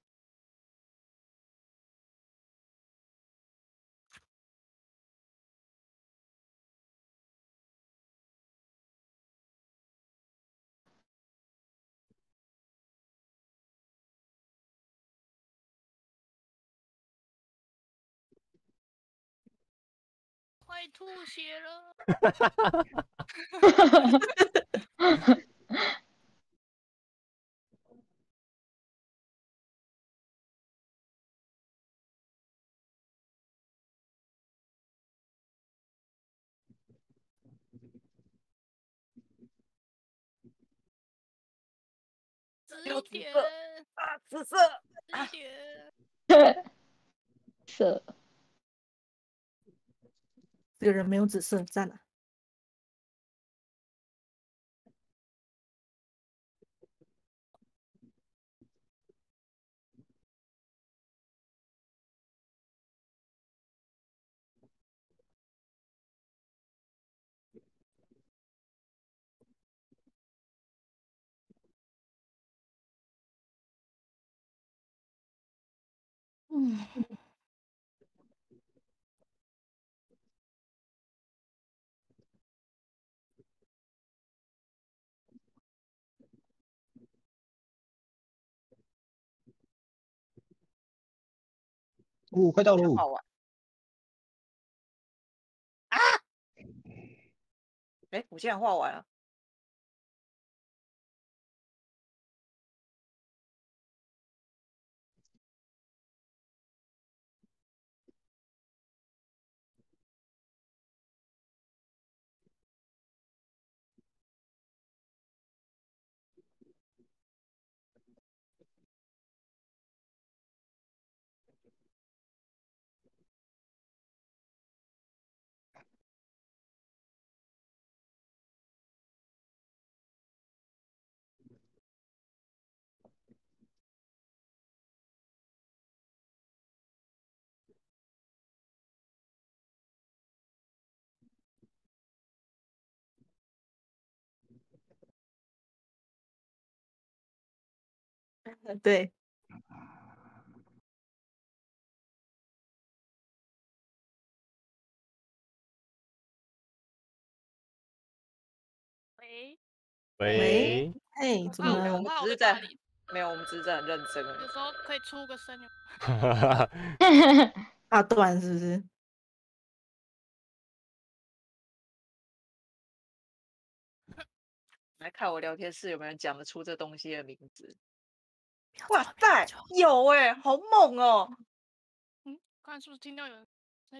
Speaker 6: 快吐血了。紫一点
Speaker 1: 啊，紫色，
Speaker 6: 紫一点。
Speaker 7: 色。
Speaker 3: 这个人没有紫色，赞了。嗯，
Speaker 10: 哦，快到喽！
Speaker 1: 好玩啊！哎，我竟然画完了。
Speaker 3: 对。
Speaker 6: 喂
Speaker 3: 喂，
Speaker 2: 喂，
Speaker 3: 哎，怎么
Speaker 6: 我怕我
Speaker 3: 了？
Speaker 6: 怕我
Speaker 1: 只是在
Speaker 6: 被霸凌。
Speaker 1: 没有，我们只是在很认真而已。
Speaker 6: 有时候可以出个声。
Speaker 3: 大段是不是？
Speaker 1: 来看我聊天室有没有人讲得出这东西的名字。哇塞，有哎、欸，好猛哦！
Speaker 6: 嗯，刚才是不是听到有人在？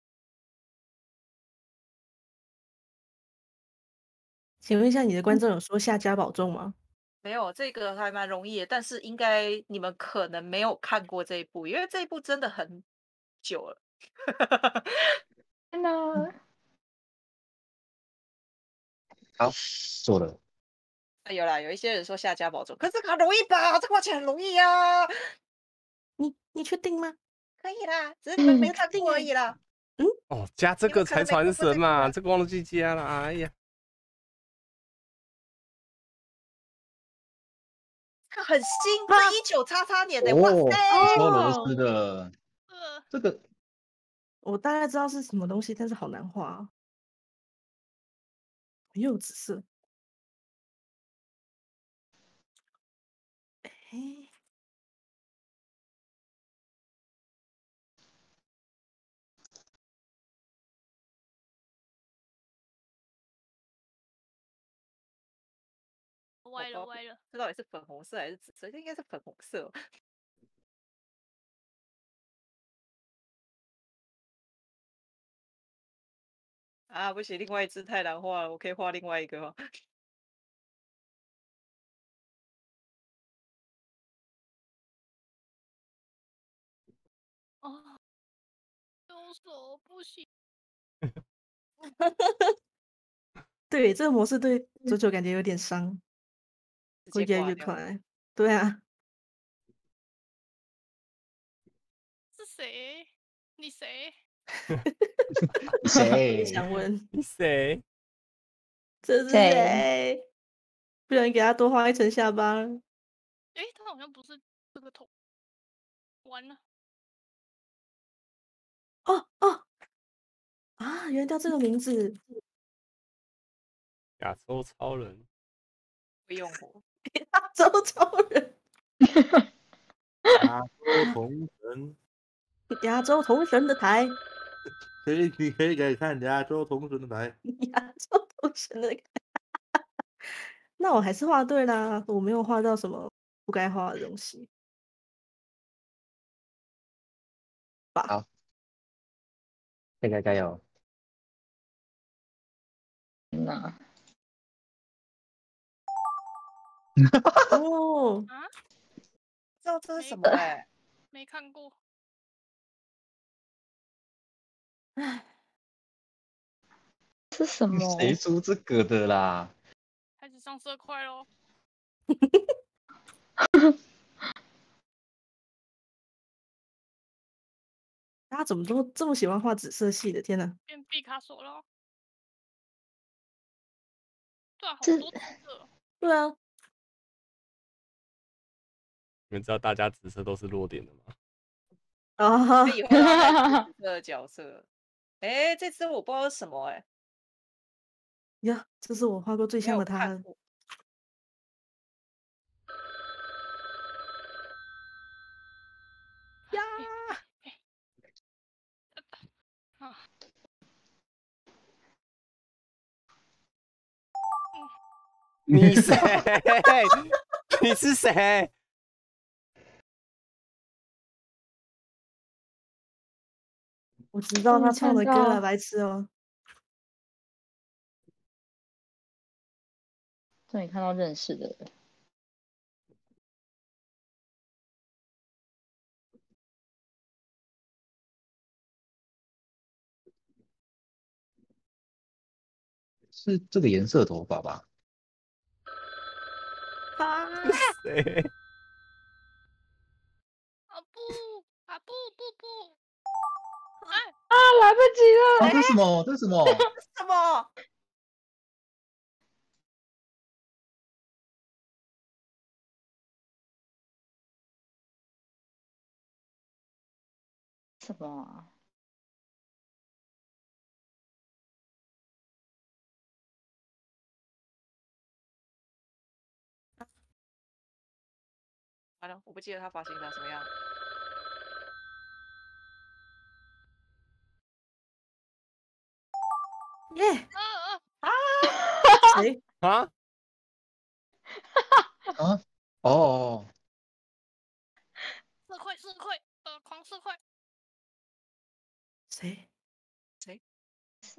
Speaker 3: 请问一下，你的观众有说下家保重吗？
Speaker 1: 没有，这个还蛮容易的，但是应该你们可能没有看过这一部，因为这一部真的很久了。
Speaker 7: 真的。
Speaker 10: 好，做了。
Speaker 1: 啊有啦，有一些人说下家宝咒，可是这个很容易吧？这个玩起来很容易呀、
Speaker 3: 你你确定吗？
Speaker 1: 可以啦，只是你们没看
Speaker 3: 定欸
Speaker 1: 过而已啦。
Speaker 2: 哦，加这个
Speaker 1: 你们可能没
Speaker 2: 才传
Speaker 1: 看过这个
Speaker 2: 神嘛，
Speaker 1: 啊
Speaker 2: 这个忘记加了，哎呀，
Speaker 1: 这个很新，这一九叉叉年的，哇
Speaker 10: 哦，
Speaker 1: 塞！
Speaker 10: 抽螺丝的
Speaker 6: 呃，
Speaker 10: 这个
Speaker 3: 我大概知道是什么东西，但是好难画哦。又有紫色。哎，
Speaker 6: 歪了歪了，
Speaker 1: 这到底是粉红色还是紫色？这应该是粉红色。啊，不行，另外一只太难画了，我可以画另外一个吗？
Speaker 6: 哦，右手不行。
Speaker 3: 对，这个模式对九九感觉有点伤，
Speaker 1: 直
Speaker 3: 会越来
Speaker 1: 接挂掉。
Speaker 3: 越快。对啊，
Speaker 6: 是谁？你谁？
Speaker 3: 我
Speaker 10: 谁
Speaker 3: 也？想问，
Speaker 2: 你谁？
Speaker 3: 这是
Speaker 7: 谁
Speaker 3: 谁？不然给他多画一层下巴。
Speaker 6: 诶，他好像不是这个头。完了，
Speaker 3: 哦哦啊，原来叫这个名字。
Speaker 2: 亚洲超人，
Speaker 1: 会用火。
Speaker 3: 亚洲超人，
Speaker 8: 亚洲同神，
Speaker 3: 亚洲同神的台，
Speaker 8: 可以，你可以给看亚洲同神的台。
Speaker 3: 亚洲同神的台。那我还是画对啦，我没有画到什么不该画的东西。
Speaker 10: 好，加油加油！
Speaker 7: 那
Speaker 3: 哦，
Speaker 6: 啊？
Speaker 1: 不知道这是什么哎、
Speaker 6: 没看过。
Speaker 3: 唉，
Speaker 7: 是什么？
Speaker 10: 谁出这个的啦？
Speaker 6: 开始上色块喽。
Speaker 3: 大家怎么都这么喜欢画紫色系的？天哪！
Speaker 6: 变毕卡索了。对啊，好
Speaker 7: 这
Speaker 6: 多紫色。
Speaker 3: 对啊，
Speaker 2: 你们知道大家紫色都是弱点的吗？
Speaker 3: 啊，
Speaker 1: 那以后要带紫色的角色。哎、这只我不知道是什么哎、
Speaker 3: 呀，这是我画过最
Speaker 1: 没有
Speaker 3: 像的他了。
Speaker 1: 看过。呀，
Speaker 6: 啊，
Speaker 2: 你谁？你是谁？
Speaker 3: 我知道
Speaker 7: 我没
Speaker 3: 他唱的
Speaker 7: 看
Speaker 3: 歌了，
Speaker 7: 到
Speaker 3: 白痴哦。
Speaker 7: 终于看到认识的人。
Speaker 10: 是这个颜色头发吧？
Speaker 3: 啊，
Speaker 2: 谁？
Speaker 6: 啊不啊不不不！哎，
Speaker 7: 啊，来不及了！
Speaker 10: 啊，这是什么？这是什么？
Speaker 1: 这是什么？
Speaker 7: 什么啊？
Speaker 1: 完了，我不记得他发型长什么样。
Speaker 3: 耶，
Speaker 6: 啊啊！
Speaker 3: 谁？
Speaker 2: 啊？
Speaker 10: 啊？哦，
Speaker 6: 色块色块，呃，狂色块。
Speaker 3: 谁？
Speaker 1: 谁？
Speaker 7: 是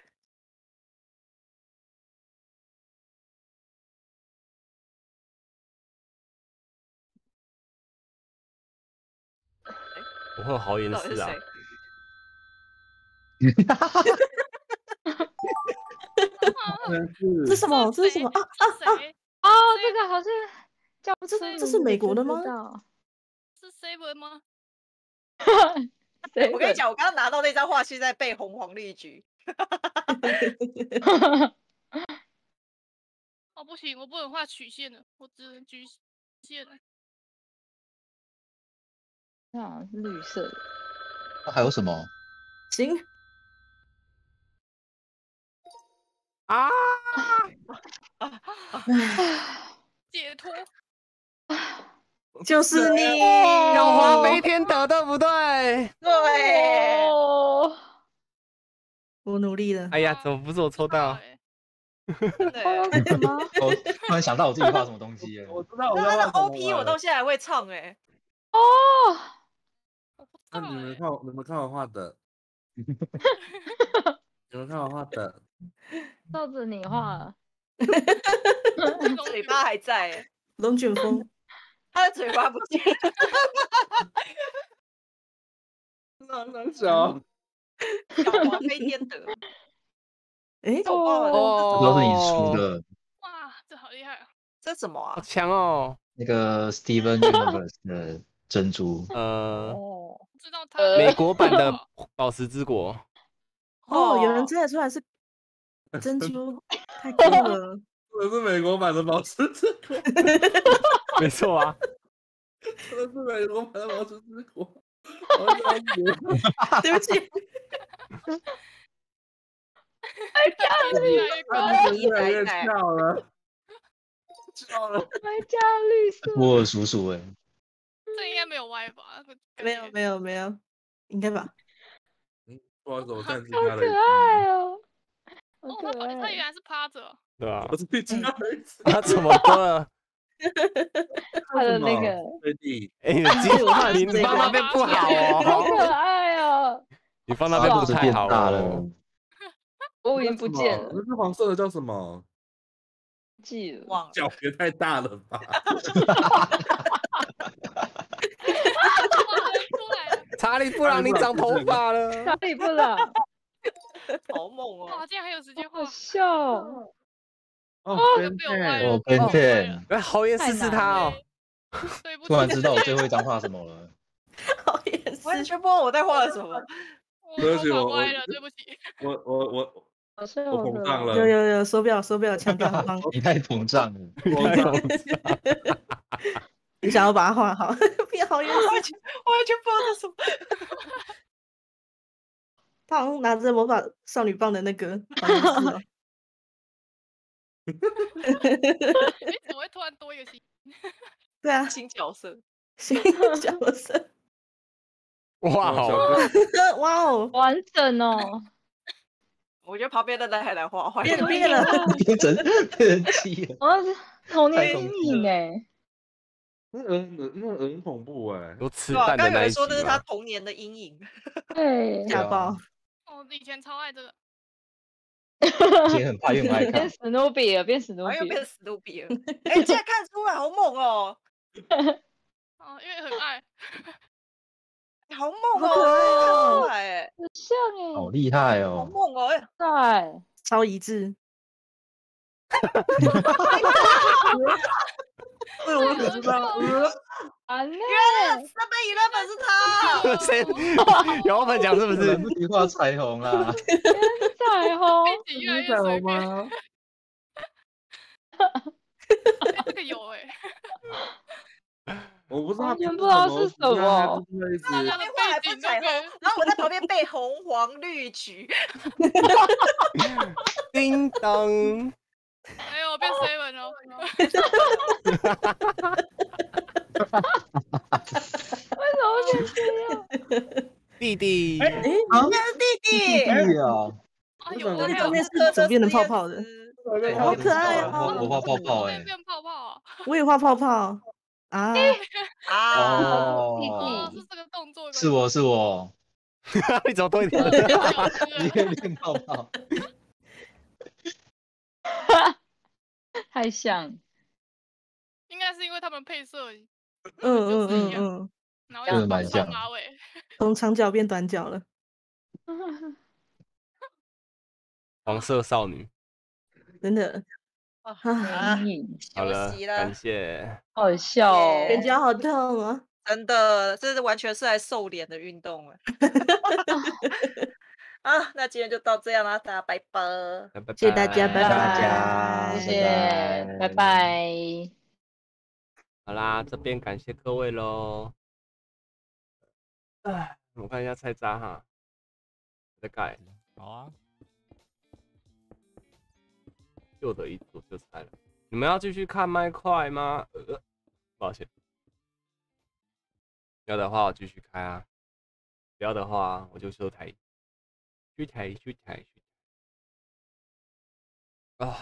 Speaker 2: 我会有好眼视啊
Speaker 1: 到底是谁？？
Speaker 8: 但
Speaker 3: 这是什么？这是什么啊？
Speaker 6: 这谁？
Speaker 7: 啊，
Speaker 3: 这
Speaker 6: Seven
Speaker 3: 这是美国的吗？
Speaker 6: 是 Seven 吗？
Speaker 1: 我跟你讲，我刚刚拿到那张画，现在背红黄绿橘。
Speaker 6: 哦，不行，我不能画曲线了，我只能局线了。
Speaker 7: 啊，绿色的。
Speaker 10: 那还有什么？
Speaker 3: 行
Speaker 2: 啊！
Speaker 6: 解脱。
Speaker 3: 就是你，
Speaker 2: 小华飞天德，对不对？
Speaker 1: 对，
Speaker 7: 哦，
Speaker 3: 我努力了。
Speaker 2: 哎呀，怎么不是我抽到？
Speaker 1: 对，
Speaker 7: 什么？
Speaker 10: 我突然想到我自己画什么东西了。
Speaker 8: 我知道我
Speaker 1: 那他的
Speaker 8: 在画什么
Speaker 1: O P 我
Speaker 8: 了。
Speaker 1: 到现在还会唱哎。
Speaker 7: 哦，
Speaker 8: 那你们看我，你们看我画的，你们看我画的，
Speaker 7: 照着你画。
Speaker 1: 嘴巴还在哎，
Speaker 3: 龙卷风，
Speaker 1: 他的嘴巴不见了。
Speaker 8: 那那小
Speaker 1: 小华飞天德，
Speaker 3: 哎，
Speaker 1: 走爆了，
Speaker 10: 这都是你出的。
Speaker 6: 哇，这好厉害啊！
Speaker 1: 这什么啊？
Speaker 2: 好强哦！
Speaker 10: 那个 Steven Universe 的珍珠，
Speaker 2: 呃，
Speaker 1: 哦，
Speaker 6: 知道他
Speaker 2: 美国版的宝石之国。
Speaker 3: 哦，有人猜得出来是珍珠，太酷了。
Speaker 8: 这是美国版的宝石之国，
Speaker 2: 没错啊，
Speaker 8: 这是美国版的宝石之国。
Speaker 3: 对不起，
Speaker 7: 还加绿色，
Speaker 8: 越来越跳了，跳了，
Speaker 7: 还加绿色。
Speaker 10: 波尔叔叔哎，
Speaker 6: 这应该没有歪吧？
Speaker 3: 没有没有没有，应该吧？
Speaker 8: 不好意思，我暂停
Speaker 7: 好可
Speaker 8: 他了一下。
Speaker 7: 爱哦，好
Speaker 6: 哦，
Speaker 7: 可
Speaker 6: 他他
Speaker 7: 爱。
Speaker 6: 原来是趴着。
Speaker 2: 对吧？
Speaker 8: 我自己加了一次。
Speaker 2: 他怎么了？
Speaker 7: 他的那个
Speaker 8: 飞地，
Speaker 2: 哎，你的机你你放那边不好
Speaker 7: 好可
Speaker 2: 哦，
Speaker 7: 爱哦，
Speaker 2: 你放那边不太好
Speaker 10: 大
Speaker 2: 了。
Speaker 10: 了。
Speaker 7: 我已经不见了，
Speaker 8: 那是黄色的叫什么？
Speaker 7: 记了。
Speaker 1: 忘了。
Speaker 8: 脚也太大了吧！
Speaker 2: 查理布朗，你长头发了。
Speaker 7: 查理布朗，
Speaker 1: 好猛哦！
Speaker 6: 哇，竟然还有时间画
Speaker 7: 好，笑哦。
Speaker 8: 哦
Speaker 6: 被我歪
Speaker 10: 哦
Speaker 6: 了。
Speaker 10: ，Ben
Speaker 6: 被我歪了
Speaker 10: Ten，
Speaker 2: 哎，豪言试试他哦。
Speaker 6: 对不起，
Speaker 10: 突然知道我最后一张画什么了。
Speaker 3: 好也是，
Speaker 1: 完全不知道我在画了什么。
Speaker 6: 我
Speaker 8: 对不起我
Speaker 6: 头发歪了，对不起。
Speaker 8: 我我我
Speaker 7: 好笑
Speaker 8: 我膨胀了，
Speaker 3: 有有有，手表手表强调很棒。
Speaker 10: 你太膨胀了，
Speaker 8: 膨胀。
Speaker 3: 你想要把它画好，变好远
Speaker 1: 完全完全不知道这什么。
Speaker 3: 他好像拿着魔法少女棒的那个，好像是哦。
Speaker 6: 哎，怎么会突然多一个新
Speaker 3: 对啊，
Speaker 1: 新角色？
Speaker 3: 新角色，
Speaker 2: 哇哦，
Speaker 3: 哇哦，
Speaker 7: 完整哦，
Speaker 1: 我觉得旁边的人还来画画。
Speaker 3: 变了变了，
Speaker 10: 变成变成鸡了。
Speaker 7: 我是童年
Speaker 10: 太恐
Speaker 7: 阴
Speaker 10: 怖了
Speaker 7: 影哎，
Speaker 8: 那很那很恐怖哎。
Speaker 2: 有吃
Speaker 1: 对啊，
Speaker 2: 蛋的那一集
Speaker 1: 刚有人说这是他
Speaker 2: 吗？
Speaker 1: 童年的阴影。
Speaker 7: 对，
Speaker 3: 家暴。
Speaker 6: 哦，以前超爱这个。
Speaker 10: 以前很怕，又很爱看
Speaker 7: 变。史努比了，变史努
Speaker 1: 然后又
Speaker 7: 比了，
Speaker 1: 变史努比了。哎，竟然看出来，好猛哦！
Speaker 6: 哦，因为很爱。
Speaker 1: 好猛
Speaker 3: 好可爱
Speaker 1: 哦！看
Speaker 3: 哦
Speaker 1: 出来哎，
Speaker 7: 很像哎，
Speaker 10: 好厉害
Speaker 1: 好
Speaker 10: 哦！
Speaker 1: 猛哦！哎，
Speaker 7: 在
Speaker 3: 超一致。
Speaker 8: 哎，我只知道，呃
Speaker 7: 完了，
Speaker 1: 三杯饮料粉是他。
Speaker 2: 谁？姚本讲是不是？
Speaker 10: 来不及画彩虹啦，
Speaker 7: 彩虹，
Speaker 6: 背景越来越
Speaker 8: 在我
Speaker 6: 随便。
Speaker 8: 吗？
Speaker 6: 哎这个有哎，
Speaker 8: 我不知道，
Speaker 7: 完全不知道是什么。
Speaker 8: 就是一直
Speaker 6: 大家的
Speaker 1: 旁边画还
Speaker 6: 背
Speaker 1: 不彩虹，
Speaker 6: 景那个。
Speaker 1: 然后我在旁边背红黄绿橘。
Speaker 2: 叮当，
Speaker 6: 哎呦，变 seven 了。
Speaker 7: 为什么会变这样？
Speaker 2: 弟弟，
Speaker 3: 哎，
Speaker 1: 那是弟弟。
Speaker 10: 对啊，
Speaker 6: 哎呦，
Speaker 8: 那
Speaker 6: 我
Speaker 3: 上面是怎么变成泡泡的？
Speaker 8: 对
Speaker 3: 好可爱
Speaker 10: 我
Speaker 3: 哦！
Speaker 10: 我画泡泡哎，
Speaker 6: 变泡泡啊！
Speaker 3: 我也画泡泡啊！
Speaker 1: 啊！
Speaker 10: 哦，
Speaker 6: 哦，是这个动作。
Speaker 10: 是我是我，
Speaker 2: 你怎么多一点？
Speaker 10: 你可以变泡泡，
Speaker 7: 太像，
Speaker 6: 应该是因为他们配色，
Speaker 3: 嗯嗯嗯嗯，
Speaker 6: 然后
Speaker 10: 真
Speaker 6: 要绑
Speaker 10: 的蛮像
Speaker 6: 上马尾。
Speaker 3: 从长脚变短脚了。
Speaker 2: 黄色少女，
Speaker 3: 真的，
Speaker 1: 啊，
Speaker 3: 啊，
Speaker 1: 休
Speaker 2: 好了，
Speaker 1: 息
Speaker 2: 感
Speaker 1: 了，
Speaker 2: 谢。
Speaker 7: 好笑哦。
Speaker 3: 脸颊好痛哦。
Speaker 1: 真的，这是完全是来瘦脸的运动了。啊，那今天就到这样啦，大家拜拜。
Speaker 2: 拜
Speaker 3: 谢谢大家，拜
Speaker 10: 谢谢大
Speaker 3: 拜。
Speaker 10: 家，
Speaker 7: 谢
Speaker 10: 拜
Speaker 7: 谢，拜拜。
Speaker 2: 好啦，这边感谢各位喽。哎，我看一下菜渣哈，在盖。
Speaker 11: 好啊。
Speaker 2: 旧的一组就拆了。你们要继续看麦块吗？呃，抱歉。要的话我继续开啊，不要的话我就收台。去台去台去台。啊，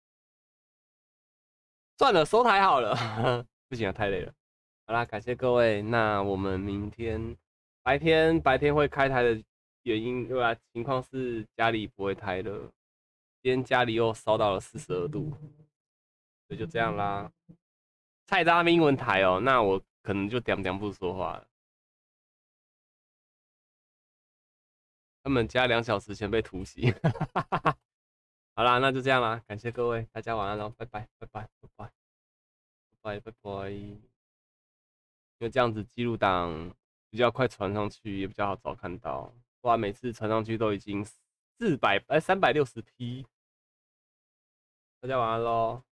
Speaker 2: 算了，收台好了。不行啊，太累了。好啦，感谢各位。那我们明天白天白天会开台的原因，对吧？情况是家里不会太热，今天家里又烧到了四十二度，所以就这样啦。菜渣英文台哦，那我可能就点点不说话了。他们家两小时前被突袭。好啦，那就这样啦，感谢各位，大家晚安喽，拜拜拜拜拜拜拜拜拜。因为这样子记录档比较快传上去，也比较好找看到。不然每次传上去都已经四百哎三百六十 P。大家晚安喽。